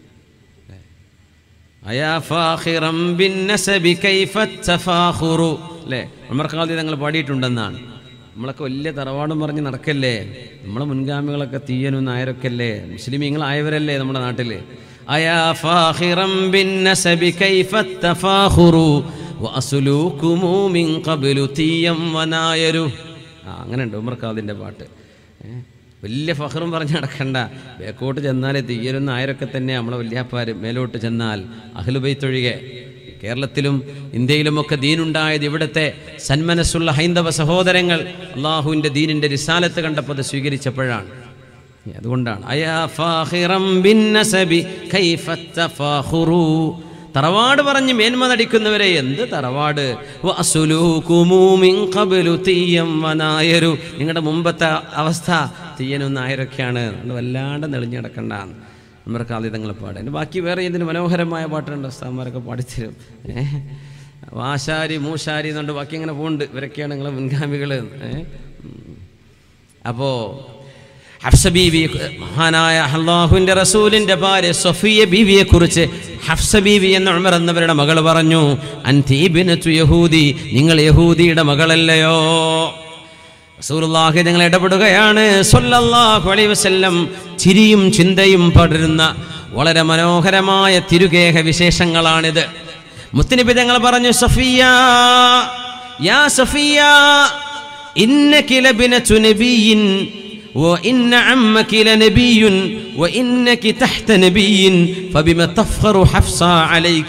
അയാ ഫാഖിറം ബിന്നസബി കൈഫ തഫാഖുറു, അല്ലേ? ഉമർ ഖാദി തങ്ങൾ പാടിയിട്ടുണ്ടെന്നാണ്. നമ്മളൊക്കെ വലിയ തറവാടും പറഞ്ഞ് നടക്കല്ലേ, നമ്മളെ മുൻഗാമികളൊക്കെ തീയനും നായരൊക്കെ അല്ലേ, മുസ്ലിമീങ്ങളായവരല്ലേ നമ്മുടെ നാട്ടിൽ. അയാ ഫാഖിറം ബിന്നസബി കൈഫ തഫാഖുറു വഅസ്ലൂകുമു മിൻ ഖബ്ലു തീയം വനായരു. ആ അങ്ങനെ ഉണ്ട് ഉമർ ഖാദിൻ്റെ പാട്ട്. വലിയ ഫഖറും പറഞ്ഞ് നടക്കണ്ട. ബേക്കോട്ട് ചെന്നാൽ തീയനും നായരൊക്കെ തന്നെ നമ്മളെ വല്യാപ്പാർ. മേലോട്ട് ചെന്നാൽ അഹ്ലുബൈത്തൊഴികെ കേരളത്തിലും ഇന്ത്യയിലുമൊക്കെ ദീനുണ്ടായത് ഇവിടുത്തെ സന്മനസ്സുള്ള ഹൈന്ദവ സഹോദരങ്ങൾ അള്ളാഹുവിൻ്റെ ദീനിൻ്റെ റിസാലത്ത് കണ്ടപ്പോൾ അത് സ്വീകരിച്ചപ്പോഴാണ്. അതുകൊണ്ടാണ് അയാ ഫാഖിറം ബിന്നസബി കൈഫ തഫാഖുറു, തറവാട് പറഞ്ഞ് മേന്മ നടിക്കുന്നവരെ എന്ത് തറവാട്. വഅസ്ലൂകുമു മിൻ ഖബ്ലു തീയം വനായരു, നിങ്ങളുടെ മുമ്പത്തെ അവസ്ഥ തീയനും നായരൊക്കെയാണ്. വല്ലാണ്ട് നെളിഞ്ഞ് കിടക്കണ്ടാണ് ഉമർ ഖാദി തങ്ങൾ പാട്. അതിന് ബാക്കി വേറെ ഇതിന് മനോഹരമായ പാട്ടുണ്ട്, ഉസ്താദ്മാരൊക്കെ പാടിത്തരും. ഏഹ് വാശാരി മൂശാരി എന്നുണ്ട്, ബാക്കി ഇങ്ങനെ പോകുന്നുണ്ട്. ഇവരൊക്കെയാണ് നിങ്ങളെ മുൻഗാമികൾ. ഏഹ് അപ്പോൾ ഹഫ്സ ബീവി, മഹാനായ അല്ലാഹുവിൻ്റെ റസൂലിൻ്റെ ഭാര്യ സഫിയ ബീവിയെ കുറിച്ച് ഹഫ്സ ബീവി എന്ന ഉമർ എന്നവരുടെ മകൾ പറഞ്ഞു, അൻതി ഇബ്നതു യഹൂദി, നിങ്ങൾ യഹൂദിയുടെ മകളല്ലയോ? റസൂലുള്ളാഹി ഞങ്ങൾ ഇടപെടുകയാണ് സ്വല്ലല്ലാഹു അലൈഹി വസല്ലം. ചിരിയും ചിന്തയും പടരുന്ന വളരെ മനോഹരമായ തിരുഗേഹ വിശേഷങ്ങളാണിത്. മുത്തുനബി തങ്ങൾ പറഞ്ഞു, സഫിയ യാ സഫിയ ഇന്നകി ലബിനതു നബിയിൻ وإن عمك لنبي وإنك تحت نبي فبما تفخر حفصة عليك.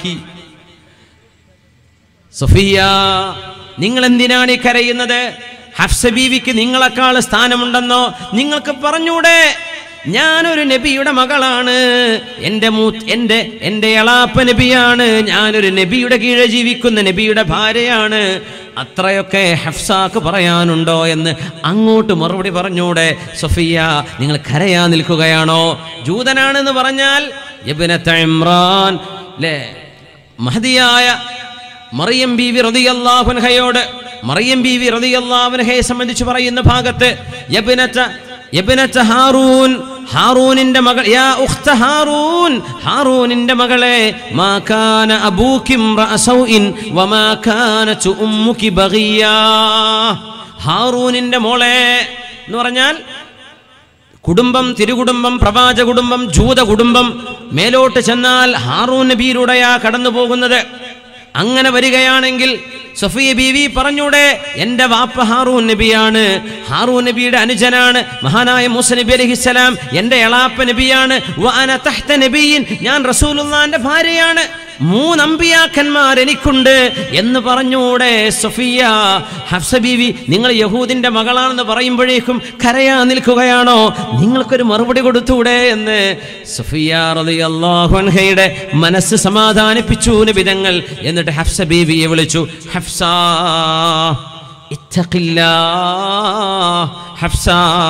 സഫിയ, നിങ്ങൾ എന്തിനാണ് ഈ കരയുന്നത്? ഹഫ്സ ബീവിക്ക് നിങ്ങളെക്കാൾ സ്ഥാനമുണ്ടെന്നോ? നിങ്ങൾക്ക് പറഞ്ഞൂടെ ഞാനൊരു നബിയുടെ മകളാണ്, എൻ്റെ മൂ എൻ്റെ എൻ്റെ എളാപ്പ നബിയാണ്, ഞാനൊരു നബിയുടെ കീഴെ ജീവിക്കുന്ന നബിയുടെ ഭാര്യയാണ്, അത്രയൊക്കെ ഹഫ്സാക്ക് പറയാനുണ്ടോ എന്ന് അങ്ങോട്ട് മറുപടി പറഞ്ഞൂടെ? സഫിയ, നിങ്ങൾ കരയാൻ നിൽക്കുകയാണോ? ജൂതനാണെന്ന് പറഞ്ഞാൽ ഇബ്നത്ത് ഇമ്രാൻ, ല്ലേ, മഹദിയായ മറിയം ബീവി റളിയല്ലാഹു അൻഹയോട്, മറിയം ബീവി റളിയല്ലാഹു അൻഹയെ സംബന്ധിച്ച് പറയുന്ന ഭാഗത്ത് യബ്നത യബ്നത ഹാറൂൻ, ഹാറൂനിന്റെ മകൾ, യാ ഉഖ്ത ഹാറൂൻ, ഹാറൂനിന്റെ മകളെ, മാ കാന അബൂകിം റഅസൗഇൻ വമാ കാനതു ഉമ്മുകി ബഗിയാ. ഹാറൂനിന്റെ മോളെ എന്ന് പറഞ്ഞാൽ കുടുംബം, തിരുകുടുംബം, പ്രവാചക കുടുംബം, ജൂത കുടുംബം. മേലോട്ട് ചെന്നാൽ ഹാറൂൻ നബിയിലൂടെയാ കടന്നു പോകുന്നത്. അങ്ങനെ വരികയാണെങ്കിൽ സഫിയ ബീവി പറഞ്ഞൂടെ, എൻ്റെ വാപ്പ ഹാറൂൻ നബിയാണ്, ഹാറൂൻ നബിയുടെ അനുജനാണ് മഹാനായ മൂസ നബി അലൈഹിസ്സലാം, എൻ്റെ എളാപ്പ നബിയാണ്, വഅന തഹ്ത നബിയിൻ, ഞാൻ റസൂലുള്ളാഹിന്റെ ഭാര്യയാണ്, മൂന്ന് അമ്പിയാക്കന്മാർ എനിക്കുണ്ട് എന്ന് പറഞ്ഞൂടെ? സഫിയ, ഹഫ്സ ബീവി നിങ്ങൾ യഹൂദിന്റെ മകളാണെന്ന് പറയുമ്പോഴേക്കും കരയാൻ നിൽക്കുകയാണോ? നിങ്ങൾക്കൊരു മറുപടി കൊടുത്തൂടെ എന്ന് സഫിയ റളിയല്ലാഹു അൻഹയുടെ മനസ്സ് സമാധാനിപ്പിച്ചു നബി തങ്ങൾ. എന്നിട്ട് ഹഫ്സ ബീവിയെ വിളിച്ചു, ഹഫ്സ ഇത്തഖില്ലാഹ്, ഹഫ്സ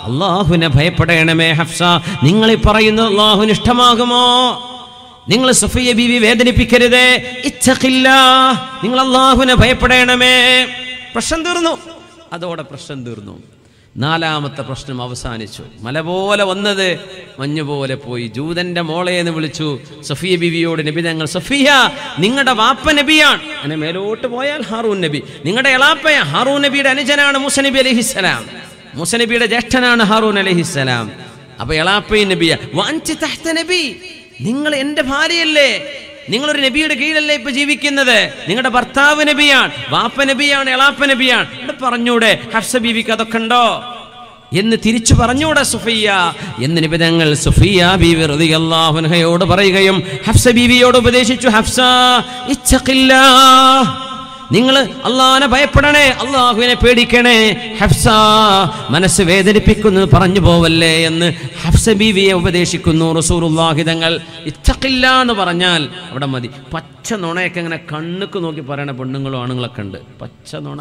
അള്ളാഹുവിനെ ഭയപ്പെടണമേ ഹഫ്സ. നിങ്ങൾ ഈ പറയുന്നത് അള്ളാഹുവിന് ഇഷ്ടമാകുമോ? നിങ്ങൾ സഫിയ ബീവി വേദനിപ്പിക്കരുതേ. ഇത്തഖില്ലാഹ്, നിങ്ങൾ അള്ളാഹുവിനെ ഭയപ്പെടണമേ. പ്രശ്നം തീർന്നു, അതോടെ പ്രശ്നം തീർന്നു. നാലാമത്തെ പ്രശ്നം അവസാനിച്ചു. മല പോലെ വന്നത് മഞ്ഞുപോലെ പോയി. ജൂതന്റെ മോളെ എന്ന് വിളിച്ചു സഫിയ ബീവിയോട് നബി തങ്ങൾ, സഫിയ നിങ്ങളുടെ വാപ്പ നബിയാണ്. അങ്ങനെ മേലോട്ട് പോയാൽ ഹാറൂൻ നബി. നിങ്ങളുടെ എളാപ്പയ ഹാറൂൻ നബിയുടെ അനുജനാണ് മൂസ നബി അലൈഹിസ്സലാം. മൂസ നബിയുടെ ജ്യേഷ്ഠനാണ് ഹാറൂൻ അലൈഹിസ്സലാം. അപ്പൊ എളാപ്പയും നബിയ. വഅൻതി തഹ്ത നബി, നിങ്ങൾ എന്റെ ഭാര്യയല്ലേ, നിങ്ങളൊരു നബിയുടെ കീഴിലല്ലേ ഇപ്പൊ ജീവിക്കുന്നത്. നിങ്ങളുടെ ഭർത്താവ് നബിയാണ്, വാപ്പ നബിയാണ്, എളാപ്പ നബിയാണ്. ഇവിടെ പറഞ്ഞൂടെ ഹഫ്സ ബീവിക്ക് അതൊക്കെ ഉണ്ടോ എന്ന് തിരിച്ചു പറഞ്ഞൂടെ സുഫിയ എന്ന് നബി തങ്ങൾ സുഫിയ ബീവി റളിയല്ലാഹു അൻഹയോട് പറയുകയും ഹഫ്സ ബീവിയോട് ഉപദേശിച്ചു, ഹഫ്സ ഇത്തഖില്ലാഹ്, നിങ്ങൾ അള്ളാഹുവിനെ ഭയപ്പെടണേ, അള്ളാഹുവിനെ പേടിക്കണേ. ഹഫ്സ മനസ്സ് വേദനിപ്പിക്കുന്നത് പറഞ്ഞു പോവല്ലേ എന്ന് ഹഫ്സ ബീവിയെ ഉപദേശിക്കുന്നു റസൂലുള്ളാഹി തങ്ങൾ. ഇത്തഖില്ലാ എന്ന് പറഞ്ഞാൽ അവിടെ മതി. പച്ച നുണയൊക്കെ ഇങ്ങനെ കണ്ണുക്ക് നോക്കി പറയണ പെണ്ണുങ്ങളും ആണുങ്ങളൊക്കെ ഉണ്ട്. പച്ച നുണ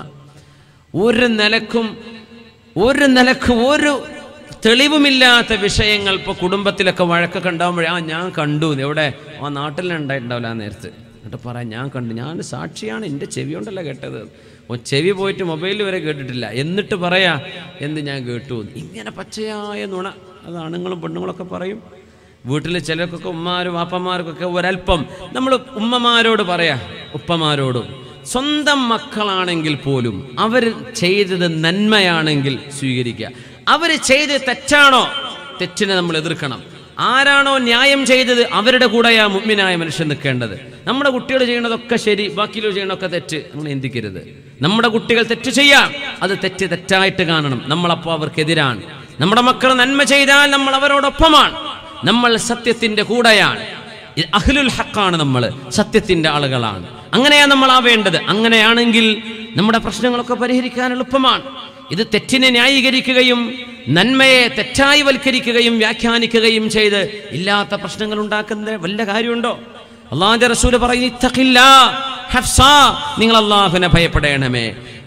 ഒരു നിലക്കും ഒരു നിലക്കും ഒരു തെളിവുമില്ലാത്ത വിഷയങ്ങൾ. ഇപ്പോൾ കുടുംബത്തിലൊക്കെ വഴക്കൊക്കെ ഉണ്ടാകുമ്പോഴേ ആ ഞാൻ കണ്ടു, എവിടെ ആ നാട്ടിലുണ്ടായിട്ടുണ്ടാവില്ല ആ നേരത്ത്. എന്നിട്ട് പറയാം ഞാൻ കണ്ടു, ഞാൻ സാക്ഷിയാണ്, എൻ്റെ ചെവി കൊണ്ടല്ല കേട്ടത്. ഓ ചെവി പോയിട്ട് മൊബൈലിൽ വരെ കേട്ടിട്ടില്ല, എന്നിട്ട് പറയാ എന്ത് ഞാൻ കേട്ടു. ഇങ്ങനെ പച്ചയായ നുണ അത് ആണുങ്ങളും പെണ്ണുങ്ങളൊക്കെ പറയും. വീട്ടിൽ ചിലർക്കൊക്കെ ഉമ്മാരും വാപ്പന്മാർക്കൊക്കെ ഒരല്പം നമ്മൾ ഉമ്മമാരോട് പറയാ, ഉപ്പമാരോടും സ്വന്തം മക്കളാണെങ്കിൽ പോലും അവർ ചെയ്തത് നന്മയാണെങ്കിൽ സ്വീകരിക്കുക. അവർ ചെയ്തത് തെറ്റാണോ, തെറ്റിനെ നമ്മൾ എതിർക്കണം. ആരാണോ ന്യായം ചെയ്തത് അവരുടെ കൂടെയാ മുഅ്മിനായ മനുഷ്യൻ നിൽക്കേണ്ടത്. നമ്മുടെ കുട്ടികൾ ചെയ്യണതൊക്കെ ശരി, ബാക്കിയുള്ള ചെയ്യണതൊക്കെ തെറ്റ്, നമ്മൾ ചിന്തിക്കരുത്. നമ്മുടെ കുട്ടികൾ തെറ്റ് ചെയ്യാം, അത് തെറ്റ് തെറ്റായിട്ട് കാണണം, നമ്മളപ്പോൾ അവർക്കെതിരാണ്. നമ്മുടെ മക്കൾ നന്മ ചെയ്താൽ നമ്മൾ അവരോടൊപ്പമാണ്, നമ്മൾ സത്യത്തിന്റെ കൂടെയാണ്. അഹ്ലുൽ ഹഖാണ്, നമ്മൾ സത്യത്തിന്റെ ആളുകളാണ്. അങ്ങനെയാണ് നമ്മൾ ആവേണ്ടത്. അങ്ങനെയാണെങ്കിൽ നമ്മുടെ പ്രശ്നങ്ങളൊക്കെ പരിഹരിക്കാൻ എളുപ്പമാണ്. ഇത് തെറ്റിനെ ന്യായീകരിക്കുകയും നന്മയെ തെറ്റായി വൽക്കരിക്കുകയും വ്യാഖ്യാനിക്കുകയും ചെയ്ത് ഇല്ലാത്ത പ്രശ്നങ്ങൾ ഉണ്ടാക്കുന്ന വല്ല കാര്യമുണ്ടോ? അല്ലാഹുവിന്റെ റസൂൽ പറയുന്നു, ഇത്തഖില്ലാഹ് ഹഫ്സ, നിങ്ങൾ അല്ലാഹുവിനെ ഭയപ്പെടണമേ.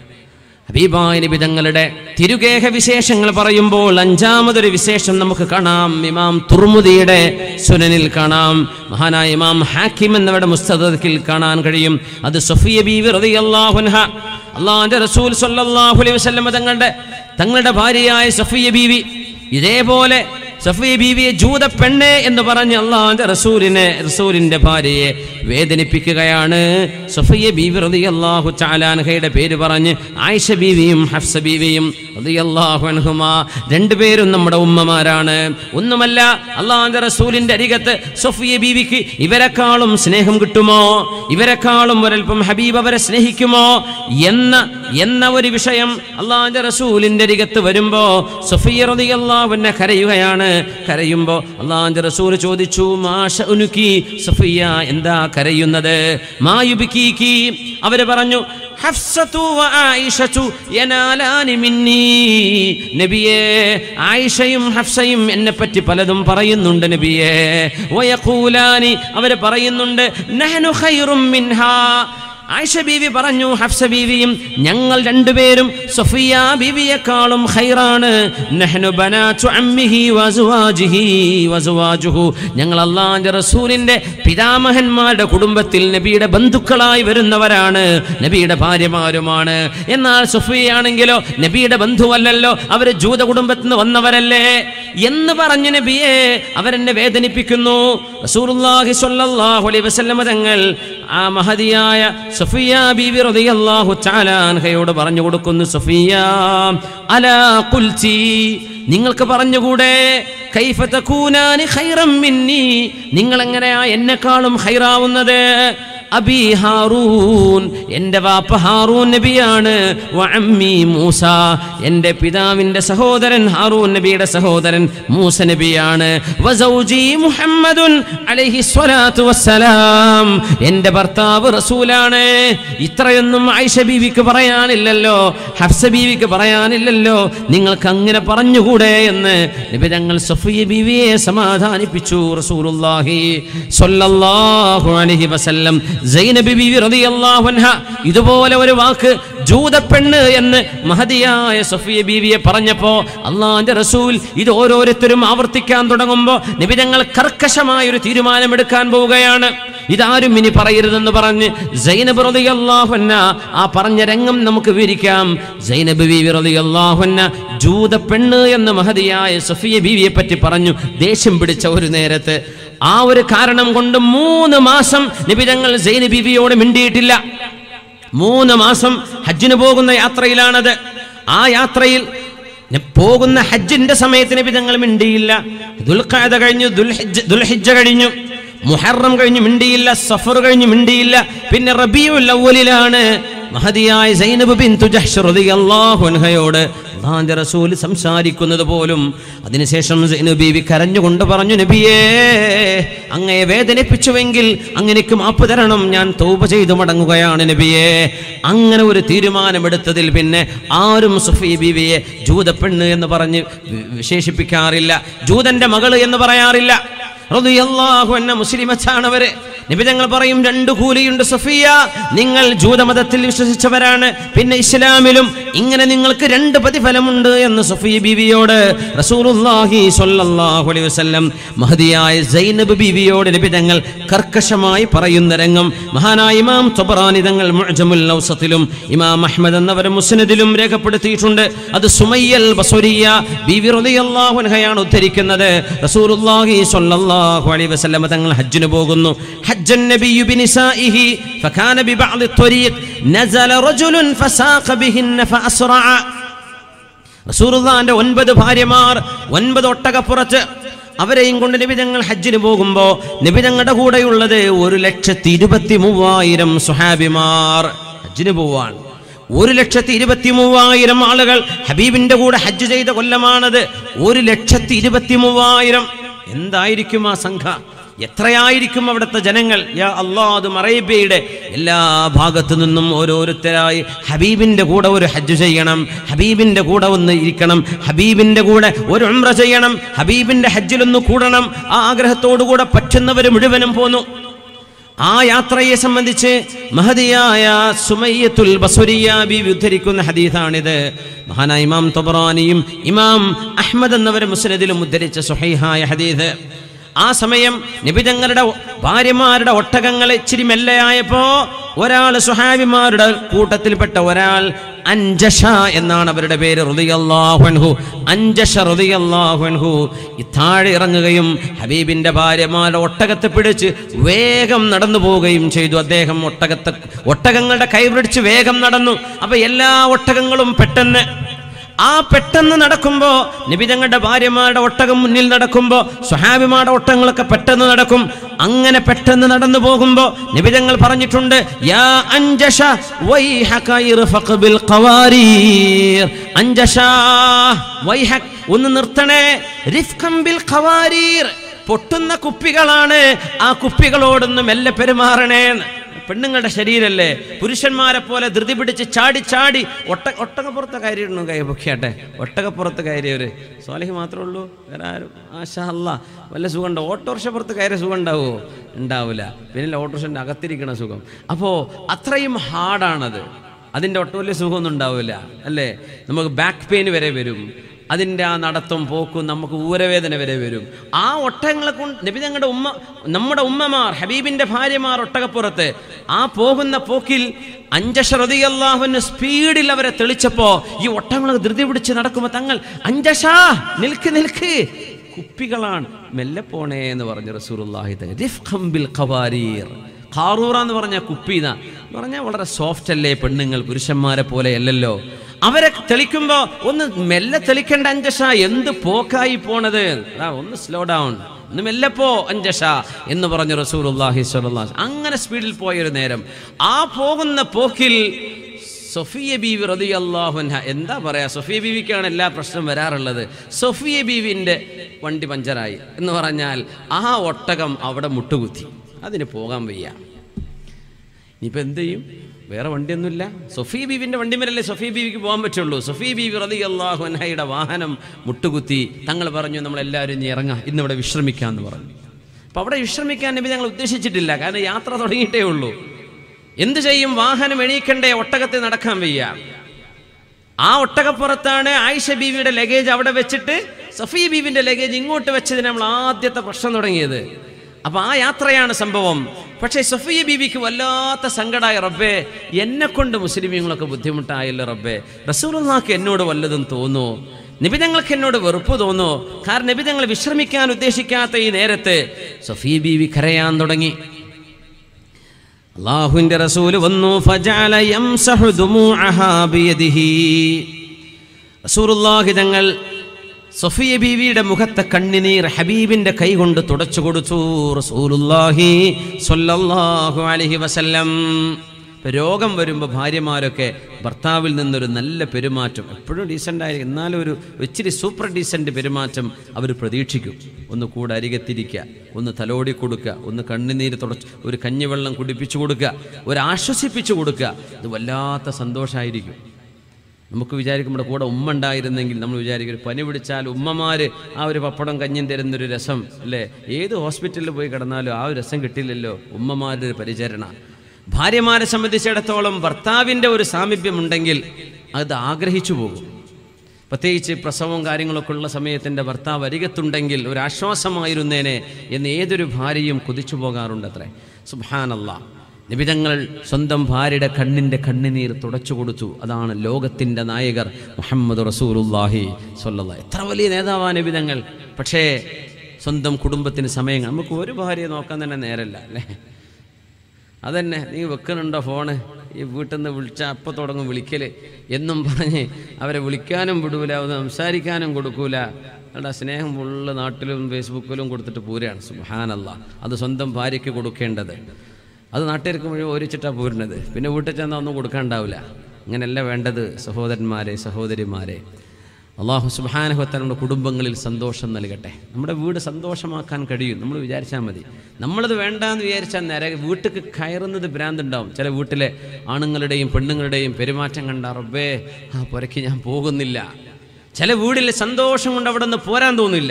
ഹബീബായ നബി തങ്ങളുടെ തിരുഗേഹ വിശേഷങ്ങൾ പറയുമ്പോൾ അഞ്ചാമതൊരു വിശേഷം നമുക്ക് കാണാം. ഇമാം തുർമുദിയുടെ സുനനിൽ കാണാം, മഹാനായ ഇമാം ഹാക്കിം എന്നവരുടെ മുസ്തദ്റക്കിൽ കാണാൻ കഴിയും. അത് സഫിയ ബീവി റളിയല്ലാഹു അൻഹ, അല്ലാഹുവിന്റെ റസൂൽ സ്വല്ലല്ലാഹു അലൈഹി വസല്ലം തങ്ങളുടെ തങ്ങളുടെ ഭാര്യയായ സഫിയ ബീവി ഇതേപോലെ സഫിയ ബീവിയെ ജൂത പെണ്ണെ എന്ന് പറഞ്ഞ് അല്ലാഹുവിന്റെ റസൂലിനെ റസൂലിന്റെ ഭാര്യയെ വേദനിപ്പിക്കുകയാണ്. സഫിയ ബീവി റളിയല്ലാഹു തആല അൻഹയുടെ പേര് പറഞ്ഞ് ആയിഷ ബീവിയും ഹഫ്സ ബീവിയും റളിയല്ലാഹു അൻഹുമാ രണ്ടുപേരും നമ്മുടെ ഉമ്മമാരാണ്. ഒന്നുമല്ല, അല്ലാഹുവിന്റെ റസൂലിന്റെ അരികത്ത് സഫിയ ബീവിക്ക് ഇവരെക്കാളും സ്നേഹം കിട്ടുമോ, ഇവരെക്കാളും ഒരൽപ്പം ഹബീബ് അവരെ സ്നേഹിക്കുമോ എന്ന എന്ന ഒരു വിഷയം അല്ലാഹുവിന്റെ റസൂലിന്റെ അരികത്ത് വരുമ്പോ സഫിയ റളിയല്ലാഹു അൻഹ കരയുകയാണ്. കരയുമ്പോ അല്ലാഹുവിന്റെ റസൂൽ ചോദിച്ചു, മാ ശഅനുകി സഫിയ, എന്താ കരയുന്നത്? മാ യുബ്കീകി, അവര് പറഞ്ഞു, ഹഫ്സതു വ ആയിഷതു യനാലാനി മിന്നി, നബിയേ ആയിഷയും ഹഫ്സയും എന്നെ പറ്റി പലതും പറയുന്നുണ്ട് നബിയേ. വയഖൂലാനി, അവര് പറയുന്നുണ്ട്, നഹ്നു ഖൈറും മിൻഹാ, ആയിഷ ബീവി പറഞ്ഞു, ഹഫ്സ ബീവിയും ഞങ്ങൾ രണ്ടുപേരും സഫിയ ബീവിയെക്കാളും ഖൈറാണ്. നഹ്നു ബനാതു അമ്മിഹി വസുവാജിഹി വസുവാജുഹു, ഞങ്ങൾ അല്ലാഹുവിന്റെ റസൂലിന്റെ പിതാമഹന്മാരുടെ കുടുംബത്തിൽ നബിയുടെ ബന്ധുക്കളായി വരുന്നവരാണ്, നബിയുടെ ഭാര്യമാരുമാണ്. എന്നാൽ സഫിയയാണെങ്കിലോ നബിയുടെ ബന്ധുവല്ലല്ലോ, അവര് ജൂത കുടുംബത്തിൽ നിന്ന് വന്നവരല്ലേ എന്ന് പറഞ്ഞ് നബിയെ അവരെന്നെ വേദനിപ്പിക്കുന്നു. റസൂലുള്ളാഹി സ്വല്ലല്ലാഹു അലൈഹി വസല്ലം തങ്ങൾ ആ മഹദിയായ സഫിയ ബീവി റളിയല്ലാഹു തആല അൻഹയോട് പറഞ്ഞു കൊടുക്കുന്നു, സഫിയ അലാ ഖുൽതി, നിങ്ങൾക്ക് പറഞ്ഞുകൂടെ, കൈഫ തകൂനാനി ഖൈറൻ മിന്നി, നിങ്ങൾ എങ്ങനെയാ എന്നെക്കാളും ഖൈറാവുന്നത്? അബി ഹാറൂൻ, എൻ്റെ വാപ്പ ഹാറൂൻ നബിയാണ്. വ അമ്മി മൂസ, എൻ്റെ പിതാവിൻ്റെ സഹോദരൻ ഹാറൂൻ നബിയുടെ സഹോദരൻ മൂസ നബിയാണ്. വ സൗജി മുഹമ്മദുൻ അലൈഹി സ്വലാത്തു വസ്സലാം, എൻ്റെ ഭർത്താവ് റസൂലാണ്. ഇത്രയൊന്നും ആയിഷ ബീവിക്ക് പറയാനില്ലല്ലോ, ഹഫ്സ ബീവിക്ക് പറയാനില്ലല്ലോ, നിങ്ങൾക്ക് അങ്ങനെ പറഞ്ഞുകൂടെ എന്ന് നബി തങ്ങൾ സഫിയ ബീവിയെ സമാധാനിപ്പിച്ചു. റസൂലുള്ളാഹി സ്വല്ലല്ലാഹു അലൈഹി വസല്ലം സൈനബ് ബീവി റളിയല്ലാഹു അൻഹ ഇതുപോലെ ഒരു വാക്ക് ജൂതപ്പെണ്ണ് എന്ന് മഹദിയായ സഫിയ ബീവിയെ പറഞ്ഞപ്പോ അള്ളാന്റെ റസൂൽ ഇത് ഓരോരുത്തരും ആവർത്തിക്കാൻ തുടങ്ങുമ്പോൾ നബി തങ്ങൾ കർക്കശമായ ഒരു തീരുമാനമെടുക്കാൻ പോവുകയാണ്. ഇതാരും ഇനി പറയരുതെന്ന് പറഞ്ഞ് സൈനബ് റളിയല്ലാഹു അൻഹ ആ പറഞ്ഞ രംഗം നമുക്ക് വിവരിക്കാം. സൈനബ് ബീവി റളിയല്ലാഹു അൻഹ ജൂതപ്പെണ്ണ് എന്ന് മഹദിയായ സഫിയ ബീവിയെ പറ്റി പറഞ്ഞു. ദേഷ്യം പിടിച്ച ഒരു നേരത്ത് ആ ഒരു കാരണം കൊണ്ട് മൂന്ന് മാസം നബി തങ്ങൾ സൈനബ് ബീവിയോട് മിണ്ടിയിട്ടില്ല. മൂന്ന് മാസം ഹജ്ജിന് പോകുന്ന യാത്രയിലാണത്. ആ യാത്രയിൽ പോകുന്ന ഹജ്ജിന്റെ സമയത്ത് നബി തങ്ങൾ മിണ്ടിയില്ല. ദുൽഖഅദ കഴിഞ്ഞു, ദുൽഹിജ്ജ ദുൽഹിജ്ജ കഴിഞ്ഞു, മുഹറം കഴിഞ്ഞു മിണ്ടിയില്ല, സഫർ കഴിഞ്ഞു മിണ്ടിയില്ല. പിന്നെ റബീഉൽ അവ്വലിലാണ് മഹദിയായ സൈനബ് ബിൻതു ജഹ്ഷ് റളിയല്ലാഹു അൻഹയോട് അല്ലാഹുവിന്റെ റസൂൽ സംസാരിക്കുന്നത് പോലും. അതിനുശേഷം സൈനബ് ബീവി കരഞ്ഞുകൊണ്ട് പറഞ്ഞു, നബിയേ, അങ്ങയെ വേദനിപ്പിച്ചുവെങ്കിൽ അങ്ങനെക്ക് മാപ്പ് തരണം, ഞാൻ തൗബ ചെയ്തു മടങ്ങുകയാണ് നബിയേ. അങ്ങനെ ഒരു തീരുമാനമെടുത്തതിൽ പിന്നെ ആരും സഫിയ ബീവിയെ ജൂതപ്പെണ്ണ് എന്ന് പറഞ്ഞ് വിശേഷിപ്പിക്കാറില്ല, ജൂതന്റെ മകള് എന്ന് പറയാറില്ല. റളിയല്ലാഹു അൻഹ മുസ്ലിമത്താണ് അവര്. നബി തങ്ങൾ പറയും, രണ്ട് കൂലിയുണ്ട് സഫിയ, നിങ്ങൾ ജൂതമതത്തിൽ വിശ്വസിച്ചവരാണ്, പിന്നെ ഇസ്ലാമിലും ഇങ്ങനെ നിങ്ങൾക്ക് രണ്ട് പ്രതിഫലമുണ്ട് എന്ന് സഫിയ ബീവിയോട് റസൂലുള്ളാഹി സ്വല്ലല്ലാഹു അലൈഹി വസല്ലം മഹദിയായ സൈനബ് ബീവിയോട് നബി തങ്ങൾ കർക്കശമായി പറയുന്ന രംഗം മഹാനായ ഇമാം തബറാനി തങ്ങൾ മുഅ്ജമുൽ ഔസത്തിലും ഇമാം അഹ്മദ് എന്നവർ മുസ്നദിലും രേഖപ്പെടുത്തിയിട്ടുണ്ട്. അത് സുമയ്യൽ ബസ്വരിയ ബീവി റളിയല്ലാഹു അൻഹയാണ് ഉദ്ധരിക്കുന്നത്. റസൂലുള്ളാഹി സ്വല്ലല്ലാഹു അലൈഹി വസല്ലം തങ്ങൾ ഹജ്ജിന് പോകുന്നു. حج النبي بنسائه فكان ببعض الطريق نزل رجل فساق بهن فأسرع. റസൂലുള്ളാഹിന്റെ ഒൻപത് ഭാര്യമാർ, ഒൻപത് ഒട്ടകപ്പുറത്ത്, അവരെയും കൊണ്ട് നബി തങ്ങൾ ഹജ്ജിന് പോകുമ്പോൾ നബി തങ്ങളുടെ കൂടെയുള്ളത് ഒരു ലക്ഷത്തി ഇരുപത്തി മൂവായിരം സുഹാബിമാർ ഹജ്ജിന് പോവാൻ. ഒരു ലക്ഷത്തി ഇരുപത്തി മൂവായിരം ആളുകൾ ഹബീബിന്റെ കൂടെ ഹജ്ജ് ചെയ്ത കൊല്ലമാണത്. ഒരു ലക്ഷത്തി ഇരുപത്തി മൂവായിരം. എന്തായിരിക്കും ആ സംഖ്യ? എത്രയായിരിക്കും അവിടുത്തെ ജനങ്ങൾ? യാ അല്ലാഹ്, അതും അറേബ്യയുടെ എല്ലാ ഭാഗത്തു നിന്നും ഓരോരുത്തരായി ഹബീബിന്റെ കൂടെ ഒരു ഹജ്ജ് ചെയ്യണം, ഹബീബിന്റെ കൂടെ ഒന്ന് ഇരിക്കണം, ഹബീബിന്റെ കൂടെ ഒരു ഉംറ ചെയ്യണം, ഹബീബിന്റെ ഹജ്ജിലൊന്ന് കൂടണം. ആ ആഗ്രഹത്തോടുകൂടെ പറ്റുന്നവർ മുഴുവനും പോന്നു. ആ യാത്രയെ സംബന്ധിച്ച് മഹദിയായ സുമയ്യത്തുൽ ബസ്വരിയ ബീവി ഉദ്ധരിക്കുന്ന ഹദീസാണിത്. മഹാനായ ഇമാം തബറാനിയും ഇമാം അഹ്മദ് എന്നവർ മുസ്നദിലും ഉദ്ധരിച്ച സ്വഹീഹായ ഹദീസ്. ആ സമയം നബി തങ്ങളുടെ ഭാര്യമാരുടെ ഒട്ടകങ്ങൾ ഇച്ചിരി മെല്ലെയായപ്പോ ഒരാൾ സുഹാബിമാരുടെ കൂട്ടത്തിൽപ്പെട്ട ഒരാൾ, അൻജഷ എന്നാണ് അവരുടെ പേര്, റളിയല്ലാഹു അൻഹു, അൻജഷ റളിയല്ലാഹു അൻഹു താഴെ ഇറങ്ങുകയും ഹബീബിന്റെ ഭാര്യമാരുടെ ഒട്ടകത്തെ പിടിച്ച് വേഗം നടന്നു പോവുകയും ചെയ്തു. അദ്ദേഹം ഒട്ടകത്തെ ഒട്ടകങ്ങളുടെ കൈ പിടിച്ച് വേഗം നടന്നു. അപ്പൊ എല്ലാ ഒട്ടകങ്ങളും പെട്ടെന്ന് ആ പെട്ടെന്ന് നടക്കുമ്പോ നബി തങ്ങളുടെ ഭാര്യമാരുടെ ഒട്ടകം മുന്നിൽ നടക്കുമ്പോ സ്വഹാബിമാരുടെ ഒട്ടകങ്ങളൊക്കെ പെട്ടെന്ന് നടക്കും. അങ്ങനെ പെട്ടെന്ന് നടന്നു പോകുമ്പോ നബി തങ്ങൾ പറഞ്ഞിട്ടുണ്ട്, യാ അൻജഷ വൈഹക ഇർഫഖ് ബിൽ ഖവാരീർ. അൻജഷ വൈഹക്, ഒന്ന് നിർത്തണേ, റിഫ്ഖം ബിൽ ഖവാരീർ, പൊട്ടുന്ന കുപ്പികളാണ്, ആ കുപ്പികളോടൊന്ന് മെല്ലെ പെരുമാറണേ. പെണ്ണുങ്ങളുടെ ശരീരല്ലേ, പുരുഷന്മാരെ പോലെ ധൃതി പിടിച്ച് ചാടി ചാടി ഒട്ട ഒട്ടകപ്പുറത്ത് കയറിയിടണു. കൈ പൊക്കിയാട്ടെ, ഒട്ടകപ്പുറത്ത് കയറിയവര് സ്വാലിഹ് മാത്രമേ ഉള്ളൂ, വേറെ ആരും മാഷാ അല്ലാ വല്ല സുഖം ഉണ്ടാവും? ഓട്ടോറിക്ഷ പുറത്ത് കയറിയ സുഖം ഉണ്ടാവുമോ? ഉണ്ടാവില്ല. പിന്നെ ഓട്ടോറിക്ഷൻ്റെ അകത്തിരിക്കണ സുഖം. അപ്പോൾ അത്രയും ഹാർഡാണത്. അതിൻ്റെ ഒട്ട വലിയ സുഖമൊന്നും ഉണ്ടാവില്ല അല്ലേ. നമുക്ക് ബാക്ക് പെയിൻ വരെ വരും. അതിൻ്റെ ആ നടത്തം പോക്കും നമുക്ക് ഊരവേദന വരെ വരും. ആ ഒട്ടകങ്ങളെ കൊണ്ട് നബി തങ്ങളുടെ ഉമ്മ, നമ്മുടെ ഉമ്മമാർ, ഹബീബിൻ്റെ ഭാര്യമാർ ഒട്ടകപ്പുറത്ത് ആ പോകുന്ന പോക്കിൽ അൻജഷ റളിയല്ലാഹു അൻഹു സ്പീഡിൽ അവരെ തെളിച്ചപ്പോൾ ഈ ഒട്ടകങ്ങൾ ധൃതി പിടിച്ച് നടക്കുമ്പോൾ തങ്ങൾ, അൻജഷ നിൽക്ക് നിൽക്ക്, കുപ്പികളാണ്, മെല്ലെ പോണേ എന്ന് പറഞ്ഞു റസൂലുള്ളാഹി. റിഫ്ഖം ബിൽ ഖവാരീർ. ഖാറൂറ എന്ന് പറഞ്ഞ കുപ്പി എന്ന് പറഞ്ഞാൽ വളരെ സോഫ്റ്റ് അല്ലേ, പെണ്ണുങ്ങൾ പുരുഷന്മാരെ പോലെ അല്ലല്ലോ. അവരെ തെളിക്കുമ്പോ ഒന്ന് മെല്ലെ തെളിക്കേണ്ട അൻജഷ, എന്ത് പോക്കായി പോണത്, ഒന്ന് സ്ലോ ഡൗൺ, ഒന്ന് മെല്ലെ പോ അൻജഷ എന്ന് പറഞ്ഞു റസൂലുള്ളാഹി സ്വല്ലല്ലാഹു അലൈഹി വസല്ലം. അങ്ങനെ സ്പീഡിൽ പോയൊരു നേരം ആ പോകുന്ന പോക്കിൽ സഫിയ ബീവി റളിയല്ലാഹു അൻഹ, എന്താ പറയാ, സഫിയ ബീവിക്കാണ് എല്ലാ പ്രശ്നം വരാറുള്ളത്. സഫിയ ബീവിൻ്റെ വണ്ടി പഞ്ചറായി എന്ന് പറഞ്ഞാൽ ആ ഒട്ടകം അവിടെ മുട്ടുകുത്തി, അതിന് പോകാൻ വയ്യ. ഇനിയിപ്പോൾ എന്ത് ചെയ്യും? വേറെ വണ്ടിയൊന്നുമില്ല. സഫിയ ബീവിൻ്റെ വണ്ടിമേലല്ലേ സഫിയ ബീവിക്ക് പോകാൻ പറ്റുള്ളൂ. സഫിയ ബീവി റളിയല്ലാഹു അൻഹയുടെ വാഹനം മുട്ടുകുത്തി. തങ്ങൾ പറഞ്ഞു, നമ്മളെല്ലാവരും ഇനി ഇറങ്ങാം, ഇന്നിവിടെ വിശ്രമിക്കാമെന്ന് പറഞ്ഞു. അപ്പം അവിടെ വിശ്രമിക്കാൻ നബി ഞങ്ങൾ ഉദ്ദേശിച്ചിട്ടില്ല. കാരണം യാത്ര തുടങ്ങിയിട്ടേ ഉള്ളൂ. എന്തു ചെയ്യും? വാഹനം എണീക്കണ്ടേ? ഒട്ടകത്തിൽ നടക്കാൻ വയ്യ. ആ ഒട്ടകപ്പുറത്താണ് ആയിഷ ബീവിയുടെ ലഗേജ് അവിടെ വെച്ചിട്ട് സഫിയ ബീവിന്റെ ലഗേജ് ഇങ്ങോട്ട് വെച്ചതിന് നമ്മൾ ആദ്യത്തെ പ്രശ്നം തുടങ്ങിയത്. അപ്പൊ ആ യാത്രയാണ് സംഭവം. പക്ഷേ സഫിയ ബീവിക്ക് വല്ലാത്ത സങ്കടമായ, റബ്ബേ എന്നെ കൊണ്ട് മുസ്ലിമീങ്ങളൊക്കെ ബുദ്ധിമുട്ടായല്ലോ റബ്ബേ, റസൂലുള്ളാഹിക്ക് എന്നോട് വല്ലതും തോന്നോ, നബി തങ്ങൾക്ക് എന്നോട് വെറുപ്പ് തോന്നോ? കാരണം നബി തങ്ങൾ വിശ്രമിക്കാൻ ഉദ്ദേശിക്കാത്ത ഈ നേരത്ത് സഫിയ ബീവി കരയാൻ തുടങ്ങി. അല്ലാഹുവിന്റെ റസൂൽ വന്നു. ഫജഅല യംസഹു ദുമൂഅഹാ ബിയദിഹി. റസൂലുള്ളാഹി തങ്ങൾ സഫിയ ബീവിയുടെ മുഖത്തെ കണ്ണുനീർ ഹബീബിന്റെ കൈ കൊണ്ട് തുടച്ചു കൊടുത്തു. റസൂലുള്ളാഹി സ്വല്ലല്ലാഹു അലൈഹി വസല്ലം. രോഗം വരുമ്പോൾ ഭാര്യമാരൊക്കെ ഭർത്താവിൽ നിന്നൊരു നല്ല പെരുമാറ്റം, എപ്പോഴും ഡീസൻ്റായി എന്നാലും ഒരു ഇച്ചിരി സൂപ്പർ ഡീസൻ്റ് പെരുമാറ്റം അവർ പ്രതീക്ഷിക്കും. ഒന്ന് കൂടെ അരികത്തിരിക്കുക, ഒന്ന് തലോടി കൊടുക്കുക, ഒന്ന് കണ്ണുനീര് തുടച്ച് ഒരു കഞ്ഞിവെള്ളം കുടിപ്പിച്ചു കൊടുക്കുക, ഒരു ആശ്വസിപ്പിച്ചു കൊടുക്കുക. ഇത് വല്ലാത്ത സന്തോഷമായിരിക്കും. നമുക്ക് വിചാരിക്കും നമ്മുടെ കൂടെ ഉമ്മ ഉണ്ടായിരുന്നെങ്കിൽ, നമ്മൾ വിചാരിക്കും ഒരു പനി പിടിച്ചാൽ ഉമ്മമാർ ആ ഒരു പപ്പടം കഞ്ഞിയും തരുന്നൊരു രസം അല്ലേ, ഏത് ഹോസ്പിറ്റലിൽ പോയി കിടന്നാലും ആ ഒരു രസം കിട്ടില്ലല്ലോ ഉമ്മമാരുടെ ഒരു പരിചരണ. ഭാര്യമാരെ സംബന്ധിച്ചിടത്തോളം ഭർത്താവിൻ്റെ ഒരു സാമീപ്യമുണ്ടെങ്കിൽ അത് ആഗ്രഹിച്ചു പോകും. പ്രത്യേകിച്ച് പ്രസവവും കാര്യങ്ങളൊക്കെ ഉള്ള സമയത്തിൻ്റെ ഭർത്താവ് അരികത്തുണ്ടെങ്കിൽ ഒരു ആശ്വാസമായിരുന്നേനെ എന്ന് ഏതൊരു ഭാര്യയും കൊതിച്ചു പോകാറുണ്ട് അത്രേ. സുബ്ഹാനല്ലാഹ്. നബിതങ്ങൾ സ്വന്തം ഭാര്യയുടെ കണ്ണിൻ്റെ കണ്ണുനീർ തുടച്ചു കൊടുത്തു. അതാണ് ലോകത്തിൻ്റെ നായകർ മുഹമ്മദ് റസൂലുള്ളാഹി സ്വല്ലല്ലാഹി. എത്ര വലിയ നേതാവാണ് നബിതങ്ങൾ. പക്ഷേ സ്വന്തം കുടുംബത്തിന് സമയം, നമുക്ക് ഒരു ഭാര്യയെ നോക്കാൻ തന്നെ നേരല്ല അല്ലേ. അതന്നെ, നീ വെക്കുന്നുണ്ടോ ഫോണ്, ഈ വീട്ടിൽ നിന്ന് വിളിച്ചാൽ അപ്പം തുടങ്ങും വിളിക്കൽ എന്നും പറഞ്ഞ് അവരെ വിളിക്കാനും വിടൂല, ഒന്ന് സംസാരിക്കാനും കൊടുക്കൂല. അവരുടെ സ്നേഹം ഫുള്ള് നാട്ടിലും ഫേസ്ബുക്കിലും കൊടുത്തിട്ട് പൂരാണ്. സുബ്ഹാനല്ലാഹ്. അത് സ്വന്തം ഭാര്യയ്ക്ക് കൊടുക്കേണ്ടത് അത് നാട്ടുകാർക്ക് മുഴുവൻ ഓരിച്ചിട്ടാണ് പോരുന്നത്. പിന്നെ വീട്ടിൽ ചെന്നാൽ ഒന്നും കൊടുക്കാനുണ്ടാവില്ല. അങ്ങനെയല്ല വേണ്ടത് സഹോദരന്മാരെ, സഹോദരിമാരെ. അല്ലാഹു സുബ്ഹാനഹു വ തആല നമ്മുടെ കുടുംബങ്ങളിൽ സന്തോഷം നൽകട്ടെ. നമ്മുടെ വീട് സന്തോഷമാക്കാൻ കഴിയും, നമ്മൾ വിചാരിച്ചാൽ മതി. നമ്മളത് വേണ്ടാന്ന് വിചാരിച്ചാൽ നേരെ വീട്ടിൽ കയറുന്നത് ഭ്രാന്തുണ്ടാവും. ചില വീട്ടിലെ ആണുങ്ങളുടെയും പെണ്ണുങ്ങളുടെയും പെരുമാറ്റം കണ്ട റബ്ബേ ആ പുരയ്ക്ക് ഞാൻ പോകുന്നില്ല. ചില വീടിലെ സന്തോഷം കൊണ്ട് അവിടെ നിന്ന് പോരാൻ തോന്നില്ല.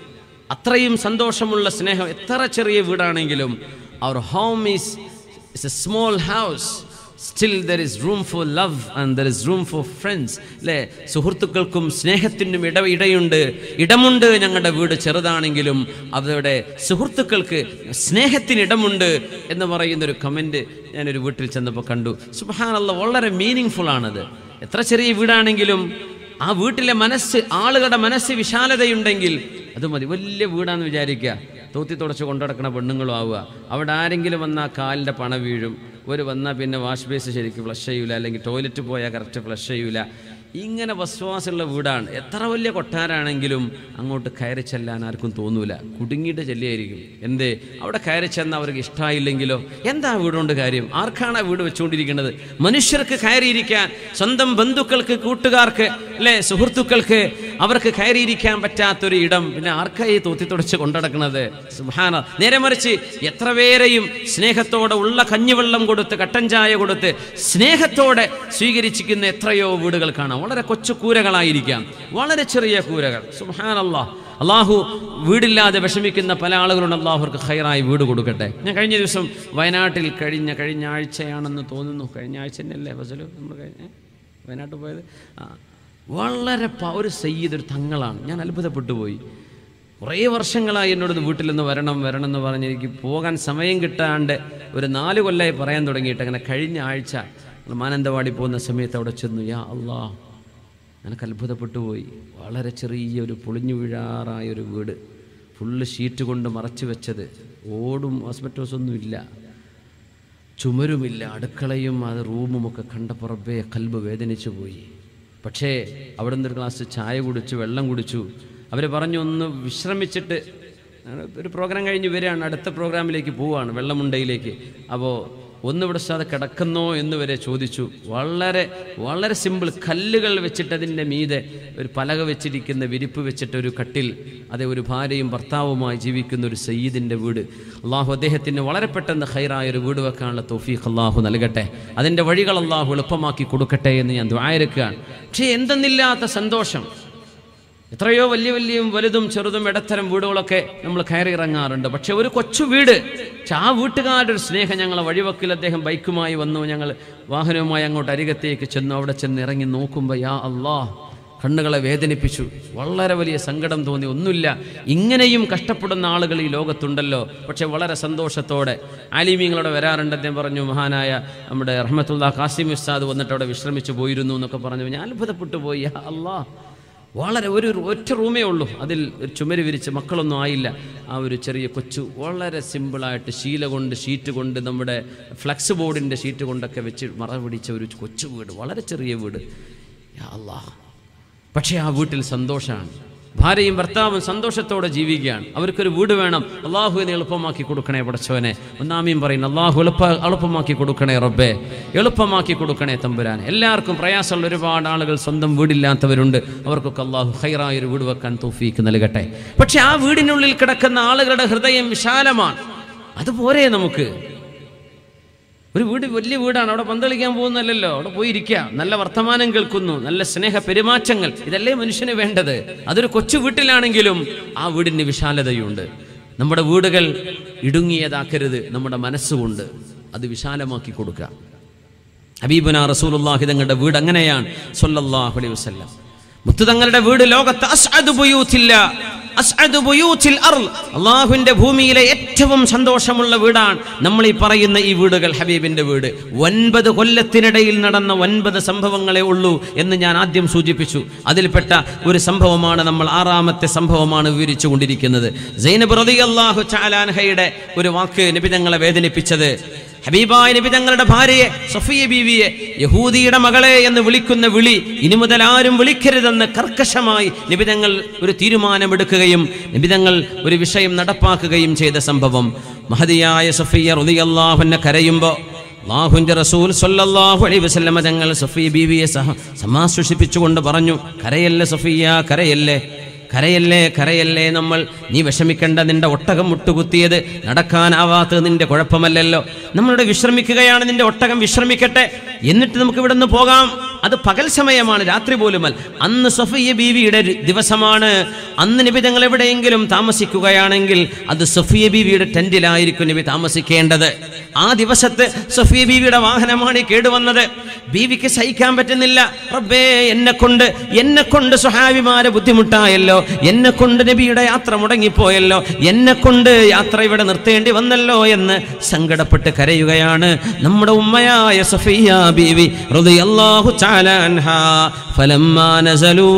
അത്രയും സന്തോഷമുള്ള സ്നേഹം, എത്ര ചെറിയ വീടാണെങ്കിലും our home is, is a small house, still there is room for love and there is room for friends. അല്ലേ, സുഹൃത്തുക്കൾക്കും സ്നേഹത്തിനും ഇട ഇടയുണ്ട് ഇടമുണ്ട്. ഞങ്ങളുടെ വീട് ചെറുതാണെങ്കിലും അവരുടെ സുഹൃത്തുക്കൾക്ക് സ്നേഹത്തിന് ഇടമുണ്ട് എന്ന് പറയുന്നൊരു കമൻറ്റ് ഞാനൊരു വീട്ടിൽ ചെന്നപ്പോൾ കണ്ടു. സുബ്ഹാനല്ലാഹ്, വളരെ മീനിങ് ഫുൾ ആണത്. എത്ര ചെറിയ വീടാണെങ്കിലും ആ വീട്ടിലെ മനസ്സ്, ആളുകളുടെ മനസ്സ് വിശാലതയുണ്ടെങ്കിൽ അത് മതി. വലിയ വീടാന്ന് വിചാരിക്കുക, തോത്തി തുടച്ച് കൊണ്ടുനടക്കണ പെണ്ണുങ്ങളും ആവുക. അവിടെ ആരെങ്കിലും വന്നാൽ കാലിൻ്റെ പണ വീഴും, ഒരു വന്നാൽ പിന്നെ വാഷ് ബേസ് ശരിക്കും ഫ്ലഷ് ചെയ്യൂല, അല്ലെങ്കിൽ ടോയ്ലറ്റ് പോയാൽ കറക്റ്റ് ഫ്ലഷ് ചെയ്യൂല. ഇങ്ങനെ വസ്വാസമുള്ള വീടാണ്. എത്ര വലിയ കൊട്ടാരാണെങ്കിലും അങ്ങോട്ട് കയറി ചെല്ലാൻ ആർക്കും തോന്നൂല, കുടുങ്ങിയിട്ട് ചെല്ലിയായിരിക്കും. എന്തേ, അവിടെ കയറി ചെന്ന് അവർക്ക് ഇഷ്ടമായില്ലെങ്കിലോ എന്താ വീടുകൊണ്ട് കാര്യം? ആർക്കാണ് വീട് വെച്ചുകൊണ്ടിരിക്കുന്നത്? മനുഷ്യർക്ക് കയറിയിരിക്കാൻ, സ്വന്തം ബന്ധുക്കൾക്ക്, കൂട്ടുകാർക്ക്, അല്ലേ, സുഹൃത്തുക്കൾക്ക് അവർക്ക് കയറിയിരിക്കാൻ പറ്റാത്തൊരു ഇടം പിന്നെ ആർക്കായി തോത്തി തുടച്ച് കൊണ്ടടക്കുന്നത്? സുബ്ഹാന. നേരെ മറിച്ച് എത്ര പേരെയും സ്നേഹത്തോടെ ഉള്ള കഞ്ഞിവെള്ളം കൊടുത്ത്, കട്ടൻ ചായ കൊടുത്ത് സ്നേഹത്തോടെ സ്വീകരിച്ചിരിക്കുന്ന എത്രയോ വീടുകൾ കാണാം. വളരെ കൊച്ചു കൂരകളായിരിക്കാം, വളരെ ചെറിയ കൂരകൾ. സുബ്ഹാനല്ലാഹ്. അള്ളാഹു വീടില്ലാതെ വിഷമിക്കുന്ന പല ആളുകളുണ്ട്. അള്ളാഹുർക്ക് ഖൈറായി വീട് കൊടുക്കട്ടെ. ഞാൻ കഴിഞ്ഞ ദിവസം വയനാട്ടിൽ, കഴിഞ്ഞ കഴിഞ്ഞ ആഴ്ചയാണെന്ന് തോന്നുന്നു, കഴിഞ്ഞ ആഴ്ച തന്നെയല്ലേ ഫസലു നമ്മൾ കഴിഞ്ഞ വയനാട്ടിൽ പോയത്? ആ, വളരെ ഒരു സയ്യിദ്, ഒരു തങ്ങളാണ്. ഞാൻ അത്ഭുതപ്പെട്ടു പോയി. കുറേ വർഷങ്ങളായി എന്നോട് വീട്ടിൽ നിന്ന് വരണം വരണം എന്ന് പറഞ്ഞ് എനിക്ക് പോകാൻ സമയം കിട്ടാണ്ട് ഒരു നാല് കൊല്ലമായി പറയാൻ തുടങ്ങിയിട്ട്, അങ്ങനെ കഴിഞ്ഞ ആഴ്ച മാനന്തവാടി പോകുന്ന സമയത്ത് അവിടെ ചെന്നു. യാ അല്ലാഹ്, എനിക്ക് അത്ഭുതപ്പെട്ടു പോയി. വളരെ ചെറിയൊരു പൊളിഞ്ഞു വീഴാറായൊരു വീട്, ഫുള്ള് ഷീറ്റ് കൊണ്ട് മറച്ചു വെച്ചത്, ഓടും ഹോസ്പിറ്റൽസൊന്നും ഇല്ല, ചുമരുമില്ല, അടുക്കളയും അത് റൂമുമൊക്കെ കണ്ടപ്പോൾ റബ്ബേ കൽബ് വേദനിച്ചു പോയി. പക്ഷേ അവിടെ നിന്നൊരു ഗ്ലാസ് ചായ കുടിച്ചു, വെള്ളം കുടിച്ചു. അവർ പറഞ്ഞു ഒന്ന് വിശ്രമിച്ചിട്ട്, ഒരു പ്രോഗ്രാം കഴിഞ്ഞ് വരികയാണ്, അടുത്ത പ്രോഗ്രാമിലേക്ക് പോവുകയാണ്, വെള്ളമുണ്ടയിലേക്ക്. അപ്പോൾ ഒന്നിവിടെ സാധ കിടക്കുന്നോ എന്ന് വരെ ചോദിച്ചു. വളരെ വളരെ സിമ്പിൾ, കല്ലുകൾ വെച്ചിട്ട് അതിൻ്റെ മീതെ ഒരു പലക വെച്ചിരിക്കുന്ന വിരിപ്പ് വെച്ചിട്ടൊരു കട്ടിൽ. അതേ, ഒരു ഭാര്യയും ഭർത്താവുമായി ജീവിക്കുന്ന ഒരു സയ്യിദിൻ്റെ വീട്. അള്ളാഹു അദ്ദേഹത്തിന് വളരെ പെട്ടെന്ന് ഖൈറായൊരു വീട് വെക്കാനുള്ള തൗഫീഖ് അള്ളാഹു നൽകട്ടെ. അതിൻ്റെ വഴികൾ അള്ളാഹു എളുപ്പമാക്കി കൊടുക്കട്ടെ എന്ന് ഞാൻ ദുആയിരക്കുകയാണ്. പക്ഷേ എന്തെന്നില്ലാത്ത സന്തോഷം, എത്രയോ വലിയ വലിയ വലുതും ചെറുതും ഇടത്തരം വീടുകളൊക്കെ നമ്മൾ കയറി ഇറങ്ങാറുണ്ട്. പക്ഷെ ഒരു കൊച്ചു വീട്, ആ വീട്ടുകാരുടെ ഒരു സ്നേഹം. ഞങ്ങളെ വഴിവക്കിൽ അദ്ദേഹം ബൈക്കുമായി വന്നു, ഞങ്ങൾ വാഹനവുമായി അങ്ങോട്ട് അരികത്തേക്ക് ചെന്നു. അവിടെ ചെന്ന് ഇറങ്ങി നോക്കുമ്പോൾ യാ അല്ലാഹ്, കണ്ണുകളെ വേദനിപ്പിച്ചു. വളരെ വലിയ സങ്കടം തോന്നി. ഒന്നുമില്ല, ഇങ്ങനെയും കഷ്ടപ്പെടുന്ന ആളുകൾ ഈ ലോകത്തുണ്ടല്ലോ. പക്ഷെ വളരെ സന്തോഷത്തോടെ ആലിമീങ്ങളോടെ വരാറുണ്ട്. അദ്ദേഹം പറഞ്ഞു, മഹാനായ നമ്മുടെ റഹ്മത്തുള്ളാഹി ഖാസിം ഉസ്താദ് വന്നിട്ട് അവിടെ വിശ്രമിച്ചു പോയിരുന്നു എന്നൊക്കെ പറഞ്ഞു. ഞാൻ അത്ഭുതപ്പെട്ടു പോയി. യാ അല്ലാഹ്, വളരെ ഒരു ഒറ്റ റൂമേ ഉള്ളൂ, അതിൽ ഒരു ചുമര് വിരിച്ച് മക്കളൊന്നും ആയില്ല. ആ ഒരു ചെറിയ കൊച്ചു വളരെ സിമ്പിളായിട്ട് ശീല കൊണ്ട് ഷീറ്റ് കൊണ്ട് നമ്മുടെ ഫ്ലക്സ് ബോർഡിൻ്റെ ഷീറ്റ് കൊണ്ടൊക്കെ വെച്ച് മറ പിടിച്ച ഒരു കൊച്ചു വീട്, വളരെ ചെറിയ വീട്. യാ അല്ലാഹ്, പക്ഷേ ആ വീട്ടിൽ സന്തോഷമാണ്. ഭാര്യയും ഭർത്താവും സന്തോഷത്തോടെ ജീവിക്കുകയാണ്. അവർക്കൊരു വീട് വേണം. അള്ളാഹുവിനെ എളുപ്പമാക്കി കൊടുക്കണേ പടച്ചവനെ. ഒന്നാമീൻ പറയുന്നു, അള്ളാഹു എളുപ്പ എളുപ്പമാക്കി കൊടുക്കണേ റബ്ബേ, എളുപ്പമാക്കി കൊടുക്കണേ തമ്പുരാൻ. എല്ലാവർക്കും പ്രയാസമുള്ള ഒരുപാട് ആളുകൾ സ്വന്തം വീടില്ലാത്തവരുണ്ട്. അവർക്കൊക്കെ അള്ളാഹു ഖൈറായ ഒരു വീട് വെക്കാൻ തൗഫീക്ക് നൽകട്ടെ. പക്ഷെ ആ വീടിനുള്ളിൽ കിടക്കുന്ന ആളുകളുടെ ഹൃദയം വിശാലമാണ്. അതുപോലെ നമുക്ക് ഒരു വീട് വലിയ വീടാണ്, അവിടെ പന്തളിക്കാൻ പോകുന്നല്ലോ, അവിടെ പോയിരിക്കുക, നല്ല വർത്തമാനം കേൾക്കുന്നു, നല്ല സ്നേഹ പെരുമാറ്റങ്ങൾ, ഇതല്ലേ മനുഷ്യന് വേണ്ടത്. അതൊരു കൊച്ചു വീട്ടിലാണെങ്കിലും ആ വീടിന് വിശാലതയുണ്ട്. നമ്മുടെ വീടുകൾ ഇടുങ്ങിയതാക്കരുത്, നമ്മുടെ മനസ്സുകൊണ്ട് അത് വിശാലമാക്കി കൊടുക്കുക. ഹബീബുനാ റസൂലുള്ളാഹി തങ്ങളുടെ വീട് അങ്ങനെയാണ് സ്വല്ലല്ലാഹു അലൈഹി വസല്ലം. മുത്തു തങ്ങളുടെ വീട് ലോകത്ത് അസ്അദു ബുയൂത്തില്ല അസ്അദു ബുയൂത്തിൽ അർള്, അല്ലാഹുവിന്റെ ഭൂമിയിലെ ഏറ്റവും സന്തോഷമുള്ള വീടാണ് നമ്മൾ ഈ പറയുന്ന ഈ വീടുകൾ. ഹബീബിന്റെ വീട് ഒൻപത് കൊല്ലത്തിനിടയിൽ നടന്ന ഒൻപത് സംഭവങ്ങളെ ഉള്ളൂ എന്ന് ഞാൻ ആദ്യം സൂചിപ്പിച്ചു. അതിൽപ്പെട്ട ഒരു സംഭവമാണ് നമ്മൾ ആറാമത്തെ സംഭവമാണ് വിവരിച്ചു കൊണ്ടിരിക്കുന്നത്. സൈനബ് റളിയല്ലാഹു തആല അൻഹയുടെ ഒരു വാക്ക് നബി തങ്ങളെ വേദനിപ്പിച്ചത്. ഹബീബായ നബി തങ്ങളുടെ ഭാര്യയെ സഫിയ ബീവിയെ യഹൂദിയുടെ മകളെ എന്ന് വിളിക്കുന്ന വിളി ഇനി മുതൽ ആരും വിളിക്കരുതെന്ന് കർക്കശമായി നബി തങ്ങൾ ഒരു തീരുമാനമെടുക്കുകയും നബി തങ്ങൾ ഒരു വിഷയം നടപ്പാക്കുകയും ചെയ്ത സംഭവം. മഹദിയായ സഫിയ റളിയല്ലാഹു അൻഹ കരയുമ്പോൾ അല്ലാഹുവിന്റെ റസൂൽ സ്വല്ലല്ലാഹു അലൈഹി വസല്ലം തങ്ങൾ സഫിയ ബീവിയെ സമാശ്വസിപ്പിച്ചുകൊണ്ട് പറഞ്ഞു, കരയല്ലേ സഫിയ, കരയല്ലേ കരയല്ലേ കരയല്ലേ നമ്മൾ, നീ വിഷമിക്കേണ്ട, നിന്റെ ഒട്ടകം മുട്ടുകുത്തിയത് നടക്കാനാവാത്തത് നിന്റെ കുഴപ്പമല്ലല്ലോ. നമ്മളിവിടെ വിശ്രമിക്കുകയാണ്, നിന്റെ ഒട്ടകം വിശ്രമിക്കട്ടെ, എന്നിട്ട് നമുക്ക് ഇവിടെ നിന്ന് പോകാം. അത് പകൽ സമയമാണ്, രാത്രി പോലുമല്ല. അന്ന് സഫിയ ബീവിയുടെ ദിവസമാണ്. അന്ന് നബി തങ്ങൾ എവിടെയെങ്കിലും താമസിക്കുകയാണെങ്കിൽ അത് സഫിയ ബീവിയുടെ ടെന്റിലായിരിക്കും നബി താമസിക്കേണ്ടത്. ആ ദിവസത്തെ സഫിയ ബീവിയുടെ വാഹനമാണ് കേടുവന്നത്. ബീവിക്ക് സഹിക്കാൻ പറ്റുന്നില്ല. റബ്ബേ, എന്നെ കൊണ്ട് എന്നെ കൊണ്ട് സ്വഹാബിമാരെ ബുദ്ധിമുട്ടായല്ലോ, എന്നെ കൊണ്ട് നബിയുടെ യാത്ര മുടങ്ങിപ്പോയല്ലോ, എന്നെ കൊണ്ട് യാത്ര ഇവിടെ നിർത്തേണ്ടി വന്നല്ലോ എന്ന് സങ്കടപ്പെട്ട് കരയുകയാണ് നമ്മുടെ ഉമ്മയായ സഫിയ ബീവി റളിയല്ലാഹു തആല അൻഹാ. ഫലമ്മാ നസലൂ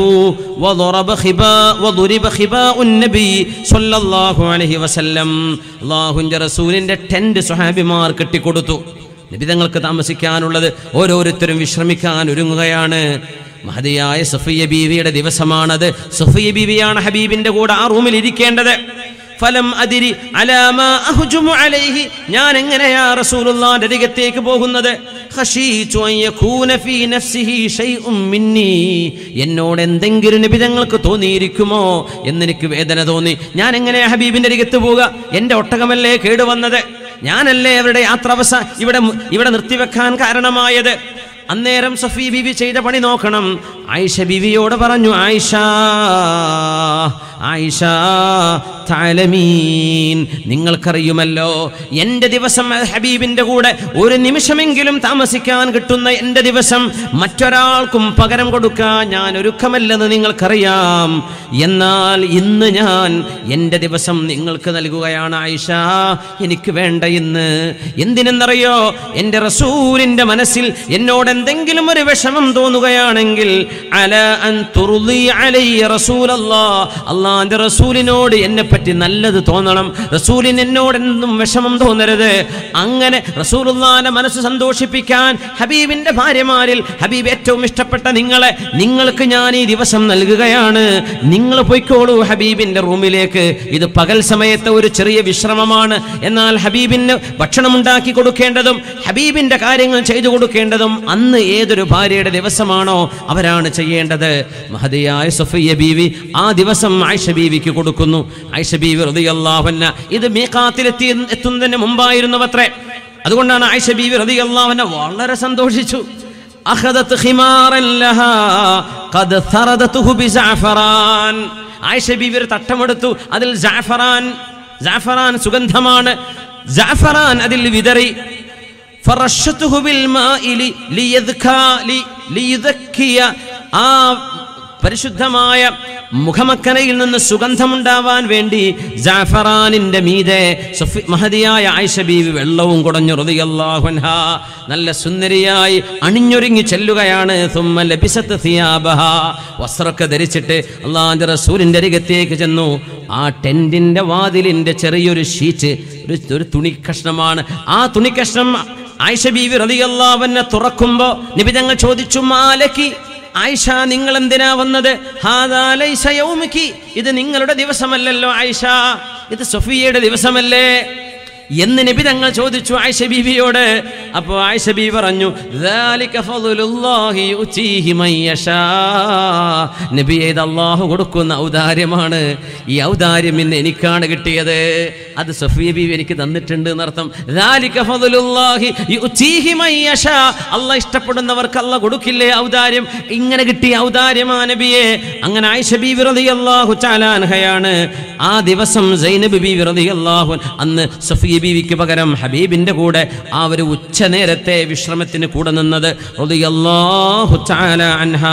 വദറബ ഖിബാ വദരിബ ഖിബാഉൻ നബി സ്വല്ലല്ലാഹു അലൈഹി വസല്ലം, അല്ലാഹുവിന്റെ റസൂലിന്റെ ടെന്റ് സ്വഹാബിമാർ കെട്ടിക്കൊടുത്തു. നബി തങ്ങൾക്ക് താമസിക്കാനുള്ളത്, ഓരോരുത്തരും വിശ്രമിക്കാൻ ഒരുങ്ങുകയാണ്. മഹദിയായ സഫിയ ബീവിയുടെ ദിവസമാണത്. സഫിയ ബീവിയാണ് ഹബീബിന്റെ കൂടെ ആ റൂമിൽ ഇരിക്കേണ്ടത്. ഫലം അതിരി അലാമാ അഹ്ജുമു അലൈഹി, ഞാൻ എങ്ങനെയാ റസൂലുള്ളാഹിന്റെ അരികത്തേക്ക് പോകുന്നത്? ഖശീതു അൻ യകൂന ഫീ നഫ്സിഹി ഷൈഉം മിന്നി, എന്നോട് എന്തെങ്കിലും നബി തങ്ങൾക്ക് തോന്നിയിരിക്കുമോ എന്നെനിക്ക് വേദന തോന്നി. ഞാൻ എങ്ങനെയാ ഹബീബിന്റെ അരികത്ത് പോവുക? എൻ്റെ ഒട്ടകമല്ലേ കേടുവന്നത്, ഞാനല്ലേ അവരുടെ യാത്ര അവസ ഇവിടെ ഇവിടെ നിർത്തിവെക്കാൻ കാരണമായത്. അന്നേരം സഫിയ ബീവി ചെയ്ത പണി നോക്കണം. ആയിഷ ബീവിയോട് പറഞ്ഞു, ആയിഷ ആയിഷ തഅലമീൻ, നിങ്ങൾക്കറിയുമല്ലോ എൻ്റെ ദിവസം ഹബീബിൻ്റെ കൂടെ ഒരു നിമിഷമെങ്കിലും താമസിക്കാൻ കിട്ടുന്ന എൻ്റെ ദിവസം മറ്റൊരാൾക്കും പകരം കൊടുക്കാൻ ഞാൻ ഒരുക്കമല്ലെന്ന് നിങ്ങൾക്കറിയാം. എന്നാൽ ഇന്ന് ഞാൻ എൻ്റെ ദിവസം നിങ്ങൾക്ക് നൽകുകയാണ് ആയിഷ, എനിക്ക് വേണ്ട ഇന്ന്. എന്തിനെന്നറിയോ? എൻ്റെ റസൂലിൻ്റെ മനസ്സിൽ എന്നോട് എന്തെങ്കിലും ഒരു വിഷമം തോന്നുകയാണെങ്കിൽ അലാ അൻ തുർളി അലൈഹി റസൂലല്ലാഹ്, അല്ലാഹുവിന്റെ റസൂലിനോട് എന്നെ പറ്റി നല്ലത് തോന്നണം. റസൂലിന് എന്നോട് എന്നും വിഷമം തോന്നരുത്. അങ്ങനെ റസൂലുള്ളാഹിന്റെ മനസ്സ് സന്തോഷിപ്പിക്കാൻ ഹബീബിന്റെ ഭാര്യമാരിൽ ഹബീബ് ഏറ്റവും ഇഷ്ടപ്പെട്ട നിങ്ങളെ നിങ്ങൾക്ക് ഞാൻ ഈ ദിവസം നൽകുകയാണ്. നിങ്ങൾ പോയിക്കോളൂ ഹബീബിന്റെ റൂമിലേക്ക്. ഇത് പകൽ സമയത്ത് ഒരു ചെറിയ വിശ്രമമാണ്. എന്നാൽ ഹബീബിന് ഭക്ഷണം ഉണ്ടാക്കി കൊടുക്കേണ്ടതും ഹബീബിന്റെ കാര്യങ്ങൾ ചെയ്തു കൊടുക്കേണ്ടതും അന്ന് ഏതൊരു ഭാര്യയുടെ ദിവസമാണോ അവരാണ് ചെയ്യേണ്ടത്. മഹദിയായ സഫിയ ബീവി ആ ദിവസം ആയിഷ ബീവിക്ക് കൊടുക്കുന്നു. ആയിഷ ബീവി റളിയല്ലാഹു അൻഹ ഇത് മീഖാത്തിലെത്തി എത്തുന്നതിന് മുമ്പായിരുന്നവത്രേ. അതുകൊണ്ടാണ് ആയിഷ ബീവി റളിയല്ലാഹു അൻഹ വളരെ സന്തോഷിച്ചു. അഖദത് ഖിമാറൻ ലഹാ ഖദ് ഥറദതുഹു ബിസഅഫറാൻ. ആയിഷ ബീവി ഒരു തട്ടമെടുത്തു, അതിൽ ജഅഫറാൻ ജഅഫറാൻ സുഗന്ധമാണ്, ജഅഫറാൻ അതിൽ വിതറി. ഫറശതുഹു ബിൽ മാഇ ലിയദ്കാ ലിയദക്കിയ, ആ പരിശുദ്ധമായ മുഖമക്കനയിൽ നിന്ന് സുഗന്ധമുണ്ടാവാൻ വേണ്ടി ജഅഫറാനിന്റെ മീതെ മഹദിയായ ആയിഷ ബീവി വെള്ളവും കുടഞ്ഞു റളിയല്ലാഹു അൻഹാ. നല്ല സുന്ദരിയായി അണിഞ്ഞൊരുങ്ങി ചെല്ലുകയാണ്. സുമ്മ ലബിസത് സിയാബഹാ, വസ്ത്രമൊക്കെ ധരിച്ചിട്ട് അല്ലാഹുവിന്റെ റസൂലിന്റെ അരികത്തേക്ക് ചെന്നു. ആ ടെന്റിന്റെ വാതിലിന്റെ ചെറിയൊരു ഷീറ്റ്, ഒരു തുണി കഷ്ണമാണ്. ആ തുണി കഷ്ണം ആയിഷ ബീവി റളിയല്ലാഹു അൻഹ തുറക്കുമ്പോ നബി തങ്ങൾ ചോദിച്ചു, മാലക്കി ആയിഷ, നിങ്ങൾ എന്തിനാ വന്നത്? ഹാദാ ലൈസ യൗമുകി, ഇത് നിങ്ങളുടെ ദിവസമല്ലല്ലോ ആയിഷ, ഇത് സഫിയയുടെ ദിവസമല്ലേ എന്ന് നബി തങ്ങൾ ചോദിച്ചു ആയിഷ ബീവിയോട്. അപ്പോൾ ആയിഷ ബീവി പറഞ്ഞു, ദാലിക ഫളലുല്ലാഹി യുതീഹി മൻ യശാ, നബിയേ ഇത് അല്ലാഹു കൊടുക്കുന്ന ഔദാര്യമാണ്. ഈ ഔദാര്യം ഇന്ന് എനിക്കാണ് കിട്ടിയത്, അത് സഫിയ ബീവി എനിക്ക് തന്നിട്ടുണ്ട് എന്നർത്ഥം. ദാലിക ഫളലുല്ലാഹി യുതീഹി മൻ യശാ, അല്ലാഹ് ഇഷ്ടപ്പെടുന്നവർക്ക് അല്ലാഹ് കൊടുക്കില്ലേ ഔദാര്യം? ഇങ്ങനെ കിട്ടിയ ഔദാര്യമാ നബിയേ. അങ്ങനെ ആയിഷ ബീവി റളിയല്ലാഹു തആല അൻഹയാണ് ആ ദിവസം സൈനബ് ബീവി റളിയല്ലാഹു അന്ന് സഫിയ ബീവിക്ക് പകരം ഹബീബിന്റെ കൂടെ ആ ഒരു ഉച്ച നേരത്തെ വിശ്രമത്തിന് കൂടെ നിന്നത് റളിയല്ലാഹു തആല അൻഹാ.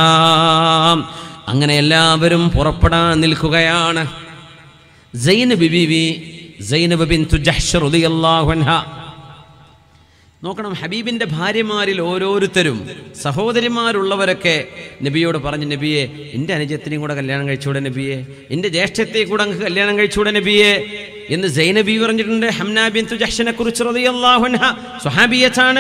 അങ്ങനെ എല്ലാവരും പുറപ്പെടാൻ നിൽക്കുകയാണ്. സൈനബ് ബീവി, സൈനബ് ബിൻതു ജഹ്ഷ് റളിയല്ലാഹു അൻഹാ. നോക്കണം, ഹബീബിന്റെ ഭാര്യമാരിൽ ഓരോരുത്തരും സഹോദരിമാരുള്ളവരൊക്കെ നബിയോട് പറഞ്ഞു, നബിയെ എൻ്റെ അനുജത്തിനെയും കൂടെ കല്യാണം കഴിച്ചുകൂടെ നബിയെ, എൻ്റെ ജ്യേഷ്ഠത്തെ കൂടെ അങ്ങ് കല്യാണം കഴിച്ചുകൂടെ നബിയെ എന്ന് സൈനബ് ബീവി പറഞ്ഞിട്ടുണ്ട്. ഹംന ബിൻതു ജഹ്ഷിനെ കുറിച്ച് റളിയല്ലാഹു അൻഹാ സ്വഹാബിയത്താണ്.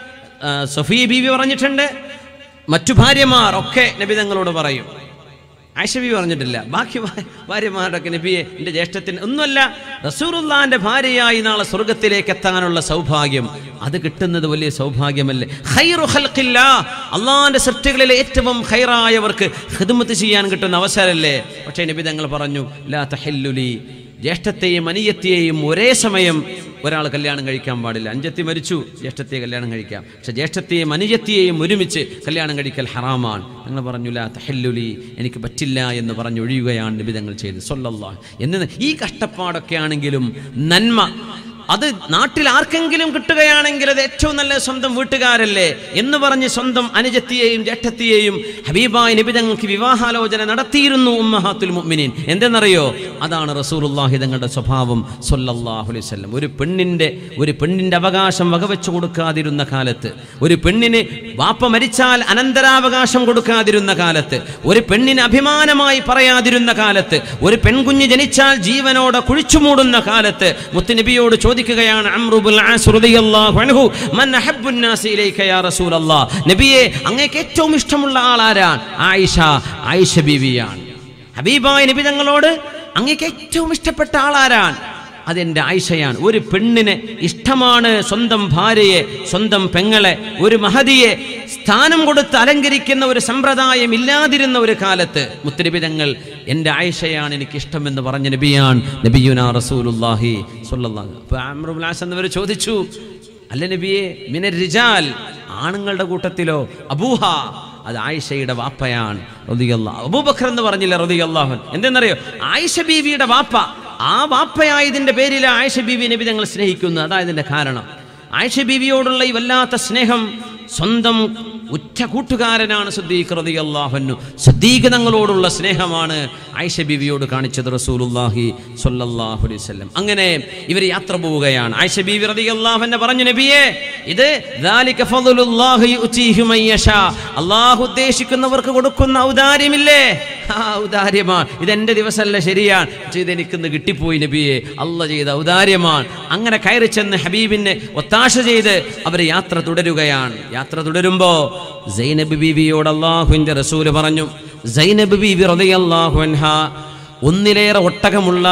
സഫിയ ബീവി പറഞ്ഞിട്ടുണ്ട്. മറ്റു ഭാര്യമാർ ഒക്കെ നബി തങ്ങളോട് പറയും. ആയിഷ ബീവി പറഞ്ഞിട്ടില്ല. ബാക്കി ഭാര്യമാരുടെയൊക്കെ നബിയെ എൻ്റെ ജ്യേഷ്ഠത്തിന് ഒന്നുമല്ല, റസൂലുള്ളാഹിന്റെ ഭാര്യയായി നാളെ സ്വർഗത്തിലേക്ക് എത്താനുള്ള സൗഭാഗ്യം, അത് കിട്ടുന്നത് വലിയ സൗഭാഗ്യമല്ലേ? ഖൈറു ഖൽഖില്ലാഹ്, അള്ളാഹിന്റെ സൃഷ്ടികളിലെ ഏറ്റവും ഖൈറായവർക്ക് ഖിദ്മത്ത് ചെയ്യാൻ കിട്ടുന്ന അവസരമല്ലേ? പക്ഷേ നബി തങ്ങൾ പറഞ്ഞു, ലാ തഹില്ലുലി, ജ്യേഷ്ഠത്തെയും അനിയത്തിയെയും ഒരേ സമയം ഒരാൾ കല്യാണം കഴിക്കാൻ പാടില്ല. അഞ്ചത്തി മരിച്ചു, ജ്യേഷ്ഠത്തെ കല്യാണം കഴിക്കാം, പക്ഷെ ജ്യേഷ്ഠത്തെയും അനുജത്തിയെയും ഒരുമിച്ച് കല്യാണം കഴിക്കൽ ഹറാമാണ്. ഞങ്ങൾ പറഞ്ഞു, ലാ തഹല്ലുലി, എനിക്ക് പറ്റില്ല എന്ന് പറഞ്ഞ് ഒഴിയുകയാണ് നബി തങ്ങൾ ചെയ്തത് സ്വല്ലല്ലാഹു. എന്ന് ഈ കഷ്ടപ്പാടൊക്കെ ആണെങ്കിലും നന്മ അത് നാട്ടിൽ ആർക്കെങ്കിലും കിട്ടുകയാണെങ്കിൽ അത് ഏറ്റവും നല്ല സ്വന്തം വീട്ടുകാരല്ലേ എന്ന് പറഞ്ഞ് സ്വന്തം അനുജത്തിയെയും ജ്യേഷ്ഠത്തിയെയും ഹബീബായ നബി തങ്ങൾക്ക് വിവാഹാലോചന നടത്തിയിരുന്നു ഉമ്മഹാത്തുൽ മുഅ്മിനീൻ. എന്തെന്നറിയോ? അതാണ് റസൂലുള്ളാഹി തങ്ങളുടെ സ്വഭാവം സ്വല്ലല്ലാഹു അലൈഹി വസല്ലം. ഒരു പെണ്ണിൻ്റെ ഒരു പെണ്ണിൻ്റെ അവകാശം വകവെച്ചു കൊടുക്കാതിരുന്ന കാലത്ത്, ഒരു പെണ്ണിന് വാപ്പ മരിച്ചാൽ അനന്തരാവകാശം കൊടുക്കാതിരുന്ന കാലത്ത്, ഒരു പെണ്ണിന് അഭിമാനമായി പറയാതിരുന്ന കാലത്ത്, ഒരു പെൺകുഞ്ഞ് ജനിച്ചാൽ ജീവനോടെ കുഴിച്ചുമൂടുന്ന കാലത്ത് മുത്തുനബിയോട് ചോദിക്കുകയാണ് അംറു ബിൻ ആസ് റളിയല്ലാഹു അൻഹു, മൻ അഹബ്ബുൻ നാസി ഇലൈക യാ റസൂലല്ലാഹ്, നബിയെ അങ്ങേക്ക് ഏറ്റവും ഇഷ്ടമുള്ള ആളാരാണ്? ആയിഷ, ആയിഷ ബീവിയാണ്. ഹബീബായ നബി തങ്ങളോട് അങ്ങേക്ക് ഏറ്റവും ഇഷ്ടപ്പെട്ട ആളാരാണ്? അതെൻ്റെ ആയിഷയാണ്. ഒരു പെണ്ണിന് ഇഷ്ടമാണ് സ്വന്തം ഭാര്യയെ, സ്വന്തം പെങ്ങളെ, ഒരു മഹദിയെ സ്ഥാനം കൊടുത്ത് അലങ്കരിക്കുന്ന ഒരു സമ്പ്രദായം ഇല്ലാതിരുന്ന ഒരു കാലത്ത് മുത്തുനബി തങ്ങൾ എൻ്റെ ആയിഷയാണ് എനിക്കിഷ്ടമെന്ന് പറഞ്ഞ നബിയാണ് നബിയുനാ റസൂലുള്ളാഹി സ്വല്ലല്ലാഹു. അപ്പോൾ അംറു ബിൻ ആസ് എന്നവർ ചോദിച്ചു, അല്ല നബിയെ, മിനർ റിജാൽ, ആണുങ്ങളുടെ കൂട്ടത്തിലോ? അബൂഹ, അത് ആയിഷയുടെ വാപ്പയാണ് റളിയല്ലാഹു. അബൂബക്കർ എന്ന് പറഞ്ഞില്ല റളിയല്ലാഹു. എന്തെന്നറിയോ? ആയിഷ ബീവിയുടെ വാപ്പ, ആ വാപ്പയായതിൻ്റെ പേരിൽ ആയിഷ ബീവി നബി തങ്ങൾ സ്നേഹിക്കുന്നു. അതായതിൻ്റെ കാരണം. ആയിഷ ബീവിയോടുള്ള ഈ വല്ലാത്ത സ്നേഹം സ്വന്തം ഉറ്റ കൂട്ടുകാരനാണ് സിദ്ദീഖ് റളിയല്ലാഹു അൻഹു. സിദ്ദീഖ് തങ്ങളോടുള്ള സ്നേഹമാണ് ആയിഷ ബീവിയോട് കാണിച്ചത് റസൂലുള്ളാഹി സ്വല്ലല്ലാഹു അലൈഹി വസല്ലം. അങ്ങനെ ഇവർ യാത്ര പോവുകയാണ്. ആയിഷ ബീവി റളിയല്ലാഹു അൻഹ പറഞ്ഞു, നബിയെ, ഇത് ദാലിക ഫളലുല്ലാഹി യുതീഹി മൻ യശാ, അല്ലാഹു ഉദ്ദേശിക്കുന്നവർക്ക് കൊടുക്കുന്ന ഔദാര്യമില്ലേ? ആ ഔദാര്യമാണ്. ഇതെന്റെ ദിവസമല്ല, ശരിയാണ്, പക്ഷേ ഇതെനിക്കിന്ന് കിട്ടിപ്പോയി നബിയെ, അല്ലാഹ് ചെയ്ത ഔദാര്യമാണ്. അങ്ങനെ കയറി ചെന്ന് ഹബീബിനെ ഒത്താശ ചെയ്ത് അവർ യാത്ര തുടരുകയാണ്. യാത്ര തുടരുമ്പോ സൈനബ് ബീവിയോട് അല്ലാഹുവിന്റെ റസൂൽ പറഞ്ഞു, സൈനബ് ബീവി റളിയല്ലാഹു അൻഹാ ഒന്നിലേറെ ഒട്ടകമുള്ള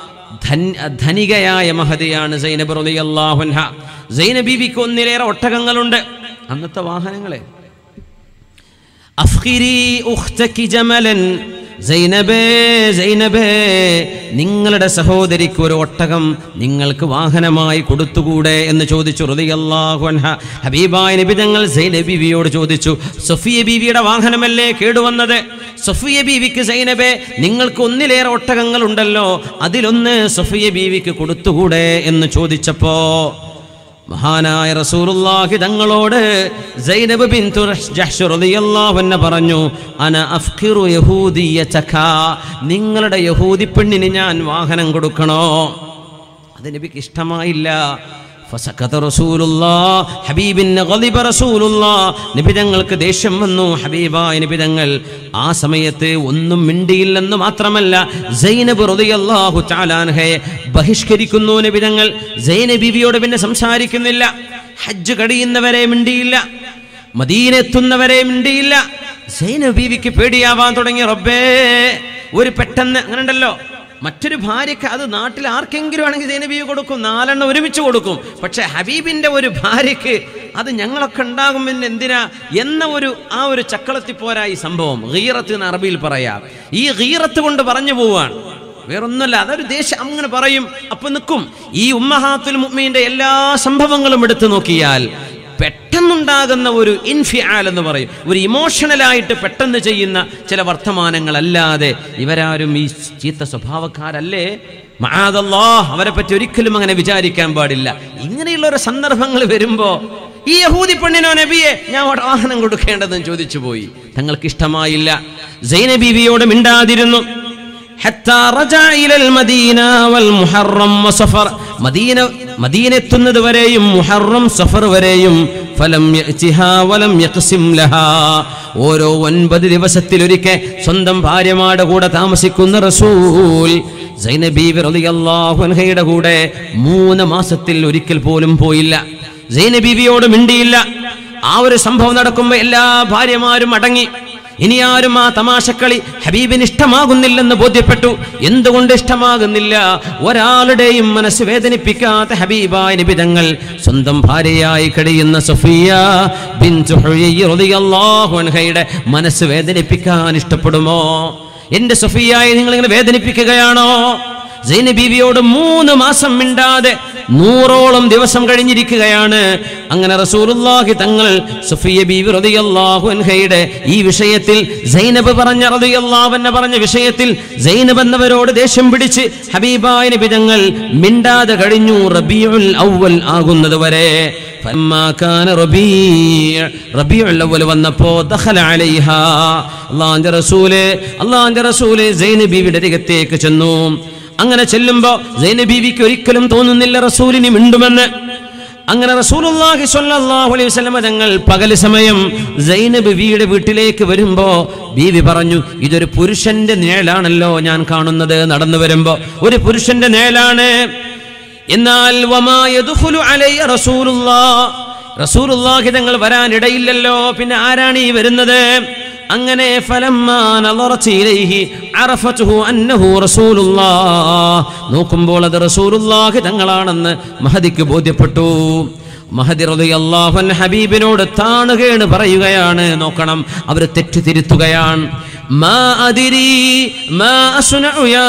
ധനികയായ മഹദിയാണ് സൈനബ് റളിയല്ലാഹു അൻഹ. സൈനബ് ബീവിക്ക് ഒന്നിലേറെ ഒട്ടകങ്ങളുണ്ട്. അന്നത്തെ വാഹനങ്ങളെ അഫ്ഖിരി ഉഖ്തകി ജമലൻ, സൈനബേ സൈനബേ നിങ്ങളുടെ സഹോദരിക്ക് ഒരു ഒട്ടകം നിങ്ങൾക്ക് വാഹനമായി കൊടുത്തുകൂടെ എന്ന് ചോദിച്ചു റളിയല്ലാഹു അൻഹ. ഹബീബായ നബി തങ്ങൾ സൈനബ ബീവിയോട് ചോദിച്ചു, സഫിയ ബീവിയുടെ വാഹനമല്ലേ കേടുവന്നത്? സഫിയ ബീവിക്ക് സൈനബേ നിങ്ങൾക്ക് ഒന്നിലേറെ ഒട്ടകങ്ങൾ ഉണ്ടല്ലോ, അതിലൊന്ന് സഫിയ ബീവിക്ക് കൊടുത്തുകൂടെ എന്ന് ചോദിച്ചപ്പോ മഹാനായ റസൂലുള്ളാഹി തങ്ങളോട് സൈനബ് ബിൻതു ജഹ്ഷ് റളിയല്ലാഹു അൻഹ പറഞ്ഞു, അന അഫ്ഖിറു യഹൂദിയതക, നിങ്ങളുടെ യഹൂദി പെണ്ണിന് ഞാൻ വാഹനം കൊടുക്കണോ? അത് നബിക്ക് ഇഷ്ടമായില്ല. ഫസഖത റസൂലുള്ളാഹ്, ഹബീബിന് ഗളിബ റസൂലുള്ളാഹ്, നബി തങ്ങൾക്ക് ദേഷ്യം വന്നു. ഹബീബായ നബി തങ്ങൾ ആ സമയത്ത് ഒന്നും മിണ്ടിയില്ലെന്ന് മാത്രമല്ല, സൈനബ് റളിയല്ലാഹു തആല അൻഹയെ ബഹിഷ്കരിക്കുന്നു നബി തങ്ങൾ. സൈനബ് ബീവിയോട് പിന്നെ സംസാരിക്കുന്നില്ല. ഹജ്ജ് കഴിയുന്നവരെ മിണ്ടിയില്ല, മദീന എത്തുന്നവരെ മിണ്ടിയില്ല. സൈനബ് ബീവിക്ക് പേടിയാവാൻ തുടങ്ങി. റബ്ബേ, ഒരു പെട്ടെന്ന് അങ്ങനെ ഉണ്ടല്ലോ, മറ്റൊരു ഭാര്യക്ക് അത് നാട്ടിൽ ആർക്കെങ്കിലും ആണെങ്കിൽ സൈനബ് ബീവി കൊടുക്കും, നാലെണ്ണം ഒരുമിച്ച് കൊടുക്കും. പക്ഷെ ഹബീബിന്റെ ഒരു ഭാര്യക്ക് അത് ഞങ്ങളൊക്കെ ഉണ്ടാകും എന്ന് എന്തിനാ എന്ന ഒരു ആ ഒരു ചക്കളത്തിപ്പോരാ ഈ സംഭവം. ഗീറത്ത് എന്ന് അറബിയിൽ പറയാം. ഈ ഗീറത്ത് കൊണ്ട് പറഞ്ഞു പോവാണ്, വേറൊന്നുമല്ല. അതൊരു ദേശം അങ്ങനെ പറയും, അപ്പൊ നിൽക്കും. ഈ ഉമ്മഹാത്തുൽ മുഅ്മിനീന്റെ എല്ലാ സംഭവങ്ങളും എടുത്തു നോക്കിയാൽ പെട്ടെന്നുണ്ടാകുന്ന ഒരു ഇൻഫിആൽ എന്ന് പറയും, ഒരു ഇമോഷണലായിട്ട് പെട്ടെന്ന് ചെയ്യുന്ന ചില വർത്തമാനങ്ങളല്ലാതെ ഇവരാരും ഈ ചീത്ത സ്വഭാവക്കാരല്ലേ. മആദല്ലാഹ്, അവരെ പറ്റി ഒരിക്കലും അങ്ങനെ വിചാരിക്കാൻ പാടില്ല. ഇങ്ങനെയുള്ള ഒരു സന്ദർഭങ്ങൾ വരുമ്പോ ഈ യഹൂദി പെണ്ണിനോ നബിയെ ഞാൻ വാഹനം കൊടുക്കേണ്ടതെന്ന് ചോദിച്ചു പോയി. തങ്ങൾക്ക് ഇഷ്ടമായില്ല. സൈനബ ബീവിയോട് മിണ്ടാതിരുന്നു. ഹത്താ റജഅ ഇലൽ മദീന വൽ മുഹറം വസഫർ, മദീന മദീന എത്തുന്നത് വരെയും മുഹറം സഫർ വരെയും ഫലം യഅതിഹാ വലം യഖ്സിം ലഹാ, ഓരോ ഒൻപത് ദിവസത്തിലൊരിക്കൽ സ്വന്തം ഭാര്യമാരുടെ കൂടെ താമസിക്കുന്ന റസൂൽ സൈനബ ബീവി റളിയല്ലാഹു അൻഹയുടെ കൂടെ മൂന്ന് മാസത്തിൽ ഒരിക്കൽ പോലും പോയില്ല. സൈനബ ബീവിയോട് മിണ്ടിയില്ല. ആ ഒരു സംഭവം നടക്കുമ്പോൾ എല്ലാ ഭാര്യമാരും അടങ്ങി. ഇനി ആരും ആ തമാശക്കളി ഹബീബിന് ഇഷ്ടമാകുന്നില്ലെന്ന് ബോധ്യപ്പെട്ടു. എന്തുകൊണ്ട് ഇഷ്ടമാകുന്നില്ല? ഒരാളുടെയും മനസ്സ് വേദനിപ്പിക്കാത്ത ഹബീബായ നബി തങ്ങൾ സ്വന്തം ഭാര്യയായി കഴിയുന്ന സഫിയ ബിൻതു ഹുയയ്യ് റളിയല്ലാഹു അൻഹയുടെ മനസ്സ് വേദനിപ്പിക്കാൻ ഇഷ്ടപ്പെടുമോ? എന്റെ സഫിയയെ നിങ്ങൾ ഇങ്ങനെ വേദനിപ്പിക്കുകയാണോ? സൈനബ ബീവിയോട് മൂന്ന് മാസം മിണ്ടാതെ നൂറോളം ദിവസം കഴിഞ്ഞിരിക്കുകയാണ്. അങ്ങനെ റസൂലുള്ളാഹി തങ്ങൾ സഫിയ ബീവി റളിയല്ലാഹു അൻഹയുടെ ഈ വിഷയത്തിൽ സൈനബ് പറഞ്ഞ റളിയല്ലാഹു അൻഹ പറഞ്ഞ വിഷയത്തിൽ സൈനബ് എന്നവരോട് ദേഷ്യം പിടിച്ച് ഹബീബായ നബി തങ്ങൾ മിണ്ടാതെ കഴിഞ്ഞു റബീഉൽ അവ്വൽ ആകുന്നത് വരെ. ഫലമ്മാ കാന റബീഉ, റബീഉൽ അവ്വൽ വന്നപ്പോ ദഖല അലൈഹാ, അല്ലാഹുവിന്റെ റസൂലേ അല്ലാഹുവിന്റെ റസൂലേ സൈനബ ബീവിയുടെ അരികത്തേക്ക് ചെന്നു. അങ്ങനെ ചെല്ലുമ്പോ സൈനബ ബീവിക്ക് ഒരിക്കലും തോന്നുന്നില്ല റസൂലിന് മിണ്ടുമെന്ന്. അങ്ങനെ റസൂലുള്ളാഹി സ്വല്ലല്ലാഹു അലൈഹി വസല്ലം തങ്ങൾ പകൽ സമയം സൈനബ ബീവിയുടെ വീട്ടിലേക്ക് വരുമ്പോ ബീവി പറഞ്ഞു, ഇതൊരു പുരുഷന്റെ നിഴലാണല്ലോ ഞാൻ കാണുന്നത്. നടന്നു വരുമ്പോ ഒരു പുരുഷന്റെ നിഴലാണ്. എന്നാൽ വമാ യദ്ഖുലു അലൈയ റസൂലുള്ളാഹ്, റസൂലുള്ളാഹി തങ്ങൾ വരാനിടയില്ലല്ലോ, പിന്നെ ആരാണ് ഈ വരുന്നത്? അങ്ങനെ ഫലമ്മാ നളറത് ഇലൈഹി അറഫതുഹു അന്നഹു റസൂലുള്ളാഹ്, നോക്കുമ്പോൾ അത് റസൂലുള്ളാഹി തങ്ങളാണെന്ന് മഹദിക്ക് ബോധ്യപ്പെട്ടു. മഹദി റളിയല്ലാഹു അൻഹു ഹബീബിനോട് താണുകയാണ് പറയുകയാണ്. നോക്കണം, അവർ തെറ്റ് തിരുത്തുകയാണ്. മാ അദ്രി മാ അസ്നഉ യാ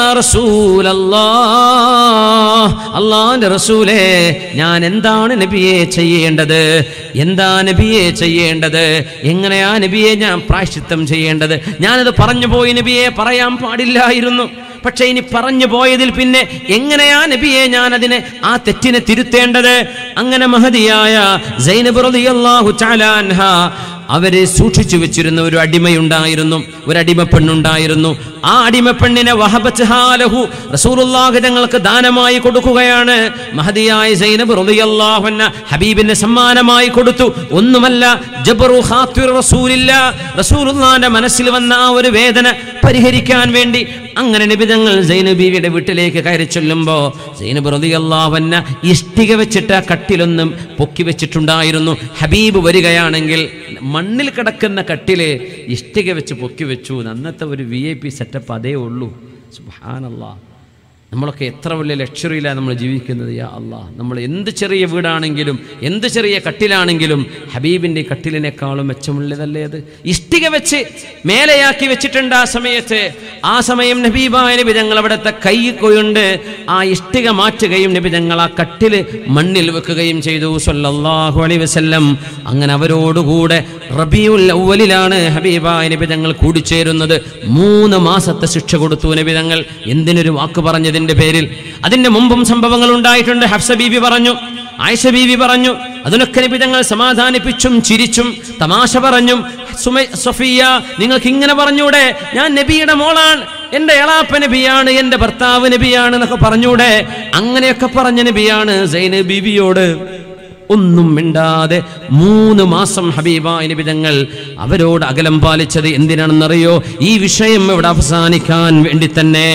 റസൂലല്ലാഹ്, അല്ലാഹുവിന്റെ റസൂലേ ഞാൻ എന്താണ് നബിയെ ചെയ്യേണ്ടത്? എന്താ നബിയെ ചെയ്യേണ്ടത്? എങ്ങനെയാ നബിയെ ഞാൻ പ്രായശ്ചിത്തം ചെയ്യേണ്ടത്? ഞാനത് പറഞ്ഞു പോയി നബിയെ, പറയാൻ പാടില്ലായിരുന്നു. പക്ഷെ ഇനി പറഞ്ഞു പോയതിൽ പിന്നെ എങ്ങനെയാ നബിയെ ഞാൻ അതിനെ ആ തെറ്റിനെ തിരുത്തേണ്ടത്? അങ്ങനെ മഹദിയായ സൈനബ് റളിയല്ലാഹു തആല അൻഹ അവരെ സൂക്ഷിച്ചു വെച്ചിരുന്ന ഒരു അടിമയുണ്ടായിരുന്നു, ഒരു അടിമ പെണ്ണുണ്ടായിരുന്നു. ആ അടിമ പെണ്ണിനെ വഹബത്ത് ഹാലഹു റസൂലുള്ളാഹി തങ്ങൾക്ക് ദാനമായി കൊടുക്കുകയാണ്. മഹദിയായ സൈനബ് റളിയല്ലാഹു അൻഹ ഹബീബിനെ സമ്മാനമായി കൊടുത്തു. ഒന്നുമല്ല, ജബ്റു ഖാത്തിർ റസൂലില്ല, റസൂലുള്ളാഹിന്റെ മനസ്സിൽ വന്ന ആ ഒരു വേദന പരിഹരിക്കാൻ വേണ്ടി. അങ്ങനെ നബി തങ്ങൾ സൈനബ ബീവിയുടെ വീട്ടിലേക്ക് കയറി ചെല്ലുമ്പോൾ സൈനബ് റളിയല്ലാഹു അൻഹ ഇഷ്ടിക വെച്ചിട്ട് ആ കട്ടിലൊന്നും പൊക്കി വെച്ചിട്ടുണ്ടായിരുന്നു. ഹബീബ് വരികയാണെങ്കിൽ മണ്ണിൽ കിടക്കുന്ന കട്ടില് ഇഷ്ടിക വെച്ച് പൊക്കി വെച്ചു. അന്നത്തെ ഒരു വി ഐ പി സെറ്റപ്പ് അതേ ഉള്ളൂ. സുബ്ഹാനല്ലാഹ്. നമ്മളൊക്കെ എത്ര വലിയ ലക്ഷറിയിലാണ് നമ്മൾ ജീവിക്കുന്നത്. യാ അല്ലാഹ്, നമ്മൾ എന്ത് ചെറിയ വീടാണെങ്കിലും എന്ത് ചെറിയ കട്ടിലാണെങ്കിലും ഹബീബിൻ്റെ കട്ടിലിനേക്കാളും മെച്ചമുള്ളതല്ലേ അത്? ഇഷ്ടിക വെച്ച് മേലെയാക്കി വെച്ചിട്ടുണ്ട് ആ സമയത്ത്. ആ സമയം നബീബായ നബി തങ്ങൾ അവിടുത്തെ കൈ കൊണ്ട് ആ ഇഷ്ടിക മാറ്റുകയും നബി തങ്ങൾ ആ കട്ടില് മണ്ണിൽ വെക്കുകയും ചെയ്തു സ്വല്ലല്ലാഹു അലൈഹി വസല്ലം. അങ്ങനെ അവരോടുകൂടെ റബീഉൽ അവ്വലിലാണ് ഹബീബായ നബി തങ്ങൾ കൂടിച്ചേരുന്നത്. മൂന്ന് മാസത്തെ ശിക്ഷ കൊടുത്തു നബി തങ്ങൾ. എന്തിനൊരു വാക്ക് പറഞ്ഞത് പേരിൽ. അതിന്റെ മുമ്പും സംഭവങ്ങൾ ഉണ്ടായിട്ടുണ്ട്. ഹഫ്സ ബീവി പറഞ്ഞു, ആയിഷ ബീവി പറഞ്ഞു, അതിനൊക്കെ നബി തങ്ങൾ സമാധാനിപ്പിച്ചും ചിരിച്ചും തമാശ പറഞ്ഞും. സഫിയ, നിങ്ങൾക്ക് ഇങ്ങനെ പറഞ്ഞൂടെ, ഞാൻ നബിയുടെ മോളാണ്, എന്റെ എളാപ്പ നബിയാണ്, എന്റെ ഭർത്താവ് നബിയാണ് എന്നൊക്കെ പറഞ്ഞൂടെ? അങ്ങനെയൊക്കെ പറഞ്ഞ നബിയാണ് സൈനബ് ബീവിയോട് ഒന്നും മിണ്ടാതെ മൂന്ന് മാസം ഹബീബായ നബി തങ്ങൾ അവരോട് അകലം പാലിച്ചത്. എന്തിനാണെന്നറിയോ? ഈ വിഷയം ഇവിടെ അവസാനിക്കാൻ വേണ്ടി തന്നെ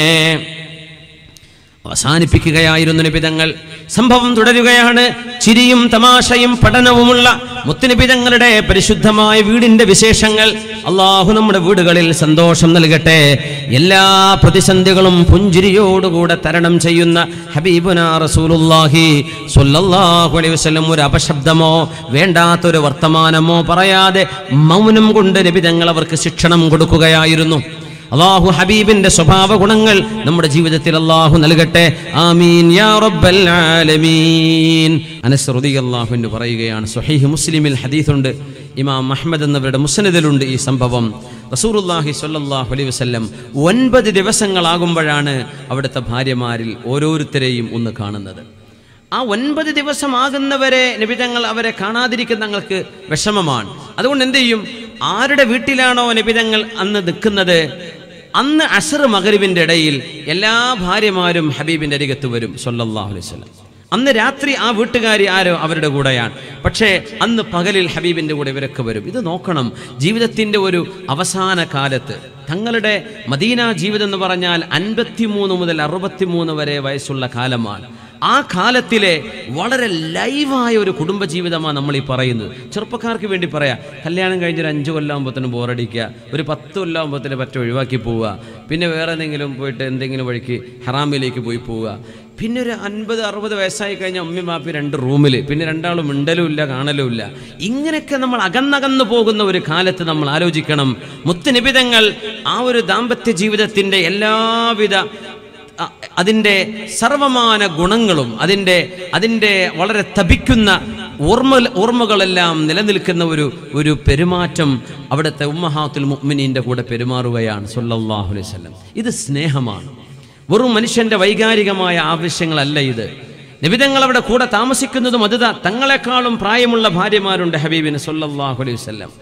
അവസാനിപ്പിക്കുകയായിരുന്നു നബി തങ്ങൾ. സംഭവം തുടരുകയാണ്. ചിരിയും തമാശയും പഠനവുമുള്ള മുത്തുനബി തങ്ങളുടെ പരിശുദ്ധമായ വീടിന്റെ വിശേഷങ്ങൾ. അള്ളാഹു നമ്മുടെ വീടുകളിൽ സന്തോഷം നൽകട്ടെ. എല്ലാ പ്രതിസന്ധികളും പുഞ്ചിരിയോടുകൂടെ തരണം ചെയ്യുന്ന ഹബീബുനാ റസൂലുള്ളാഹി സ്വല്ലല്ലാഹു അലൈഹി വസല്ലം ഒരു അപശബ്ദമോ വേണ്ടാത്തൊരു വർത്തമാനമോ പറയാതെ മൗനം കൊണ്ട് നബി തങ്ങൾ അവർക്ക് ശിക്ഷണം കൊടുക്കുകയായിരുന്നു. അല്ലാഹു ഹബീബിന്റെ സ്വഭാവ ഗുണങ്ങൾ നമ്മുടെ ജീവിതത്തിൽ അല്ലാഹു നൽകട്ടെ. ആമീൻ യാ റബ്ബൽ ആലമീൻ. അനസ് റളിയല്ലാഹു അൻഹു പറയുകയാണ്, സ്വഹീഹ് മുസ്ലിമിൽ ഹദീസുണ്ട്, ഇമാം അഹ്മദ് എന്നവരുടെ മുസ്നദിലുണ്ട് ഈ സംഭവം. റസൂലുള്ളാഹി സ്വല്ലല്ലാഹു അലൈഹി വസല്ലം ഒൻപത് ദിവസങ്ങളാകുമ്പോഴാണ് അവിടുത്തെ ഭാര്യമാരിൽ ഓരോരുത്തരെയും ഒന്ന് കാണുന്നത്. ആ ഒൻപത് ദിവസമാകുന്നവരെ നബി തങ്ങൾ അവരെ കാണാതിരിക്കുന്ന തങ്ങൾക്ക് വിഷമമാണ്. അതുകൊണ്ട് എന്ത് ചെയ്യും? ആരുടെ വീട്ടിലാണോ നബി തങ്ങൾ അന്ന് നിൽക്കുന്നത്, അന്ന് അസ്ർ മഗ്രിബിന്റെ ഇടയിൽ എല്ലാ ഭാര്യമാരും ഹബീബിന്റെ അരികത്ത് വരും സ്വല്ലല്ലാഹു അലൈഹി വസല്ലം. അന്ന് രാത്രി ആ വീട്ടുകാരി ആരോ അവരുടെ കൂടെയാണ്, പക്ഷേ അന്ന് പകലിൽ ഹബീബിന്റെ കൂടെ ഇവരൊക്കെ വരും. ഇത് നോക്കണം, ജീവിതത്തിന്റെ ഒരു അവസാന കാലത്ത് തങ്ങളുടെ മദീന ജീവിതം എന്ന് പറഞ്ഞാൽ അൻപത്തിമൂന്ന് മുതൽ അറുപത്തിമൂന്ന് വരെ വയസ്സുള്ള കാലമാണ്. ആ കാലത്തിലെ വളരെ ലൈവായ ഒരു കുടുംബജീവിതമാണ് നമ്മൾ ഈ പറയുന്നത്. ചെറുപ്പക്കാർക്ക് വേണ്ടി പറയാം, കല്യാണം കഴിഞ്ഞൊരു അഞ്ച് കൊല്ലാകുമ്പോഴത്തേനും ബോറടിക്കുക, ഒരു പത്ത് കൊല്ലാകുമ്പോഴത്തേന് പറ്റ ഒഴിവാക്കി പോവുക, പിന്നെ വേറെ എന്തെങ്കിലും പോയിട്ട് എന്തെങ്കിലും വഴിക്ക് ഹറാമിലേക്ക് പോയി പോവുക, പിന്നെ ഒരു അൻപത് അറുപത് വയസ്സായി കഴിഞ്ഞാൽ ഉമ്മി മാപ്പി രണ്ട് റൂമിൽ, പിന്നെ രണ്ടാളും മിണ്ടലും ഇല്ല കാണലും ഇല്ല. ഇങ്ങനെയൊക്കെ നമ്മൾ അകന്നകന്നു പോകുന്ന ഒരു കാലത്ത് നമ്മൾ ആലോചിക്കണം, മുത്തുനബി തങ്ങൾ ആ ഒരു ദാമ്പത്യ ജീവിതത്തിൻ്റെ എല്ലാവിധ അതിൻ്റെ സർവമാന ഗുണങ്ങളും അതിൻ്റെ അതിൻ്റെ വളരെ തപിക്കുന്ന ഓർമ്മ ഓർമ്മകളെല്ലാം നിലനിൽക്കുന്ന ഒരു ഒരു പെരുമാറ്റം അവിടുത്തെ ഉമ്മഹാത്തുൽ മുഅ്മിനീൻ്റെ കൂടെ പെരുമാറുകയാണ് സ്വല്ലല്ലാഹു അലൈഹി വസല്ലം. ഇത് സ്നേഹമാണ്, വെറും മനുഷ്യൻ്റെ വൈകാരികമായ ആവശ്യങ്ങളല്ല ഇത്. നബി തങ്ങൾ അവിടെ കൂടെ താമസിക്കുന്നതും അത് തങ്ങളെക്കാളും പ്രായമുള്ള ഭാര്യമാരുണ്ട് ഹബീബിന് സ്വല്ലല്ലാഹു അലൈഹി വസല്ലം.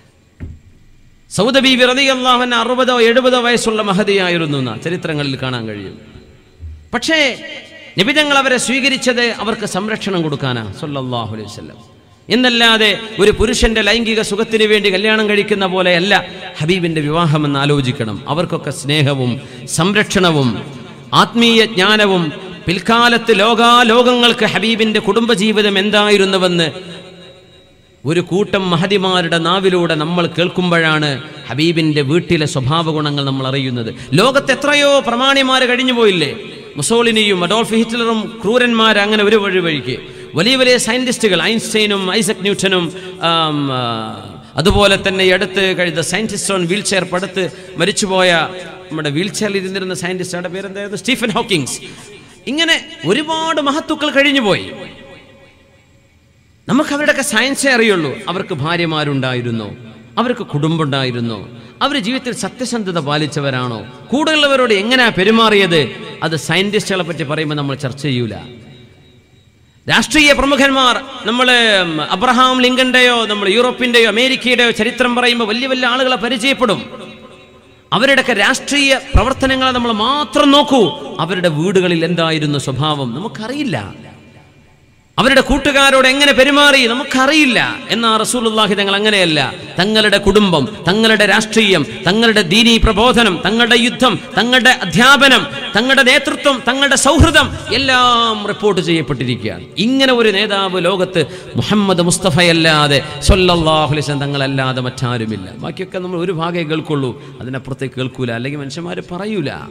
സൗദ ബീവി റളിയല്ലാഹു അൻഹ അറുപതോ എഴുപതോ വയസ്സുള്ള മഹദിയായിരുന്നു എന്ന ചരിത്രങ്ങളിൽ കാണാൻ കഴിയും. പക്ഷേ നബി തങ്ങൾ അവരെ സ്വീകരിച്ചത് അവർക്ക് സംരക്ഷണം കൊടുക്കാനാണ് സ്വല്ലല്ലാഹു അലൈഹി വസല്ലം. എന്നല്ലാതെ ഒരു പുരുഷന്റെ ലൈംഗിക സുഖത്തിന് വേണ്ടി കല്യാണം കഴിക്കുന്ന പോലെയല്ല ഹബീബിന്റെ വിവാഹമെന്ന് ആലോചിക്കണം. അവർക്കൊക്കെ സ്നേഹവും സംരക്ഷണവും ആത്മീയ ജ്ഞാനവും പിൽക്കാലത്ത് ലോകാലോകങ്ങൾക്ക് ഹബീബിന്റെ കുടുംബജീവിതം എന്തായിരുന്നുവെന്ന് ഒരു കൂട്ടം മഹദിമാരുടെ നാവിലൂടെ നമ്മൾ കേൾക്കുമ്പോഴാണ് ഹബീബിന്റെ വീട്ടിലെ സ്വഭാവ ഗുണങ്ങൾ നമ്മൾ അറിയുന്നത്. ലോകത്ത് എത്രയോ പ്രമാണിമാർ കഴിഞ്ഞു പോയില്ലേ? മുസോളിനിയും അഡോൾഫ് ഹിറ്റ്ലറും ക്രൂരന്മാർ, അങ്ങനെ ഒരു വഴി വഴിക്ക് വലിയ വലിയ സയന്റിസ്റ്റുകൾ, ഐൻസ്റ്റൈനും ഐസക് ന്യൂട്ടനും അതുപോലെ തന്നെ ഈ അടുത്ത് കഴിഞ്ഞ സയന്റിസ്റ്റ് ഓൺ വീൽ ചെയർ പടുത്ത് മരിച്ചുപോയ നമ്മുടെ വീൽ ചെയറിൽ ഇരുന്നിരുന്ന സയന്റിസ്റ്റുടെ പേരെന്തായിരുന്നു? Stephen Hawkings. ഇങ്ങനെ ഒരുപാട് മഹത്തുക്കൾ കഴിഞ്ഞു പോയി. നമുക്ക് അവരുടെയൊക്കെ സയൻസേ അറിയുള്ളൂ. അവർക്ക് ഭാര്യമാരുണ്ടായിരുന്നോ? അവർക്ക് കുടുംബമുണ്ടായിരുന്നോ? അവർ ജീവിതത്തിൽ സത്യസന്ധത പാലിച്ചവരാണോ? കൂടുതലുള്ളവരോട് എങ്ങനെയാ പെരുമാറിയത്? അത് സയന്റിസ്റ്റുകളെ പറ്റി പറയുമ്പോൾ നമ്മൾ ചർച്ച ചെയ്യൂല. രാഷ്ട്രീയ പ്രമുഖന്മാർ, നമ്മൾ അബ്രഹാം ലിങ്കന്റെയോ നമ്മൾ യൂറോപ്പിന്റെയോ അമേരിക്കയുടെയോ ചരിത്രം പറയുമ്പോൾ വലിയ വലിയ ആളുകളെ പരിചയപ്പെടും. അവരുടെയൊക്കെ രാഷ്ട്രീയ പ്രവർത്തനങ്ങളെ നമ്മൾ മാത്രം നോക്കൂ. അവരുടെ വീടുകളിൽ എന്തായിരുന്നു സ്വഭാവം നമുക്കറിയില്ല. അവരുടെ കൂട്ടുകാരോട് എങ്ങനെ പെരുമാറി നമുക്കറിയില്ല. എന്നാൽ റസൂലുള്ളാഹി തങ്ങൾ അങ്ങനെയല്ല. തങ്ങളുടെ കുടുംബം, തങ്ങളുടെ രാഷ്ട്രീയം, തങ്ങളുടെ ദീനീ പ്രബോധനം, തങ്ങളുടെ യുദ്ധം, തങ്ങളുടെ അധ്യാപനം, തങ്ങളുടെ നേതൃത്വം, തങ്ങളുടെ സൗഹൃദം എല്ലാം റിപ്പോർട്ട് ചെയ്യപ്പെട്ടിരിക്കുകയാണ്. ഇങ്ങനെ ഒരു നേതാവ് ലോകത്ത് മുഹമ്മദ് മുസ്തഫയല്ലാതെ സ്വല്ലല്ലാഹു അലൈഹി വസല്ലം തങ്ങളല്ലാതെ മറ്റാരുമില്ല. ബാക്കിയൊക്കെ നമ്മൾ ഒരു ഭാഗമേ കേൾക്കുള്ളൂ, അതിനപ്പുറത്തേക്ക് കേൾക്കൂല, അല്ലെങ്കിൽ മനുഷ്യന്മാർ പറയൂല.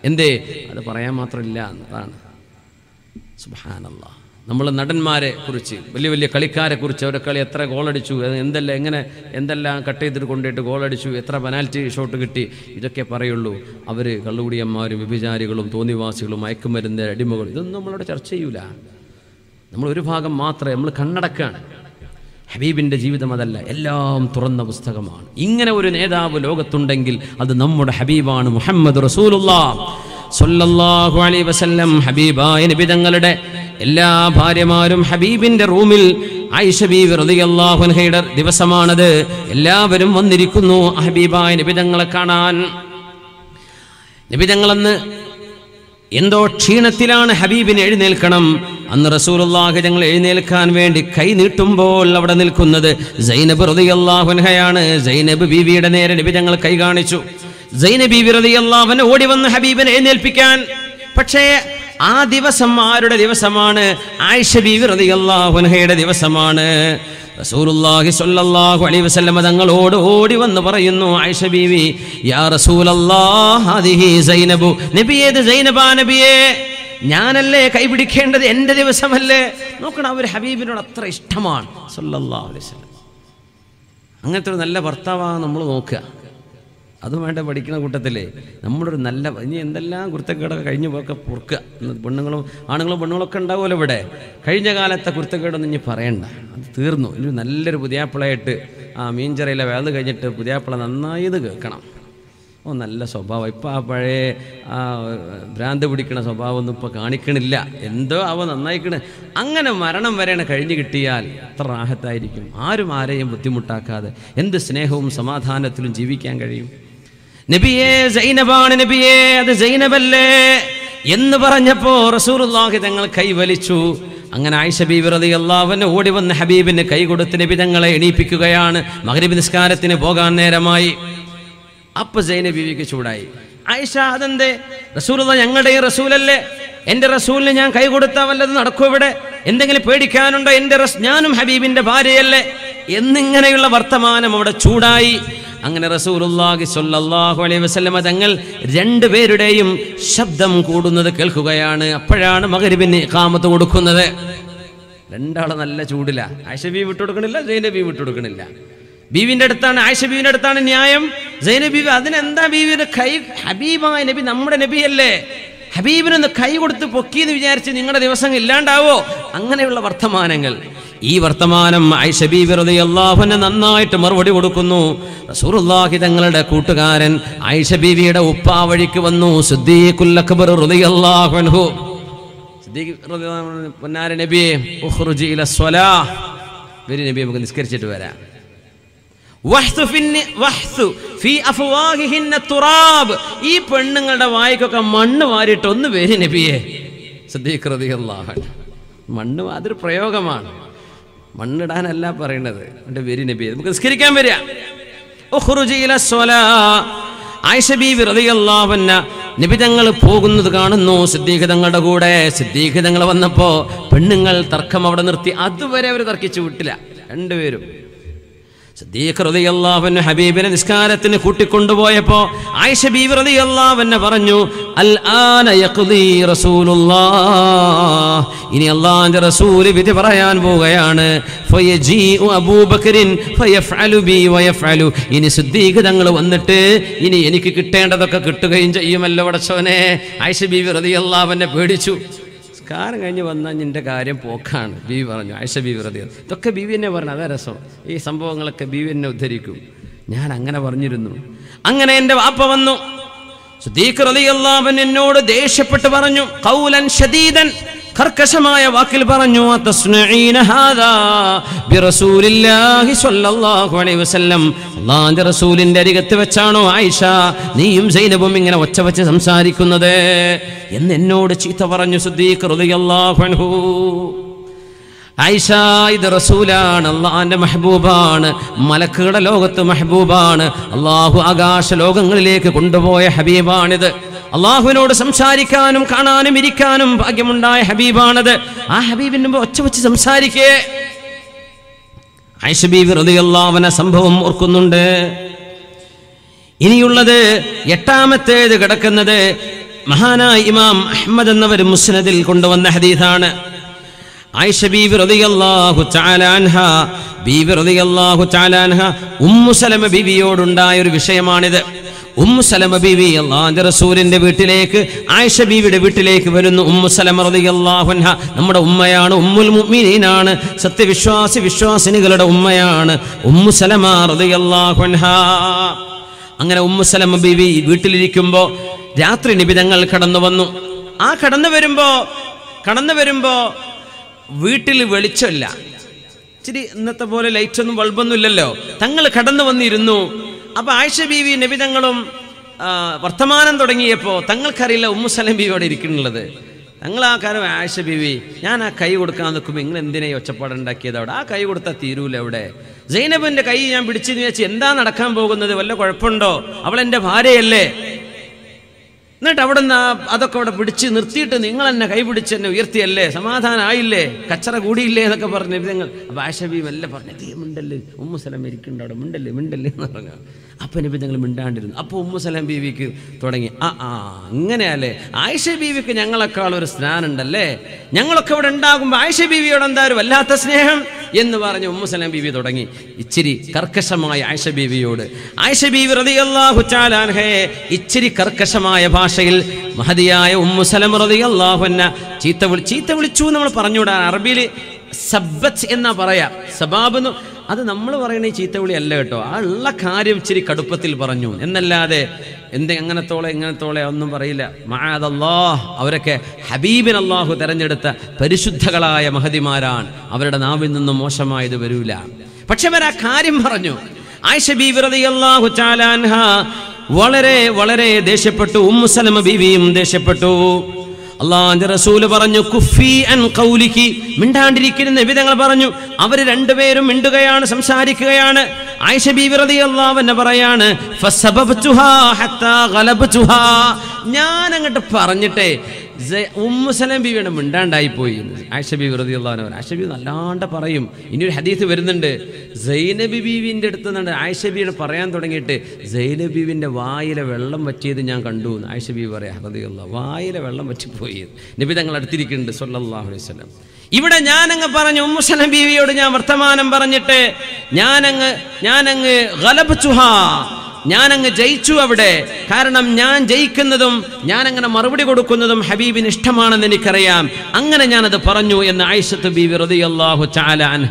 എന്തേ? അത് പറയാൻ മാത്രമില്ല എന്നതാണ്. സുബ്ഹാനല്ലാഹ്. നമ്മൾ നടന്മാരെ കുറിച്ച്, വലിയ വലിയ കളിക്കാരെ കുറിച്ച്, അവരെ കളി എത്ര ഗോളടിച്ചു, എന്തെല്ലാം എങ്ങനെ എന്തെല്ലാം കട്ട് ചെയ്തിട്ട് കൊണ്ടിട്ട് ഗോളടിച്ചു, എത്ര പെനാൽറ്റി ഷോട്ട് കിട്ടി, ഇതൊക്കെ പറയുള്ളൂ. അവർ കള്ളുകുടിയന്മാരും വ്യഭിചാരികളും തോന്നിവാസികളും മയക്കുമരുന്ന് അടിമകളും ഇതൊന്നും നമ്മളവിടെ ചർച്ച ചെയ്യൂല. നമ്മൾ ഒരു ഭാഗം മാത്രമേ നമ്മൾ കണ്ണടക്കാണ്. ഹബീബിൻ്റെ ജീവിതം അതല്ല, എല്ലാം തുറന്ന പുസ്തകമാണ്. ഇങ്ങനെ ഒരു നേതാവ് ലോകത്തുണ്ടെങ്കിൽ അത് നമ്മുടെ ഹബീബാണ്, മുഹമ്മദ് റസൂലുള്ളാഹ് സ്വല്ലല്ലാഹു അലൈഹി വസല്ലം. ഹബീബായ നബി തങ്ങളുടെ എല്ലാ ഭാര്യമാരും ഹബീബിന്റെ റൂമിൽ ആയിഷ ബീവി റളിയല്ലാഹു അൻഹയുടെ ദിവസമാണത്. എല്ലാവരും വന്നിരിക്കുന്നു ഹബീബായ നബി തങ്ങളെ കാണാൻ. നബി തങ്ങളന്ന് എന്തോ ക്ഷീണത്തിലാണ്, ഹബീബിന് എഴുന്നേൽക്കണം. അന്ന് റസൂലുള്ളാഹി തങ്ങൾ എഴുന്നേൽക്കാൻ വേണ്ടി കൈ നീട്ടുമ്പോൾ അവിടെ നിൽക്കുന്നത് സൈനബ് റളിയല്ലാഹു അൻഹയാണ്. സൈനബ് ബീവിയുടെ നേരെ നബി തങ്ങൾ കൈ കാണിച്ചു. സൈനബ് ബീവി റളിയല്ലാഹു അൻഹ ഓടി വന്ന് ഹബീബിനെ എഴുന്നേൽപ്പിക്കാൻ. പക്ഷേ ആ ദിവസം ആരുടെ ദിവസമാണ്? ആയിഷ ബീവി റളിയല്ലാഹു അൻഹയുടെ ദിവസമാണ്. റസൂലുള്ളാഹി സ്വല്ലല്ലാഹു അലൈഹി വസല്ലം തങ്ങളോട് ഓടി വന്ന് പറയുന്നു, ആയിഷ ബീവി, യാ റസൂലല്ലാഹ് ഹാദിഹി സൈനബു, നബിയേ ഇത് സൈനബാ നബിയേ, ഞാനല്ലേ കൈപിടിക്കേണ്ടത്, എൻ്റെ ദിവസമല്ലേ? നോക്കണം, അവർ ഹബീബിനോട് അത്ര ഇഷ്ടമാണ് സ്വല്ലല്ലാഹു അലൈഹി വസല്ലം. അങ്ങനത്തെ ഒരു നല്ല ഭർത്താവാണ് നമ്മൾ നോക്കുക. അതും വേണ്ട പഠിക്കുന്ന കൂട്ടത്തില്ലേ നമ്മളൊരു നല്ല, ഇനി എന്തെല്ലാം കുരുത്തക്കേടൊക്കെ കഴിഞ്ഞു പോയൊക്കെ പൊറുക്കുക. പെണ്ണുങ്ങളും ആണുങ്ങളും പെണ്ണുങ്ങളൊക്കെ ഉണ്ടാവുമല്ലോ ഇവിടെ. കഴിഞ്ഞ കാലത്തെ കുരുത്തക്കേടൊന്നും ഇനി പറയണ്ട, അത് തീർന്നു. ഇനി നല്ലൊരു പുതിയാപ്പിളയായിട്ട് ആ മീൻചറയിലെ വേദ കഴിഞ്ഞിട്ട് പുതിയാപ്പിള നന്നായി ഇത് കേൾക്കണം. ഓ നല്ല സ്വഭാവം. ഇപ്പം ആ പഴയ ആ ഭ്രാന്ത് പിടിക്കണ സ്വഭാവമൊന്നും ഇപ്പോൾ കാണിക്കണില്ല, എന്തോ അവ നന്നായിക്കണ്. അങ്ങനെ മരണം വരെയാണ് കഴിഞ്ഞു കിട്ടിയാൽ എത്ര റാഹത്തായിരിക്കും. ആരും ആരെയും ബുദ്ധിമുട്ടാക്കാതെ എന്ത് സ്നേഹവും സമാധാനത്തിലും ജീവിക്കാൻ കഴിയും. നബിയേ സൈനബാണ് നബിയേ, അത് സൈനബല്ലേ എന്ന് പറഞ്ഞപ്പോ റസൂലുള്ളാഹി തങ്ങൾ കൈവലിച്ചു. അങ്ങനെ ആയിഷ ബീവി റളിയല്ലാഹു അൻഹ ഓടി വന്ന് ഹബീബിന് കൈ കൊടുത്ത് നബി തങ്ങളെ എണീപ്പിക്കുകയാണ്. മഗ്രിബ് നിസ്കാരത്തിന് പോകാൻ നേരമായി. അപ്പൊ സൈനബ് ബീവിക്ക് ചൂടായി. ആയിഷ, അതെന്തേ? റസൂലുള്ളാഹി ഞങ്ങളുടെ റസൂലല്ലേ, എൻ്റെ റസൂലിന് ഞാൻ കൈ കൊടുത്താൽ വല്ലതും നടക്കും ഇവിടെ? എന്തെങ്കിലും പേടിക്കാനുണ്ടോ? എൻ്റെ ഞാനും ഹബീബിന്റെ ഭാര്യയല്ലേ എന്നിങ്ങനെയുള്ള വർത്തമാനം അവിടെ ചൂടായി. അങ്ങനെ റസൂലുള്ളാഹി സ്വല്ലല്ലാഹു അലൈഹി വസല്ലം തങ്ങൾ രണ്ടുപേരുടെയും ശബ്ദം കൂടുന്നത് കേൾക്കുകയാണ്. അപ്പോഴാണ് മഗ്രിബിന് ഇഖാമത്ത് കൊടുക്കുന്നത്. രണ്ടാളെ നല്ല ചൂടില്ല. ആയിഷ ബീവി വിട്ടുകൊടുക്കണില്ല, സൈനബ് ബീവി വിട്ടുകൊടുക്കണില്ല. ബീവിന്റെ അടുത്താണ്, ആയിഷ ബീവിന്റെ അടുത്താണ് ന്യായം. സൈനബ് ബീവി അതിനെന്താ ബീവിയുടെ കൈ, ഹബീബായ നബി നമ്മുടെ നബിയല്ലേ, ഹബീബിനൊന്ന് കൈ കൊടുത്ത് പൊക്കിയെന്ന് വിചാരിച്ച് നിങ്ങളുടെ ദിവസം ഇല്ലാണ്ടാവോ? അങ്ങനെയുള്ള വർത്തമാനങ്ങൾ. ഈ വർത്തമാനം ആയിഷ ബീവി റളിയല്ലാഹു അൻഹ നന്നായിട്ട് മറുപടി കൊടുക്കുന്നു. റസൂലുള്ളാഹി തങ്ങളുടെ കൂട്ടുകാരൻ ആയിഷ ബീവിയുടെ ഉപ്പാ വഴിക്ക് വന്നു, സിദ്ദീഖുൽ അക്ബർ റളിയല്ലാഹു അൻഹു. സിദ്ദീഖ് റളിയല്ലാഹു അൻഹു, പൊന്നാര നബിയേ ഉഖ്റുജി ഇല സ്വലാഹ്, വരി നബിയെ നമുക്ക് നിസ്കരിച്ചിട്ട് വരാം. ഈ പെണ്ണുങ്ങളുടെ വായിക്കൊക്കെ മണ്ണ് വാരിയിട്ട് ഒന്ന് വരി നബിയെ. സിദ്ദീഖ് റളിയല്ലാഹു അൻഹു, മണ്ണ് അതൊരു പ്രയോഗമാണ്, മണ്ണിടാനല്ല പറയണത്. എൻ്റെ വരി നബിയെ നമുക്ക് നിസ്കരിക്കാൻ വരിക. ആയിഷ ബീവി റളിയല്ലാഹു അൻഹ നബി തങ്ങൾ പോകുന്നത് കാണുന്നു സിദ്ദീഖ് തങ്ങളുടെ കൂടെ. സിദ്ദീഖ് തങ്ങൾ വന്നപ്പോ പെണ്ണുങ്ങൾ തർക്കം അവിടെ നിർത്തി. അതുവരെ അവർ തർക്കിച്ചു വിട്ടില്ല രണ്ടുപേരും. സിദ്ദീഖ് റളിയല്ലാഹു അൻഹു ഹബീബിനെ നിസ്കാരത്തിന് കൂട്ടിക്കൊണ്ടുപോയപ്പോ ആയിഷ ബീവി റളിയല്ലാഹു അൻഹ പറഞ്ഞു, അൽ ആന യഖ്ദി റസൂലുള്ളാഹ്, ഇനി അല്ലാഹുവിന്റെ റസൂൽ വിധി പറയാൻ പോവുകയാണ്. ഫയജീഉ അബൂബക്കറിൻ ഫയഫഅലു ബി വയഫഅലു, ഇനി സിദ്ദീഖ് തങ്ങൾ വന്നിട്ട് ഇനി എനിക്ക് കിട്ടേണ്ടതൊക്കെ കിട്ടുകയും ചെയ്യുമല്ലോ പടച്ചോനെ. ആയിഷ ബീവി റളിയല്ലാഹു അൻഹ പേടിച്ചു. കാരം കഴിഞ്ഞ് വന്നാൽ നിൻ്റെ കാര്യം പോക്കാണ്, ബീവി പറഞ്ഞു. ആയിഷ ബീവി റളിയല്ലാഹു, ഇതൊക്കെ ബീവി എന്നെ പറഞ്ഞു. അതാ രസം, ഈ സംഭവങ്ങളൊക്കെ ബീവി എന്നെ ഉദ്ധരിക്കും. ഞാൻ അങ്ങനെ പറഞ്ഞിരുന്നു. അങ്ങനെ എൻ്റെ വാപ്പ വന്നു. സിദ്ദീഖ് റളിയല്ലാഹു അൻഹു എന്നോട് ദേഷ്യപ്പെട്ട് പറഞ്ഞു, ഖൗലൻ ശദീദൻ, കർക്കശമായ വാക്കിൽ പറഞ്ഞു, തസ്നഈന ഹാദാ ബിറസൂലില്ലാഹി സ്വല്ലല്ലാഹു അലൈഹി വസല്ലം, അല്ലാഹുവിന്റെ റസൂലിന്റെ അരികത്ത് വെച്ചാണോ ആയിഷ നീയും സൈനബും ഇങ്ങനെ ഒച്ച വെച്ച് സംസാരിക്കുന്നത് എന്ന് എന്നോട് ചീത്ത പറഞ്ഞു സിദ്ദീഖ് റളിയല്ലാഹു അൻഹു. ആയിഷ, ഇത് റസൂലാണ്, അള്ളാഹിന്റെ മെഹബൂബാണ്, മലക്കുകളുടെ ലോകത്ത് മെഹബൂബാണ്, അള്ളാഹു ആകാശ ലോകങ്ങളിലേക്ക് കൊണ്ടുപോയ ഹബീബാണിത്. അള്ളാഹുവിനോട് സംസാരിക്കാനും കാണാനും ഇരിക്കാനും ഭാഗ്യമുണ്ടായ ഹബീബാണത്. ആ ഹബീബിന്റെ മുമ്പ് ഒച്ച വെച്ച് സംസാരിക്കേ. ആയിഷ ബീവി റളിയല്ലാഹു അൻഹ സംഭവം ഓർക്കുന്നുണ്ട്. ഇനിയുള്ളത് എട്ടാമത്തേത് കിടക്കുന്നത് മഹാനായ ഇമാം അഹ്മദ് എന്നവർ മുസ്നദിൽ കൊണ്ടുവന്ന ഹദീസാണ്. ആയിഷ ബീവി റളിയല്ലാഹു തആല അൻഹ ബീവി റളിയല്ലാഹു തആല അൻഹ ഉമ്മു സലമ ബീവിയോടുണ്ടായ ഒരു വിഷയമാണിത്. ഉമ്മു സലമ ബീവി അല്ലാഹുവിന്റെ റസൂലിന്റെ വീട്ടിലേക്ക് ആയിഷ ബീവിയുടെ വീട്ടിലേക്ക് വരുന്നു. ഉമ്മു സലമ റളിയല്ലാഹു അൻഹ നമ്മുടെ ഉമ്മയാണ്, ഉമ്മുൽ മുഅ്മിനീനാണ്, സത്യവിശ്വാസി വിശ്വാസിനികളുടെ ഉമ്മയാണ് ഉമ്മു സലമ റളിയല്ലാഹു അൻഹ. അങ്ങനെ ഉമ്മു സലമ ബീവി വീട്ടിലിരിക്കുമ്പോൾ രാത്രി നിബിതങ്ങൾ കടന്നു വന്നു. ആ കടന്നു വരുമ്പോ കടന്നു വരുമ്പോ വീട്ടിൽ വെളിച്ചമില്ല. ഇച്ചിരി ഇന്നത്തെ പോലെ ലൈറ്റൊന്നും ബൾബൊന്നും ഇല്ലല്ലോ. തങ്ങൾ കടന്നു വന്നിരുന്നു. അപ്പൊ ആയിഷ ബീവി നബിതങ്ങളും വർത്തമാനം തുടങ്ങിയപ്പോൾ തങ്ങൾക്കറിയില്ല ഉമ്മു സലമ ബീവിയോടെ ഇരിക്കുന്നുള്ളത്. തങ്ങൾ ആ കാര്യം ആയിഷ ബീവി ഞാൻ ആ കൈ കൊടുക്കാൻ നിൽക്കുമ്പോൾ നിങ്ങൾ എന്തിനാ ഒച്ചപ്പാടുണ്ടാക്കിയത് അവിടെ? ആ കൈ കൊടുത്താൽ തീരൂല. അവിടെ സൈനബിന്റെ കൈ ഞാൻ പിടിച്ചെന്ന് വെച്ച് എന്താ നടക്കാൻ പോകുന്നത്? വല്ല കുഴപ്പമുണ്ടോ? അവൾ എൻ്റെ ഭാര്യയല്ലേ? എന്നിട്ട് അവിടെ നിന്ന് അതൊക്കെ അവിടെ പിടിച്ച് നിർത്തിയിട്ട് നിങ്ങൾ എന്നെ കൈ പിടിച്ച് എന്നെ ഉയർത്തിയല്ലേ, സമാധാനം ആയില്ലേ, കച്ചറ കൂടിയില്ലേ എന്നൊക്കെ പറഞ്ഞു നബിതങ്ങൾ. അപ്പൊ ആയിഷ ബീവി എല്ലാം പറഞ്ഞു തീ മിണ്ടല്ലേ, ഉമ്മു സലമ ഇരിക്കുന്നുണ്ട് അവിടെ, മിണ്ടല്ലേ മിണ്ടല്ലേ എന്ന് പറഞ്ഞു. അപ്പൊ നബിതങ്ങൾ മിണ്ടാണ്ടിരുന്നു. അപ്പൊ ഉമ്മു സലമ ബീവിക്ക് തുടങ്ങി ആ ആ അങ്ങനെയല്ലേ, ആയിഷ ബീവിക്ക് ഞങ്ങളെക്കാൾ ഒരു സ്നാനുണ്ടല്ലേ, ഞങ്ങളൊക്കെ ഇവിടെ ഉണ്ടാകുമ്പോൾ ആയിഷ ബീവിയോട് എന്താ ഒരു വല്ലാത്ത സ്നേഹം എന്ന് പറഞ്ഞ് ഉമ്മു സലമ ബീവി തുടങ്ങി ഇച്ചിരി കർക്കശമായ ആയിഷ ബീവിയോട്. ആയിഷ ബീവി റളിയല്ലാഹു തആല അൻഹയെ ഇച്ചിരി കർക്കശമായ ഭാഷയിൽ മഹദിയായ ഉമ്മു സലമ റളിയല്ലാഹു അൻഹ ചീത്ത വിളി ചീത്ത വിളിച്ചു നമ്മൾ പറഞ്ഞുകൂടാ. അറബിയിൽ സബ്ബത്ത് എന്നാ പറയാ. സബാബ് എന്ന് അത് നമ്മൾ പറയണ ഈ ചീത്തവിളി അല്ല കേട്ടോ. ആ ഉള്ള കാര്യം ഇച്ചിരി കടുപ്പത്തിൽ പറഞ്ഞു എന്നല്ലാതെ എന്ത് എങ്ങനത്തോളെ ഇങ്ങനത്തോളെ ഒന്നും പറയില്ല. മഅദല്ലാഹ്, അവരൊക്കെ ഹബീബിൻ അല്ലാഹു തെരഞ്ഞെടുത്ത പരിശുദ്ധകളായ മഹദിമാരാണ്. അവരുടെ നാവിൽ നിന്നും മോശമായത് വരൂല. പക്ഷെ അവർ ആ കാര്യം പറഞ്ഞു. ആയിഷ ബീവി റളിയല്ലാഹു തആല അൻഹ വളരെ വളരെ ദേഷ്യപ്പെട്ടു. ഉമ്മു സലമ ബീവിയും ദേഷ്യപ്പെട്ടു. അല്ലാഹുവിന്റെ റസൂല് പറഞ്ഞു കുഫി അൻ ഖൗലികി, മിണ്ടാണ്ടിരിക്കുന്ന നബിതങ്ങൾ പറഞ്ഞു. അവർ രണ്ടുപേരും മിണ്ടുകയാണ്, സംസാരിക്കുകയാണ്. ആയിഷ ബീവി റളിയല്ലാഹു അൻഹ പറയാണ് ഫസബബ്തുഹാ ഹത്താ ഗലബ്തുഹാ, ഞാൻ അങ്ങോട്ട് പറഞ്ഞിട്ടേ ഉമ്മു സലമ ബീവിയുടെ മിണ്ടാണ്ടായി പോയി. ആയിഷ ബീവി റളിയല്ലാഹു അൻഹ ആയിഷ ബീവി നല്ലാണ്ട് പറയും. ഇനി ഒരു ഹദീസ് വരുന്നുണ്ട്, സൈനബി ബീവിന്റെ അടുത്ത് നിന്നുണ്ട് ആയിഷ ബീവിയുടെ പറയാൻ തുടങ്ങിയിട്ട് സൈനബി ബീവിന്റെ വായിലെ വെള്ളം വറ്റിയത് ഞാൻ കണ്ടു. ആയിഷ ബീവി പറയാ റളിയല്ലാഹു വായിലെ വെള്ളം വറ്റിപ്പോയി. നബി തങ്ങൾ അടുത്തിരിക്കുന്നുണ്ട് സല്ലല്ലാഹു അലൈഹി വസല്ലം. ഇവിടെ ഞാനങ്ങ് പറഞ്ഞു ഉമ്മു സലമ ബീവിയോട് ഞാൻ വർത്തമാനം പറഞ്ഞിട്ട് ഞാനങ്ങ് ഞാനങ്ങ് ഗലബ്തുഹാ, ഞാനങ്ങ് ജയിച്ചു അവിടെ. കാരണം ഞാൻ ജയിക്കുന്നതും ഞാൻ അങ്ങനെ മറുപടി കൊടുക്കുന്നതും ഹബീബിന് ഇഷ്ടമാണെന്ന് എനിക്കറിയാം. അങ്ങനെ ഞാനത് പറഞ്ഞു എന്ന് ആയിഷത്ത് ബീവി റളിയല്ലാഹു തആല അൻഹ.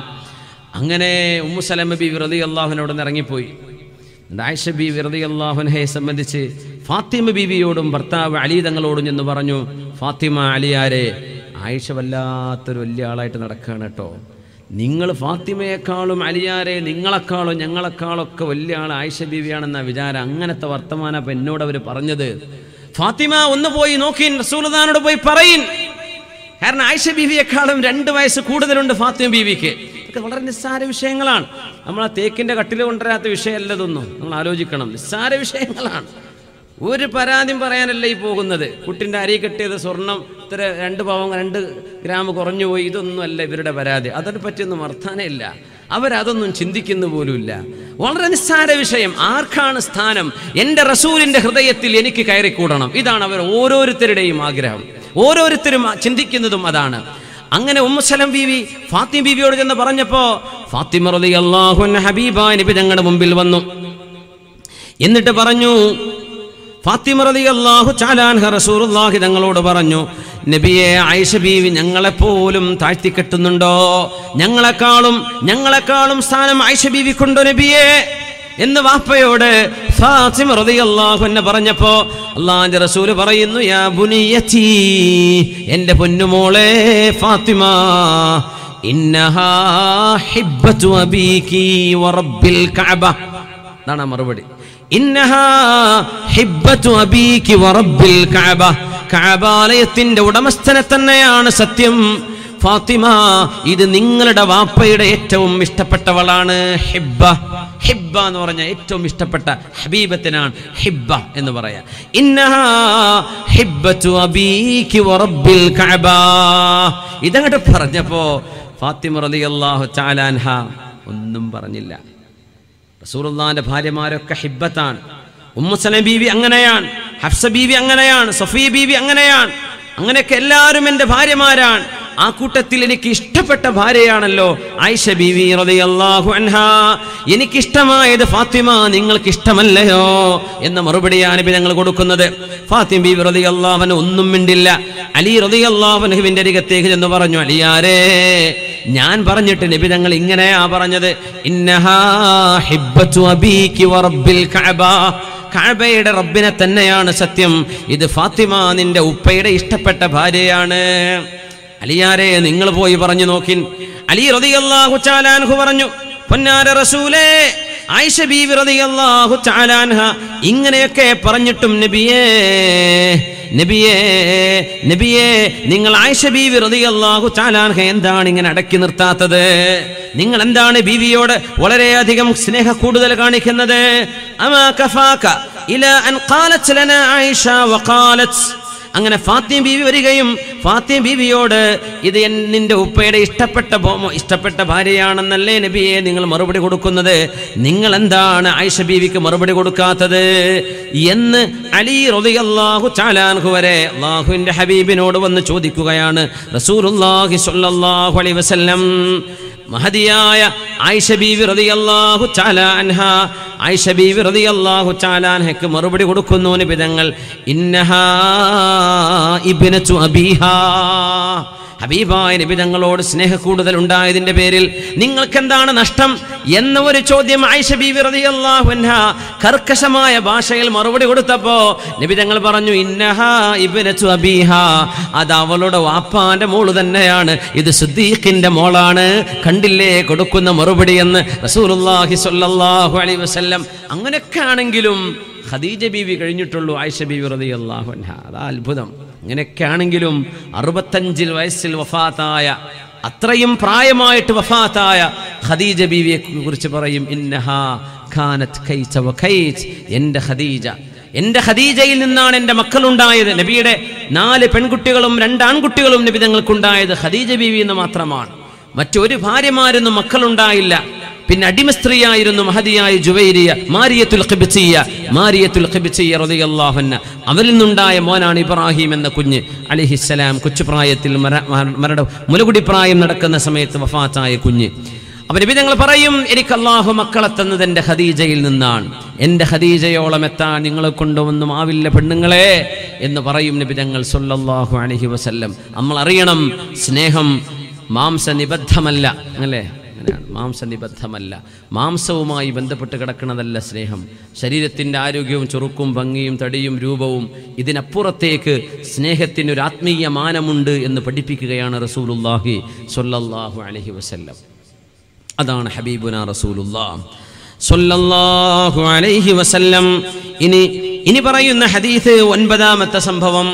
അങ്ങനെ ഉമ്മു സലമ ബീവി റളിയല്ലാഹു അൻഹ അവിടെ നിന്ന് ഇറങ്ങിപ്പോയി. ആയിഷ ബീവി റളിയല്ലാഹു അൻഹയെ സംബന്ധിച്ച് ഫാത്തിമ ബീവിയോടും ഭർത്താവ് അലി തങ്ങളോടും എന്ന് പറഞ്ഞു, ഫാത്തിമ അലിയാരെ, ആയിഷ വല്ലാത്തൊരു വലിയ ആളായിട്ട് നടക്കുകയാണ് കേട്ടോ. നിങ്ങൾ ഫാത്തിമയെക്കാളും അലിയാരെ നിങ്ങളെക്കാളും ഞങ്ങളെക്കാളൊക്കെ വലിയ ആൾ ആയിഷ ബീവിയാണെന്ന വിചാരം. അങ്ങനത്തെ വർത്തമാനം അപ്പം എന്നോട് അവർ പറഞ്ഞത്. ഫാത്തിമ ഒന്ന് പോയി നോക്കിൻ, റസൂലുള്ളാഹിനോട് പോയി പറയിൻ. കാരണം ആയിഷ ബീവിയെക്കാളും രണ്ട് വയസ്സ് കൂടുതലുണ്ട് ഫാത്തിമ ബീവിക്ക്. ഇതൊക്കെ വളരെ നിസ്സാര വിഷയങ്ങളാണ്. നമ്മൾ ആ തേക്കിൻ്റെ കട്ടിൽ കൊണ്ടുവരാത്ത വിഷയമല്ലതൊന്നും നമ്മൾ ആലോചിക്കണം. നിസ്സാര വിഷയങ്ങളാണ്. ഒരു പരാതിയും പറയാനല്ല ഈ പോകുന്നത്. കുട്ടിൻ്റെ അരി കെട്ടിയത് സ്വർണം ഇത്ര രണ്ട് പവൻ രണ്ട് ഗ്രാം കുറഞ്ഞു പോയി, ഇതൊന്നും അല്ല ഇവരുടെ പരാതി. അതിനെ പറ്റിയൊന്നും വർത്താനേ ഇല്ല. അവരതൊന്നും ചിന്തിക്കുന്നു പോലുമില്ല. വളരെ നിസ്സാര വിഷയം. ആർക്കാണ് സ്ഥാനം? എൻ്റെ റസൂലിൻ്റെ ഹൃദയത്തിൽ എനിക്ക് കയറിക്കൂടണം. ഇതാണ് അവർ ഓരോരുത്തരുടെയും ആഗ്രഹം. ഓരോരുത്തരും ചിന്തിക്കുന്നതും അതാണ്. അങ്ങനെ ഉമ്മു സലമ ബീവി ഫാത്തിമ ബീവിയോട് ചെന്ന് പറഞ്ഞപ്പോ ഫാത്തിമ റളിയല്ലാഹു അൻഹ ഹബീബായ നബി തങ്ങളുടെ മുമ്പിൽ വന്നു. എന്നിട്ട് പറഞ്ഞു, ഫാത്തിമ റളിയല്ലാഹു തആല അൻഹ റസൂലുള്ളാഹി തങ്ങളോട് പറഞ്ഞു, നബിയെ, ആയിഷ ബീവി ഞങ്ങളെപ്പോലും താഴ്ത്തിക്കെട്ടുന്നുണ്ടോ? ഞങ്ങളെക്കാളും ഞങ്ങളെക്കാളും സ്ഥാനം ആയിഷ ബീവിക്കുണ്ടോ നബിയെ എന്ന് വാപ്പയോട് ഫാത്തിമ റളിയല്ലാഹു അൻഹ പറഞ്ഞപ്പോ അല്ലാഹുവിന്റെ റസൂൽ പറയുന്നു, യാ ബുനിയതി, എൻ്റെ പൊന്നുമോളെ ഫാത്തിമ, ഇന്നഹാ ഹിബ്ബതു അബീകി വറബ്ബിൽ കഅബ. അതാണ് മറുപടി. ഇന്നഹാ ഹിബ്ബതു അബീകി വറബ്ബിൽ കഅബ, കഅബാലയത്തിന്റെ ഉടമസ്ഥനെ തന്നെയാണ് സത്യം. ഫാത്തിമ, ഇത് നിങ്ങളുടെ വാപ്പയുടെ ഏറ്റവും ഇഷ്ടപ്പെട്ടവളാണ്. ഹിബ്ബ, ഹിബ്ബ എന്ന് പറഞ്ഞാൽ ഏറ്റവും ഇഷ്ടപ്പെട്ട ഹബീബത്തിനാണ് ഹിബ്ബ എന്ന് പറയാ. ഇന്നഹാ ഹിബ്ബതു അബീകി വറബ്ബിൽ കഅബ. ഇതങ്ങോട്ട് പറഞ്ഞപ്പോ ഫാത്തിമ റളിയല്ലാഹു തആല അൻഹ ഒന്നും പറഞ്ഞില്ല. റസൂലുള്ളാഹിന്റെ ഭാര്യമാരൊക്കെ ഹിബ്ബത്താണ്. ഉമ്മു സലമ ബീവി അങ്ങനെയാണ്. ഹഫ്സ ബീവി അങ്ങനെയാണ്, സഫിയ ബീവി അങ്ങനെയാണ്, അങ്ങനെയൊക്കെ എല്ലാവരും എൻ്റെ ഭാര്യമാരാണ്. ആ കൂട്ടത്തിൽ എനിക്ക് ഇഷ്ടപ്പെട്ട ഭാര്യയാണല്ലോ ആയിഷ ബീവി റളിയല്ലാഹു അൻഹാ. എനിക്കിഷ്ടമായത് ഫാത്തിമ, നിങ്ങൾക്ക് ഇഷ്ടമല്ലയോ എന്ന മറുപടിയാണ് നബി ഞങ്ങൾ കൊടുക്കുന്നത്. ഫാത്തിമ ബീവി റളിയല്ലാഹു അൻഹ ഒന്നും മിണ്ടില്ല. അലി റളിയല്ലാഹു അൻഹുവിന്റെ അരികത്തേക്ക് ചെന്ന് പറഞ്ഞു, അലിയാരേ, ഞാൻ പറഞ്ഞിട്ട് നബി ഞങ്ങൾ ഇങ്ങനെയാ പറഞ്ഞത്, ഇന്നഹാ ഹിബ്ബത്തു അബീകി വറബ്ബിൽ കഅബ, കഅബയുടെ റബ്ബിനെ തന്നെയാണ് സത്യം, ഇത് ഫാത്തിമ നിന്റെ ഉപ്പയുടെ ഇഷ്ടപ്പെട്ട ഭാര്യയാണ്. അലിയാരെ, നിങ്ങൾ പോയി പറഞ്ഞു നോക്കിൻ. അലി റളിയല്ലാഹു തആല അൻഹു പറഞ്ഞു, പൊന്നാര റസൂലേ, ആയിഷ ബീവി റളിയല്ലാഹു തആല അൻഹ ഇങ്ങനെയൊക്കെ പറഞ്ഞിട്ടും നബിയേ നബിയേ നബിയേ നിങ്ങൾ ആയിഷ ബീവി റളിയല്ലാഹു തആല അൻഹ എന്താണ് ഇങ്ങനെ അടക്കി നിർത്താത്തത്? നിങ്ങൾ എന്താണ് ബീവിയോട് വളരെയധികം സ്നേഹ കൂടുതൽ കാണിക്കുന്നത്? അമാ കഫാക ഇലാ അൻ ഖാലത് ലനാ ആയിഷ വഖാലത്, അങ്ങനെ ഫാത്തിമ ബീവി വരികയും ഫാത്തിമ ബീവിയോട് ഇത് നിന്റെ ഉപ്പയുടെ ഇഷ്ടപ്പെട്ട ഇഷ്ടപ്പെട്ട ഭാര്യയാണെന്നല്ലേ നബിയെ നിങ്ങൾ മറുപടി കൊടുക്കുന്നത്? നിങ്ങൾ എന്താണ് ആയിഷ ബീവിക്ക് മറുപടി കൊടുക്കാത്തത് എന്ന് അലി റളിയല്ലാഹു തആല അൻഹു വരെ അല്ലാഹുവിന്റെ ഹബീബിനോട് വന്ന് ചോദിക്കുകയാണ് റസൂലുള്ളാഹി സ്വല്ലല്ലാഹു അലൈഹി വസല്ലം. മഹദിയായ ആയിഷ ബീവി റളിയല്ലാഹു തആല അൻഹ, ആയിഷ ബീവി റളിയല്ലാഹു തആല അൻഹയ്ക്ക് മറുപടി കൊടുക്കുന്നു നബി തങ്ങൾ, ഇന്നഹാ ഇബ്നതു അബീഹാ, ഹബീബായ നബി തങ്ങളോട് സ്നേഹ കൂടുതൽ ഉണ്ടായതിന്റെ പേരിൽ നിങ്ങൾക്ക് എന്താണ് നഷ്ടം എന്ന ഒരു ചോദ്യം ആയിഷ ബീവി റളിയല്ലാഹു അൻഹ കർക്കശമായ ഭാഷയിൽ മറുപടി കൊടുത്തപ്പോ നബി തങ്ങൾ പറഞ്ഞു, ഇന്നഹാ ഇബ്നതു അബീഹാ, അത് അവളുടെ വാപ്പാന്റെ മോള് തന്നെയാണ്, ഇത് സിദ്ദീഖിന്റെ മോളാണ്, കണ്ടില്ലേ കൊടുക്കുന്ന മറുപടി എന്ന് റസൂലുള്ളാഹി സ്വല്ലല്ലാഹു അലൈഹി വസല്ലം. അങ്ങനെയൊക്കെ ആണെങ്കിലും ഖദീജ ബീവി കഴിഞ്ഞിട്ടുള്ളൂ ആയിഷ ബീവി റളിയല്ലാഹു അൻഹ. അതാ അത്ഭുതം. അങ്ങനെയൊക്കെ ആണെങ്കിലും അറുപത്തഞ്ചിൽ വയസ്സിൽ വഫാത്തായ, അത്രയും പ്രായമായിട്ട് വഫാത്തായ ഖദീജ ബീവിയെ കുറിച്ച് പറയും, ഇന്നഹാ കാനത് കൈത വകൈത്, എൻ്റെ ഖദീജ, എൻ്റെ ഖദീജയിൽ നിന്നാണ് എൻ്റെ മക്കളുണ്ടായത്. നബിയുടെ നാല് പെൺകുട്ടികളും രണ്ട് ആൺകുട്ടികളും നബി തങ്ങൾക്കുണ്ടായത് ഖദീജ ബീവി എന്ന് മാത്രമാണ്. മറ്റൊരു ഭാര്യമാരൊന്നും മക്കളുണ്ടായില്ല. പിന്നെ അടിമ സ്ത്രീയായിരുന്നു മഹദിയായ ജുവൈരിയ, മാരിയത്തുൽ ഖിബ്തിയ്യ, മാരിയത്തുൽ ഖിബ്തിയ്യ റളിയല്ലാഹു അൻഹ. അവരിൽ നിന്നുണ്ടായ മോനാണ് ഇബ്രാഹിം എന്ന കുഞ്ഞ് അലൈഹിസ്സലാം. കൊച്ചുപ്രായത്തിൽ മരണ മുലകുടി പ്രായം നടക്കുന്ന സമയത്ത് വഫാത്തായ കുഞ്ഞ്. അപ്പോൾ നബി തങ്ങൾ പറയും, എനിക്ക് അല്ലാഹു മക്കളെ തന്നത് എൻ്റെ ഖദീജയിൽ നിന്നാണ്, എൻ്റെ ഖദീജയോളം എത്താൻ നിങ്ങളെ കൊണ്ടൊന്നും ആവില്ല പെണ്ണുങ്ങളെ എന്ന് പറയും നബി തങ്ങൾ സ്വല്ലല്ലാഹു അലൈഹി വസല്ലം. നമ്മൾ അറിയണം, സ്നേഹം മാംസനിബദ്ധമല്ല, അല്ലേ? അങ്ങനെയാണ്, മാംസനിബദ്ധമല്ല, മാംസവുമായി ബന്ധപ്പെട്ട് കിടക്കുന്നതല്ല സ്നേഹം. ശരീരത്തിൻ്റെ ആരോഗ്യവും ചുറുക്കും ഭംഗിയും തടിയും രൂപവും ഇതിനപ്പുറത്തേക്ക് സ്നേഹത്തിനൊരു ആത്മീയ മാനമുണ്ട് എന്ന് പഠിപ്പിക്കുകയാണ് റസൂലുള്ളാഹി സ്വല്ലല്ലാഹു അലൈഹി വസല്ലം. അതാണ് ഹബീബുന റസൂലുള്ളാഹി സ്വല്ലല്ലാഹു അലൈഹി വസല്ലം. ഇനി ഇനി പറയുന്ന ഹദീസ് ഒൻപതാമത്തെ സംഭവം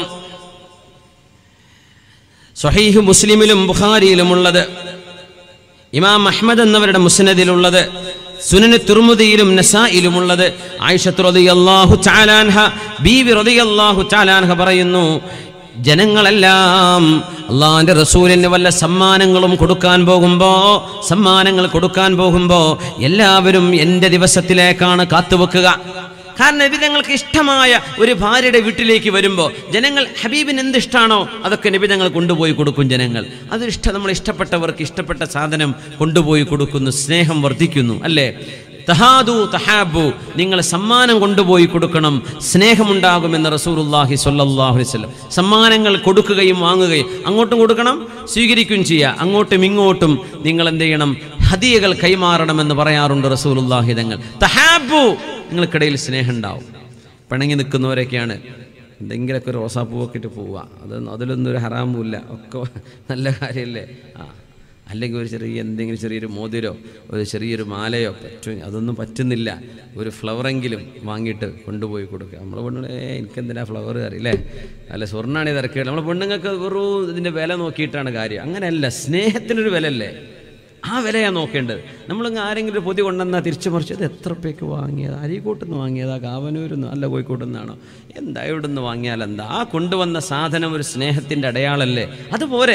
സ്വഹീഹ് മുസ്ലിമിലും ബുഖാരിയിലുമുള്ളത്, ഇമാം അഹ്മദ് എന്നവരുടെ മുസ്നദിലുള്ളത്, സുനൻ തിർമിദിയിലും നസായിലുമുള്ളത്. ആയിഷ റളിയല്ലാഹു തആല അൻഹ ബീവി റളിയല്ലാഹു തആല അൻഹ പറയുന്നു, ജനങ്ങളെല്ലാം അള്ളാഹിന്റെ റസൂലിന് വല്ല സമ്മാനങ്ങളും കൊടുക്കാൻ പോകുമ്പോ സമ്മാനങ്ങൾ കൊടുക്കാൻ പോകുമ്പോ എല്ലാവരും എൻ്റെ ദിവസത്തിലേക്കാണ് കാത്തുവെക്കുക. കാരണം നബി തങ്ങൾക്ക് ഇഷ്ടമായ ഒരു ഭാര്യയുടെ വീട്ടിലേക്ക് വരുമ്പോൾ ജനങ്ങൾ ഹബീബിന് എന്തിഷ്ടാണോ അതൊക്കെ നബി തങ്ങൾ കൊണ്ടുപോയി കൊടുക്കും. ജനങ്ങൾ അത് ഇഷ്ടം, നമ്മൾ ഇഷ്ടപ്പെട്ടവർക്ക് ഇഷ്ടപ്പെട്ട സാധനം കൊണ്ടുപോയി കൊടുക്കുന്നു, സ്നേഹം വർദ്ധിക്കുന്നു, അല്ലേ? തഹാദു തഹാബു, നിങ്ങൾ സമ്മാനം കൊണ്ടുപോയി കൊടുക്കണം, സ്നേഹമുണ്ടാകുമെന്ന് റസൂലുള്ളാഹി സ്വല്ലല്ലാഹു അലൈഹി വസല്ലം. സമ്മാനങ്ങൾ കൊടുക്കുകയും വാങ്ങുകയും, അങ്ങോട്ടും കൊടുക്കണം സ്വീകരിക്കുകയും ചെയ്യുക, അങ്ങോട്ടും ഇങ്ങോട്ടും നിങ്ങൾ എന്ത് ചെയ്യണം, ഹദിയകൾ കൈമാറണമെന്ന് പറയാറുണ്ട് റസൂലുള്ളാഹി തങ്ങൾ. തഹാബു, നിങ്ങൾക്കിടയിൽ സ്നേഹം ഉണ്ടാവും. പിണങ്ങി നിൽക്കുന്നവരൊക്കെയാണ് എന്തെങ്കിലുമൊക്കെ ഒരു റോസാപ്പൂവൊക്കെ ഇട്ട് പോവുക, അത് അതിലൊന്നും ഒരു ഹറാമുമില്ല, ഒക്കെ നല്ല കാര്യമല്ലേ. ആ അല്ലെങ്കിൽ ഒരു ചെറിയ എന്തെങ്കിലും ചെറിയൊരു മോതിരോ ഒരു ചെറിയൊരു മാലയോ പറ്റും, അതൊന്നും പറ്റുന്നില്ല, ഒരു ഫ്ലവറെങ്കിലും വാങ്ങിയിട്ട് കൊണ്ടുപോയി കൊടുക്കുക. നമ്മളെ പെണ്ണുങ്ങൾ ഏ എനിക്കെന്തിനാ ഫ്ലവർ അറിയില്ലേ, അല്ല സ്വർണ്ണാണ് തിരക്കുക. നമ്മളെ പെണ്ണുങ്ങൾക്ക് വെറും ഇതിൻ്റെ വില നോക്കിയിട്ടാണ് കാര്യം. അങ്ങനെയല്ല, സ്നേഹത്തിനൊരു വിലയല്ലേ, ആ വിലയാണ് നോക്കേണ്ടത്. നമ്മളിങ്ങ് ആരെങ്കിലും ഒരു പൊതി കൊണ്ടുവന്നാൽ തിരിച്ചു മറിച്ച് അത് എത്ര രൂപയ്ക്ക് വാങ്ങിയത്, അരീക്കോട്ട് നിന്ന് വാങ്ങിയതാ, കാവനൂരിൽ നിന്ന്, അല്ല കോഴിക്കോട്ട് നിന്നാണോ, എന്താ ഇവിടെ നിന്ന് വാങ്ങിയാൽ എന്താ, ആ കൊണ്ടുവന്ന സാധനം ഒരു സ്നേഹത്തിൻ്റെ അടയാളല്ലേ, അതുപോലെ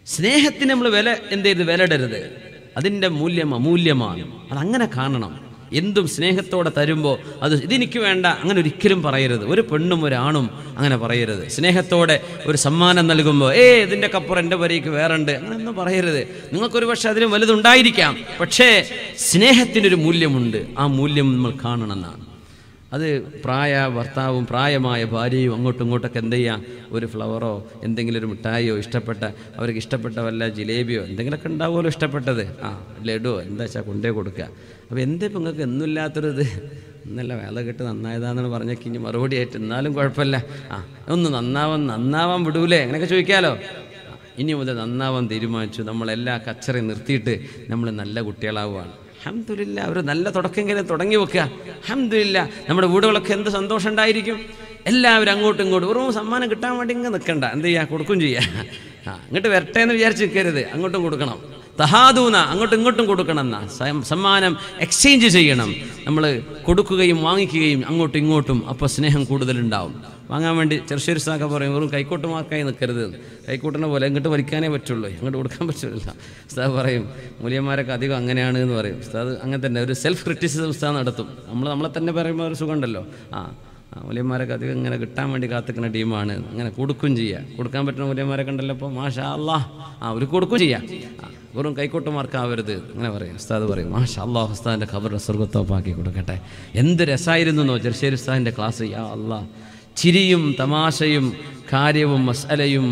സ്നേഹത്തിന് നമ്മൾ വില എന്ത് ചെയ്ത് വിലയിടരുത്, അതിൻ്റെ മൂല്യം അമൂല്യമാണ്, അതങ്ങനെ കാണണം. എന്തും സ്നേഹത്തോടെ തരുമ്പോൾ അത് ഇതെനിക്ക് വേണ്ട അങ്ങനെ ഒരിക്കലും പറയരുത്. ഒരു പെണ്ണും ഒരാണും അങ്ങനെ പറയരുത്. സ്നേഹത്തോടെ ഒരു സമ്മാനം നൽകുമ്പോൾ ഏ ഇതിൻ്റെ കപ്പുറം എൻ്റെ വരയ്ക്ക് വേറുണ്ട് അങ്ങനെയൊന്നും പറയരുത്. നിങ്ങൾക്കൊരു പക്ഷേ അതിലും വലുതുണ്ടായിരിക്കാം, പക്ഷേ സ്നേഹത്തിനൊരു മൂല്യമുണ്ട്. ആ മൂല്യം നമ്മൾ കാണണമെന്നാണ്. അത് പ്രായ ഭർത്താവും പ്രായമായ ഭാര്യയും അങ്ങോട്ടും ഇങ്ങോട്ടൊക്കെ എന്ത് ചെയ്യാം, ഒരു ഫ്ലവറോ എന്തെങ്കിലും ഒരു മിഠായിയോ ഇഷ്ടപ്പെട്ട അവർക്ക് ഇഷ്ടപ്പെട്ട വല്ല ജിലേബിയോ എന്തെങ്കിലുമൊക്കെ ഉണ്ടാവുമല്ലോ ഇഷ്ടപ്പെട്ടത്, ആ ലഡുവോ എന്താ വെച്ചാൽ കൊണ്ടേ കൊടുക്കുക. അപ്പോൾ എന്തേ ഇപ്പം നിങ്ങൾക്ക് എന്നില്ലാത്തൊരു ഇത് എന്നല്ല വേല കെട്ട് നന്നായതാണെന്ന് പറഞ്ഞേക്ക് ഇനി മറുപടി ആയിട്ട് എന്നാലും കുഴപ്പമില്ല, ആ ഒന്ന് നന്നാവാൻ നന്നാവാൻ വിടൂലേ അങ്ങനെയൊക്കെ ചോദിക്കാമല്ലോ. ഇനി മുതൽ നന്നാവാൻ തീരുമാനിച്ചു, നമ്മളെല്ലാ കച്ചറയും നിർത്തിയിട്ട് നമ്മൾ നല്ല കുട്ടികളാവുകയാണ്. അൽഹംദുലില്ലാ, ഒരു നല്ല തുടക്കെങ്കിലും തുടങ്ങി വെക്കുക. അൽഹംദുലില്ലാ, നമ്മുടെ വീടുകളൊക്കെ എന്ത് സന്തോഷം ഉണ്ടായിരിക്കും. എല്ലാവരും അങ്ങോട്ടും ഇങ്ങോട്ടും വെറും സമ്മാനം കിട്ടാൻ വേണ്ടി ഇങ്ങനെ നിൽക്കണ്ട, എന്ത് ചെയ്യുക, കൊടുക്കും ചെയ്യുക. ആ ഇങ്ങോട്ട് വരട്ടെ എന്ന് വിചാരിച്ച് നിൽക്കരുത്, അങ്ങോട്ടും കൊടുക്കണം. തഹാദൂന, അങ്ങോട്ടും ഇങ്ങോട്ടും കൊടുക്കണം എന്നാ. സമ്മാനം എക്സ്ചേഞ്ച് ചെയ്യണം. നമ്മൾ കൊടുക്കുകയും വാങ്ങിക്കുകയും അങ്ങോട്ടും ഇങ്ങോട്ടും, അപ്പോൾ സ്നേഹം കൂടുതലുണ്ടാവും. വാങ്ങാൻ വേണ്ടി ചെറുശ്ശേരി സാക്ക പറയും വെറും കൈക്കോട്ടുമാർക്കായി നിൽക്കരുത്, കൈക്കോട്ടിനെ പോലെ ഇങ്ങോട്ട് വലിക്കാനേ പറ്റുള്ളൂ, അങ്ങോട്ട് കൊടുക്കാൻ പറ്റില്ല. ഉസ്താദ് പറയും മൂല്യന്മാരൊക്കെ അധികം അങ്ങനെയാണ് എന്ന് പറയും. ഉസ്താദ് അങ്ങനെ തന്നെ ഒരു സെൽഫ് ക്രിറ്റിസിസം ഉസ്താദ് നടത്തും. നമ്മൾ നമ്മളെ തന്നെ പറയുമ്പോൾ ഒരു സുഖമുണ്ടല്ലോ. ആ മൂല്യന്മാരൊക്കെ അധികം ഇങ്ങനെ കിട്ടാൻ വേണ്ടി കാത്തിക്കുന്ന ടീമാണ്, അങ്ങനെ കൊടുക്കും ചെയ്യുക. കൊടുക്കാൻ പറ്റുന്ന മൂല്യന്മാരൊക്കെ ഉണ്ടല്ലോ, അപ്പോൾ മാഷാ അല്ലാഹ് ആ ഒരു കൊടുക്കും ചെയ്യാം. വെറും കൈക്കോട്ടുമാർക്കാവരുത് അങ്ങനെ പറയും ഉസ്താദ് പറയും. മാഷാ അല്ലാഹ്, ഉസ്താദിൻ്റെ ഖബറിനെ സ്വർഗ്ഗത്തോപ്പാക്കി കൊടുക്കട്ടെ. എന്ത് രസമായിരുന്നോ ചെറുശ്ശേരി ഉസ്താദിൻ്റെ ക്ലാസ്. യാ അല്ലാഹ്, ചിരിയും തമാശയും കാര്യവും മസ്അലയും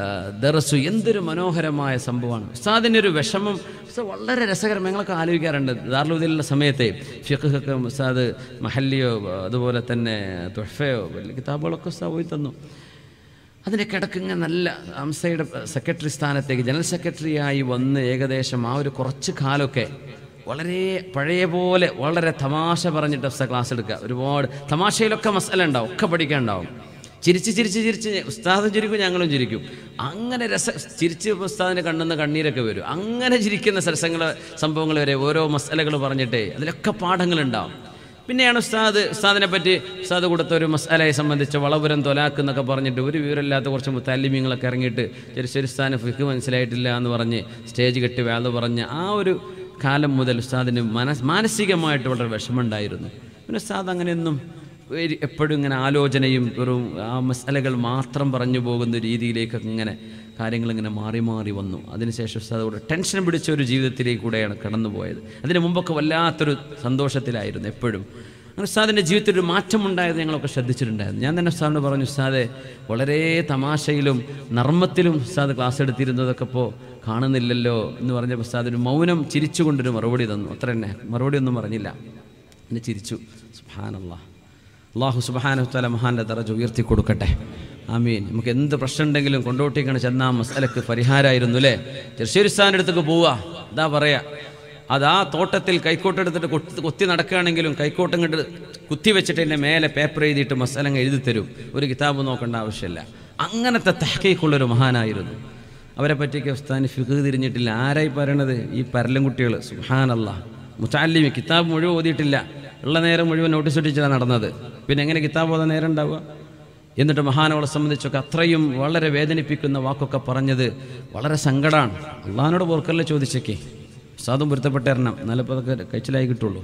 ദർസു എന്തൊരു മനോഹരമായ സംഭവമാണ്. ഉസ്താദിൻ്റെ ഒരു വിഷമം വളരെ രസകരം. ഞങ്ങളൊക്കെ ആലോചിക്കാറുണ്ട് ദാറുൽ സമയത്തെ ഫിഖ്ഹൊക്കെ ഉസ്താദ് മഹല്ലിയോ അതുപോലെ തന്നെ തുഹ്ഫയോ വലിയ കിതാബുകളൊക്കെ ഉസ്താദ് പോയി തന്നു. അതിൻ്റെ കിടക്കിങ്ങനെ നല്ല അംസയുടെ സെക്രട്ടറി സ്ഥാനത്തേക്ക് ജനറൽ സെക്രട്ടറിയായി വന്ന് ഏകദേശം ആ ഒരു കുറച്ച് കാലമൊക്കെ വളരെ പഴയ പോലെ വളരെ തമാശ പറഞ്ഞിട്ട് ഉസ്താദ് ക്ലാസ് എടുക്കുക. ഒരുപാട് തമാശയിലൊക്കെ മസല ഉണ്ടാവും, ഒക്കെ പഠിക്കാനുണ്ടാവും. ചിരിച്ച് ചിരിച്ച് ചിരിച്ച് ഉസ്താദും ചിരിക്കും ഞങ്ങളും ചിരിക്കും. അങ്ങനെ രസ ചിരിച്ച് ഉസ്താദിൻ്റെ കണ്ണെന്ന് കണ്ണീരൊക്കെ വരും. അങ്ങനെ ചിരിക്കുന്ന സരസങ്ങൾ സംഭവങ്ങൾ വരെ ഓരോ മസലകൾ പറഞ്ഞിട്ടേ അതിലൊക്കെ പാഠങ്ങളുണ്ടാവും. പിന്നെയാണ് ഉസ്താദ് ഉസ്താദിനെ പറ്റി ഉസ്താദ് കൊടുത്ത ഒരു മസാലയെ സംബന്ധിച്ച് വളപുരം തൊലാക്ക് എന്നൊക്കെ പറഞ്ഞിട്ട് ഒരു വിവരമില്ലാത്ത കുറച്ച് മുത്തല്ലിമീങ്ങളൊക്കെ ഇറങ്ങിയിട്ട് ചെറിയ ഉസ്താദിന് ഫിഖ് മനസ്സിലായിട്ടില്ല എന്ന് പറഞ്ഞ് സ്റ്റേജ് കെട്ടി വേദ പറഞ്ഞ് ആ ഒരു കാലം മുതൽ ഉസ്താദിന് മനസ് മാനസികമായിട്ട് വളരെ വിഷമമുണ്ടായിരുന്നു. പിന്നെ ഉസ്താദ് അങ്ങനെയൊന്നും എപ്പോഴും ഇങ്ങനെ ആലോചനയും വെറും ആ മസാലകൾ മാത്രം പറഞ്ഞു പോകുന്ന രീതിയിലേക്കൊക്കെ ഇങ്ങനെ കാര്യങ്ങളിങ്ങനെ മാറി മാറി വന്നു. അതിനുശേഷം ഉസ്താദ് കൂടെ ടെൻഷൻ പിടിച്ച ഒരു ജീവിതത്തിലേക്ക് കൂടെയാണ് കടന്നുപോയത്. അതിന് മുമ്പൊക്കെ വല്ലാത്തൊരു സന്തോഷത്തിലായിരുന്നു എപ്പോഴും. അങ്ങനെ ഉസ്താദിൻ്റെ ജീവിതത്തിൽ ഒരു മാറ്റമുണ്ടായത് ഞങ്ങളൊക്കെ ശ്രദ്ധിച്ചിട്ടുണ്ടായിരുന്നു. ഞാൻ തന്നെ ഉസ്താദിനോട് പറഞ്ഞു, ഉസ്താദെ വളരെ തമാശയിലും നർമ്മത്തിലും ഉസ്താദ് ക്ലാസ് എടുത്തിരുന്നതൊക്കെ ഇപ്പോൾ കാണുന്നില്ലല്ലോ എന്ന് പറഞ്ഞപ്പോൾ ഉസ്താദ് ഒരു മൗനം ചിരിച്ചുകൊണ്ടൊരു മറുപടി തന്നു. അത്ര തന്നെ, മറുപടി ഒന്നും പറഞ്ഞില്ല, എന്നെ ചിരിച്ചു. സുബ്ഹാനല്ലാഹ്, അല്ലാഹു സുബ്ഹാനഹു വ തആല മഹാൻ്റെ ദറജ ഉയർത്തി കൊടുക്കട്ടെ. ആമീൻ. നമുക്ക് എന്ത് പ്രശ്നം ഉണ്ടെങ്കിലും കൊണ്ടോട്ടിക്കാണ് ചെന്നാൽ മസലക്ക് പരിഹാരമായിരുന്നു അല്ലേ. ചെറുശ്ശേരി ഉസ്താദിൻ്റെ അടുത്തേക്ക് പോവുക, ഇതാ പറയാ, അതാ തോട്ടത്തിൽ കൈക്കോട്ടെടുത്തിട്ട് കൊത്തി കൊത്തി നടക്കുകയാണെങ്കിലും കൈക്കോട്ട് ഇങ്ങോട്ട് കുത്തി വെച്ചിട്ട് എൻ്റെ മേലെ പേപ്പർ എഴുതിയിട്ട് മസലങ്ങ് എഴുതി തരും. ഒരു കിതാബ് നോക്കേണ്ട ആവശ്യമില്ല. അങ്ങനത്തെ തഹ്ഖീഖുള്ളൊരു മഹാനായിരുന്നു. അവരെ പറ്റിയൊക്കെ ഉസ്താദിന് ഫിഖ് തിരിഞ്ഞിട്ടില്ല. ആരായി പറയണത്? ഈ പരലും കുട്ടികൾ. സുബ്ഹാനല്ലാഹ്, മുതഅല്ലിമി കിതാബ് മുഴുവൻ ഓതിയിട്ടില്ല. ഉള്ള നേരം മുഴുവൻ നോട്ടീസ് ഒട്ടിച്ചാണ് നടന്നത്. പിന്നെ എങ്ങനെ കിതാബ് ഓതാൻ നേരം ഉണ്ടാവുക? എന്നിട്ട് മഹാനവളെ സംബന്ധിച്ചൊക്കെ അത്രയും വളരെ വേദനിപ്പിക്കുന്ന വാക്കൊക്കെ പറഞ്ഞത് വളരെ സങ്കടമാണ്. അള്ളാഹിനോട് പോർക്കല്ലേ ചോദിച്ചേക്കേ, സാധും പൊരുത്തപ്പെട്ടരണം, എന്നാലിപ്പോൾ അതൊക്കെ കഴിച്ചിലായി കിട്ടുള്ളൂ.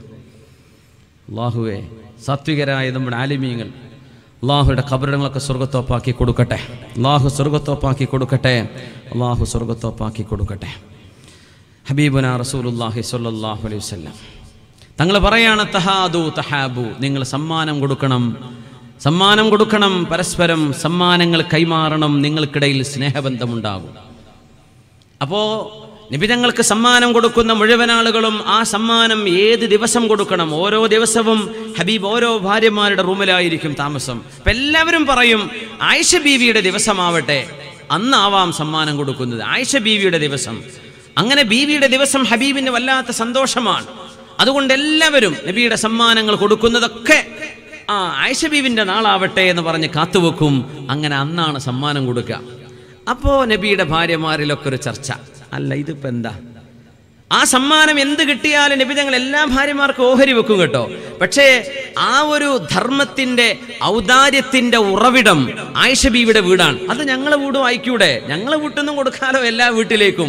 അള്ളാഹുവേ, സാത്വികരായ നമ്മുടെ ആലിമീങ്ങൾ അള്ളാഹുയുടെ ഖബറിടങ്ങളൊക്കെ സ്വർഗ്ഗത്തോപ്പാക്കി കൊടുക്കട്ടെ. അള്ളാഹു സ്വർഗ്ഗത്തോപ്പാക്കി കൊടുക്കട്ടെ. അള്ളാഹു സ്വർഗ്ഗത്തോപ്പാക്കി കൊടുക്കട്ടെ. ഹബീബുനാ റസൂലുള്ളാഹി സ്വല്ലല്ലാഹു അലൈഹി വസല്ലം തങ്ങൾ പറയാണ്, തഹാദു തഹാബു, നിങ്ങൾ സമ്മാനം കൊടുക്കണം, സമ്മാനം കൊടുക്കണം, പരസ്പരം സമ്മാനങ്ങൾ കൈമാറണം, നിങ്ങൾക്കിടയിൽ സ്നേഹബന്ധമുണ്ടാകും. അപ്പോൾ നിബിതങ്ങൾക്ക് സമ്മാനം കൊടുക്കുന്ന മുഴുവൻ ആളുകളും ആ സമ്മാനം ഏത് ദിവസം കൊടുക്കണം? ഓരോ ദിവസവും ഹബീബ് ഓരോ ഭാര്യമാരുടെ റൂമിലായിരിക്കും താമസം. അപ്പം എല്ലാവരും പറയും ആയിഷ ബീവിയുടെ ദിവസമാവട്ടെ, അന്നാവാം സമ്മാനം കൊടുക്കുന്നത്, ആയിഷ ബീവിയുടെ ദിവസം. അങ്ങനെ ബീവിയുടെ ദിവസം ഹബീബിന് വല്ലാത്ത സന്തോഷമാണ്. അതുകൊണ്ട് എല്ലാവരും നബിയുടെ സമ്മാനങ്ങൾ കൊടുക്കുന്നതൊക്കെ ആ ആയിഷ ബീവിൻ്റെ നാളാവട്ടെ എന്ന് പറഞ്ഞ് കാത്തുവെക്കും. അങ്ങനെ അന്നാണ് സമ്മാനം കൊടുക്കുക. അപ്പോൾ നബിയുടെ ഭാര്യമാരിലൊക്കെ ഒരു ചർച്ച, അല്ല ഇതിപ്പോൾ എന്താ, ആ സമ്മാനം എന്ത് കിട്ടിയാലും നബി തങ്ങൾ എല്ലാ ഭാര്യമാർക്കും ഓഹരി വെക്കും കേട്ടോ. പക്ഷേ ആ ഒരു ധർമ്മത്തിന്റെ ഔദാര്യത്തിന്റെ ഉറവിടം ആയിഷ ബീവിയുടെ വീടാണ്. അത് ഞങ്ങളെ വീടും അയക്കൂടെ, ഞങ്ങളെ വീട്ടിൽ നിന്നും കൊടുക്കാലോ എല്ലാ വീട്ടിലേക്കും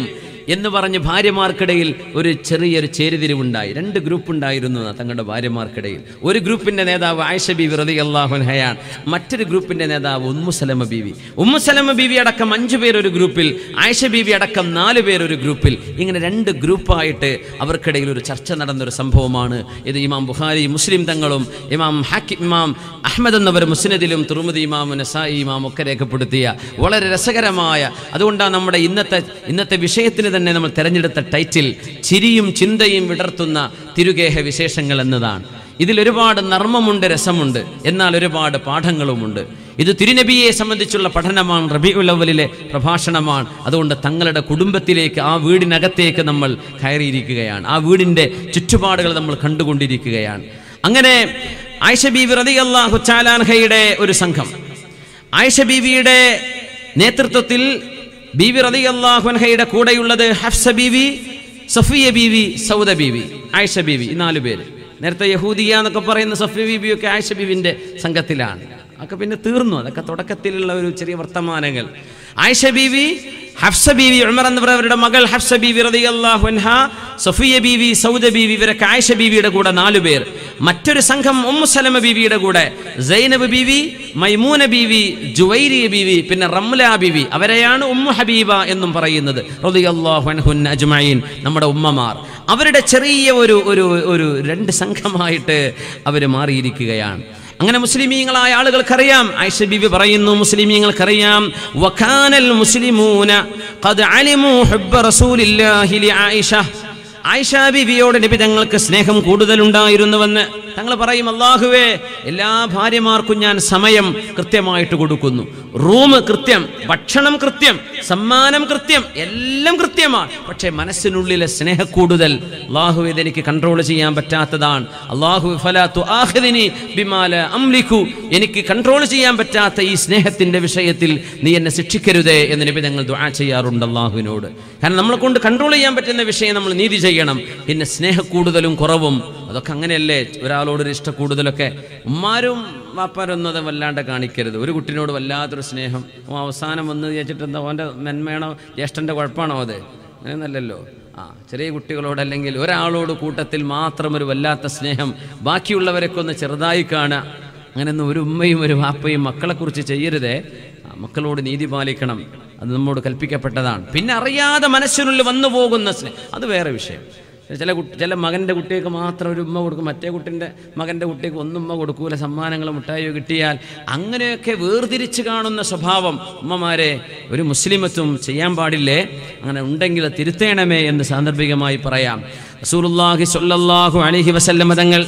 എന്ന് പറഞ്ഞ് ഭാര്യമാർക്കിടയിൽ ഒരു ചെറിയൊരു ചേരിതിരിവുണ്ടായി. രണ്ട് ഗ്രൂപ്പ് ഉണ്ടായിരുന്നു തങ്ങളുടെ ഭാര്യമാർക്കിടയിൽ. ഒരു ഗ്രൂപ്പിൻ്റെ നേതാവ് ആയിഷ ബീവി റളിയല്ലാഹു അൻഹയാണ്. മറ്റൊരു ഗ്രൂപ്പിൻ്റെ നേതാവ് ഉമ്മു സലമ ബീവി. ഉമ്മു സലമ ബീവി അടക്കം അഞ്ചു പേരൊരു ഗ്രൂപ്പിൽ, ആയിഷ ബീവി അടക്കം നാല് പേരൊരു ഗ്രൂപ്പിൽ. ഇങ്ങനെ രണ്ട് ഗ്രൂപ്പായിട്ട് അവർക്കിടയിൽ ഒരു ചർച്ച നടന്നൊരു സംഭവമാണ് ഇത്. ഇമാം ബുഖാരി, മുസ്ലിം തങ്ങളും ഇമാം ഹാക്കിം ഇമാം അഹ്മദ് എന്നവർ മുസ്നദിലും തുർമുദി ഇമാം നസായി ഇമാം ഒക്കെ രേഖപ്പെടുത്തിയ വളരെ രസകരമായ, അതുകൊണ്ടാണ് നമ്മുടെ ഇന്നത്തെ ഇന്നത്തെ വിഷയത്തിന് തന്നെ നമ്മൾ തിരഞ്ഞെടുത്ത ടൈറ്റിൽ ചിരിയും ചിന്തയും വിടർത്തുന്ന തിരുഗേഹ വിശേഷങ്ങൾ എന്നതാണ്. ഇതിലൊരുപാട് നർമ്മമുണ്ട്, രസമുണ്ട്, എന്നാൽ ഒരുപാട് പാഠങ്ങളുമുണ്ട്. ഇത് തിരുനബിയെ സംബന്ധിച്ചുള്ള പഠനമാണ്, റബീഉൽ അവ്വലിലെ പ്രഭാഷണമാണ്. അതുകൊണ്ട് തങ്ങളുടെ കുടുംബത്തിലേക്ക്, ആ വീടിനകത്തേക്ക് നമ്മൾ കയറിയിരിക്കുകയാണ്. ആ വീടിൻ്റെ ചുറ്റുപാടുകൾ നമ്മൾ കണ്ടുകൊണ്ടിരിക്കുകയാണ്. അങ്ങനെ ആയിഷ ബീവി റളിയല്ലാഹു തആല അൻഹയുടെ ഒരു സംഘം, ആയിഷ ബീവിയുടെ നേതൃത്വത്തിൽ, ബീവി റളിയല്ലാഹു അൻഹയുടെ കൂടെയുള്ളത് ഹഫ്സ ബീവി, സഫിയ ബീവി, സൗദ ബീവി, ആയിഷ ബീവി, ഈ നാലു പേര്. നേരത്തെ യഹൂദിയ എന്നൊക്കെ പറയുന്ന സഫിയ ബീവിയൊക്കെ ആയിഷ ബീവിൻ്റെ സംഘത്തിലാണ്. അതൊക്കെ പിന്നെ തീർന്നു. അതൊക്കെ തുടക്കത്തിലുള്ള ഒരു ചെറിയ വർത്തമാനങ്ങൾ. ആയിഷ ബീവി, ഹഫ്സ ബീവി, ഉമർ എന്നവരുടെ മകൾ ഹഫ്സ ബീവി റളിയല്ലാഹു അൻഹ, സഫിയ ബീവി, സൗദ ബീവി, ഇവരൊക്കെ ആയിഷ ബീവിയുടെ കൂടെ നാലു പേർ. മറ്റൊരു സംഘം ഉമ്മു സലമ ബീവിയുടെ കൂടെ സൈനബ് ബീവി, മൈമൂന ബീവി, ജുവൈരിയ ബീവി, പിന്നെ റംല ബീവി, അവരെയാണ് ഉമ്മു ഹബീബ എന്നും പറയുന്നത് റളിയല്ലാഹു അൻഹുന്ന അജ്മഈൻ, നമ്മുടെ ഉമ്മമാർ. അവരുടെ ചെറിയ ഒരു ഒരു ഒരു രണ്ട് സംഘമായിട്ട് അവർ മാറിയിരിക്കുകയാണ്. അങ്ങനെ മുസ്ലിമീങ്ങളായ ആളുകൾക്കറിയാം, ആയിഷ ബീവി പറയുന്നു, മുസ്ലിമീങ്ങൾക്കറിയാം, വകാനൽ മുസ്ലിമൂന ഖദ് അലിമു ഹുബ്ബ റസൂലില്ലാഹി ലി ആയിഷ. ആയിഷ ബീവിയോട് നബി തങ്ങൾക്ക് സ്നേഹം കൂടുതലുണ്ടായിരുന്നുവെന്ന് തങ്ങൾ പറയും. അല്ലാഹുവേ, എല്ലാ ഭാര്യമാർക്കും ഞാൻ സമയം കൃത്യമായിട്ട് കൊടുക്കുന്നു, റൂം കൃത്യം, ഭക്ഷണം കൃത്യം, സമ്മാനം കൃത്യം, എല്ലാം കൃത്യമാണ്. പക്ഷേ മനസ്സിനുള്ളിലെ സ്നേഹക്കൂടുതൽ അല്ലാഹുവേ ഇതെനിക്ക് കൺട്രോൾ ചെയ്യാൻ പറ്റാത്തതാണ്. അല്ലാഹു ഫലാ തുആഖിദിനി ബിമാ ലാ അംലികു, എനിക്ക് കൺട്രോൾ ചെയ്യാൻ പറ്റാത്ത ഈ സ്നേഹത്തിന്റെ വിഷയത്തിൽ നീ എന്നെ ശിക്ഷിക്കരുതേ എന്ന് നബി തങ്ങൾ ദുആ ചെയ്യാറുണ്ട് അല്ലാഹുവിനോട്. കാരണം നമ്മളെ കൊണ്ട് കൺട്രോൾ ചെയ്യാൻ പറ്റുന്ന വിഷയം നമ്മൾ നീതി ചെയ്യണം. പിന്നെ സ്നേഹക്കൂടുതലും കുറവും അതൊക്കെ അങ്ങനെയല്ലേ, ഒരാളോടൊരു ഇഷ്ട കൂടുതലൊക്കെ. ഉമ്മാരും വാപ്പാരൊന്നും അത് വല്ലാണ്ട് കാണിക്കരുത്. ഒരു കുട്ടിനോട് വല്ലാത്തൊരു സ്നേഹം, അവസാനം വന്ന് വിചാരിച്ചിട്ട് എന്താ ഓൻ്റെ മെന്മയാണോ ജ്യേഷ്ഠൻ്റെ കുഴപ്പമാണോ അത്? അങ്ങനെയൊന്നല്ലല്ലോ. ആ ചെറിയ കുട്ടികളോട് അല്ലെങ്കിൽ ഒരാളോട് കൂട്ടത്തിൽ മാത്രം ഒരു വല്ലാത്ത സ്നേഹം, ബാക്കിയുള്ളവരൊക്കെ ഒന്ന് ചെറുതായി കാണുക. അങ്ങനെയൊന്നും ഒരു ഉമ്മയും ഒരു വാപ്പയും മക്കളെക്കുറിച്ച് ചെയ്യരുതേ. മക്കളോട് നീതി പാലിക്കണം, അത് നമ്മോട് കൽപ്പിക്കപ്പെട്ടതാണ്. പിന്നെ അറിയാതെ മനസ്സിനുള്ളിൽ വന്നു പോകുന്ന സ്നേഹം അത് വേറെ വിഷയം. ചില കുട്ടി ചില മകൻ്റെ കുട്ടിയൊക്കെ മാത്രം ഒരു ഉമ്മ കൊടുക്കും, മറ്റേ കുട്ടിൻ്റെ മകൻ്റെ കുട്ടിക്ക് ഒന്നും ഉമ്മ കൊടുക്കൂല, സമ്മാനങ്ങൾ മുട്ടായോ കിട്ടിയാൽ. അങ്ങനെയൊക്കെ വേർതിരിച്ച് കാണുന്ന സ്വഭാവം ഉമ്മമാരെ ഒരു മുസ്ലിമത്തും ചെയ്യാൻ പാടില്ലേ. അങ്ങനെ ഉണ്ടെങ്കിൽ തിരുത്തേണമേ എന്ന് സാന്ദർഭികമായി പറയാം. റസൂലുള്ളാഹി സ്വല്ലല്ലാഹു അലൈഹി വസല്ലം തങ്ങൾ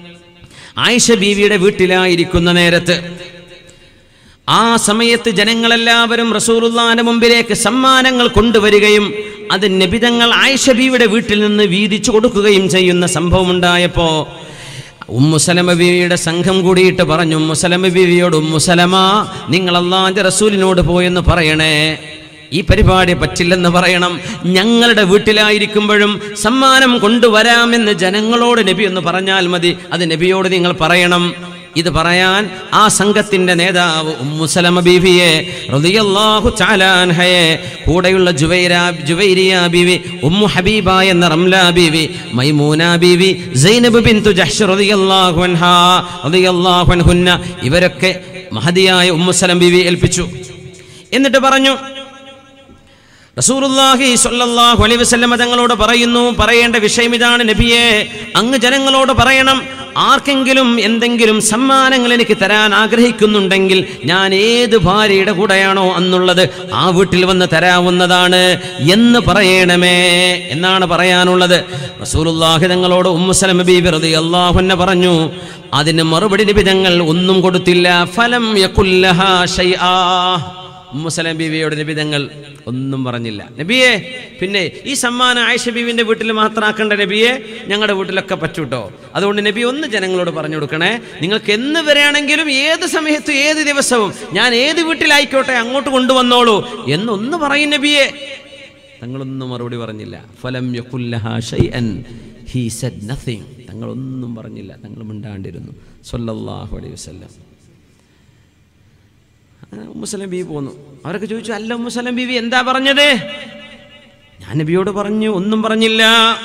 ആയിഷ ബീവിയുടെ വീട്ടിലായിരിക്കുന്ന നേരത്ത്, ആ സമയത്ത് ജനങ്ങളെല്ലാവരും റസൂലുള്ളാഹിന്റെ മുമ്പിലേക്ക് സമ്മാനങ്ങൾ കൊണ്ടുവരികയും അത് നബി തങ്ങൾ ആയിഷ ബീവിയുടെ വീട്ടിൽ നിന്ന് വീതിച്ചു കൊടുക്കുകയും ചെയ്യുന്ന സംഭവം ഉണ്ടായപ്പോൾ ഉമ്മു സലമ ബീവിയുടെ സംഘം കൂടിയിട്ട് പറഞ്ഞു, ഉമ്മു സലമ ബീവിയോട്, ഉമ്മു സലമ, നിങ്ങൾ അല്ലാഹുവിന്റെ റസൂലിനോട് പോയെന്ന് പറയണേ, ഈ പരിപാടി പറ്റില്ലെന്ന് പറയണം. ഞങ്ങളുടെ വീട്ടിലായിരിക്കുമ്പോഴും സമ്മാനം കൊണ്ടുവരാമെന്ന് ജനങ്ങളോട് നബി ഒന്ന് പറഞ്ഞാൽ മതി, അത് നബിയോട് നിങ്ങൾ പറയണം. ഇത് പറയാൻ ആ സംഘത്തിന്റെ നേതാവ് ഉമ്മു സലമ ബീവിയെ റളിയല്ലാഹു തആല അൻഹയെ, കൂടെയുള്ള ജുവൈര ജുവൈരിയ ബീവി, ഉമ്മു ഹബീബ എന്ന റംല ബീവി, മൈമൂന ബീവി, സൈനബ് ബിൻതു ജഹ്ഷ് റളിയല്ലാഹു അൻഹാ റളിയല്ലാഹു അൻഹുന്ന, ഇവരൊക്കെ മഹദിയായ ഉമ്മു സലമ ബീവി ഏൽപ്പിച്ചു. എന്നിട്ട് പറഞ്ഞു, റസൂലുള്ളാഹി സ്വല്ലല്ലാഹു അലൈഹി വസല്ലം തങ്ങളോട് പറയുന്നു, പറയേണ്ട വിഷയം ഇതാണ് നബിയെ, അങ്ങ് ജനങ്ങളോട് പറയണം, ആർക്കെങ്കിലും എന്തെങ്കിലും സമ്മാനങ്ങൾ എനിക്ക് തരാൻ ആഗ്രഹിക്കുന്നുണ്ടെങ്കിൽ ഞാൻ ഏത് ഭാര്യയുടെ കൂടെയാണോ അന്നുള്ളത് ആ വീട്ടിൽ വന്ന് തരാവുന്നതാണ് എന്ന് പറയണമേ എന്നാണ് പറയാനുള്ളത്. റസൂലുള്ളാഹി തങ്ങളോട് ഉമ്മു സലമ ബീവി റളിയല്ലാഹു അൻഹ പറഞ്ഞു. അതിന് മറുപടി നബി തങ്ങൾ ഒന്നും കൊടുത്തില്ല. ഫലം യഖുല്ലഹാ ഷൈആ, ഉമ്മു സലമ ബീവിയോട് നബി തങ്ങൾ ഒന്നും പറഞ്ഞില്ല. നബിയെ, പിന്നെ ഈ സമ്മാനം ആയിഷ ബീവിന്റെ വീട്ടിൽ മാത്രമാക്കേണ്ട നബിയെ, ഞങ്ങളുടെ വീട്ടിലൊക്കെ പറ്റൂട്ടോ. അതുകൊണ്ട് നബി ഒന്ന് ജനങ്ങളോട് പറഞ്ഞു കൊടുക്കണേ, നിങ്ങൾക്ക് എന്ന് വരെയാണെങ്കിലും ഏത് സമയത്തും ഏത് ദിവസവും ഞാൻ ഏത് വീട്ടിലായിക്കോട്ടെ അങ്ങോട്ട് കൊണ്ടുവന്നോളൂ എന്നൊന്ന് പറയും നബിയെ. തങ്ങളൊന്നും മറുപടി പറഞ്ഞില്ല. ഫലം യഖുല്ലഹാ ഷൈഅൻ, ഹി സെഡ് നത്തിങ്. തങ്ങളൊന്നും പറഞ്ഞില്ല, തങ്ങൾ മിണ്ടാണ്ടിരുന്നു സ്വല്ലല്ലാഹു അലൈഹി വസല്ലം. ഉമ്മു സലമ ബീവി പോന്നു. അവരൊക്കെ ചോദിച്ചു, അല്ല ഉമ്മു സലമ ബീവി എന്താ പറഞ്ഞത്? ഞാൻ നബിയോട് പറഞ്ഞു, ഒന്നും പറഞ്ഞില്ല.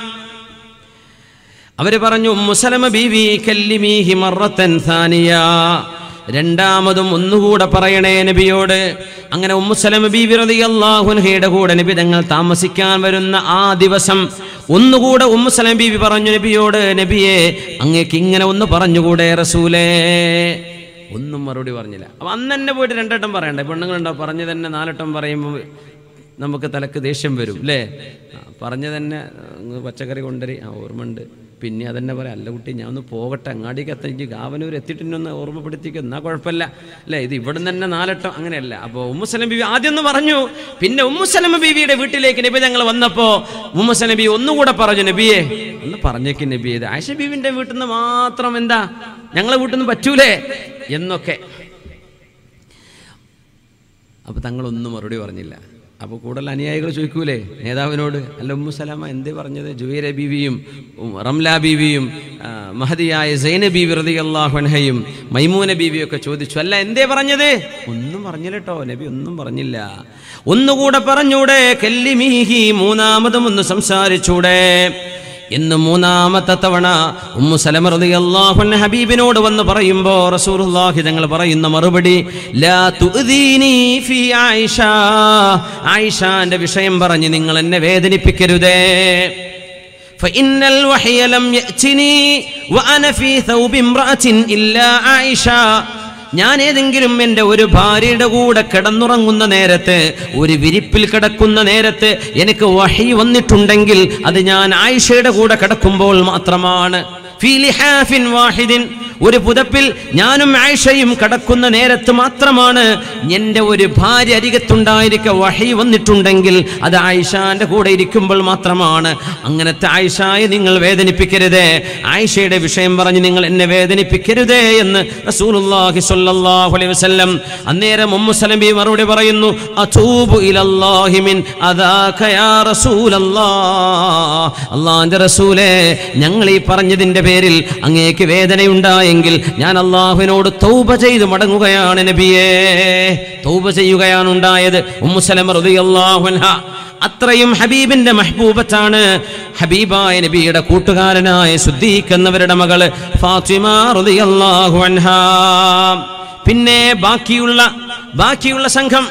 അവര് പറഞ്ഞു, ഉമ്മു സലമ ബീവി കല്ലിമീഹി മറത്തൻ സാനിയ, രണ്ടാമതും ഒന്നുകൂടെ പറയണേ നബിയോട്. അങ്ങനെ ഉമ്മു സലമ ബീവി റളിയല്ലാഹു അൻഹയുടെ കൂടെ നബി തങ്ങൾ താമസിക്കാൻ വരുന്ന ആ ദിവസം ഒന്നുകൂടെ ഉമ്മു സലമ ബീവി പറഞ്ഞു നബിയോട്, നബിയെ അങ്ങേക്ക് ഇങ്ങനെ ഒന്ന് പറഞ്ഞുകൂടെ റസൂലേ? ഒന്നും മറുപടി പറഞ്ഞില്ല. അപ്പം അന്ന് തന്നെ പോയിട്ട് രണ്ടെട്ടം പറയണ്ടേ? പെണ്ണുങ്ങളുണ്ടോ പറഞ്ഞു തന്നെ നാലെട്ടം പറയുമ്പോൾ നമുക്ക് തലക്ക് ദേഷ്യം വരും അല്ലേ? പറഞ്ഞു തന്നെ പച്ചക്കറി കൊണ്ടുവരി, ആ ഓർമ്മയുണ്ട്, പിന്നെ അതന്നെ പറയാം, അല്ല കുട്ടി ഞാൻ ഒന്ന് പോകട്ടെ, അങ്ങാടിക്ക് എത്തിക്ക് ഗാവനൂർ എത്തിയിട്ടൊന്ന് ഓർമ്മപ്പെടുത്തിക്കുക, എന്നാൽ കുഴപ്പമില്ല അല്ലേ? ഇത് ഇവിടെ നിന്ന് നാലെട്ടം അങ്ങനെയല്ല. അപ്പോൾ ഉമ്മു സലമ ബീവി ആദ്യം ഒന്ന് പറഞ്ഞു, പിന്നെ ഉമ്മു സലമ ബീവിയുടെ വീട്ടിലേക്ക് നബി ഞങ്ങൾ വന്നപ്പോൾ ഉമ്മു സലമ ബീവി ഒന്നുകൂടെ പറഞ്ഞു, നബിയെ ഒന്ന് പറഞ്ഞേക്ക് നബിയെ, ഇത് ആയിഷ ബീവിൻ്റെ വീട്ടിൽ നിന്ന് മാത്രം എന്താ ഞങ്ങളെ വീട്ടിൽ നിന്ന് പറ്റൂലേ എന്നൊക്കെ. അപ്പോൾ തങ്ങളൊന്നും മറുപടി പറഞ്ഞില്ല. അപ്പോൾ കൂടുതൽ അനുയായികൾ ചോദിക്കൂലേ നേതാവിനോട്, അല്ല ഉമ്മു സലമ എന്തേ പറഞ്ഞത്? ജുവൈര ബീവിയും റംല ബീവിയും മഹദിയായ സൈന ബീവി റളിയല്ലാഹു അൻഹയും മൈമൂന ബീവിയൊക്കെ ചോദിച്ചു, അല്ല എന്തേ പറഞ്ഞത്? ഒന്നും പറഞ്ഞില്ല കേട്ടോ നബി, ഒന്നും പറഞ്ഞില്ല. ഒന്നുകൂടെ പറഞ്ഞൂടെ? കല്ലിമീഹി, മൂന്നാമതും ഒന്ന് സംസാരിച്ചൂടെ എന്ന് മൂന്നാമത്തെ തവണ ഉമ്മു സലമ റളിയല്ലാഹു അൻഹ ഹബീബിനോട് വന്ന് പറയുമ്പോൾ റസൂലുള്ളാഹി തങ്ങൾ പറയുന്ന മറുപടി, ലാ തുഅദീനി ഫീ ആയിഷ, ആയിഷാന്റെ വിഷയം പറഞ്ഞ് നിങ്ങൾ എന്നെ വേദനിപ്പിക്കരുതേ. ഫഇന്നൽ വഹയ ലം യഅതിനി വഅന ഫീ തൗബി ഇംറഅത്തിൻ ഇല്ലാ ആയിഷ, ഞാൻ ഏതെങ്കിലും എൻ്റെ ഒരു ഭാര്യയുടെ കൂടെ കിടന്നുറങ്ങുന്ന നേരത്ത്, ഒരു വിരിപ്പിൽ കിടക്കുന്ന നേരത്ത് എനിക്ക് വഹി വന്നിട്ടുണ്ടെങ്കിൽ അത് ഞാൻ ആയിഷയുടെ കൂടെ കിടക്കുമ്പോൾ മാത്രമാണ്. ഫീ ലിഹാഫിൻ വാഹിദിൻ, ഒരു പുതപ്പിൽ ഞാനും ആയിഷയും കിടക്കുന്ന നേരത്ത് മാത്രമാണ് എൻ്റെ ഒരു ഭാര്യ അരികത്തുണ്ടായിരിക്കെ വഹി വന്നിട്ടുണ്ടെങ്കിൽ അത് ആയിഷാന്റെ കൂടെ ഇരിക്കുമ്പോൾ മാത്രമാണ്. അങ്ങനത്തെ ആയിഷയെ നിങ്ങൾ വേദനിപ്പിക്കരുതേ, ആയിഷയുടെ വിഷയം പറഞ്ഞ് നിങ്ങൾ എന്നെ വേദനിപ്പിക്കരുതേ എന്ന് റസൂലുള്ളാഹി സ്വല്ലല്ലാഹു അലൈഹി വസല്ലം. അന്നേരം ഉമ്മു സലമ ബീവി മറുപടി പറയുന്നു, അതൂബു ഇലല്ലാഹി മിൻ അദാക യാ റസൂലല്ലാഹ്, അല്ലാഹുവിന്റെ റസൂലേ ഞങ്ങൾ ഈ പറഞ്ഞതിന്റെ പേരിൽ അങ്ങേക്ക് വേദനയുണ്ടായി എങ്കിൽ ഞാൻ അല്ലാഹുവിനോട് തൗബ ചെയ്ത് മടങ്ങുകയാണ് നബിയേ, തൗബ ചെയ്യുകയാണ് ഉണ്ടായത്. ഉമ്മു സലമ റളിയല്ലാഹു അൻഹ അത്രയും ഹബീബിന്റെ മഹ്ബൂബത്താണ്. ഹബീബായ നബിയുടെ കൂട്ടുകാരനായ സിദ്ദീഖ് എന്നവരുടെ മകള് ഫാത്തിമ റളിയല്ലാഹു അൻഹ. പിന്നെ ബാക്കിയുള്ള ബാക്കിയുള്ള സംഘം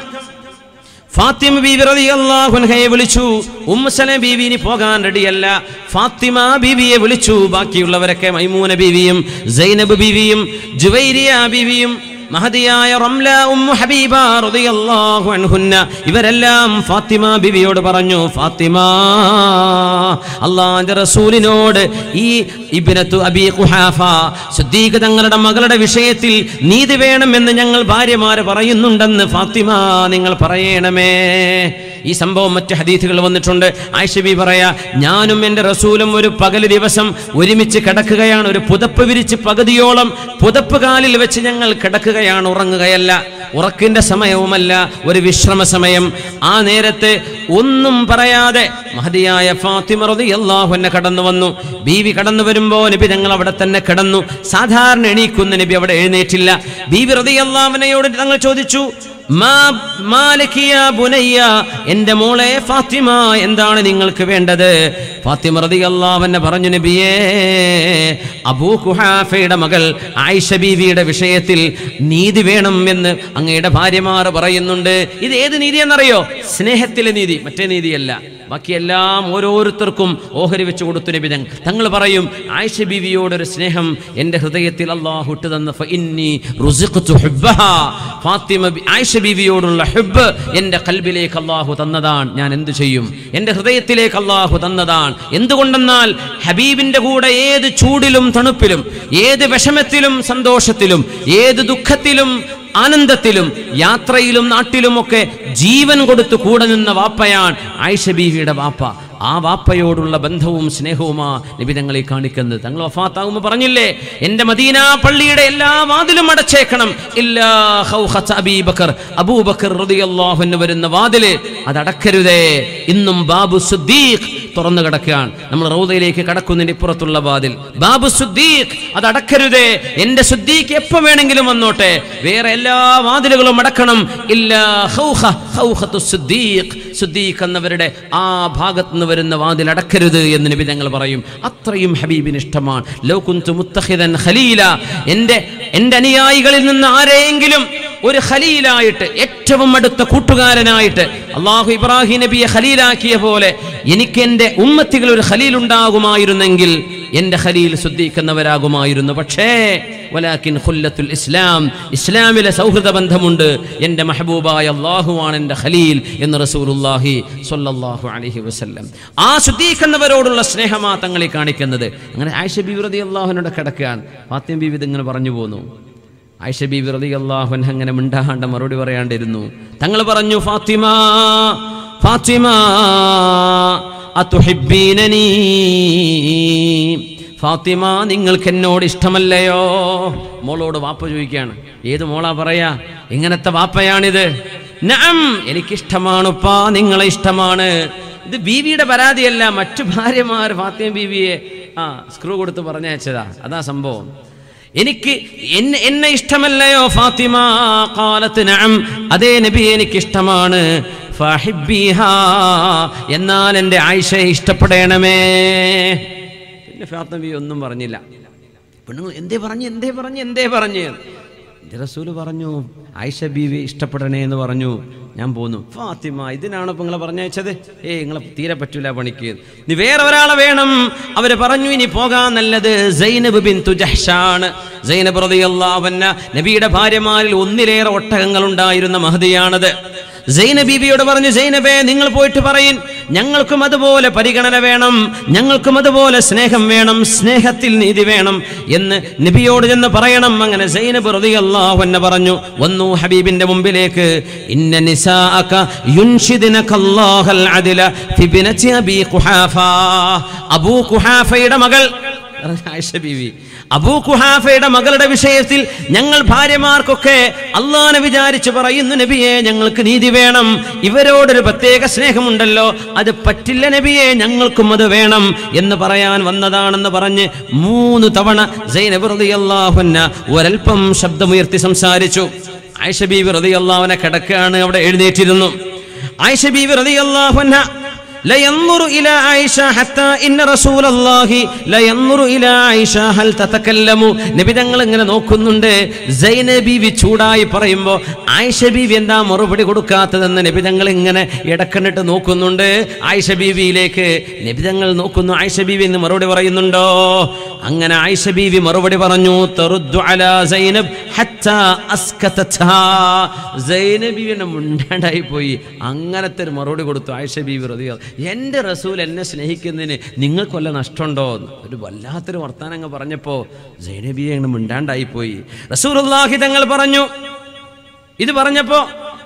ഫാത്തിമ ബീവി റളിയല്ലാഹു അൻഹയെ വിളിച്ചു. ഉമ്മു സലമ ബീവി ഇനി പോകാൻ റെഡിയല്ല, ഫാത്തിമ ബീവിയെ വിളിച്ചു. ബാക്കിയുള്ളവരൊക്കെ മൈമൂന ബീവിയും സൈനബ് ബീവിയും ജുവൈരിയ ബീവിയും മഹദിയായ റംല ഉമ്മു ഹബീബ റളിയല്ലാഹു അൻഹുന്ന ഇവരെല്ലാം ഫാത്തിമ ബീവിയോട് പറഞ്ഞു, ഫാത്തിമ അല്ലാഹുവിന്റെ റസൂലിനോട് ഈ ഇബ്നത്തു അബീ ഖുഹാഫ സിദ്ദീഖ് തങ്ങളുടെ മകളുടെ വിഷയത്തിൽ നീതി വേണമെന്ന് ഞങ്ങൾ ഭാര്യമാര് പറയുന്നുണ്ടെന്ന് ഫാത്തിമ നിങ്ങൾ പറയണമേ. ഈ സംഭവം മറ്റ് ഹദീസുകൾ വന്നിട്ടുണ്ട്. ആയിഷ ബീവി പറയാ, ഞാനും എൻ്റെ റസൂലും ഒരു പകൽ ദിവസം ഒരുമിച്ച് കിടക്കുകയാണ്. ഒരു പുതപ്പ് വിരിച്ച് പകുതിയോളം പുതപ്പ് കാലിൽ വെച്ച് ഞങ്ങൾ കിടക്കുകയാണ്, ഉറങ്ങുകയല്ല, ഉറക്കിന്റെ സമയവുമല്ല, ഒരു വിശ്രമ സമയം. ആ നേരത്തെ ഒന്നും പറയാതെ മഹദിയായ ഫാത്തിമ റളിയല്ലാഹു അൻഹ കടന്നു വന്നു. ബീവി കടന്നു വരുമ്പോ നബി ഞങ്ങൾ അവിടെ തന്നെ കിടന്നു. സാധാരണ എണീക്കുന്ന നബി അവിടെ എഴുന്നേറ്റില്ല. ബീവി റളിയല്ലാഹു അൻഹയോട് തങ്ങൾ ചോദിച്ചു, എന്റെ മോളെ ഫാത്തിമ എന്താണ് നിങ്ങൾക്ക് വേണ്ടത്? ഫാത്തിമ റളിയല്ലാഹു അൻഹ പറഞ്ഞു, നബിയേ അബൂ ഖുഹാഫയുടെ മകൾ ആയിഷ ബീവിയുടെ വിഷയത്തിൽ നീതി വേണം എന്ന് അങ്ങയുടെ ഭാര്യമാർ പറയുന്നുണ്ട്. ഇത് ഏത് നീതി എന്നറിയോ? സ്നേഹത്തിലെ നീതി, മറ്റേ നീതിയല്ല. ബാക്കിയെല്ലാം ഓരോരുത്തർക്കും ഓഹരി വെച്ച് കൊടുത്തു നബി തങ്ങൾ. തങ്ങൾ പറയും, ആയിഷ ബീവിയോടൊരു സ്നേഹം എൻ്റെ ഹൃദയത്തിൽ അല്ലാഹു ഇട്ടു തന്ന ഫഇന്നി റുസിഖ്തു ഹുബ്ബഹാ, ഫാത്തിമ ആയിഷ ബീവിയോടുള്ള ഹുബ്ബ് എൻ്റെ ഖൽബിലേക്ക് അല്ലാഹു തന്നതാണ്. ഞാൻ എന്ത് ചെയ്യും? എൻ്റെ ഹൃദയത്തിലേക്ക് അല്ലാഹു തന്നതാണ്. എന്തുകൊണ്ടെന്നാൽ ഹബീബിന്റെ കൂടെ ഏത് ചൂടിലും തണുപ്പിലും, ഏത് വിഷമത്തിലും സന്തോഷത്തിലും, ഏത് ദുഃഖത്തിലും ആനന്ദത്തിലും, യാത്രയിലും നാട്ടിലുമൊക്കെ ജീവൻ കൊടുത്തു കൂടെ നിന്ന വാപ്പയാണ് ആയിഷ ബീവിയുടെ വാപ്പ. ആ വാപ്പയോടുള്ള ബന്ധവും സ്നേഹവുമാ നബി തങ്ങളെ കാണിക്കുന്നത്. തങ്ങൾ വഫാത്താകുമ്പോൾ പറഞ്ഞില്ലേ, എൻ്റെ മദീന പള്ളിയുടെ എല്ലാ വാതിലും അടച്ചേക്കണം, ഇല്ലാ ഖൗഖത അബീബക്കർ, അബൂബക്കർ റളിയല്ലാഹു അൻഹു വരുന്ന വാതില് അത് അടക്കരുതേ. ഇന്നും ബാബു സിദ്ദീഖ് തുറന്നു കിടക്കുകയാണ്. നമ്മൾ റൗദയിലേക്ക് കടക്കുന്നതിന്റെ ഇപ്പുറത്തുള്ള വാതിൽ ബാബു സുദ്ദീഖ്, അത് അടക്കരുതേ. എന്റെ സുദ്ദീഖ് എപ്പോ വേണമെങ്കിലും വന്നോട്ടെ, വേറെ എല്ലാ വാതിലുകളും അടക്കണം. ഇല്ലാ ഖൗഖ ഖൗഖത്തു സുദ്ദീഖ്, സുദ്ദീഖ് എന്നവരുടെ ആ ഭാഗത്ത് നിന്ന് വരുന്ന വാതിൽ അടക്കരുത് എന്ന് നബി തങ്ങൾ പറയും. അത്രയും ഹബീബിന് ഇഷ്ടമാണ്. ലൗ കുന്തു മുത്തഖിദൻ ഖലീല, എൻ്റെ എൻ്റെ അനുയായികളിൽ നിന്ന് ആരെയെങ്കിലും ഒരു ഖലീലായിട്ട്, ഏറ്റവും അടുത്ത കൂട്ടുകാരനായിട്ട് അള്ളാഹു ഇബ്രാഹിം നബിയെ ഖലീലാക്കിയ പോലെ എനിക്ക് എൻ്റെ ഉമ്മത്തികൾ ഒരു ഖലീൽ ഉണ്ടാകുമായിരുന്നെങ്കിൽ എൻ്റെ ഖലീൽ സുദ്ദീഖ് എന്നവരാകുമായിരുന്നു. പക്ഷേ വലാകിൻ ഖുല്ലത്തുൽ ഇസ്ലാം, ഇസ്ലാമിലെ സൗഹൃദ ബന്ധമുണ്ട്. എൻ്റെ മെഹബൂബായ അള്ളാഹുവാണ് എൻ്റെ ഖലീൽ എന്ന് റസൂലുള്ളാഹി സ്വല്ലല്ലാഹു അലൈഹി വസല്ലം. ആ സുദ്ദീഖ് എന്നവരോടുള്ള സ്നേഹമാ തങ്ങളെ കാണിക്കുന്നത്. അങ്ങനെ ആയിഷ ബീവി റളിയല്ലാഹു അൻഹയുടെ കിടക്കാൻ ഫാത്തിമ ബീവി ഇതിങ്ങനെ പറഞ്ഞു പോന്നു. ആയിഷ ബീവി റളിയല്ലാഹു അൻഹ അങ്ങനെ മിണ്ടാണ്ട മറുപടി പറയാണ്ടിരുന്നു. തങ്ങൾ പറഞ്ഞു, ഫാത്തിമ ഫാത്തിമ അതുഹിബ്ബീനനി, ഫാത്തിമ നിങ്ങൾക്ക് എന്നോട് ഇഷ്ടമല്ലയോ? മോളോട് വാപ്പ ചോദിക്കുകയാണ്. ഏത് മോളാ പറയാ? ഇങ്ങനത്തെ വാപ്പയാണിത്. നഅം, എനിക്കിഷ്ടമാണുപ്പാ, നിങ്ങളെ ഇഷ്ടമാണ്. ഇത് ബീവിയുടെ പരാതിയല്ല, മറ്റു ഭാര്യമാർ ഫാത്തിമ ബീവിയെ ആ സ്ക്രൂ കൊടുത്ത് പറഞ്ഞയച്ചതാ. അതാ സംഭവം. എനിക്ക് എന്നെ എന്നെ ഇഷ്ടമല്ലയോ ഫാത്തിമ? ഖാലത്ത് നഅം, അതേ നബി എനിക്കിഷ്ടമാണ്. ഫഹിബ്ബിഹാ, എന്നാൽ എൻ്റെ ആയിഷയെ ഇഷ്ടപ്പെടണമേ. പിന്നെ ഫാത്തിമ ബീവി ഒന്നും പറഞ്ഞില്ല. പെണ്ണുങ്ങൾ എന്തേ പറഞ്ഞു എന്തേ പറഞ്ഞു എന്തേ പറഞ്ഞു റസൂല് പറഞ്ഞു, ആയിഷ ബീവി ഇഷ്ടപ്പെടണേ എന്ന് പറഞ്ഞു. ഞാൻ പോന്നു. ഫാത്തിമ, ഇതിനാണോ ഇപ്പൊ നിങ്ങളെ പറഞ്ഞയച്ചത്? ഏയ് നിങ്ങളെ തീരെ പറ്റൂല പണിക്ക്, നീ വേറെ ഒരാളെ വേണം. അവര് പറഞ്ഞു, ഇനി പോകാൻ നല്ലത് സൈനബ് ബിൻതു ജഹ്ഷാണ്. സൈനബ് റളിയല്ലാഹു അൻഹ നബിയുടെ ഭാര്യമാരിൽ ഒന്നിലേറെ ഒട്ടകങ്ങൾ ഉണ്ടായിരുന്ന മഹദിയാണത്. സൈനബ് ബീവിയോട് പറഞ്ഞു, സൈനബേ നിങ്ങൾ പോയിട്ട് പറയിൻ, ഞങ്ങൾക്കും അതുപോലെ പരിഗണന വേണം, ഞങ്ങൾക്കും അതുപോലെ സ്നേഹം വേണം, സ്നേഹത്തിൽ നീതി വേണം എന്ന് നബിയോട് ചെന്ന് പറയണം. അങ്ങനെ സൈനബ് റളിയല്ലാഹു അൻഹ പറഞ്ഞു, വന്നു ഹബീബിന്റെ മുമ്പിലേക്ക്. ഇന്ന നിസാഅക യുൻഷിദുനകല്ലാഹൽ അദ്ല ഫി ബിനതി അബീ ഖുഹാഫ, അബൂ ഖുഹാഫയുടെ മകൾ ആയിഷ ബീവി, അബൂ ഖുഹാഫയുടെ മകളുടെ വിഷയത്തിൽ ഞങ്ങൾ ഭാര്യമാർക്കൊക്കെ അള്ളാഹനെ വിചാരിച്ച് പറയുന്നു, നബിയെ ഞങ്ങൾക്ക് നീതി വേണം, ഇവരോടൊരു പ്രത്യേക സ്നേഹമുണ്ടല്ലോ, അത് പറ്റില്ല നബിയെ, ഞങ്ങൾക്കും അത് വേണം എന്ന് പറയാൻ വന്നതാണെന്ന് പറഞ്ഞ് മൂന്ന് തവണ സൈനബ് റളിയല്ലാഹു അൻഹ ഒരൽപ്പം ശബ്ദമുയർത്തി സംസാരിച്ചു. ആയിഷ ബീവി റളിയല്ലാഹു അൻഹ കിടക്കുകയാണ്, അവിടെ എഴുന്നേറ്റിരുന്നു. ആയിഷ ബീവി റളിയല്ലാഹു അൻഹ لا ينظر إلى عائشة حتى إن رسول الله لا ينظر إلى عائشة هل تتكلم. നബി തങ്ങൾ ഇങ്ങനെ നോക്കുന്നുണ്ട്. സൈനബ് ബീവി ചൂടായി പറയുമ്പോൾ ആയിഷ ബീവി എന്താ മറുപടി കൊടുക്കാത്തതെന്ന് നബി തങ്ങൾ ഇങ്ങനെ ഇടക്കണ്ടിട്ട് നോക്കുന്നുണ്ട്. ആയിഷ ബീവിയിലേക്ക് നബി തങ്ങൾ നോക്കുന്നു. ആയിഷ ബീവി എന്ന് മറുപടി പറയുന്നുണ്ടോ? അങ്ങനെ ആയിഷ ബീവി മറുപടി പറഞ്ഞു, തറുദ്ദു അലാ സൈനബ് ഹത്താ അസ്കതത്ഹാ. സൈനബ് ബീവിനെ മുണ്ടാണ്ടായി പോയി. അങ്ങനത്തെ ഒരു മറുപടി കൊടുത്തു ആയിഷ ബീവി റളിയല്ലാഹു. എൻ്റെ റസൂൽ എന്നെ സ്നേഹിക്കുന്നതിന് നിങ്ങൾക്ക് വല്ല നഷ്ടമുണ്ടോ? ഒരു വല്ലാത്തൊരു വർത്താനം അങ്ങ് പറഞ്ഞപ്പോൾ സൈനബ് ബീവി അങ്ങനെ മിണ്ടാണ്ടായിപ്പോയി. റസൂലുള്ളാഹി തങ്ങൾ പറഞ്ഞു, ഇത് പറഞ്ഞപ്പോ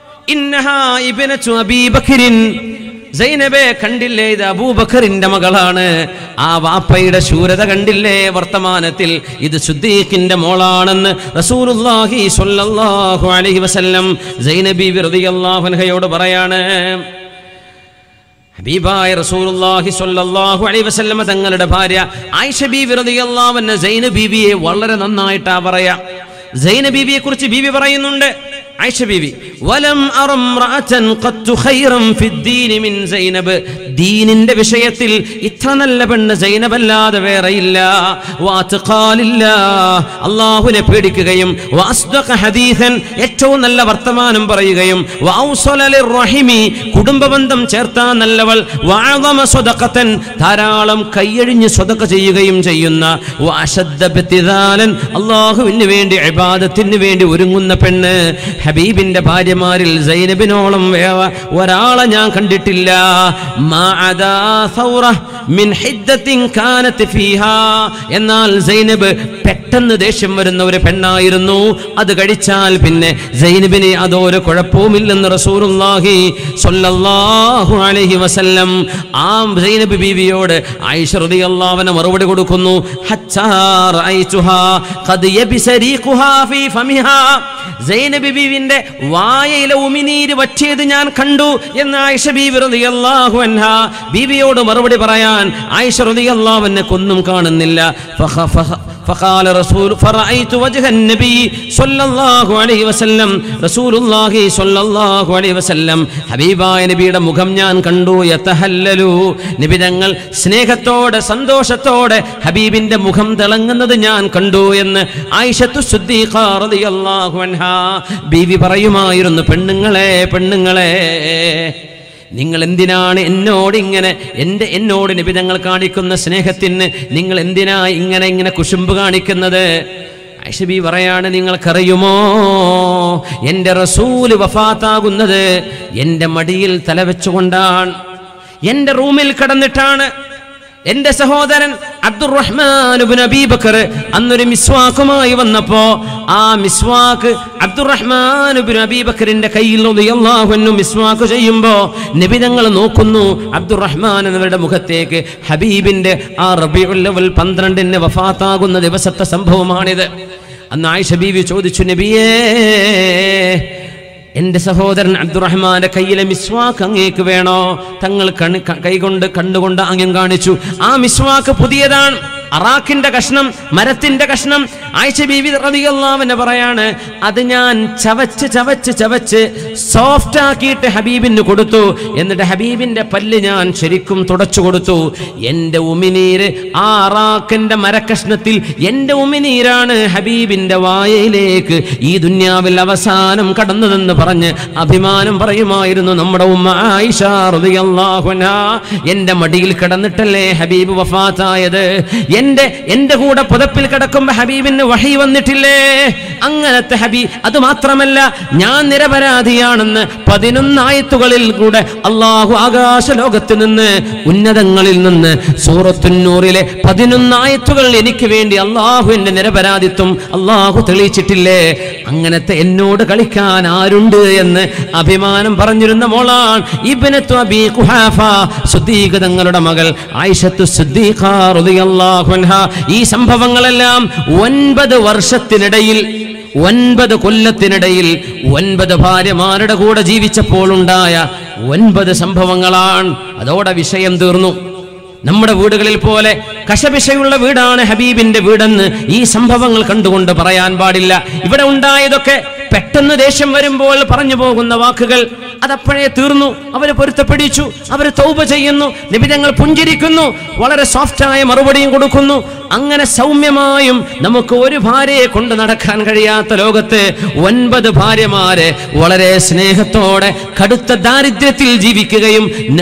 ഇന്നഹാ ഇബ്നതു അബീ ബക്രിൻ, സൈനബേ കണ്ടില്ലേ, ഇത് അബൂബക്കറിന്റെ മകളാണ്. ആ വാപ്പയുടെ ശൂരത കണ്ടില്ലേ? വർത്തമാനത്തിൽ ഇത് സുദ്ദീഖിന്റെ മോളാണെന്ന് റസൂലുള്ളാഹി സ്വല്ലല്ലാഹു അലൈഹി വസല്ലം സൈനബ് ബീവി റളിയല്ലാഹു അൻഹയോട് പറയാണ്. ഹബീബായ റസൂലുള്ളാഹി സ്വല്ലല്ലാഹു അലൈഹി വസല്ലം തങ്ങളുടെ ഭാര്യ ആയിഷ ബീവി റളിയല്ലാഹു അൻഹ സൈനബ് ബീവിയെ വളരെ നന്നായിട്ടാ പറയാ. സൈനബ് ബീവിയെ കുറിച്ച് ബീവി പറയുന്നുണ്ട്, ആയിഷ ബീവി, വലം അറം റഅതൻ ഖത്തു ഖൈറൻ ഫിദ്ദീൻ മിൻ സൈനബ്, ദീനിന്റെ വിഷയത്തിൽ ഇത്ര നല്ല പെണ്ണ് സൈനബ് അല്ലാതെ വേറെയില്ല. വഅത്ഖാലില്ല, അല്ലാഹുവിനെ പേടിക്കുകയും, വഅസ്ദഖ ഹദീസൻ, ഏറ്റവും നല്ല വർത്തമാനം പറയുകയും, വഔസല ലിർറഹിമി, കുടുംബബന്ധം ചേർത്താൻ നല്ലവൾ, വഅദമ സ്വദഖതൻ, ധാരാളം കൈയഴിഞ്ഞ് സ്വദഖ ചെയ്യുകയും ചെയ്യുന്ന, വഅശദ്ദ ബിതിദാലൻ, അല്ലാഹുവിന് വേണ്ടി ഇബാദത്തിന് വേണ്ടി ഒരുങ്ങുന്ന പെണ്ണ്. ഹബീബിന്റെ ഭാര്യമാരിൽ സൈനബിനോളം വേറെ ഒരാളെ ഞാൻ കണ്ടിട്ടില്ല. മഅദാ സൗറ മിൻ ഹിദ്ദത്തിൻ കാനത് ഫീഹാ, എന്നാൽ സൈനബ് പെട്ടെന്ന് ദേഷ്യം വരുന്ന ഒരു പെണ്ണായിരുന്നു. അത് കഴിച്ചാൽ പിന്നെ സൈനബിന് അതൊരു കുഴപ്പവുമില്ലെന്ന് റസൂലുള്ളാഹി സ്വല്ലല്ലാഹു അലൈഹി വസല്ലം ആ സൈനബ് ബീവിയോട് ആയിഷ റളിയല്ലാഹു അൻഹ മറുപടി കൊടുക്കുന്നു. ഹത്താ റഅയ്തുഹാ ഖദ് യബ്സ റീഖുഹാ ഫീ ഫമിഹാ, സൈനബ് ബീവി ഹബീബിന്റെ വായയിലെ ഉമിനീര് വറ്റിയത് ഞാൻ കണ്ടു എന്ന് ആയിഷ ബീവി റളിയല്ലാഹു അൻഹാ ബീവിയോട് മറുപടി പറയാൻ ആയിഷ റളിയല്ലാഹു അൻഹ ഒന്നും കാണുന്നില്ല. فقال رسول فرأيت وجه النبي صلى الله عليه وسلم رسول الله صلى الله عليه وسلم ഹബീബായ നബിയുടെ മുഖം ഞാൻ കണ്ടു. യതഹല്ലലു നബി തങ്ങൾ സ്നേഹത്തോടെ സന്തോഷത്തോടെ ഹബീബിന്റെ മുഖം തിളങ്ങുന്നത് ഞാൻ കണ്ടു എന്ന് ആയിഷത്തു സിദ്ദീഖ റളിയല്ലാഹു അൻഹാ ബീവി പറയുമായിരുന്നു. പെണ്ണുങ്ങളെ പെണ്ണുങ്ങളെ നിങ്ങൾ എന്തിനാണ് എന്നോട് ഇങ്ങനെ എൻ്റെ എന്നോട് നബി തങ്ങൾ കാണിക്കുന്ന സ്നേഹത്തിന് നിങ്ങൾ എന്തിനാ ഇങ്ങനെ ഇങ്ങനെ കുശുമ്പ് കാണിക്കുന്നത്? ആയിഷ ബീവി പറയാണ്, നിങ്ങൾക്കറിയുമോ എൻ്റെ റസൂല് വഫാത്താകുന്നത് എൻ്റെ മടിയിൽ തലവെച്ചുകൊണ്ടാണ്, എൻ്റെ റൂമിൽ കിടന്നിട്ടാണ്. എന്റെ സഹോദരൻ അബ്ദുറഹ്മാൻ ഇബ്നു അബീ ബക്കർ അന്നൊരു മിസ്വാക്കുമായി വന്നപ്പോ ആ മിസ്വാക്ക് അബ്ദുറഹ്മാൻ ഇബ്നു അബീ ബക്കറിന്റെ കയ്യിൽ റളിയല്ലാഹു അൻഹു മിസ്വാക്ക് ചെയ്യുമ്പോ നബി തങ്ങൾ നോക്കുന്നു അബ്ദുറഹ്മാൻ എന്നവരുടെ മുഖത്തേക്ക്. ഹബീബിന്റെ ആ റബീഉൽ അവ്വൽ പന്ത്രണ്ടിന് വഫാത്താകുന്ന ദിവസത്തെ സംഭവമാണിത്. അന്ന് ആയിഷ ബീവി ചോദിച്ചു, നബിയേ, എന്റെ സഹോദരൻ അബ്ദുറഹ്മാന്റെ കയ്യിലെ മിസ്വാക്ക് അങ്ങേക്ക് വേണോ? തങ്ങൾ കണ്ണ് കൈകൊണ്ട് കണ്ടുകൊണ്ട് അങ്ങം കാണിച്ചു. ആ മിസ്വാക്ക് പുതിയതാണ്, അറാഖിന്റെ കഷ്ണം, മരത്തിന്റെ കഷ്ണം. ആയിഷ ബീവി റളിയല്ലാഹു അൻഹ പറയാണ്, അത് ഞാൻ ചവച്ച് ചവച്ച് ചവച്ച് സോഫ്റ്റ് ആക്കിയിട്ട് ഹബീബിന് കൊടുത്തു. എന്നിട്ട് ഹബീബിന്റെ പല്ല് ഞാൻ ശരിക്കും തുടച്ചു കൊടുത്തു. എന്റെ ഉമിനീര് ആ അറാഖിന്റെ മരക്കഷ്ണത്തിൽ എന്റെ ഉമിനീരാണ് ഹബീബിന്റെ വായയിലേക്ക് ഈ ദുന്യാവിൽ അവസാനം കടന്നതെന്ന് പറഞ്ഞ് അഭിമാനം പറയുമായിരുന്നു നമ്മുടെ ഉമ്മ ആയിഷ റളിയല്ലാഹു അൻഹാ. എന്റെ മടിയിൽ കിടന്നിട്ടല്ലേ ഹബീബ് വഫാത്തായത്? എന്റെ എന്റെ കൂടെ പുതപ്പിൽ കിടക്കുമ്പോ ഹബീബിന് വഹി വന്നിട്ടില്ലേ? അങ്ങനത്തെ ഹബീബ്. അത് മാത്രമല്ല, ഞാൻ നിരപരാധിയാണെന്ന് പതിനൊന്ന് ആയത്തുകളിൽ കൂടെ അള്ളാഹു ആകാശ ലോകത്ത് നിന്ന് ഉന്നതങ്ങളിൽ നിന്ന് സൂറത്തുൻ നൂറിലെ പതിനൊന്ന് ആയത്തുകൾ എനിക്ക് വേണ്ടി അള്ളാഹു എന്റെ നിരപരാധിത്വം അള്ളാഹു തെളിയിച്ചിട്ടില്ലേ? അങ്ങനത്തെ എന്നോട് കളിക്കാൻ ആരുണ്ട് എന്ന് അഭിമാനം പറഞ്ഞിരുന്ന മോളാണ് ഇബ്നത്തു അബീ ഖുഹാഫ സിദ്ദീഖ തങ്ങളുടെ മകൾ ആയിഷത്തു സിദ്ദീഖ റളിയല്ലാഹു അൻഹാ. ഈ സംഭവങ്ങളെല്ലാം ഒൻപത് വർഷത്തിനിടയിൽ ഒൻപത് കൊല്ലത്തിനിടയിൽ ഒൻപത് ഭാര്യമാരുടെ കൂടെ ജീവിച്ചപ്പോൾ ഉണ്ടായ ഒൻപത് സംഭവങ്ങളാണ്. അതോടെ വിഷയം തീർന്നു. നമ്മുടെ വീടുകളിൽ പോലെ കശപിശയുള്ള വീടാണ് ഹബീബിന്റെ വീടെന്ന് ഈ സംഭവങ്ങൾ കണ്ടുകൊണ്ട് പറയാൻ പാടില്ല. ഇവിടെ ഉണ്ടായതൊക്കെ പെട്ടെന്ന് ദേഷ്യം വരുമ്പോൾ പറഞ്ഞു പോകുന്ന വാക്കുകൾ അതപ്പോഴേ തീർന്നു. അവര് പൊരുത്തപ്പെടിച്ചു, അവര് തൗബ ചെയ്യുന്നു, നബി തങ്ങൾ പുഞ്ചിരിക്കുന്നു, വളരെ സോഫ്റ്റായ മറുപടിയും കൊടുക്കുന്നു. അങ്ങനെ സൗമ്യമായും നമുക്ക് ഒരു ഭാര്യയെ കൊണ്ട് നടക്കാൻ കഴിയാത്ത ലോകത്ത് ഒൻപത് ഭാര്യമാരെ വളരെ സ്നേഹത്തോടെ കടുത്ത ദാരിദ്ര്യത്തിൽ ജീവിക്കുകയും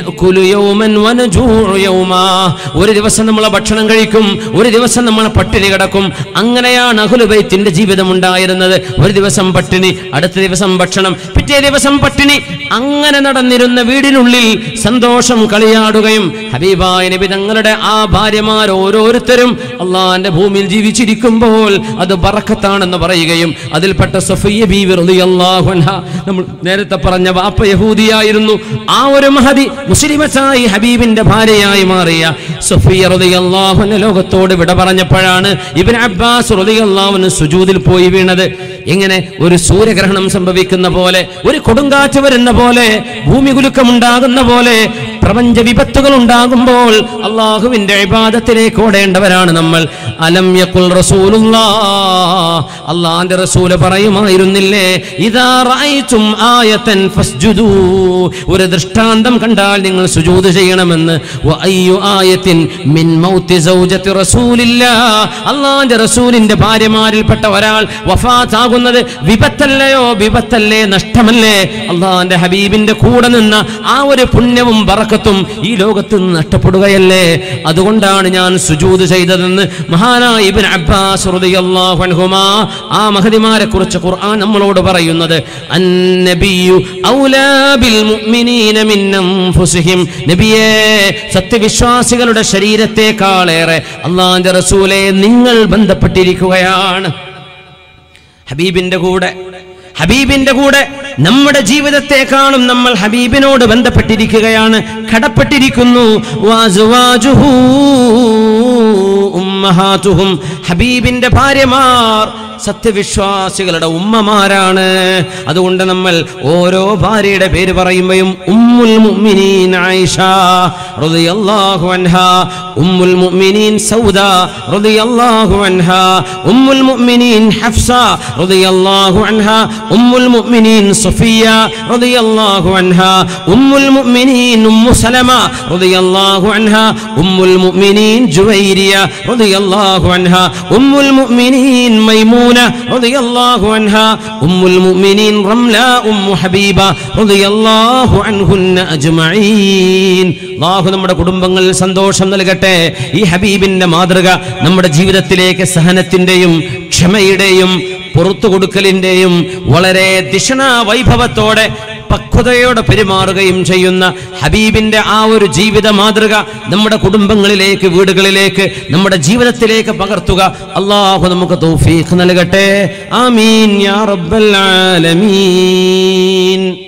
ഒരു ദിവസം നമ്മളെ ഭക്ഷണം കഴിക്കും, ഒരു ദിവസം നമ്മളെ പട്ടിണി കിടക്കും. അങ്ങനെയാണ് അഹ്ലു ബൈത്തിന്റെ ജീവിതം ഉണ്ടായിരുന്നത്. ഒരു ദിവസം പട്ടിണി, അടുത്ത ദിവസം ഭക്ഷണം, പിറ്റേ ദിവസം പട്ടിണി. അങ്ങനെ നടന്നിരുന്ന വീടിനുള്ളിൽ സന്തോഷം കളിയാടുകയും ഹബീബായ നബി തങ്ങളുടെ ആ ഭാര്യമാർ ഓരോരുത്തരും അള്ളാന്റെ ഭൂമിയിൽ ജീവിച്ചിരിക്കുമ്പോൾ അത് ബറക്കത്താണെന്ന് പറയുകയും അതിൽപ്പെട്ട സഫിയ്യ ബീവി റളിയല്ലാഹു അൻഹാ, നമ്മൾ നേരത്തെ പറഞ്ഞ വാപ്പ യഹൂദിയായിരുന്നു, ആ ഒരു മഹദി മുസ്ലിമത്തായി ഹബീബിന്റെ ഭാര്യയായി മാറിയ സഫിയ്യ റളിയല്ലാഹു അൻഹ ലോകത്തോട് വിട പറഞ്ഞപ്പോഴാണ് ഇബ്നു അബ്ബാസ് റളിയല്ലാഹു അൻഹു സുജൂദിൽ പോയി വീണത്. എങ്ങനെ? ഒരു സൂര്യഗ്രഹണം സംഭവിക്കുന്ന പോലെ, ഒരു കൊടുങ്കാറ്റ് വരുന്ന പോലെ, ഭൂമി കുലുക്കമുണ്ടാകുന്ന പോലെ, പ്രപഞ്ച വിപത്തുകൾ ഉണ്ടാകുമ്പോൾ അള്ളാഹുവിന്റെ ഇബാദത്തിലേക്ക് ഓടേണ്ടവരാണ് നമ്മൾ. അലം യഖുൽ റസൂലുള്ളാഹ്, അല്ലാഹുവിന്റെ റസൂൽ പറയുമായിരുന്നില്ലേ, ഇദാ റഅയ്തും ആയതൻ ഫസ്ജുദൂ, ഒരു ദൃഷ്ടാന്തം കണ്ടാൽ നിങ്ങൾ സുജൂദ് ചെയ്യണമെന്ന്. വഅയ്യു ആയത്തിൻ മിൻ മൗതി സൗജത്തി റസൂലില്ലാഹ്, അല്ലാഹുവിന്റെ റസൂലിന്റെ ഭാര്യമാരിൽപ്പെട്ട ഒരാൾ വഫാത്താകുന്നത് വിപത്തല്ലയോ? വിപത്തല്ലേ, നഷ്ടമല്ലേ? അള്ളാഹുവിന്റെ ഹബീബിന്റെ കൂടെ നിന്ന ആ ഒരു പുണ്യവും ബറക്കത്തും ഈ ലോകത്ത് നിന്ന് നഷ്ടപ്പെടുകയല്ലേ? അതുകൊണ്ടാണ് ഞാൻ സുജൂദ് ചെയ്തതെന്ന് മഹാനായ ഇബ്നു അബ്ബാസ് റളിയല്ലാഹു അൻഹുമാ ആ മഹദിമാരെ കുറിച്ച് ഖുർആൻ നമ്മളോട് പറയുന്നത്. അന്നബിയു ഔലാ ബിൽ മുഅ്മിനീന മിൻ അൻഫുസിഹിം, നബിയേ, സത്യവിശ്വാസികളുടെ ശരീരത്തെക്കാളേറെ അല്ലാഹുവിന്റെ റസൂലേ നിങ്ങൾ ബന്ധപ്പെട്ടിരിക്കുകയാണ്. ഹബീബിന്റെ കൂടെ ഹബീബിന്റെ കൂടെ നമ്മുടെ ജീവിതത്തെക്കാളും നമ്മൾ ഹബീബിനോട് ബന്ധപ്പെട്ടിരിക്കുകയാണ്, കടപ്പെട്ടിരിക്കുന്നു. വഅസ്വാജുഹു ഉമ്മഹാതുഹും, ഹബീബിന്റെ ഭാര്യമാർ സത്യവിശ്വാസികളുടെ ഉമ്മമാരാണ്. അതുകൊണ്ട് നമ്മൾ ഓരോ ഭാര്യയുടെ പേര് പറയുമ്പോഴും ഉമ്മുൽ മുഅ്മിനീൻ ആയിഷ റളിയല്ലാഹു അൻഹാ, ഉമ്മുൽ മുഅ്മിനീൻ സൗദ റളിയല്ലാഹു അൻഹാ, ഉമ്മുൽ മുഅ്മിനീൻ ഹഫ്സ റളിയല്ലാഹു അൻഹാ, ഉമ്മുൽ മുഅ്മിനീൻ സഫിയ റളിയല്ലാഹു അൻഹാ, ഉമ്മുൽ മുഅ്മിനീൻ ഉമ്മു സലമ റളിയല്ലാഹു അൻഹാ, ഉമ്മുൽ മുഅ്മിനീൻ ജുവൈരിയ റളിയല്ലാഹു അൻഹാ, ഉമ്മുൽ മുഅ്മിനീൻ മൈമൂന റളിയല്ലാഹു അൻഹാ, ഉമ്മുൽ മുഅ്മിനീൻ റംല ഉമ്മു ഹബീബ റളിയല്ലാഹു അൻഹുന്ന അജ്മഈൻ. അല്ലാഹു നമ്മുടെ കുടുംബങ്ങളിൽ സന്തോഷം നൽകട്ടെ. ഈ ഹബീബിന്റെ മാതൃക നമ്മുടെ ജീവിതത്തിലേക്ക് സഹനത്തിന്റെയും ക്ഷമയുടെയും പുറത്തു കൊടുക്കലിന്റെയും വളരെ ദിഷണ വൈഭവത്തോടെ പക്വതയോടെ പെരുമാറുകയും ചെയ്യുന്ന ഹബീബിന്റെ ആ ഒരു ജീവിത മാതൃക നമ്മുടെ കുടുംബങ്ങളിലേക്ക്, വീടുകളിലേക്ക്, നമ്മുടെ ജീവിതത്തിലേക്ക് പകർത്തുക. അല്ലാഹു നമുക്ക് തൗഫീഖ് നൽകട്ടെ. ആമീൻ യാ റബ്ബൽ ആലമീൻ.